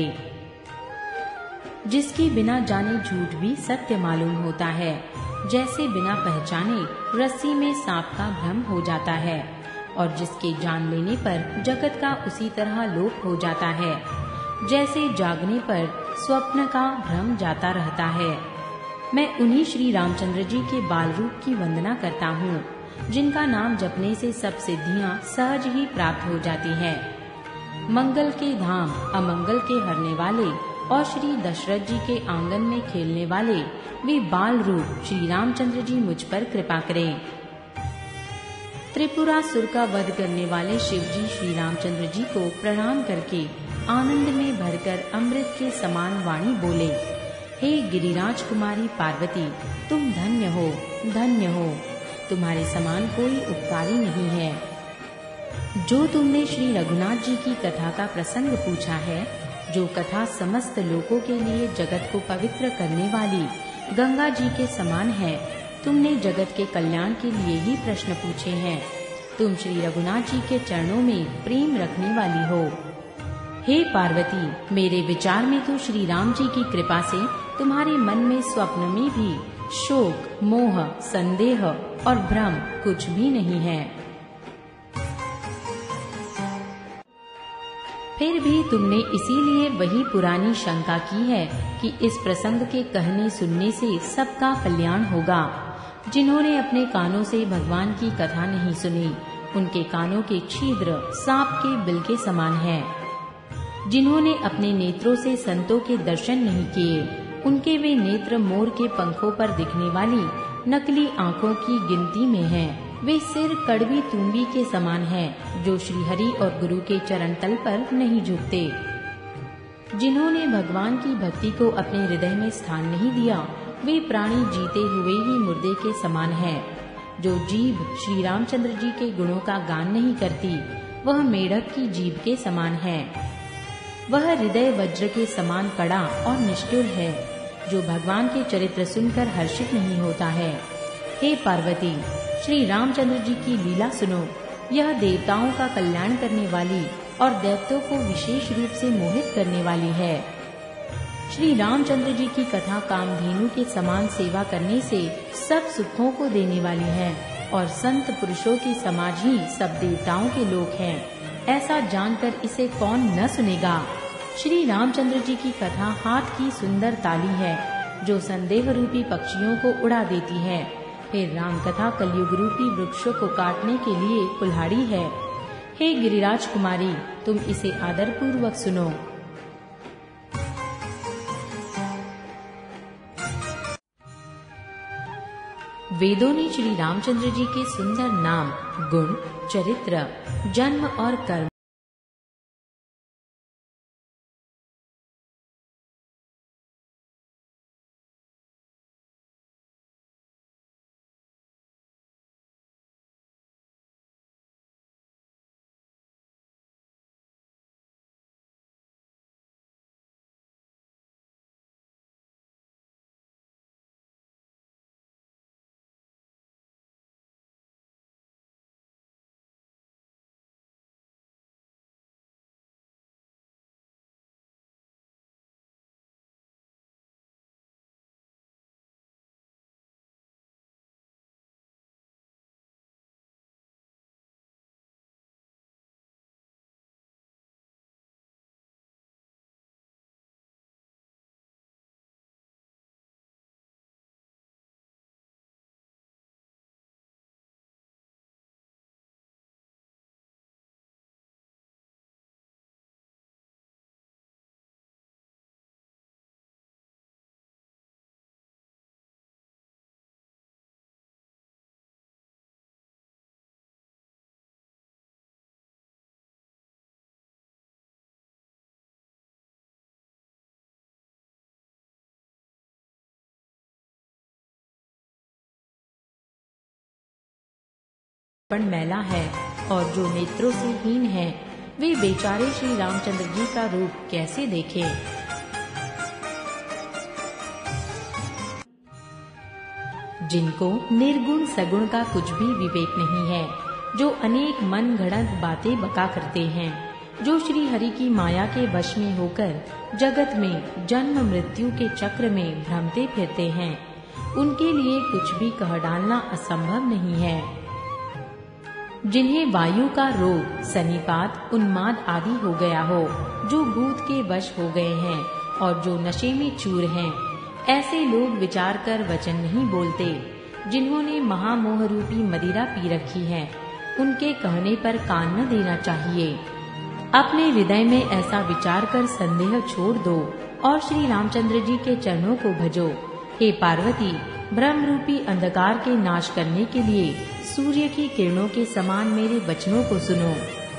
जिसके बिना जाने झूठ भी सत्य मालूम होता है। जैसे बिना पहचाने रस्सी में सांप का भ्रम हो जाता है और जिसके जान लेने पर जगत का उसी तरह लोप हो जाता है, जैसे जागने पर स्वप्न का भ्रम जाता रहता है। मैं उन्हीं श्री रामचंद्र जी के बाल रूप की वंदना करता हूँ, जिनका नाम जपने से सब सिद्धियां सहज ही प्राप्त हो जाती हैं। मंगल के धाम, अमंगल के हरने वाले और श्री दशरथ जी के आंगन में खेलने वाले वे बाल रूप श्री रामचंद्र जी मुझ पर कृपा करें। त्रिपुरासुर का वध करने वाले शिव जी श्री रामचंद्र जी को प्रणाम करके आनंद में भरकर अमृत के समान वाणी बोले, हे गिरिराज कुमारी पार्वती, तुम धन्य हो, धन्य हो। तुम्हारे समान कोई उपकारी नहीं है। जो तुमने श्री रघुनाथ जी की कथा का प्रसंग पूछा है, जो कथा समस्त लोगों के लिए जगत को पवित्र करने वाली गंगा जी के समान है, तुमने जगत के कल्याण के लिए ही प्रश्न पूछे हैं। तुम श्री रघुनाथ जी के चरणों में प्रेम रखने वाली हो। हे पार्वती, मेरे विचार में तो श्री राम जी की कृपा से तुम्हारे मन में स्वप्न में भी शोक, मोह, संदेह और भ्रम कुछ भी नहीं है। फिर भी तुमने इसीलिए वही पुरानी शंका की है कि इस प्रसंग के कहने सुनने से सबका कल्याण होगा। जिन्होंने अपने कानों से भगवान की कथा नहीं सुनी, उनके कानों के छिद्र सांप के बिल के समान हैं। जिन्होंने अपने नेत्रों से संतों के दर्शन नहीं किए, उनके वे नेत्र मोर के पंखों पर दिखने वाली नकली आँखों की गिनती में हैं। वे सिर कड़वी तुम्बी के समान हैं, जो श्री हरि और गुरु के चरण तल पर नहीं झुकते। जिन्होंने भगवान की भक्ति को अपने हृदय में स्थान नहीं दिया, वे प्राणी जीते हुए ही मुर्दे के समान हैं। जो जीभ श्री रामचंद्र जी के गुणों का गान नहीं करती, वह मेढक की जीभ के समान है। वह हृदय वज्र के समान कड़ा और निष्ठुर है, जो भगवान के चरित्र सुनकर हर्षित नहीं होता है। हे पार्वती, श्री रामचंद्र जी की लीला सुनो। यह देवताओं का कल्याण करने वाली और दैत्यों को विशेष रूप से मोहित करने वाली है। श्री रामचंद्र जी की कथा कामधेनु के समान सेवा करने से सब सुखों को देने वाली है और संत पुरुषों की समाज ही सब देवताओं के लोक हैं। ऐसा जानकर इसे कौन न सुनेगा। श्री रामचंद्र जी की कथा हाथ की सुंदर ताली है, जो संदेह रूपी पक्षियों को उड़ा देती है। फिर राम कथा कलयुग रूपी वृक्षों को काटने के लिए कुल्हाड़ी है। हे गिरिराज कुमारी, तुम इसे आदर पूर्वक सुनो। वेदों ने श्री रामचंद्र जी के सुंदर नाम, गुण, चरित्र, जन्म और कर्म मैला है और जो नेत्रों से हीन है, वे बेचारे श्री रामचंद्र जी का रूप कैसे देखें। जिनको निर्गुण सगुण का कुछ भी विवेक नहीं है, जो अनेक मन गढ़ंत बातें बका करते हैं, जो श्री हरि की माया के वश में होकर जगत में जन्म मृत्यु के चक्र में भ्रमते फिरते हैं, उनके लिए कुछ भी कह डालना असंभव नहीं है। जिन्हें वायु का रोग, सन्निपात, उन्माद आदि हो गया हो, जो भूत के वश हो गए हैं और जो नशे में चूर हैं, ऐसे लोग विचार कर वचन नहीं बोलते। जिन्होंने महामोह रूपी मदिरा पी रखी है, उनके कहने पर कान न देना चाहिए। अपने हृदय में ऐसा विचार कर संदेह छोड़ दो और श्री रामचंद्र जी के चरणों को भजो। हे पार्वती, ब्रह्म रूपी अंधकार के नाश करने के लिए सूर्य की किरणों के समान मेरे वचनों को सुनो।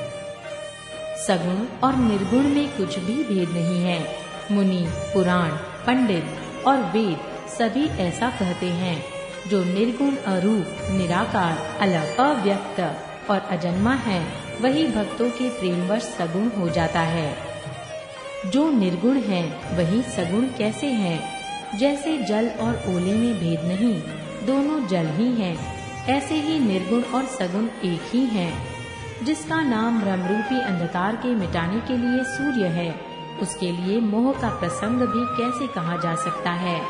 सगुण और निर्गुण में कुछ भी भेद नहीं है। मुनि, पुराण, पंडित और वेद सभी ऐसा कहते हैं। जो निर्गुण, अरूप, निराकार, अलग, अव्यक्त और अजन्मा है, वही भक्तों के प्रेमवश सगुण हो जाता है। जो निर्गुण है वही सगुण कैसे है? जैसे जल और ओले में भेद नहीं, दोनों जल ही हैं, ऐसे ही निर्गुण और सगुण एक ही हैं। जिसका नाम ब्रह्मरूपी अंधकार के मिटाने के लिए सूर्य है, उसके लिए मोह का प्रसंग भी कैसे कहा जा सकता है?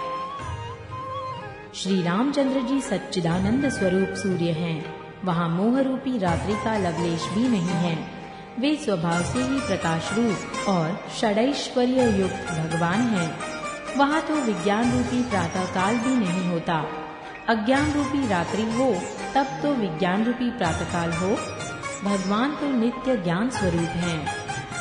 श्री रामचंद्र जी सच्चिदानंद स्वरूप सूर्य हैं। वहाँ मोह रूपी रात्रि का लवलेश भी नहीं है। वे स्वभाव से ही प्रकाश रूप और षडैश्वर्य युक्त भगवान हैं। वहाँ तो विज्ञान रूपी प्रातः काल भी नहीं होता। अज्ञान रूपी रात्रि हो तब तो विज्ञान रूपी प्रातः काल हो। भगवान तो नित्य ज्ञान स्वरूप हैं।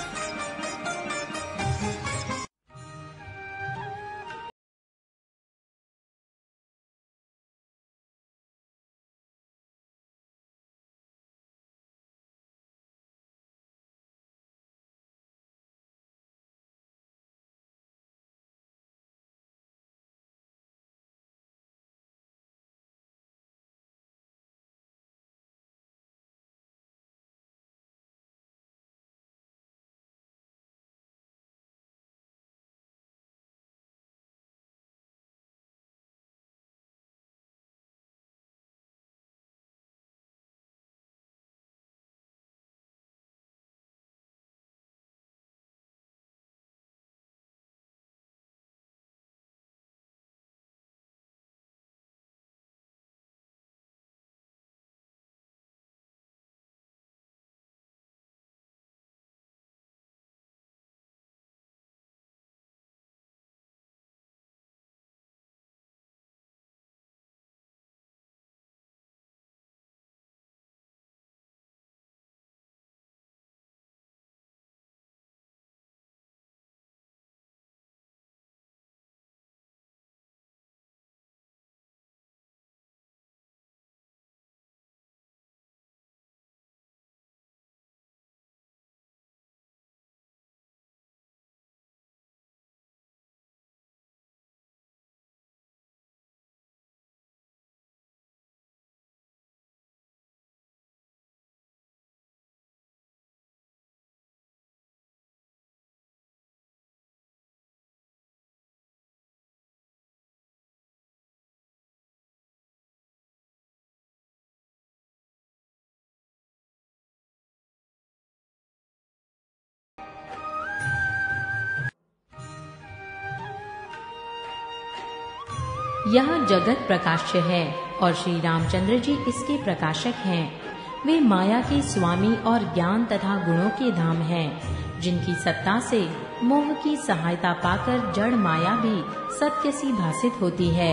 यह जगत प्रकाश्य है और श्री रामचंद्र जी इसके प्रकाशक हैं। वे माया के स्वामी और ज्ञान तथा गुणों के धाम हैं, जिनकी सत्ता से मोह की सहायता पाकर जड़ माया भी सत्य सी भासित होती है।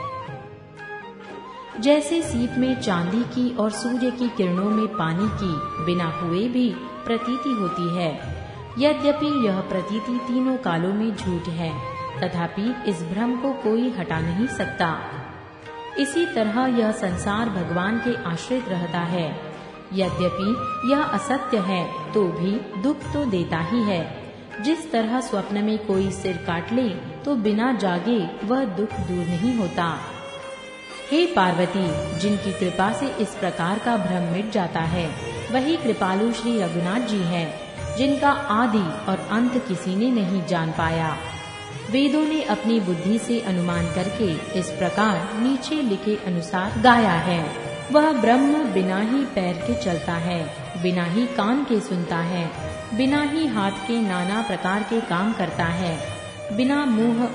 जैसे सीप में चांदी की और सूर्य की किरणों में पानी की बिना हुए भी प्रतीति होती है। यद्यपि यह प्रतीति तीनों कालों में झूठ है, तथापि इस भ्रम को कोई हटा नहीं सकता। इसी तरह यह संसार भगवान के आश्रित रहता है। यद्यपि यह असत्य है तो भी दुख तो देता ही है। जिस तरह स्वप्न में कोई सिर काट ले तो बिना जागे वह दुख दूर नहीं होता। हे पार्वती, जिनकी कृपा से इस प्रकार का भ्रम मिट जाता है, वही कृपालु श्री रघुनाथ जी हैं, जिनका आदि और अंत किसी ने नहीं जान पाया। वेदों ने अपनी बुद्धि से अनुमान करके इस प्रकार नीचे लिखे अनुसार गाया है। वह ब्रह्म बिना ही पैर के चलता है, बिना ही कान के सुनता है, बिना ही हाथ के नाना प्रकार के काम करता है, बिना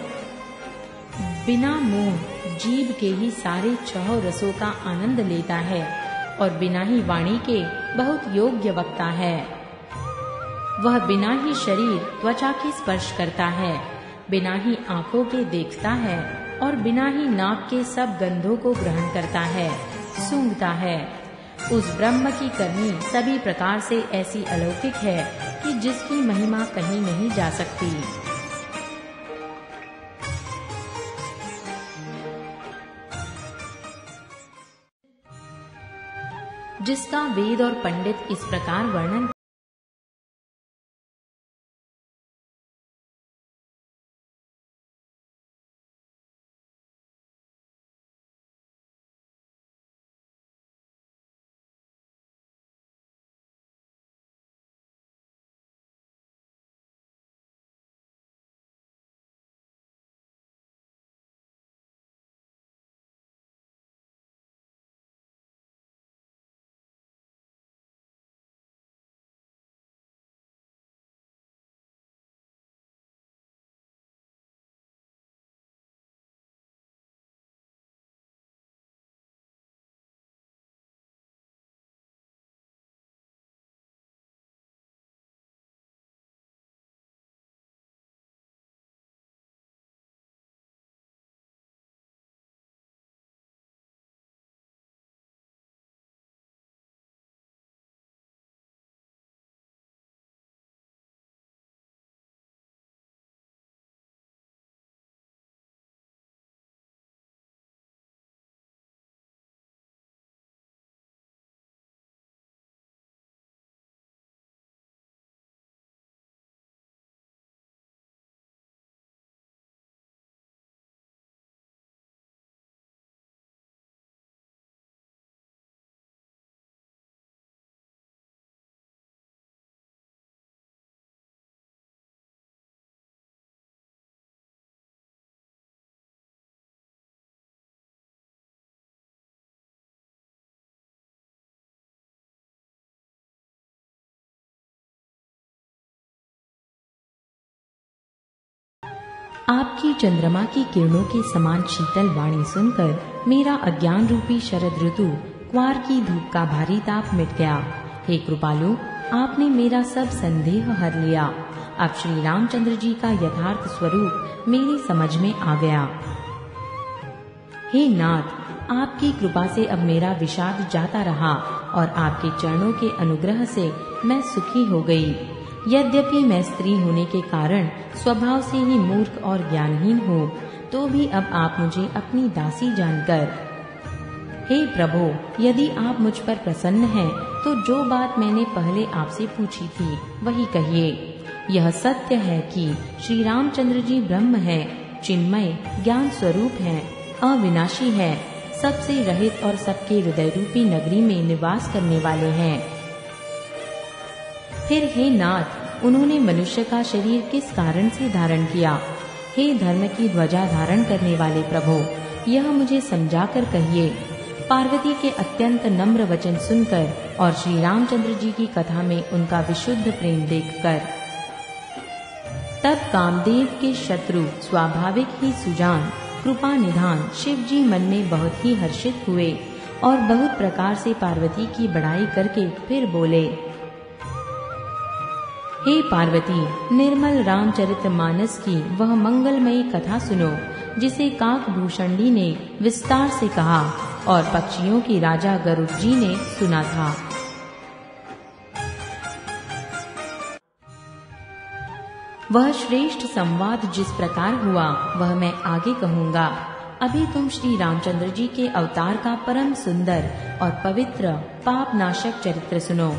मुंह जीभ के ही सारे 6 रसों का आनंद लेता है और बिना ही वाणी के बहुत योग्य वक्ता है। वह बिना ही शरीर त्वचा के स्पर्श करता है, बिना ही आंखों के देखता है और बिना ही नाक के सब गंधों को ग्रहण करता है, सूंघता है। उस ब्रह्म की करनी सभी प्रकार से ऐसी अलौकिक है कि जिसकी महिमा कहीं नहीं जा सकती। जिसका वेद और पंडित इस प्रकार वर्णन आपकी चंद्रमा की किरणों के समान शीतल वाणी सुनकर मेरा अज्ञान रूपी शरद ऋतु क्वार की धूप का भारी ताप मिट गया। हे कृपालु, आपने मेरा सब संदेह हर लिया। अब श्री रामचंद्र जी का यथार्थ स्वरूप मेरी समझ में आ गया। हे नाथ, आपकी कृपा से अब मेरा विषाद जाता रहा और आपके चरणों के अनुग्रह से मैं सुखी हो गई। यद्यपि मैं स्त्री होने के कारण स्वभाव से ही मूर्ख और ज्ञानहीन हूँ, तो भी अब आप मुझे अपनी दासी जानकर, हे प्रभु, यदि आप मुझ पर प्रसन्न हैं, तो जो बात मैंने पहले आपसे पूछी थी वही कहिए। यह सत्य है कि श्री रामचंद्र जी ब्रह्म है, चिन्मय ज्ञान स्वरूप है, अविनाशी है, सबसे रहित और सबके हृदय रूपी नगरी में निवास करने वाले हैं। फिर हे नाथ, उन्होंने मनुष्य का शरीर किस कारण से धारण किया? हे धर्म की ध्वजा धारण करने वाले प्रभु, यह मुझे समझाकर कहिए। पार्वती के अत्यंत नम्र वचन सुनकर और श्री रामचंद्र जी की कथा में उनका विशुद्ध प्रेम देखकर तब कामदेव के शत्रु स्वाभाविक ही सुजान कृपा निधान शिव जी मन में बहुत ही हर्षित हुए और बहुत प्रकार से पार्वती की बड़ाई करके फिर बोले, हे पार्वती, निर्मल रामचरितमानस की वह मंगलमयी कथा सुनो जिसे काकभूषणी ने विस्तार से कहा और पक्षियों की राजा गरुड़ जी ने सुना था। वह श्रेष्ठ संवाद जिस प्रकार हुआ वह मैं आगे कहूँगा। अभी तुम श्री रामचंद्र जी के अवतार का परम सुंदर और पवित्र पाप नाशक चरित्र सुनो।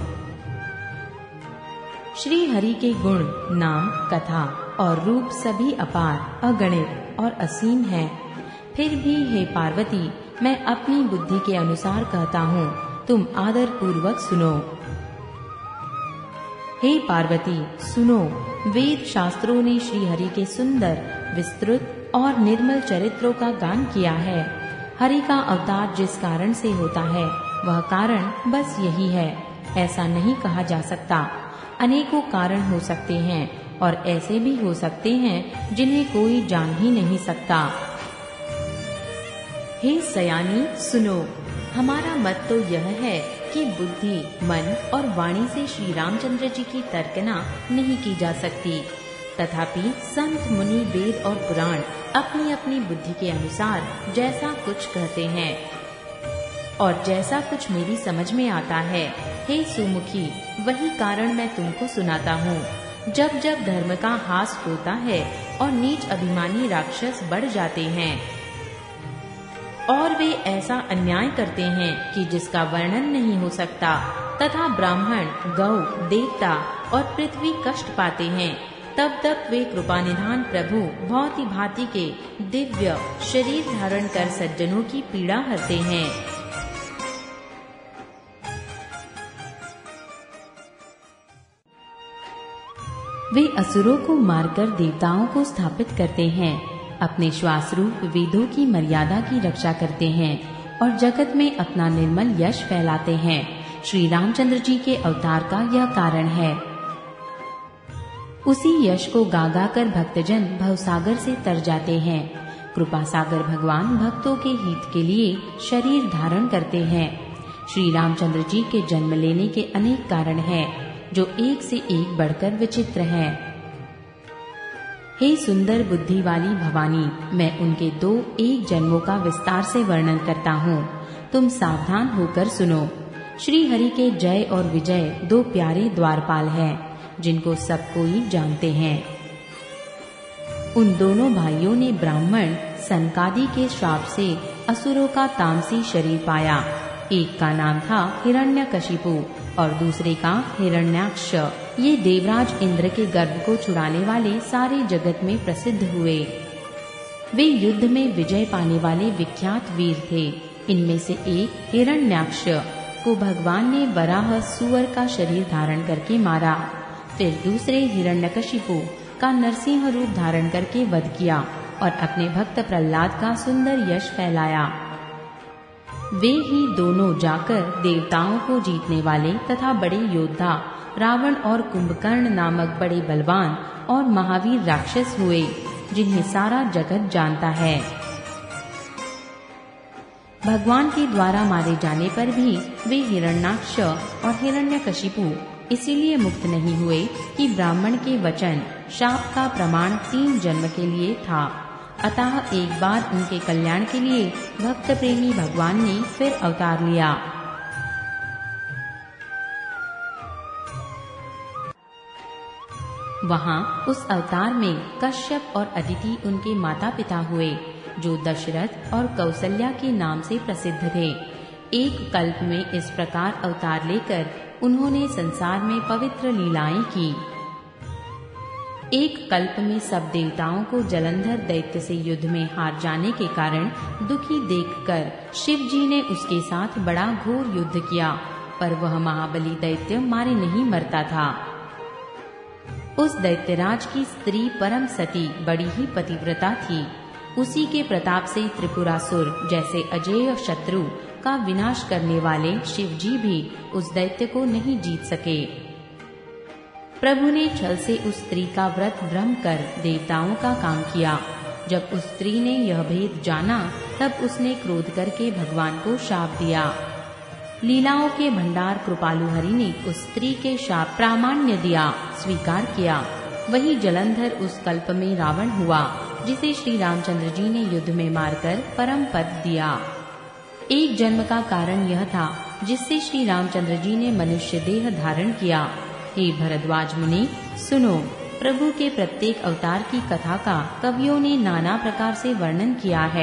श्री हरि के गुण, नाम, कथा और रूप सभी अपार, अगणित और असीम हैं। फिर भी हे पार्वती, मैं अपनी बुद्धि के अनुसार कहता हूँ, तुम आदर पूर्वक सुनो। हे पार्वती, सुनो, वेद शास्त्रों ने श्री हरि के सुंदर विस्तृत और निर्मल चरित्रों का गान किया है। हरि का अवतार जिस कारण से होता है वह कारण बस यही है, ऐसा नहीं कहा जा सकता। अनेकों कारण हो सकते हैं और ऐसे भी हो सकते हैं जिन्हें कोई जान ही नहीं सकता। हे सयानी सुनो, हमारा मत तो यह है कि बुद्धि, मन और वाणी से श्री रामचंद्र जी की तर्कना नहीं की जा सकती। तथापि संत, मुनि, वेद और पुराण अपनी अपनी बुद्धि के अनुसार जैसा कुछ कहते हैं और जैसा कुछ मेरी समझ में आता है, हे सुमुखी, वही कारण मैं तुमको सुनाता हूँ। जब जब धर्म का हास होता है और नीच अभिमानी राक्षस बढ़ जाते हैं और वे ऐसा अन्याय करते हैं कि जिसका वर्णन नहीं हो सकता, तथा ब्राह्मण, गौ, देवता और पृथ्वी कष्ट पाते हैं, तब तक वे कृपानिधान प्रभु भांति भांति के दिव्य शरीर धारण कर सज्जनों की पीड़ा हरते हैं। वे असुरों को मारकर देवताओं को स्थापित करते हैं, अपने श्वास रूप वेदों की मर्यादा की रक्षा करते हैं और जगत में अपना निर्मल यश फैलाते हैं। श्री रामचंद्र जी के अवतार का यह कारण है। उसी यश को गा गा कर भक्तजन भवसागर से तर जाते हैं। कृपा सागर भगवान भक्तों के हित के लिए शरीर धारण करते हैं। श्री रामचंद्र जी के जन्म लेने के अनेक कारण हैं, जो एक से एक बढ़कर विचित्र हैं। हे सुंदर बुद्धि वाली भवानी, मैं उनके 2 एक जन्मों का विस्तार से वर्णन करता हूँ, तुम सावधान होकर सुनो। श्री हरि के जय और विजय 2 प्यारे द्वारपाल हैं, जिनको सब कोई जानते हैं। उन दोनों भाइयों ने ब्राह्मण सनकादि के श्राप से असुरों का तामसी शरीर पाया। एक का नाम था हिरण्यकशिपु और दूसरे का हिरण्याक्ष। ये देवराज इंद्र के गर्भ को छुड़ाने वाले सारे जगत में प्रसिद्ध हुए। वे युद्ध में विजय पाने वाले विख्यात वीर थे। इनमें से एक हिरण्याक्ष को भगवान ने वराह सुअर का शरीर धारण करके मारा। फिर दूसरे हिरण्यकशिपु का नरसिंह रूप धारण करके वध किया और अपने भक्त प्रहलाद का सुंदर यश फैलाया। वे ही दोनों जाकर देवताओं को जीतने वाले तथा बड़े योद्धा रावण और कुंभकर्ण नामक बड़े बलवान और महावीर राक्षस हुए, जिन्हें सारा जगत जानता है। भगवान के द्वारा मारे जाने पर भी वे हिरण्याक्ष और हिरण्यकशिपु इसीलिए मुक्त नहीं हुए कि ब्राह्मण के वचन शाप का प्रमाण 3 जन्म के लिए था। अतः एक बार उनके कल्याण के लिए भक्त प्रेमी भगवान ने फिर अवतार लिया। वहाँ उस अवतार में कश्यप और अदिति उनके माता पिता हुए, जो दशरथ और कौसल्या के नाम से प्रसिद्ध थे। एक कल्प में इस प्रकार अवतार लेकर उन्होंने संसार में पवित्र लीलाएं की। एक कल्प में सब देवताओं को जलंधर दैत्य से युद्ध में हार जाने के कारण दुखी देखकर शिव जी ने उसके साथ बड़ा घोर युद्ध किया, पर वह महाबली दैत्य मारे नहीं मरता था। उस दैत्यराज की स्त्री परम सती बड़ी ही पतिव्रता थी। उसी के प्रताप से त्रिपुरासुर जैसे अजेय शत्रु का विनाश करने वाले शिव जी भी उस दैत्य को नहीं जीत सके। प्रभु ने छल से उस स्त्री का व्रत भ्रम कर देवताओं का काम किया। जब उस स्त्री ने यह भेद जाना, तब उसने क्रोध करके भगवान को शाप दिया। लीलाओं के भंडार कृपालु हरि ने उस स्त्री के शाप प्रामाण्य दिया, स्वीकार किया। वही जलंधर उस कल्प में रावण हुआ, जिसे श्री रामचंद्र जी ने युद्ध में मारकर परम पद दिया। एक जन्म का कारण यह था जिससे श्री रामचंद्र जी ने मनुष्य देह धारण किया। हे भरद्वाज मुनि, सुनो, प्रभु के प्रत्येक अवतार की कथा का कवियों ने नाना प्रकार से वर्णन किया है।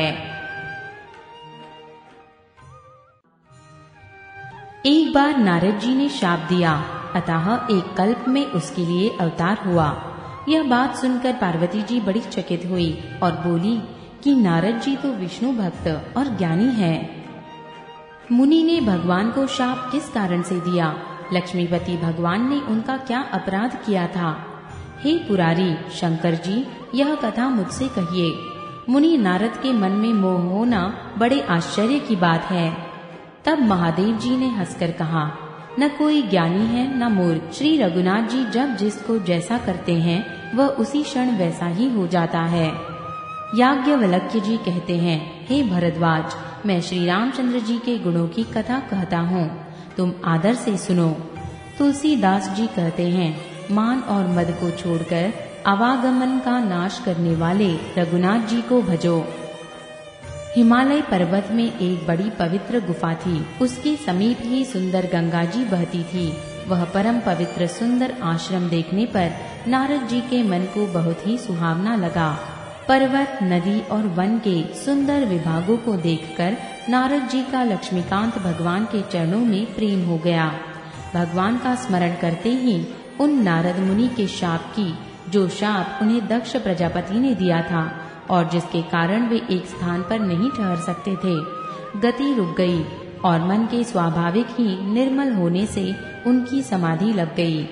एक बार नारद जी ने शाप दिया, अतः एक कल्प में उसके लिए अवतार हुआ। यह बात सुनकर पार्वती जी बड़ी चकित हुई और बोली कि नारद जी तो विष्णु भक्त और ज्ञानी हैं। मुनि ने भगवान को शाप किस कारण से दिया? लक्ष्मीपति भगवान ने उनका क्या अपराध किया था? हे पुरारी शंकर जी, यह कथा मुझसे कहिए। मुनि नारद के मन में मोह होना बड़े आश्चर्य की बात है। तब महादेव जी ने हंसकर कहा, न कोई ज्ञानी है न मूर्ख। श्री रघुनाथ जी जब जिसको जैसा करते हैं वह उसी क्षण वैसा ही हो जाता है। याज्ञवल्क्य जी कहते हैं, हे भरद्वाज, मैं श्री रामचंद्र जी के गुणों की कथा कहता हूँ, तुम आदर से सुनो। तुलसीदास जी कहते हैं, मान और मद को छोड़कर आवागमन का नाश करने वाले रघुनाथ जी को भजो। हिमालय पर्वत में एक बड़ी पवित्र गुफा थी। उसके समीप ही सुंदर गंगा जी बहती थी। वह परम पवित्र सुंदर आश्रम देखने पर नारद जी के मन को बहुत ही सुहावना लगा। पर्वत, नदी और वन के सुंदर विभागों को देखकर नारद जी का लक्ष्मीकांत भगवान के चरणों में प्रेम हो गया। भगवान का स्मरण करते ही उन नारद मुनि के शाप की, जो शाप उन्हें दक्ष प्रजापति ने दिया था और जिसके कारण वे एक स्थान पर नहीं ठहर सकते थे, गति रुक गई और मन के स्वाभाविक ही निर्मल होने से उनकी समाधि लग गई।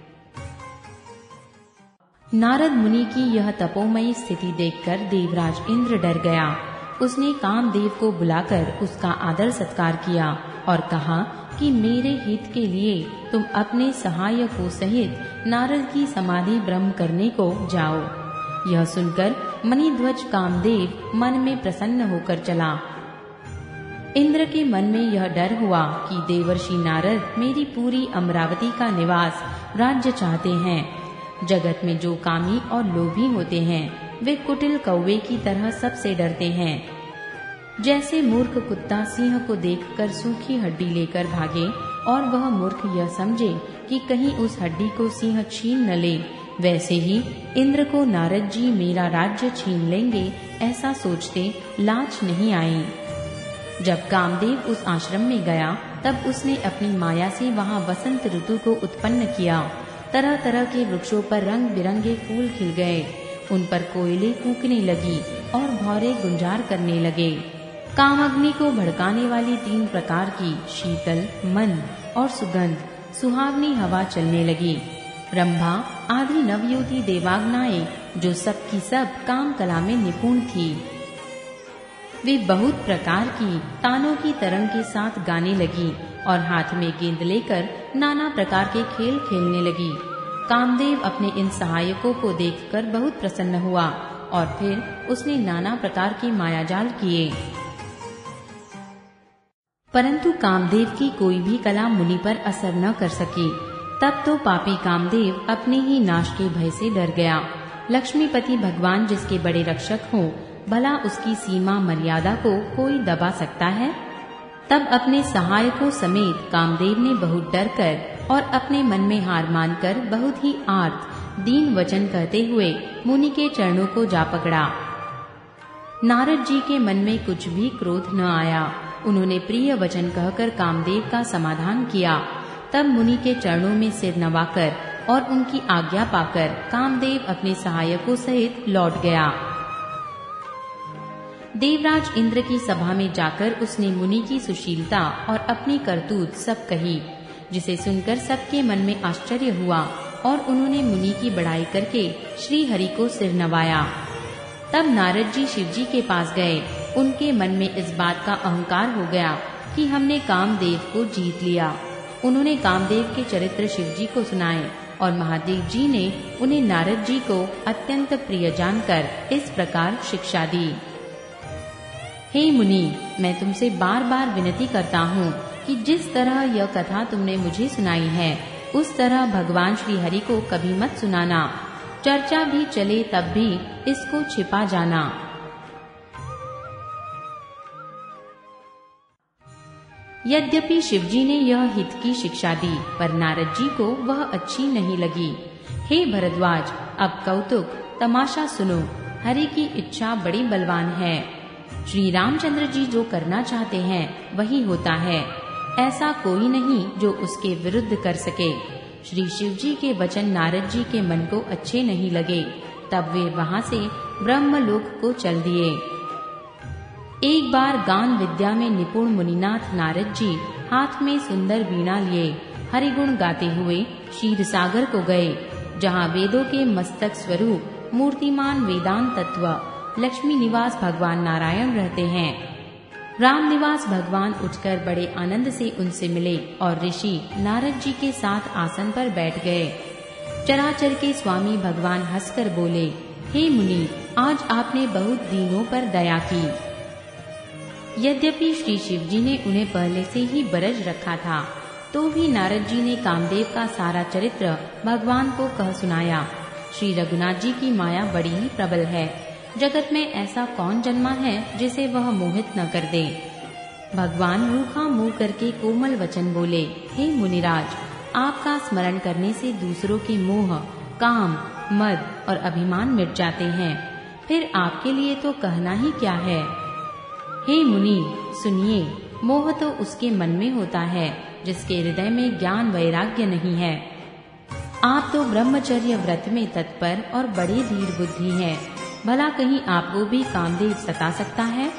नारद मुनि की यह तपोमयी स्थिति देखकर देवराज इंद्र डर गया। उसने कामदेव को बुलाकर उसका आदर सत्कार किया और कहा कि मेरे हित के लिए तुम अपने सहायकों सहित नारद की समाधि ब्रह्म करने को जाओ। यह सुनकर मणिध्वज कामदेव मन में प्रसन्न होकर चला। इंद्र के मन में यह डर हुआ कि देवर्षि नारद मेरी पूरी अमरावती का निवास राज्य चाहते हैं। जगत में जो कामी और लोभी होते हैं वे कुटिल कौवे की तरह सबसे डरते हैं। जैसे मूर्ख कुत्ता सिंह को देखकर सूखी हड्डी लेकर भागे और वह मूर्ख यह समझे कि कहीं उस हड्डी को सिंह छीन न ले, वैसे ही इंद्र को नारद जी मेरा राज्य छीन लेंगे ऐसा सोचते लाज नहीं आई। जब कामदेव उस आश्रम में गया तब उसने अपनी माया से वहां वसंत ऋतु को उत्पन्न किया। तरह तरह के वृक्षों पर रंग बिरंगे फूल खिल गए, उन पर कोयले कूकने लगी और भौरे गुंजार करने लगे। कामाग्नि को भड़काने वाली 3 प्रकार की शीतल, मंद और सुगंध सुहावनी हवा चलने लगी। रंभा आदि नवयुवती देवांगनाएं जो सब की सब काम कला में निपुण थी, वे बहुत प्रकार की तानों की तरंग के साथ गाने लगी और हाथ में गेंद लेकर नाना प्रकार के खेल खेलने लगी। कामदेव अपने इन सहायकों को देखकर बहुत प्रसन्न हुआ और फिर उसने नाना प्रकार के मायाजाल किए, परंतु कामदेव की कोई भी कला मुनि पर असर न कर सकी। तब तो पापी कामदेव अपने ही नाश के भय से डर गया। लक्ष्मीपति भगवान जिसके बड़े रक्षक हो, भला उसकी सीमा मर्यादा को कोई दबा सकता है। तब अपने सहायकों समेत कामदेव ने बहुत डर कर और अपने मन में हार मानकर बहुत ही आर्त दीन वचन कहते हुए मुनि के चरणों को जा पकड़ा। नारद जी के मन में कुछ भी क्रोध न आया। उन्होंने प्रिय वचन कहकर कामदेव का समाधान किया। तब मुनि के चरणों में सिर नवाकर और उनकी आज्ञा पाकर कामदेव अपने सहायकों सहित लौट गया। देवराज इंद्र की सभा में जाकर उसने मुनि की सुशीलता और अपनी करतूत सब कही, जिसे सुनकर सबके मन में आश्चर्य हुआ और उन्होंने मुनि की बड़ाई करके श्री हरि को सिर नवाया। तब नारद जी शिव जी के पास गए। उनके मन में इस बात का अहंकार हो गया कि हमने कामदेव को जीत लिया। उन्होंने कामदेव के चरित्र शिव जी को सुनाए और महादेव जी ने उन्हें नारद जी को अत्यंत प्रिय जानकर इस प्रकार शिक्षा दी। हे मुनि, मैं तुमसे बार बार विनती करता हूँ कि जिस तरह यह कथा तुमने मुझे सुनाई है उस तरह भगवान श्री हरि को कभी मत सुनाना। चर्चा भी चले तब भी इसको छिपा जाना। यद्यपि शिवजी ने यह हित की शिक्षा दी, पर नारद जी को वह अच्छी नहीं लगी। हे भरद्वाज, अब कौतुक तमाशा सुनो। हरि की इच्छा बड़ी बलवान है। श्री रामचंद्र जी जो करना चाहते हैं वही होता है। ऐसा कोई नहीं जो उसके विरुद्ध कर सके। श्री शिव जी के वचन नारद जी के मन को अच्छे नहीं लगे। तब वे वहां से ब्रह्मलोक को चल दिए। एक बार गान विद्या में निपुण मुनिनाथ नारद जी हाथ में सुंदर वीणा लिए हरिगुण गाते हुए क्षीर सागर को गए। जहाँ वेदों के मस्तक स्वरूप मूर्तिमान वेदांत तत्व लक्ष्मी निवास भगवान नारायण रहते हैं। राम निवास भगवान उठकर बड़े आनंद से उनसे मिले और ऋषि नारद जी के साथ आसन पर बैठ गए। चराचर के स्वामी भगवान हंसकर बोले, हे मुनि, आज आपने बहुत दीनों पर दया की। यद्यपि श्री शिव जी ने उन्हें पहले से ही बरज रखा था, तो भी नारद जी ने कामदेव का सारा चरित्र भगवान को कह सुनाया। श्री रघुनाथ जी की माया बड़ी ही प्रबल है। जगत में ऐसा कौन जन्मा है जिसे वह मोहित न कर दे। भगवान रूखा मुंह करके कोमल वचन बोले, हे मुनिराज, आपका स्मरण करने से दूसरों के मोह, काम, मद और अभिमान मिट जाते हैं। फिर आपके लिए तो कहना ही क्या है। हे मुनि, सुनिए, मोह तो उसके मन में होता है जिसके हृदय में ज्ञान वैराग्य नहीं है। आप तो ब्रह्मचर्य व्रत में तत्पर और बड़े धीर बुद्धि हैं। भला कहीं आपको भी कामदेव सता सकता है?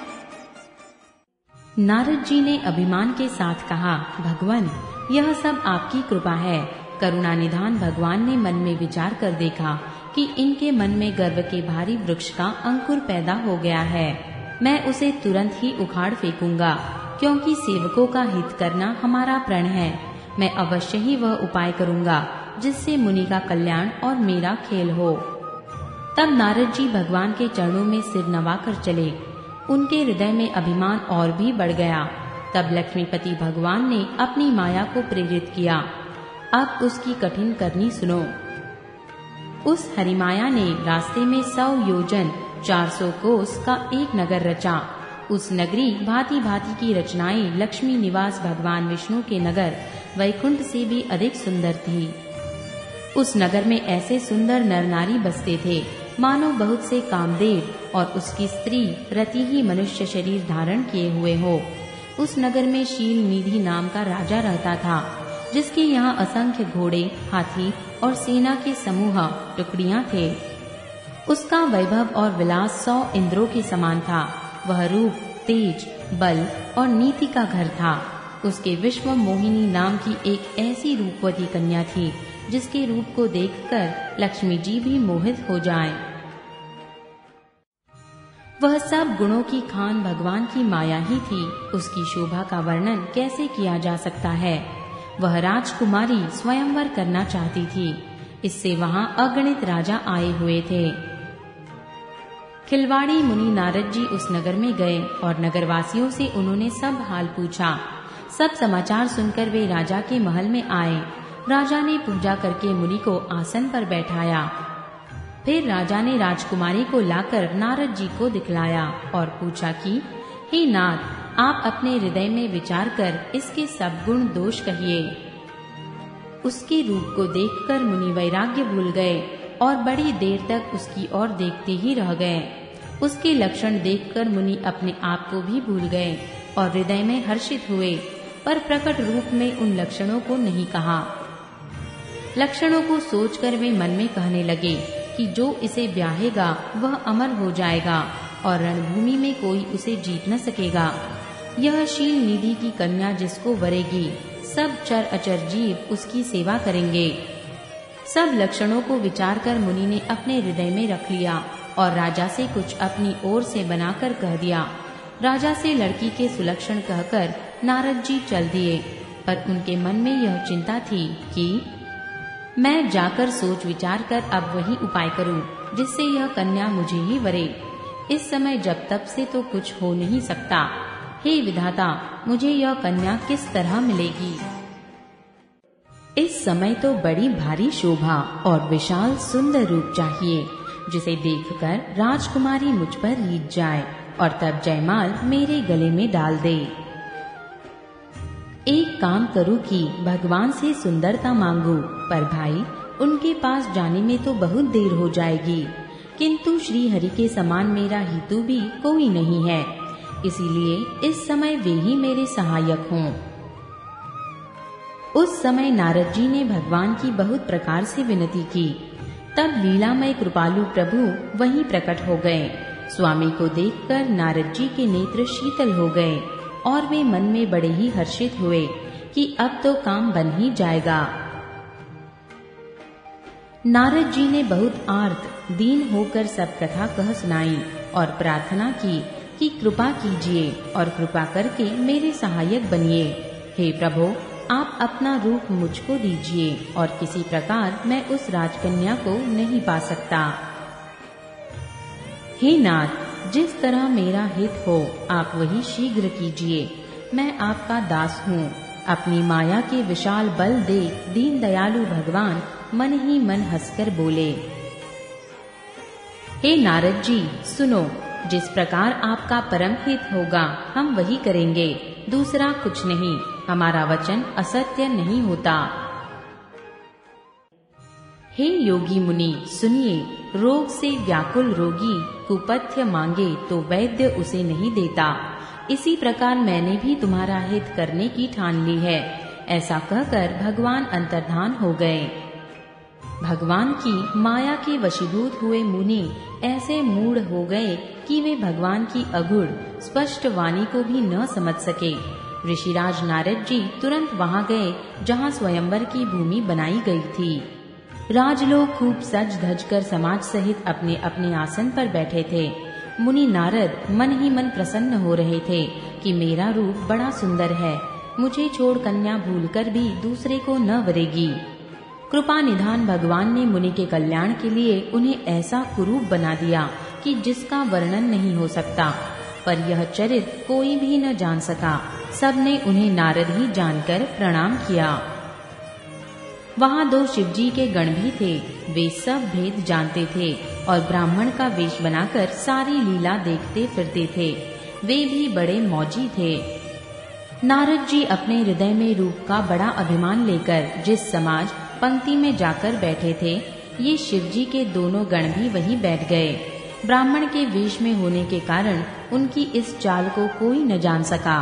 नारद जी ने अभिमान के साथ कहा, भगवान, यह सब आपकी कृपा है। करुणा निधान भगवान ने मन में विचार कर देखा कि इनके मन में गर्व के भारी वृक्ष का अंकुर पैदा हो गया है। मैं उसे तुरंत ही उखाड़ फेंकूंगा, क्योंकि सेवकों का हित करना हमारा प्रण है। मैं अवश्य ही वह उपाय करूंगा जिससे मुनि का कल्याण और मेरा खेल हो। तब नारद जी भगवान के चरणों में सिर नवाकर चले। उनके हृदय में अभिमान और भी बढ़ गया। तब लक्ष्मीपति भगवान ने अपनी माया को प्रेरित किया। अब उसकी कठिन करनी सुनो। उस हरिमाया ने रास्ते में 100 योजन 400 कोस का एक नगर रचा। उस नगरी भांति भांति की रचनाएं लक्ष्मी निवास भगवान विष्णु के नगर वैकुंठ से भी अधिक सुंदर थी। उस नगर में ऐसे सुंदर नर नारी बसते थे मानो बहुत से कामदेव और उसकी स्त्री रति ही मनुष्य शरीर धारण किए हुए हो। उस नगर में शील निधि नाम का राजा रहता था, जिसके यहाँ असंख्य घोड़े, हाथी और सेना के समूह टुकड़ियां थे। उसका वैभव और विलास 100 इंद्रों के समान था। वह रूप, तेज, बल और नीति का घर था। उसके विश्व मोहिनी नाम की एक ऐसी रूपवती कन्या थी जिसके रूप को देखकर लक्ष्मी जी भी मोहित हो जाएं। वह सब गुणों की खान भगवान की माया ही थी। उसकी शोभा का वर्णन कैसे किया जा सकता है। वह राजकुमारी स्वयंवर करना चाहती थी। इससे वहां अगणित राजा आए हुए थे। खिलवाड़ी मुनि नारद जी उस नगर में गए और नगरवासियों से उन्होंने सब हाल पूछा। सब समाचार सुनकर वे राजा के महल में आए। राजा ने पूजा करके मुनि को आसन पर बैठाया। फिर राजा ने राजकुमारी को लाकर नारद जी को दिखलाया और पूछा कि हे नाथ, आप अपने हृदय में विचार कर इसके सब गुण दोष कहिए। उसके रूप को देखकर मुनि वैराग्य भूल गए और बड़ी देर तक उसकी ओर देखते ही रह गए। उसके लक्षण देखकर मुनि अपने आप को भी भूल गए और हृदय में हर्षित हुए, पर प्रकट रूप में उन लक्षणों को नहीं कहा। लक्षणों को सोचकर वे मन में कहने लगे कि जो इसे ब्याहेगा वह अमर हो जाएगा और रणभूमि में कोई उसे जीत न सकेगा। यह शील निधि की कन्या जिसको वरेगी, सब चर अचर जीव उसकी सेवा करेंगे। सब लक्षणों को विचार कर मुनि ने अपने हृदय में रख लिया और राजा से कुछ अपनी ओर से बनाकर कह दिया। राजा से लड़की के सुलक्षण कहकर नारद जी चल दिए, पर उनके मन में यह चिंता थी कि मैं जाकर सोच विचार कर अब वही उपाय करूं जिससे यह कन्या मुझे ही वरे। इस समय जब तब से तो कुछ हो नहीं सकता। हे विधाता, मुझे यह कन्या किस तरह मिलेगी? इस समय तो बड़ी भारी शोभा और विशाल सुंदर रूप चाहिए, जिसे देखकर राजकुमारी मुझ पर रीझ जाए और तब जयमाल मेरे गले में डाल दे। एक काम करूं कि भगवान से सुंदरता मांगू, पर भाई उनके पास जाने में तो बहुत देर हो जाएगी। किंतु श्री हरि के समान मेरा हितु भी कोई नहीं है, इसीलिए इस समय वे ही मेरे सहायक हों। उस समय नारद जी ने भगवान की बहुत प्रकार से विनती की। तब लीलामय कृपालु प्रभु वहीं प्रकट हो गए। स्वामी को देखकर नारद जी के नेत्र शीतल हो गए और वे मन में बड़े ही हर्षित हुए कि अब तो काम बन ही जाएगा। नारद जी ने बहुत आर्त दीन होकर सब कथा कह सुनाई और प्रार्थना की कि कृपा कीजिए और कृपा करके मेरे सहायक बनिए। हे प्रभु, आप अपना रूप मुझको दीजिए और किसी प्रकार मैं उस राजकन्या को नहीं पा सकता। हे नाथ, जिस तरह मेरा हित हो आप वही शीघ्र कीजिए। मैं आपका दास हूँ। अपनी माया के विशाल बल देख दीन दयालु भगवान मन ही मन हंसकर बोले, हे नारद जी सुनो, जिस प्रकार आपका परम हित होगा हम वही करेंगे, दूसरा कुछ नहीं। हमारा वचन असत्य नहीं होता। हे योगी मुनि सुनिए, रोग से व्याकुल रोगी कुपथ्य मांगे तो वैद्य उसे नहीं देता। इसी प्रकार मैंने भी तुम्हारा हित करने की ठान ली है। ऐसा कहकर भगवान अंतर्धान हो गए। भगवान की माया के वशीभूत हुए मुनि ऐसे मूढ़ हो गए कि वे भगवान की अगुढ़ स्पष्ट वाणी को भी न समझ सके। ऋषिराज नारद जी तुरंत वहां गए जहां स्वयंवर की भूमि बनाई गई थी। राजलोग खूब सज धज कर समाज सहित अपने अपने आसन पर बैठे थे। मुनि नारद मन ही मन प्रसन्न हो रहे थे कि मेरा रूप बड़ा सुंदर है, मुझे छोड़ कन्या भूलकर भी दूसरे को न वरेगी। कृपा निधान भगवान ने मुनि के कल्याण के लिए उन्हें ऐसा कुरूप बना दिया कि जिसका वर्णन नहीं हो सकता। पर यह चरित्र कोई भी न जान सका। सबने उन्हें नारद ही जानकर प्रणाम किया। वहां 2 शिवजी के गण भी थे। वे सब भेद जानते थे और ब्राह्मण का वेश बनाकर सारी लीला देखते फिरते थे। वे भी बड़े मौजी थे। नारद जी अपने हृदय में रूप का बड़ा अभिमान लेकर जिस समाज पंक्ति में जाकर बैठे थे, ये शिवजी के दोनों गण भी वहीं बैठ गए। ब्राह्मण के वेश में होने के कारण उनकी इस चाल को कोई न जान सका।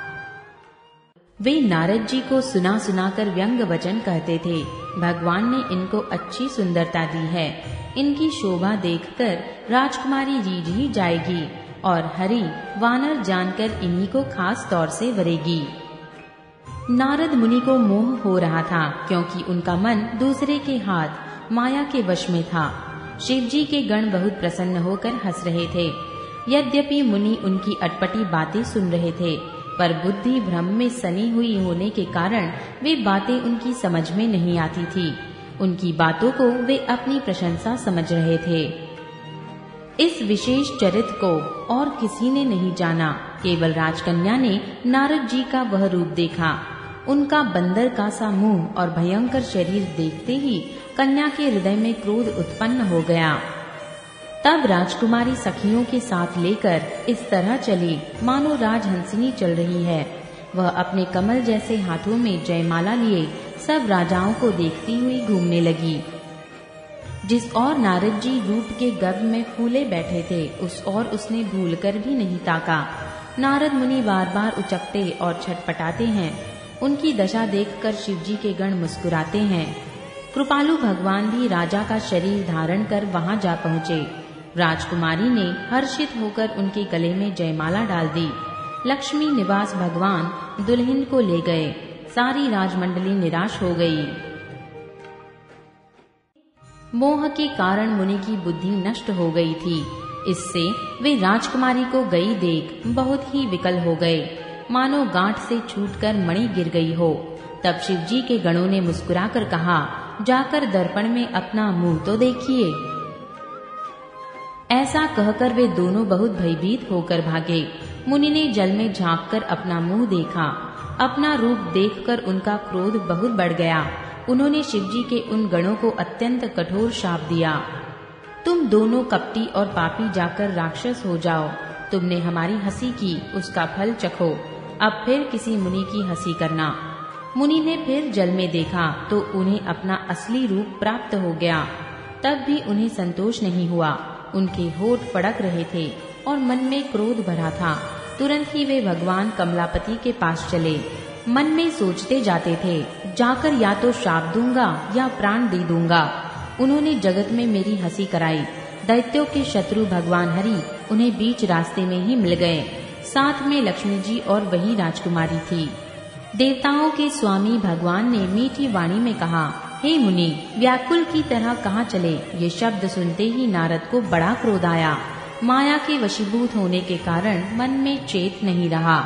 वे नारद जी को सुना सुना कर व्यंग वचन कहते थे। भगवान ने इनको अच्छी सुंदरता दी है, इनकी शोभा देखकर राजकुमारी रीझ ही जाएगी और हरि वानर जानकर इन्हीं को खास तौर से वरेगी। नारद मुनि को मोह हो रहा था क्योंकि उनका मन दूसरे के हाथ माया के वश में था। शिवजी के गण बहुत प्रसन्न होकर हंस रहे थे। यद्यपि मुनि उनकी अटपटी बातें सुन रहे थे, पर बुद्धि भ्रम में सनी हुई होने के कारण वे बातें उनकी समझ में नहीं आती थी। उनकी बातों को वे अपनी प्रशंसा समझ रहे थे। इस विशेष चरित्र को और किसी ने नहीं जाना। केवल राजकन्या ने नारद जी का वह रूप देखा। उनका बंदर का सा मुंह और भयंकर शरीर देखते ही कन्या के हृदय में क्रोध उत्पन्न हो गया। तब राजकुमारी सखियों के साथ लेकर इस तरह चली मानो राजहंसिनी चल रही है। वह अपने कमल जैसे हाथों में जयमाला लिए सब राजाओं को देखती हुई घूमने लगी। जिस और नारद जी रूप के गर्भ में फूले बैठे थे, उस और उसने भूलकर भी नहीं ताका। नारद मुनि बार बार उचकते और छटपटाते हैं। उनकी दशा देखकर शिवजी के गण मुस्कुराते हैं। कृपालु भगवान भी राजा का शरीर धारण कर वहां जा पहुँचे। राजकुमारी ने हर्षित होकर उनके गले में जयमाला डाल दी। लक्ष्मी निवास भगवान दुल्हन को ले गए। सारी राजमंडली निराश हो गई। मोह के कारण मुनि की बुद्धि नष्ट हो गई थी। इससे वे राजकुमारी को गई देख बहुत ही विकल हो गए, मानो गांठ से छूटकर मणि गिर गई हो। तब शिवजी के गणों ने मुस्कुराकर कहा, जाकर दर्पण में अपना मुंह तो देखिए। ऐसा कहकर वे दोनों बहुत भयभीत होकर भागे। मुनि ने जल में झांककर अपना मुंह देखा। अपना रूप देखकर उनका क्रोध बहुत बढ़ गया। उन्होंने शिवजी के उन गणों को अत्यंत कठोर शाप दिया। तुम दोनों कपटी और पापी जाकर राक्षस हो जाओ। तुमने हमारी हंसी की, उसका फल चखो। अब फिर किसी मुनि की हंसी करना। मुनि ने फिर जल में देखा तो उन्हें अपना असली रूप प्राप्त हो गया। तब भी उन्हें संतोष नहीं हुआ। उनके होठ फड़क रहे थे और मन में क्रोध भरा था। तुरंत ही वे भगवान कमलापति के पास चले। मन में सोचते जाते थे, जाकर या तो श्राप दूंगा या प्राण दे दूंगा। उन्होंने जगत में मेरी हंसी कराई। दैत्यों के शत्रु भगवान हरि उन्हें बीच रास्ते में ही मिल गए। साथ में लक्ष्मी जी और वही राजकुमारी थी। देवताओं के स्वामी भगवान ने मीठी वाणी में कहा, हे मुनि, व्याकुल की तरह कहाँ चले? ये शब्द सुनते ही नारद को बड़ा क्रोध आया। माया के वशीभूत होने के कारण मन में चेत नहीं रहा।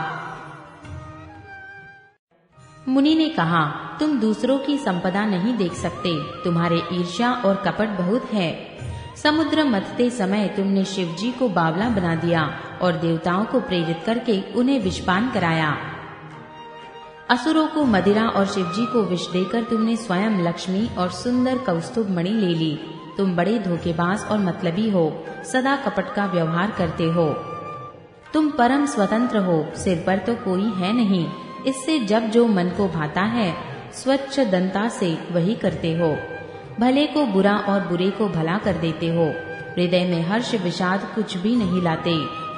मुनि ने कहा, तुम दूसरों की संपदा नहीं देख सकते, तुम्हारे ईर्ष्या और कपट बहुत है। समुद्र मथते समय तुमने शिव जी को बावला बना दिया और देवताओं को प्रेरित करके उन्हें विषपान कराया। असुरों को मदिरा और शिव जी को विष देकर तुमने स्वयं लक्ष्मी और सुंदर कौस्तुभ मणि ले ली। तुम बड़े धोखेबाज और मतलबी हो, सदा कपट का व्यवहार करते हो। तुम परम स्वतंत्र हो, सिर पर तो कोई है नहीं, इससे जब जो मन को भाता है स्वच्छ दंता से वही करते हो। भले को बुरा और बुरे को भला कर देते हो, हृदय में हर्ष विषाद कुछ भी नहीं लाते।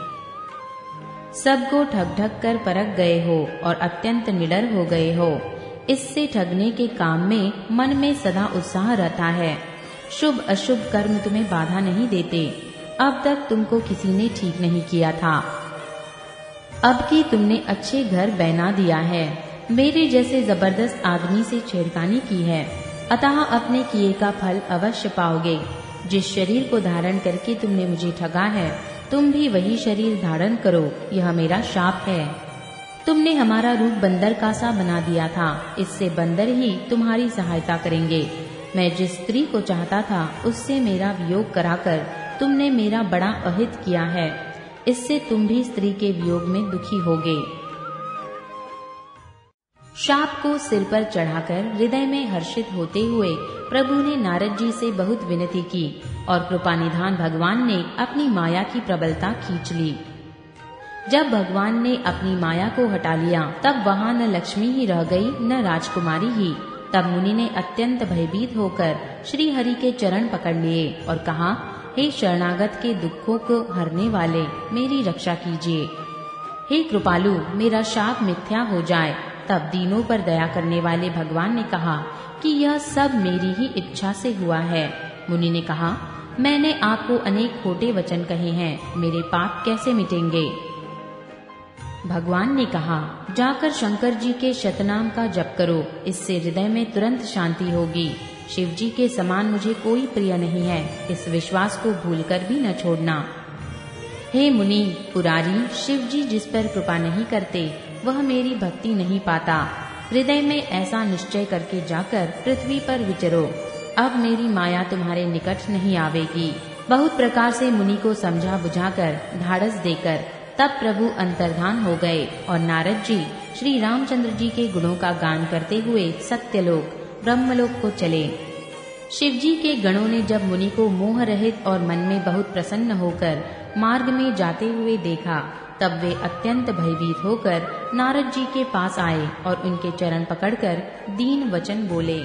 सबको ठग ठग कर परख गए हो और अत्यंत निडर हो गए हो। इससे ठगने के काम में मन में सदा उत्साह रहता है। शुभ अशुभ कर्म तुम्हें बाधा नहीं देते। अब तक तुमको किसी ने ठीक नहीं किया था, अब कि तुमने अच्छे घर बना दिया है। मेरे जैसे जबरदस्त आदमी से छेड़खानी की है, अतः अपने किए का फल अवश्य पाओगे। जिस शरीर को धारण करके तुमने मुझे ठगा है, तुम भी वही शरीर धारण करो, यह मेरा शाप है। तुमने हमारा रूप बंदर का सा बना दिया था, इससे बंदर ही तुम्हारी सहायता करेंगे। मैं जिस स्त्री को चाहता था उससे मेरा वियोग कराकर तुमने मेरा बड़ा अहित किया है, इससे तुम भी स्त्री के वियोग में दुखी होगे। शाप को सिर पर चढ़ाकर हृदय में हर्षित होते हुए प्रभु ने नारद जी से बहुत विनती की और कृपानिधान भगवान ने अपनी माया की प्रबलता खींच ली। जब भगवान ने अपनी माया को हटा लिया, तब वहाँ न लक्ष्मी ही रह गई न राजकुमारी ही। तब मुनि ने अत्यंत भयभीत होकर श्री हरि के चरण पकड़ लिए और कहा, हे शरणागत के दुखों को हरने वाले, मेरी रक्षा कीजिए। हे कृपालु, मेरा शाप मिथ्या हो जाए। तब दीनों पर दया करने वाले भगवान ने कहा कि यह सब मेरी ही इच्छा से हुआ है। मुनि ने कहा, मैंने आपको अनेक खोटे वचन कहे हैं, मेरे पाप कैसे मिटेंगे? भगवान ने कहा, जाकर शंकर जी के शतनाम का जप करो, इससे हृदय में तुरंत शांति होगी। शिव जी के समान मुझे कोई प्रिय नहीं है, इस विश्वास को भूलकर भी न छोड़ना। हे मुनि पुरारी, शिव जी जिस पर कृपा नहीं करते वह मेरी भक्ति नहीं पाता। हृदय में ऐसा निश्चय करके जाकर पृथ्वी पर विचरो, अब मेरी माया तुम्हारे निकट नहीं आवेगी। बहुत प्रकार से मुनि को समझा बुझाकर ढाढ़स देकर तब प्रभु अंतर्धान हो गए और नारद जी श्री रामचंद्र जी के गुणों का गान करते हुए सत्यलोक ब्रह्मलोक को चले। शिव जी के गणों ने जब मुनि को मोह रहित और मन में बहुत प्रसन्न होकर मार्ग में जाते हुए देखा, तब वे अत्यंत भयभीत होकर नारद जी के पास आए और उनके चरण पकड़कर दीन वचन बोले,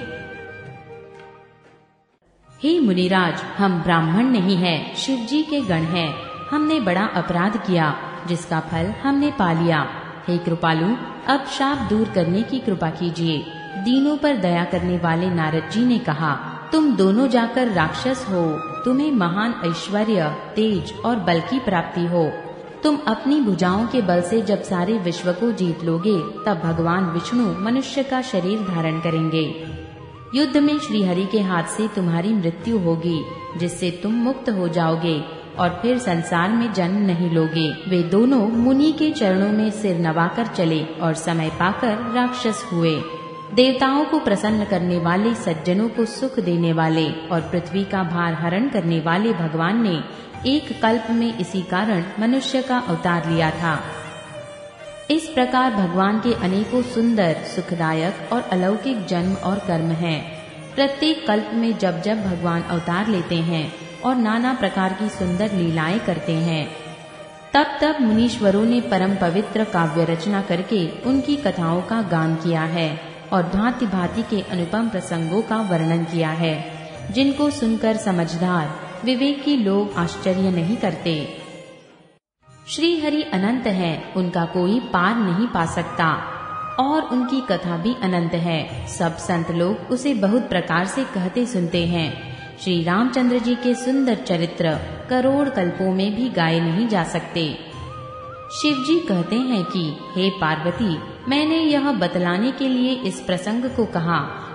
हे मुनिराज, हम ब्राह्मण नहीं हैं, शिव जी के गण हैं। हमने बड़ा अपराध किया जिसका फल हमने पा लिया। हे कृपालु, अब शाप दूर करने की कृपा कीजिए। दीनों पर दया करने वाले नारद जी ने कहा, तुम दोनों जाकर राक्षस हो, तुम्हें महान ऐश्वर्य, तेज और बल की प्राप्ति हो। तुम अपनी भुजाओं के बल से जब सारे विश्व को जीत लोगे, तब भगवान विष्णु मनुष्य का शरीर धारण करेंगे। युद्ध में श्री हरि के हाथ से तुम्हारी मृत्यु होगी, जिससे तुम मुक्त हो जाओगे और फिर संसार में जन्म नहीं लोगे। वे दोनों मुनि के चरणों में सिर नवाकर चले और समय पाकर राक्षस हुए। देवताओं को प्रसन्न करने वाले, सज्जनों को सुख देने वाले और पृथ्वी का भार हरण करने वाले भगवान ने एक कल्प में इसी कारण मनुष्य का अवतार लिया था। इस प्रकार भगवान के अनेकों सुंदर, सुखदायक और अलौकिक जन्म और कर्म हैं। प्रत्येक कल्प में जब जब भगवान अवतार लेते हैं और नाना प्रकार की सुंदर लीलाएं करते हैं, तब तब मुनीश्वरों ने परम पवित्र काव्य रचना करके उनकी कथाओं का गान किया है और भांति भांति के अनुपम प्रसंगों का वर्णन किया है, जिनको सुनकर समझदार विवेकी लोग आश्चर्य नहीं करते। श्री हरि अनंत हैं, उनका कोई पार नहीं पा सकता और उनकी कथा भी अनंत है। सब संत लोग उसे बहुत प्रकार से कहते सुनते हैं। श्री रामचंद्र जी के सुंदर चरित्र करोड़ कल्पों में भी गाए नहीं जा सकते। शिव जी कहते हैं कि हे पार्वती, मैंने यह बतलाने के लिए इस प्रसंग को कहा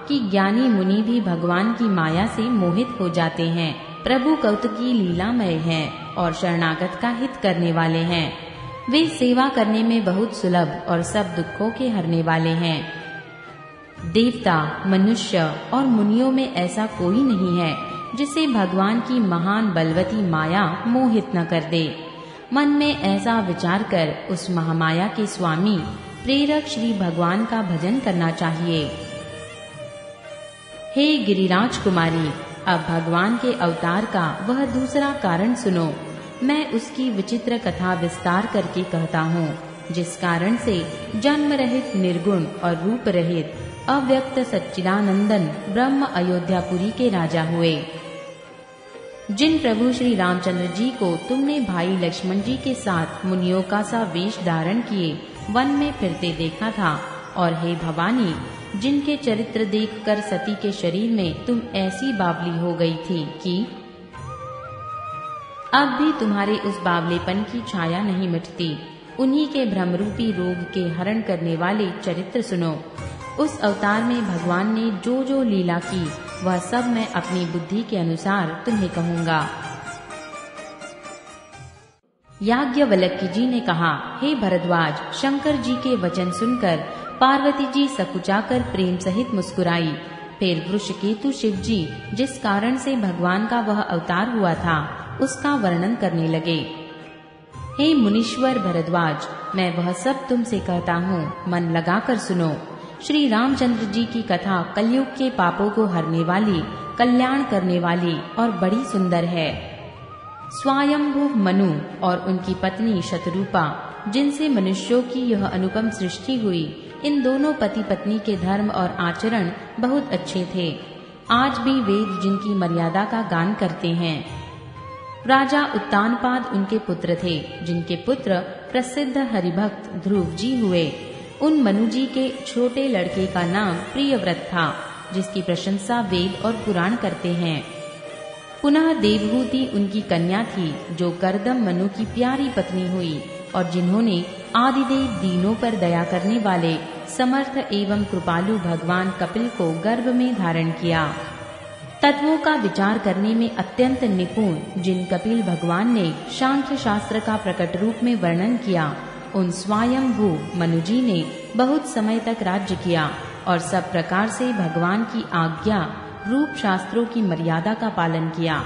कि ज्ञानी मुनि भी भगवान की माया से मोहित हो जाते हैं। प्रभु कौतुकी लीलामय हैं और शरणागत का हित करने वाले हैं। वे सेवा करने में बहुत सुलभ और सब दुखों के हरने वाले हैं। देवता, मनुष्य और मुनियों में ऐसा कोई नहीं है जिसे भगवान की महान बलवती माया मोहित न कर दे। मन में ऐसा विचार कर उस महामाया के स्वामी प्रेरक श्री भगवान का भजन करना चाहिए। हे गिरिराज कुमारी, अब भगवान के अवतार का वह दूसरा कारण सुनो। मैं उसकी विचित्र कथा विस्तार करके कहता हूँ, जिस कारण से जन्म रहित, निर्गुण और रूप रहित अव्यक्त सच्चिदानंदन ब्रह्म अयोध्यापुरी के राजा हुए। जिन प्रभु श्री रामचंद्र जी को तुमने भाई लक्ष्मण जी के साथ मुनियों का सा वेश धारण किए वन में फिरते देखा था, और हे भवानी, जिनके चरित्र देखकर सती के शरीर में तुम ऐसी बावली हो गई थी कि अब भी तुम्हारे उस बावलेपन की छाया नहीं मिटती, उन्हीं के भ्रमरूपी रोग के हरण करने वाले चरित्र सुनो। उस अवतार में भगवान ने जो जो लीला की वह सब मैं अपनी बुद्धि के अनुसार तुम्हें कहूँगा। याज्ञवल्क्य जी ने कहा, हे भरद्वाज, शंकर जी के वचन सुनकर पार्वती जी सकुचाकर प्रेम सहित मुस्कुराई। फिर वृषकेतु शिव जी जिस कारण से भगवान का वह अवतार हुआ था उसका वर्णन करने लगे। हे मुनीश्वर भरद्वाज, मैं वह सब तुमसे कहता हूँ, मन लगाकर सुनो। श्री रामचंद्र जी की कथा कलयुग के पापों को हरने वाली, कल्याण करने वाली और बड़ी सुंदर है। स्वयंभू मनु और उनकी पत्नी शतरूपा, जिनसे मनुष्यों की यह अनुपम सृष्टि हुई, इन दोनों पति पत्नी के धर्म और आचरण बहुत अच्छे थे। आज भी वेद जिनकी मर्यादा का गान करते हैं। राजा उत्तानपाद उनके पुत्र थे, जिनके पुत्र प्रसिद्ध हरिभक्त ध्रुव जी हुए। उन मनु जी के छोटे लड़के का नाम प्रियव्रत था, जिसकी प्रशंसा वेद और पुराण करते हैं। पुनः देवहूति उनकी कन्या थी, जो कर्दम मनु की प्यारी पत्नी हुई और जिन्होंने आदिदेव दीनों पर दया करने वाले समर्थ एवं कृपालु भगवान कपिल को गर्भ में धारण किया। तत्वों का विचार करने में अत्यंत निपुण जिन कपिल भगवान ने सांख्य शास्त्र का प्रकट रूप में वर्णन किया, उन स्वयंभू मनु जी ने बहुत समय तक राज्य किया और सब प्रकार से भगवान की आज्ञा रूप शास्त्रों की मर्यादा का पालन किया।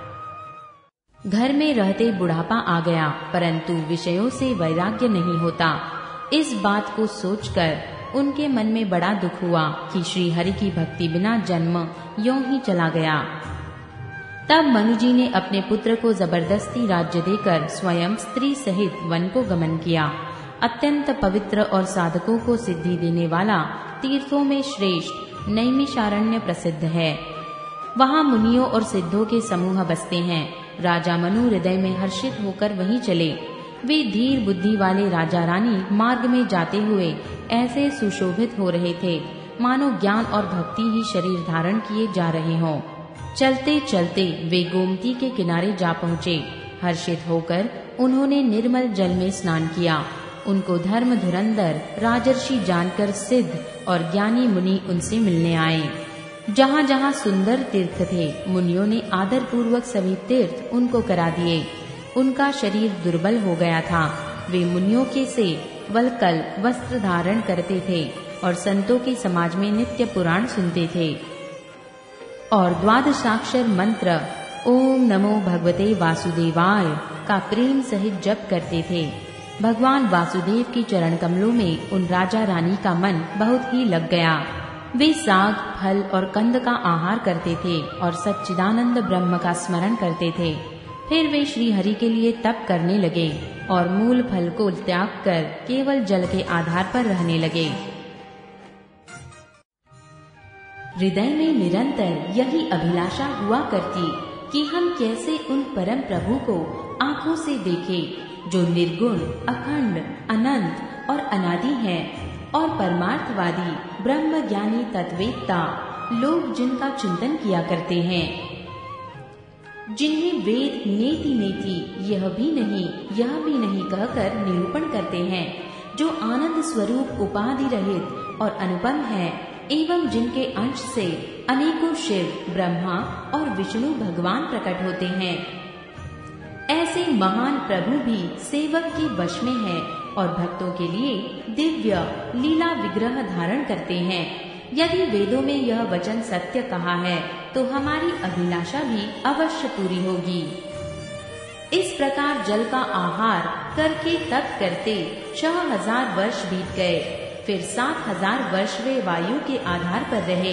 घर में रहते बुढ़ापा आ गया, परंतु विषयों से वैराग्य नहीं होता। इस बात को सोचकर उनके मन में बड़ा दुख हुआ कि श्री हरि की भक्ति बिना जन्म यों ही चला गया। तब मनु जी ने अपने पुत्र को जबरदस्ती राज्य देकर स्वयं स्त्री सहित वन को गमन किया। अत्यंत पवित्र और साधकों को सिद्धि देने वाला तीर्थों में श्रेष्ठ नैमिषारण्य प्रसिद्ध है। वहाँ मुनियों और सिद्धों के समूह बसते हैं। राजा मनु हृदय में हर्षित होकर वहीं चले। वे धीर बुद्धि वाले राजा रानी मार्ग में जाते हुए ऐसे सुशोभित हो रहे थे मानो ज्ञान और भक्ति ही शरीर धारण किए जा रहे हों। चलते चलते वे गोमती के किनारे जा पहुँचे। हर्षित होकर उन्होंने निर्मल जल में स्नान किया। उनको धर्म धुरंधर राजर्षि जानकर सिद्ध और ज्ञानी मुनि उनसे मिलने आए। जहाँ जहाँ सुंदर तीर्थ थे, मुनियों ने आदर पूर्वक सभी तीर्थ उनको करा दिए। उनका शरीर दुर्बल हो गया था। वे मुनियों के से वल्कल वस्त्र धारण करते थे और संतों के समाज में नित्य पुराण सुनते थे और द्वादशाक्षर मंत्र ओम नमो भगवते वासुदेवाय का प्रेम सहित जप करते थे। भगवान वासुदेव की चरण कमलों में उन राजा रानी का मन बहुत ही लग गया। वे साग, फल और कंद का आहार करते थे और सच्चिदानंद ब्रह्म का स्मरण करते थे। फिर वे श्री हरि के लिए तप करने लगे और मूल फल को त्याग कर केवल जल के आधार पर रहने लगे। हृदय में निरंतर यही अभिलाषा हुआ करती कि हम कैसे उन परम प्रभु को आंखों से देखें, जो निर्गुण, अखंड, अनंत और अनादि हैं और परमार्थवादी ब्रह्म ज्ञानी तत्वेत्ता लोग जिनका चिंतन किया करते हैं, जिन्हें वेद नेति नेति यह भी नहीं कहकर निरूपण करते हैं, जो आनंद स्वरूप उपाधि रहित और अनुपम है एवं जिनके अंश से अनेकों शिव, ब्रह्मा और विष्णु भगवान प्रकट होते हैं। ऐसे महान प्रभु भी सेवक के वश में हैं और भक्तों के लिए दिव्य लीला विग्रह धारण करते हैं। यदि वेदों में यह वचन सत्य कहा है तो हमारी अभिलाषा भी अवश्य पूरी होगी। इस प्रकार जल का आहार करके तप करते 6000 वर्ष बीत गए। फिर 7000 वर्ष वे वायु के आधार पर रहे।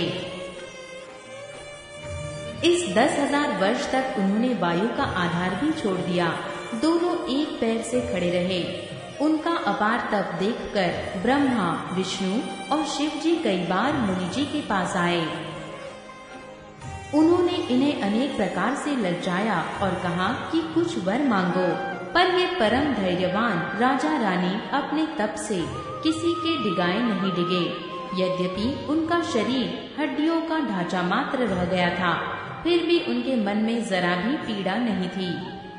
इस 10,000 वर्ष तक उन्होंने वायु का आधार भी छोड़ दिया। दोनों एक पैर से खड़े रहे। उनका अपार तप देखकर ब्रह्मा, विष्णु और शिव जी कई बार मुनि जी के पास आए। उन्होंने इन्हें अनेक प्रकार से ललचाया और कहा कि कुछ वर मांगो, पर ये परम धैर्यवान राजा रानी अपने तप से किसी के डिगाए नहीं डिगे। यद्यपि उनका शरीर हड्डियों का ढांचा मात्र रह गया था, फिर भी उनके मन में जरा भी पीड़ा नहीं थी।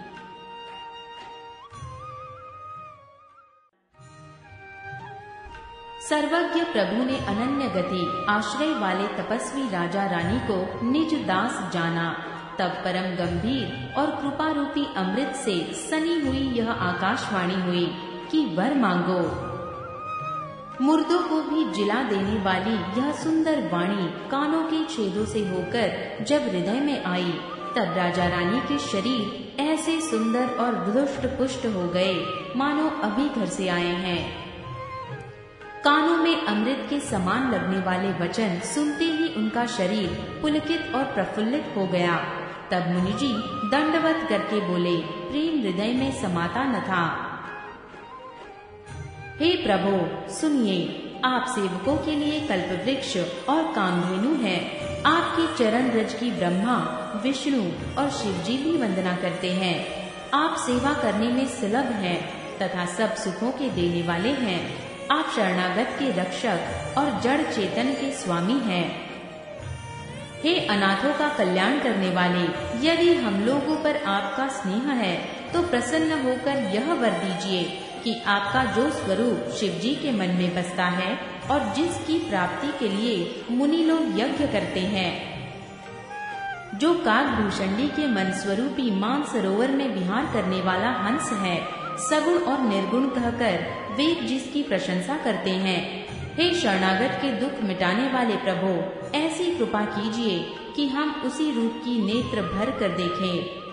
सर्वज्ञ प्रभु ने अनन्य गति आश्रय वाले तपस्वी राजा रानी को निज दास जाना। तब परम गंभीर और कृपा रूपी अमृत से सनी हुई यह आकाशवाणी हुई कि वर मांगो। मुर्दों को भी जिला देने वाली यह सुंदर वाणी कानों के छेदों से होकर जब हृदय में आई, तब राजा रानी के शरीर ऐसे सुंदर और धुष्ट पुष्ट हो गए मानो अभी घर से आए हैं। कानों में अमृत के समान लगने वाले वचन सुनते ही उनका शरीर पुलकित और प्रफुल्लित हो गया। तब मुनि जी दंडवत करके बोले, प्रेम हृदय में समाता न था। हे प्रभु सुनिए, आप सेवकों के लिए कल्पवृक्ष और कामधेनु है। आपकी चरण रज की ब्रह्मा, विष्णु और शिव जी भी वंदना करते हैं। आप सेवा करने में सुलभ हैं तथा सब सुखों के देने वाले हैं। आप शरणागत के रक्षक और जड़ चेतन के स्वामी हैं। हे अनाथों का कल्याण करने वाले, यदि हम लोगों पर आपका स्नेह है तो प्रसन्न होकर यह वर दीजिए कि आपका जो स्वरूप शिव जी के मन में बसता है और जिसकी प्राप्ति के लिए मुनि लोग यज्ञ करते हैं, जो काकभूषणी के मन स्वरूपी मान सरोवर में विहार करने वाला हंस है, सगुण और निर्गुण कहकर वेद जिसकी प्रशंसा करते हैं। हे शरणागत के दुख मिटाने वाले प्रभु, ऐसी कृपा कीजिए कि हम उसी रूप की नेत्र भर कर देखें।